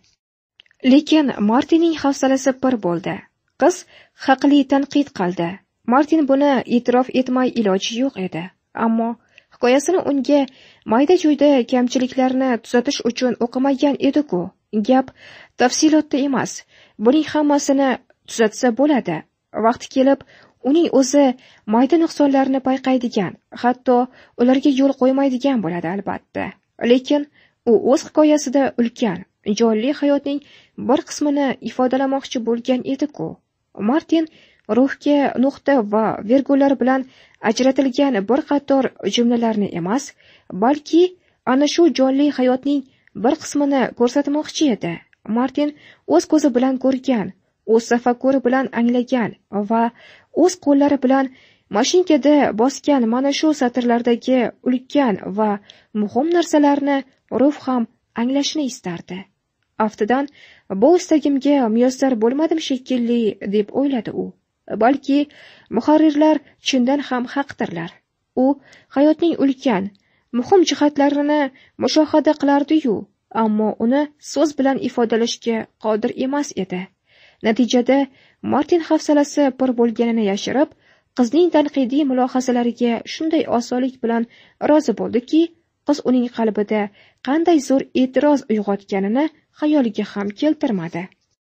Lekin Martinning hafsalasi pir bo'ldi. Qiz haqli tanqid qildi. Martin buni e'tirof etmay iloji yo'q edi. Ammo hikoyasini unga mayda-chuyda kamchiliklarni tuzatish uchun o'qimagan edi-ku. Gap tafsilotda emas. Buning hammasini tuzatsa bo'ladi. Vaqti kelib, uning o'zi mayda nuqsonlarni payqaydigan, hatto ularga yo'l qo'ymaydigan bo'ladi albatta. Lekin u o'z hikoyasida ulkan, jonli hayotning bir qismini ifodalamoqchi bo'lgan edi-ku. Martin ruhga nuqta va virgullar bilan ajratilgan bir qator jumlalarni emas, balki ana shu jonli hayotning bir qismini ko'rsatmoqchi edi. Martin o'z ko'zi bilan ko'rgan, o'z tafakkuri bilan anglagan va o'z qo'llari bilan mashinkada bosgan mana shu satrlardagi ulkan va muhim narsalarni ruh ham anglashni istardi. Aftidan, bu istagimga muyassar bo'lmadim shekilli, deb o'yladi u. Balki muharrirlar chindan ham haqdirlar. U hayotning ulkan, muhim jihatlarini mushohada qilardi-yu, ammo uni so'z bilan ifodalashga qodir emas edi. Natijada Martin hafsalasi pir bo'lganini yashirib, qizning tanqidiy mulohazalariga shunday osonlik bilan rozi bo'ldiki, qiz uning qalbida qanday zo'r e'tiroz uyg'otganini xayoliga ham keltirmadi.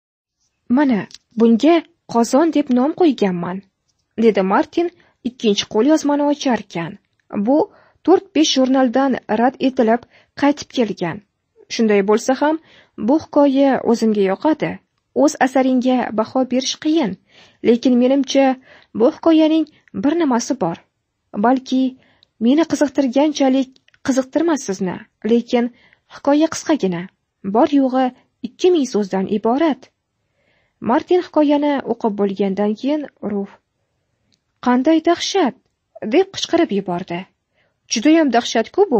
Mana, bunga qozon deb nom qo'yganman, dedi Martin ikkinchi qo'lyozmani ocharkan. Bu to'rt besh jurnaldan rad etilib qaytib kelgan. Shunday bo'lsa ham, bu hikoya o'zimga yoqadi. O'z asaringga baho berish qiyin, lekin menimcha bu hikoyaning bir nimasi bor. Balki meni qiziqtirganchalik qiziqtirmas sizni, lekin hikoya qisqagina, bor yo'g'i ikki ming so'zdan iborat. Martin hikoyani o'qib bo'lgandan keyin Ruh "Qanday dahshat!" deb qichqirib yubordi. "Judayam dahshat-ku bu."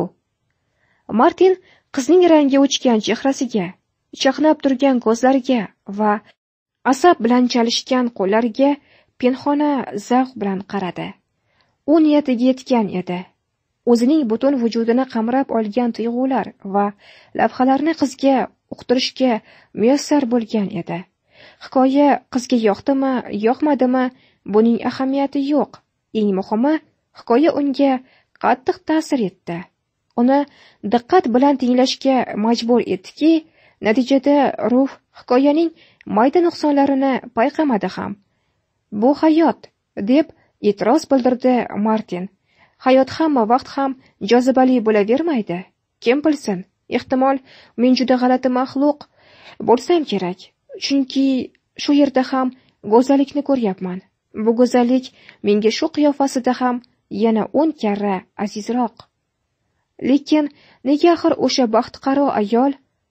Martin qizning rangi o'chgan chehrasiga, chaqnab turgan ko'zlariga va asab bilan chalishgan qo'llariga pinhona zavq bilan qaradi. U niyatiga yetgan edi. O'zining butun vujudini qamrab olgan tuyg'ular va lavhalarni qizga uqtirishga muyassar bo'lgan edi. Hikoya qizga yoqdimi, yoqmadimi, buning ahamiyati yo'q. Eng muhimi, hikoya unga qattiq ta'sir etdi. Uni diqqat bilan tinglashga majbur etdiki, natijada ruh hikoyaning mayda nuqsonlarini payqamadi ham. "Bu hayot", deb e'tiroz bildirdi Martin. "Hayot hamma vaqt ham jozibali bo'lavermaydi. Kim bilsin, ehtimol men juda g'alati maxluq bo'lsam kerak. Chunki shu yerda ham go'zallikni ko'ryapman. Bu go'zallik menga shu qiyofasida ham yana o'n karra azizroq. Lekin nega axir o'sha baxtiqaro ayol?"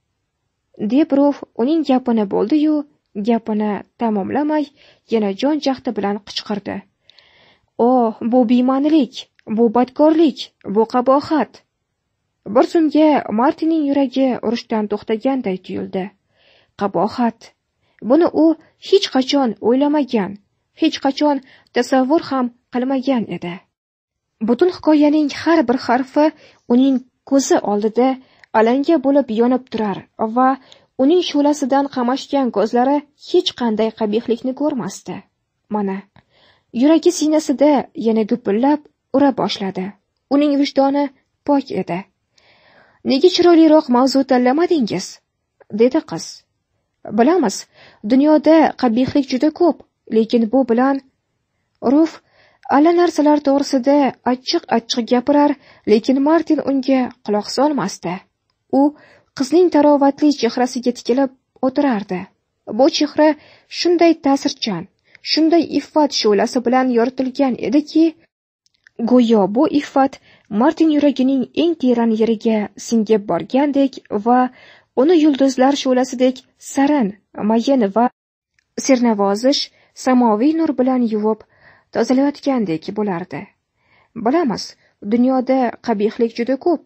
deb Ruh uning gapini bo'ldi-yu, gapini tamomlamay yana jon jahdi bilan qichqirdi. "O, bu be'ma'nilik, bu badkorlik, bu qabohat." Bir zumga Martinning yuragi urushdan to'xtaganday tuyuldi. Qabohat. Buni u hech qachon o'ylamagan, hech qachon tasavvur ham qilmagan edi. Butun hikoyaning har bir harfi uning ko'zi oldida alanga bo'lib yonib turar va uning shu'lasidan qamashgan ko'zlari hech qanday qabihlikni ko'rmasdi. Mana, yuragi sinasida yana gupillab ura boshladi. Uning vijdoni pok edi. "Nega chiroyliroq mavzu tanlamadingiz?" dedi qiz. "Bilamiz, dunyoda qabihlik juda ko'p, lekin bu bilan..." Ruh alla narsalar to'g'risida achchiq-achchiq gapirar, lekin Martin unga quloq solmasdi. U qizning tarovatli chehrasiga tikilib o'tirardi. Bu chehra shunday ta'sirchan, shunday iffat shu'lasi bilan yoritilgan ediki, go'yo bu iffat Martin yuragining eng teran yeriga singib borgandek va uni yulduzlar shu'lasidek sarin, mayin va sernavozish samoviy nur bilan yuvib tozalayotgandek bo'lardi. Bilamiz, dunyoda qabihlik juda ko'p,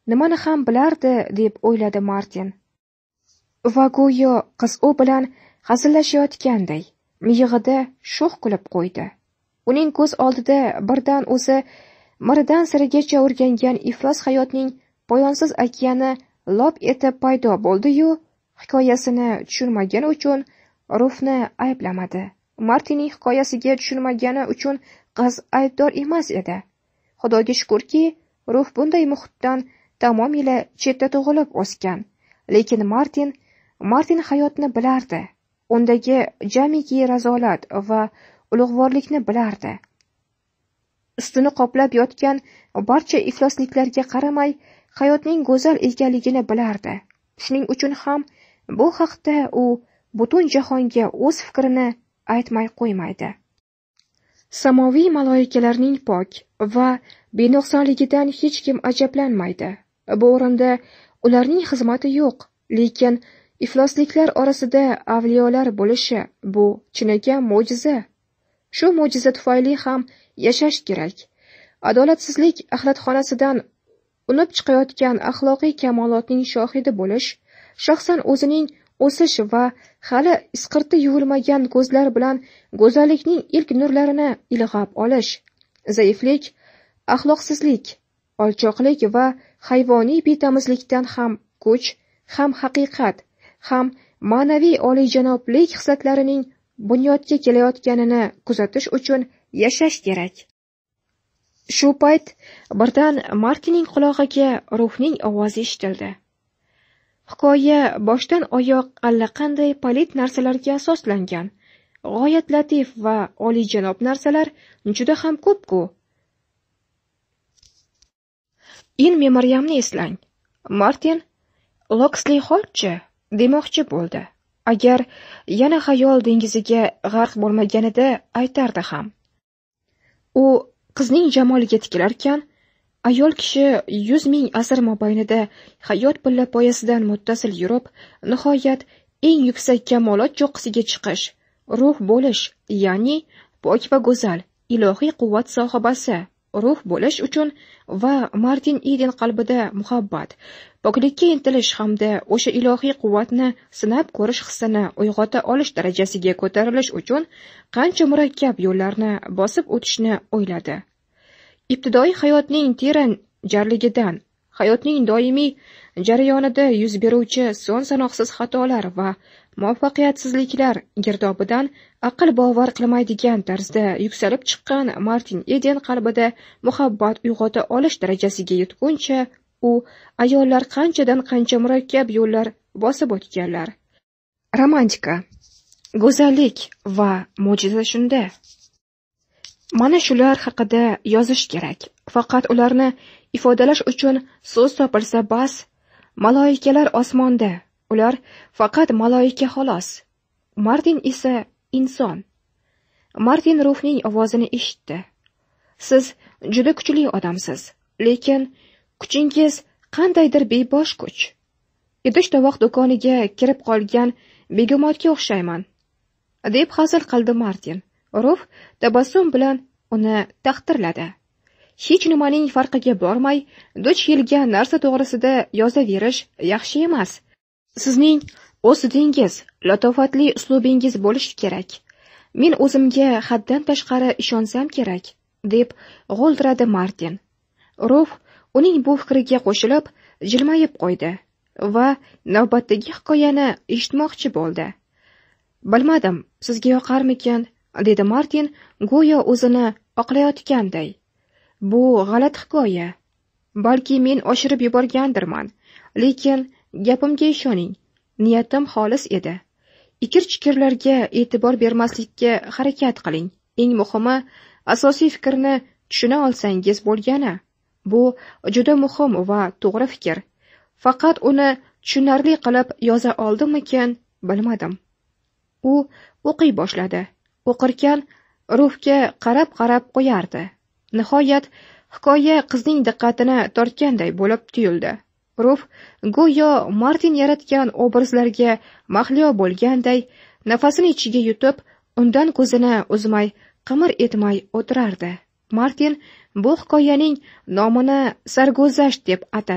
nimani ham bilardi deb o'yladi Martin. Va go'yo qiz u bilan hazillashayotganday miyig'ida sho'x kulib qo'ydi. Uning ko'z oldida birdan o'zi miridan sirigacha o'rgangan iflos hayotning poyonsiz okeani lop etib paydo bo'ldi-yu, hikoyasini tushunmagani uchun Rufni ayblamadi. Martinning hikoyasiga tushunmagani uchun qiz aybdor emas edi. Xudoga shukrki, Ruf bunday muhitdan tamomila chetda tug'ilib o'sgan. Lekin Martin, Martin hayotni bilardi. Undagi jamiki razolat va ulug'vorlikni bilardi. Ustini qoplab yotgan barcha iflosliklarga qaramay, hayotning go'zal ekanligini bilardi. Shuning uchun ham bu haqda u butun jahonga o'z fikrini aytmay qo'ymaydi. Samoviy maloikalarning pok va benuqsonligidan hech kim ajablanmaydi. Bu o'rinda ularning xizmati yo'q, lekin iflosliklar orasida avliyolar bo'lishi bu chinakam mo'jiza. Shu mo'jiza tufayli ham yashash kerak. Adolatsizlik axlatxonasidan unib chiqayotgan axloqiy kamolotning shohidi bo'lish, shaxsan o'zining o'sish va hali isqirti yuvilmagan ko'zlar bilan go'zallikning ilk nurlarini ilg'ab olish, zaiflik, axloqsizlik, olchoqlik va hayvoniy betamizlikdan ham kuch, ham haqiqat, ham ma'naviy oliyjanoblik xislatlarining bunyodga kelayotganini kuzatish uchun yashash kerak. Shu payt birdan Martinning qulog'iga Rufning ovozi eshitildi. Hikoya boshdan oyoq allaqanday palit narsalarga asoslangan. G'oyat latif va oliyjanob narsalar juda ham ko'p-ku. In memoriyamni eslang. Martin Loxley Hall-chi demoqchi bo'ldi. Agar yana xayol dengiziga g'arq bo'lmaganida aytardi ham. U qizning jamoliga tikilarkan, ayol kishi yuz ming asr mobaynida hayot pilla poyasidan muttasil yurib, nihoyat eng yuksak kamolot cho'qqisiga chiqish, ruh bo'lish, ya'ni pok va go'zal, ilohiy quvvat sohibasi, ruh bo'lish uchun va Martin Eden qalbida muhabbat, poklikka intilish hamda o'sha ilohiy quvvatni sinab ko'rish hissini uyg'ota olish darajasiga ko'tarilish uchun qancha murakkab yo'llarni bosib o'tishni o'yladi. Ibtidoiy hayotning teran jarligidan, hayotning doimiy jarayonida yuz beruvchi son sanoqsiz xatolar va muvaffaqiyatsizliklar girdobidan aql bovar qilmaydigan tarzda yuksalib chiqqan Martin Eden qalbida muhabbat uyg'ota olish darajasiga yetguncha u ayollar qanchadan qancha murakkab yo'llar bosib o'tganlar. Romantika, go'zallik va mo'jiza shunda. Mana shular haqida yozish kerak. Faqat ularni ifodalash uchun so'z topilsa bas. Maloikalar osmonda. Ular faqat maloika xolos. Martin esa inson. Martin Rufning ovozini eshitdi. Siz juda kuchli odamsiz, lekin kuchingiz qandaydir bebosh kuch. Idish-tovoq do'koniga kirib qolgan begemotga o'xshayman, deb hazil qildi Martin. Ruf tabassum bilan uni taqdirladi. Hech nimaning farqiga bormay, duch kelgan narsa to'g'risida yozaverish yaxshi emas. Sizning o'zidingiz, latofatli uslubingiz bo'lishi kerak. Men o'zimga haddan tashqari ishonsam kerak, deb g'o'ldiradi Martin. Ruf uning bu fikriga qo'shilib, jilmayib qo'ydi va navbatdagi hikoyani eshitmoqchi bo'ldi. Bilmadim, sizga yoqarmikin, dedi Martin go'yo o'zini oqlayotganday. Bu g'alati hikoya. Balki men oshirib yuborgandirman, lekin gapimga ishoning, niyatim xolis edi. Ikir-chikirlarga e'tibor bermaslikka harakat qiling. Eng muhimi, asosiy fikrni tushuna olsangiz bo'lgani. Bu juda muhim va to'g'ri fikr. Faqat uni tushunarli qilib yoza oldimmikin, bilmadim. U o'qiy boshladi. O'qirkan Rufga qarab-qarab qo'yardi. Nihoyat hikoya qizning diqqatini tortganday bo'lib tuyuldi. Ruf go'yo Martin yaratgan obrazlarga mahliyo bo'lganday nafasini ichiga yutib, undan ko'zini uzmay, qimir etmay o'tirardi. Martin bu hikoyaning nomini sarguzasht deb atadi.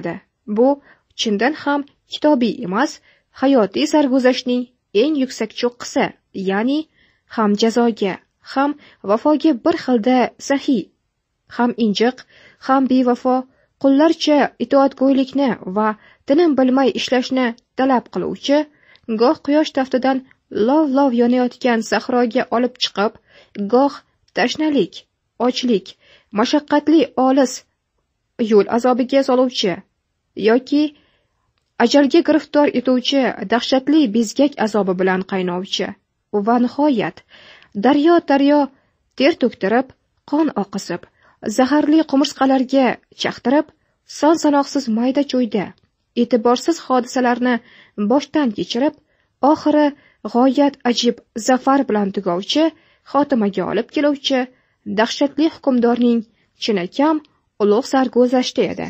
Bu chindan ham kitobiy emas, hayotiy sarguzashtning eng yuksak cho'qqisi, ya'ni ham jazoga, ham vafoga bir xilda sahiy, ham injiq, ham bevafo, qullarcha itoatgo'ylikni va tinim bilmay ishlashni talab qiluvchi, goh quyosh taftidan lov-lov yonayotgan sahroga olib chiqib, goh tashnalik, ochlik, mashaqqatli olis yo'l azobiga soluvchi yoki ajalga giriftor etuvchi dahshatli bezgak azobi bilan qaynovchi va nihoyat daryo-daryo ter to'ktirib, qon oqizib, zaharli qumursqalarga chaqtirib, son-sanoqsiz mayda-cho'yda e'tiborsiz hodisalarni boshdan kechirib, oxiri g'oyat ajib zafar bilan tugovchi, xotimaga olib keluvchi dahshatli hukmdorning chinakam ulug' sarguzashti edi.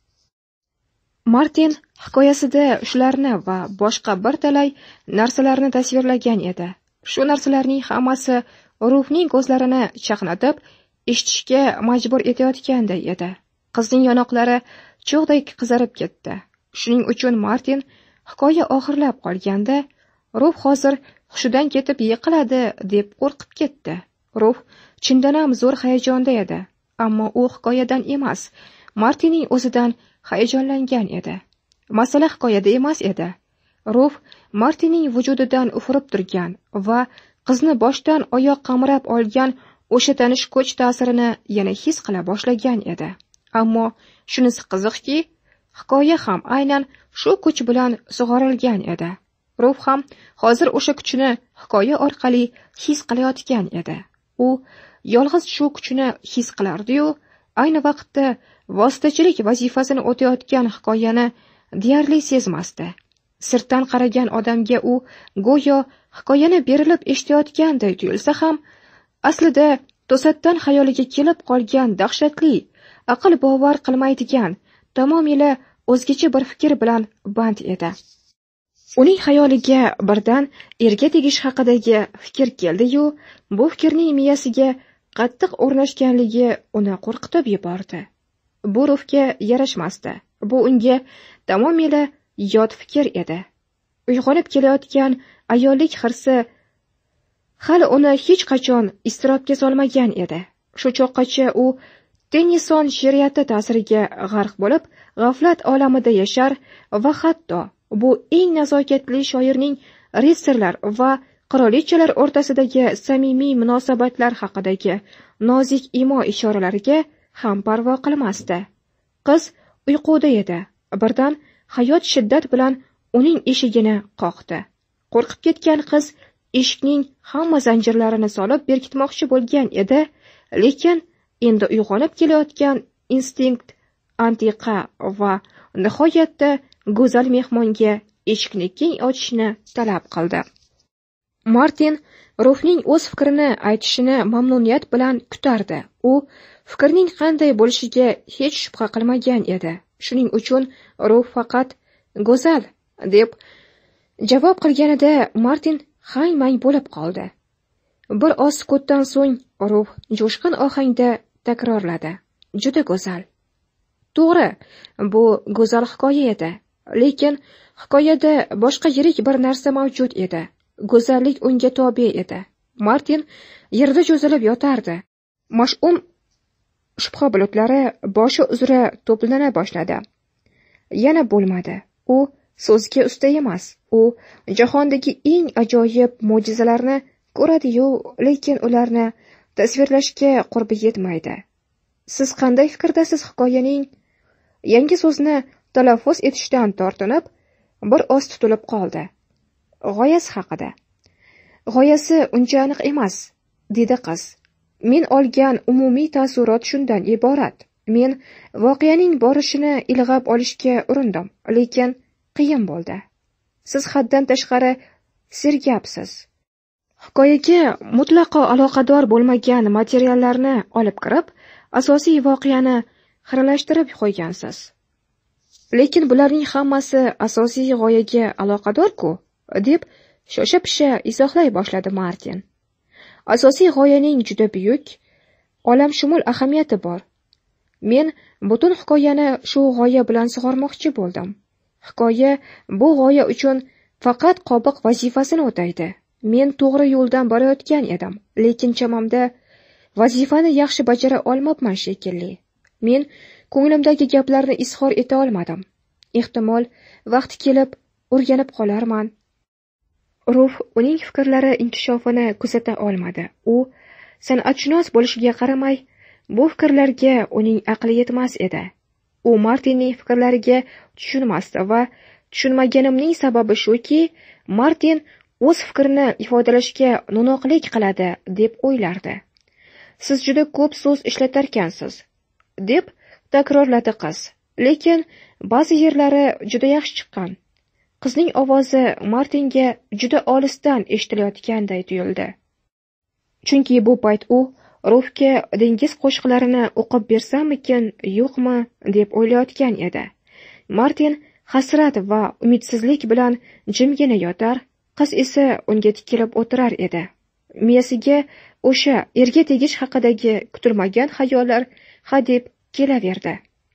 Martin hikoyasida shularni va boshqa bir talay narsalarni tasvirlagan edi. Shu narsalarning hammasi ruhning ko'zlarini chaqnatib, eshitishga majbur etayotganday edi. Qizning yonoqlari cho'g'dek qizarib ketdi. Shuning uchun Martin hikoya oxirlab qolganda, ruh hozir hushidan ketib yiqiladi deb qo'rqib ketdi. Ruh chindan ham zo'r hayajonda edi, ammo u hikoyadan emas, Martinning o'zidan hayajonlangan edi. Masala hikoyada emas edi. Ruh Martinning vujudidan ufurib turgan va qizni boshdan oyoq qamirab olgan o'sha tanish kuch ta'sirini yana his qila boshlagan edi. Ammo shunisi qiziqki, hikoya ham aynan shu kuch bilan sug'orilgan edi. Ruh ham hozir o'sha kuchni hikoya orqali his qilayotgan edi. U yolg'iz shu kuchni his qilardi-yu, ayni vaqtda vositachilik vazifasini o'tayotgan hikoyani deyarli sezmasdi. Sirtdan qaragan odamga u go'yo hikoyani berilib eshitayotganday tuyulsa ham, aslida to'satdan xayoliga kelib qolgan dahshatli, aql bovar qilmaydigan, tamomila o'zgacha bir fikr bilan band edi. Uning xayoliga birdan erga tegish haqidagi fikr keldi-yu, bu fikrning miyasiga qattiq o'rnashganligi uni qo'rqitib yubordi. Bu ruhga yarashmasdi. Bu unga tamomila yot fikr edi. Uyg'onib kelayotgan ayollik hirsi hali uni hech qachon iztirobga solmagan edi. Shu choqqacha u Tennyson she'riyati ta'siriga g'arq bo'lib, g'aflat olamida yashar va hatto bu eng nazokatli shoirning ritsarlar va qirolichalar o'rtasidagi samimiy munosabatlar haqidagi nozik imo ishoralariga ham parvo qilmasdi. Qiz uyquda edi. Birdan hayot shiddat bilan uning eshigini qoqdi. Qo'rqib ketgan qiz eshikning hamma zanjirlarini solib berkitmoqchi bo'lgan edi, lekin endi uyg'onib kelayotgan instinkt antiqa va nihoyatda go'zal mehmonga eshikni keng ochishni talab qildi. Martin ruhning o'z fikrini aytishini mamnuniyat bilan kutardi. U fikrning qanday bo'lishiga hech shubha qilmagan edi. Shuning uchun ruh faqat go'zal deb javob qilganida Martin hang-mang bo'lib qoldi. Bir oz sukutdan so'ng ruh jo'shqin ohangda takrorladi. Juda go'zal. To'g'ri, bu go'zal hikoya edi, lekin hikoyada boshqa yirik bir narsa mavjud edi. Go'zallik unga tobe edi. Martin yerda cho'zilib yotardi. Mash'um shubha bulutlari boshi uzra to'plana boshladi. Yana bo'lmadi. U so'zga usta emas. U jahondagi eng ajoyib mo'jizalarni ko'radi-yu, lekin ularni tasvirlashga qurbi yetmaydi. Siz qanday fikrdasiz hikoyaning? Yangi so'zni talaffuz etishdan tortinib, bir oz tutilib qoldi. G'oyasi haqida. G'oyasi uncha aniq emas, dedi qiz. Men olgan umumiy taassurot shundan iborat. Men voqeaning borishini ilg'ab olishga urindim, lekin qiyin bo'ldi. Siz haddan tashqari sergapsiz. Hikoyaga mutlaqo aloqador bo'lmagan materiallarni olib kirib, asosiy voqeani xiralashtirib qo'ygansiz. Lekin bularning hammasi asosiy g'oyaga aloqador-ku, deb shosha-pisha izohlay boshladi Martin. Asosiy g'oyaning juda buyuk, olamshumul ahamiyati bor. Men butun hikoyani shu g'oya bilan sug'ormoqchi bo'ldim. Hikoya bu g'oya uchun faqat qobiq vazifasini o'taydi. Men to'g'ri yo'ldan borayotgan edim, lekin chamamda vazifani yaxshi bajara olmabman shekilli. Men ko'nglimdagi gaplarni izhor eta olmadim. Ehtimol vaqti kelib o'rganib qolarman. Ruf uning fikrlari inkishofini kuzata olmadi. U san'atshunos bo'lishiga qaramay, bu fikrlarga uning aqli yetmas edi. U Martinning fikrlariga tushunmasdi va tushunmaganimning sababi shuki, Martin o'z fikrini ifodalashga no'noqlik qiladi deb o'ylardi. Siz juda ko'p so'z ishlatarkansiz, deb takrorladi qiz. Lekin ba'zi yerlari juda yaxshi chiqqan. Qizning ovozi Martinga juda olisdan eshitilayotganday tuyuldi. Chunki bu payt u Rufga dengiz qo'shiqlarini o'qib bersammikin, yo'qmi deb o'ylayotgan edi. Martin hasrat va umidsizlik bilan jimgina yotar, qiz esa unga tikilib o'tirar edi. Miyasiga o'sha erga tegish haqidagi kutilmagan xayollar hadeb kelaverdi.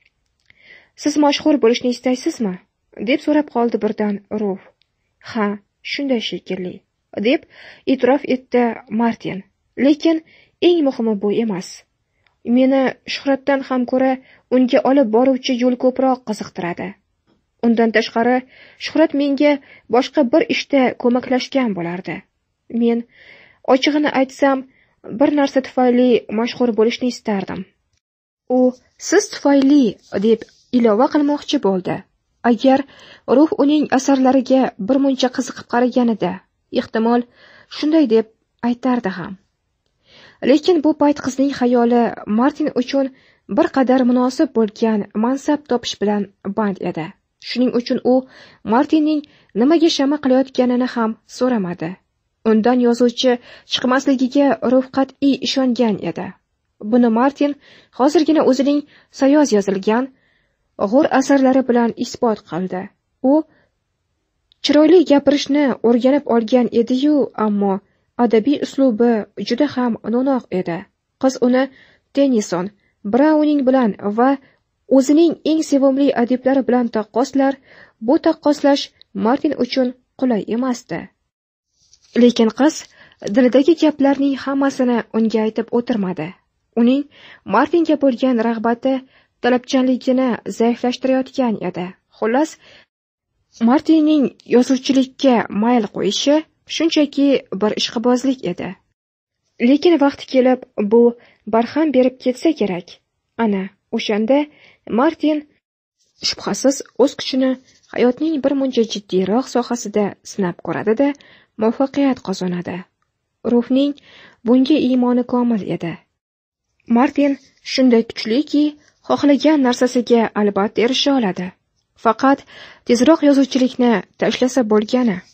Siz mashhur bo'lishni istaysizmi? Deb so'rab qoldi birdan Ruf. Ha, shunday shekilli, deb e'tirof etdi Martin. Lekin eng muhimi bu emas. Meni shuhratdan ham ko'ra unga olib boruvchi yo'l ko'proq qiziqtiradi. Undan tashqari, shuhrat menga boshqa bir ishda ko'maklashgan bo'lardi. Men ochig'ini aytsam, bir narsa tufayli mashhur bo'lishni istardim. U siz tufayli deb ilova qilmoqchi bo'ldi. Agar Ruf uning asarlariga bir muncha qiziqib qaraganida, ehtimol shunday deb aytardi ham. Lekin bu payt qizning xayoli Martin uchun bir qadar munosib bo'lgan mansab topish bilan band edi. Shuning uchun u Martinning nimaga shama qilayotganini ham so'ramadi. Undan yozuvchi chiqmasligiga Ruf qat'iy ishongan edi. Buni Martin hozirgina o'zining sayoz yozilgan g'o'r asarlari bilan isbot qildi. U chiroyli gapirishni o'rganib olgan edi-yu, ammo adabiy uslubi juda ham no'noq edi. Qiz uni Tennyson, Browning bilan va o'zining eng sevimli adiblari bilan taqqoslar. Bu taqqoslash Martin uchun qulay emasdi. Lekin qiz dilidagi gaplarning hammasini unga aytib o'tirmadi. Uning Martinga bo'lgan rag'bati talabchanligini zaiflashtirayotgan edi. Xullas, Martinning yozuvchilikka mayl qo'yishi shunchaki bir ishqibozlik edi. Lekin vaqti kelib bu barham berib ketsa kerak. Ana, o'shanda Martin shubhasiz o'z kuchini hayotning bir muncha jiddiyroq sohasida sinab ko'radi-da, muvaffaqiyat qozonadi. Rufning bunga iymoni komil edi. Martin shunday kuchliki, xohlagan narsasiga albatta erisha oladi. Faqat tezroq yozuvchilikni tashlasa bo'lgani.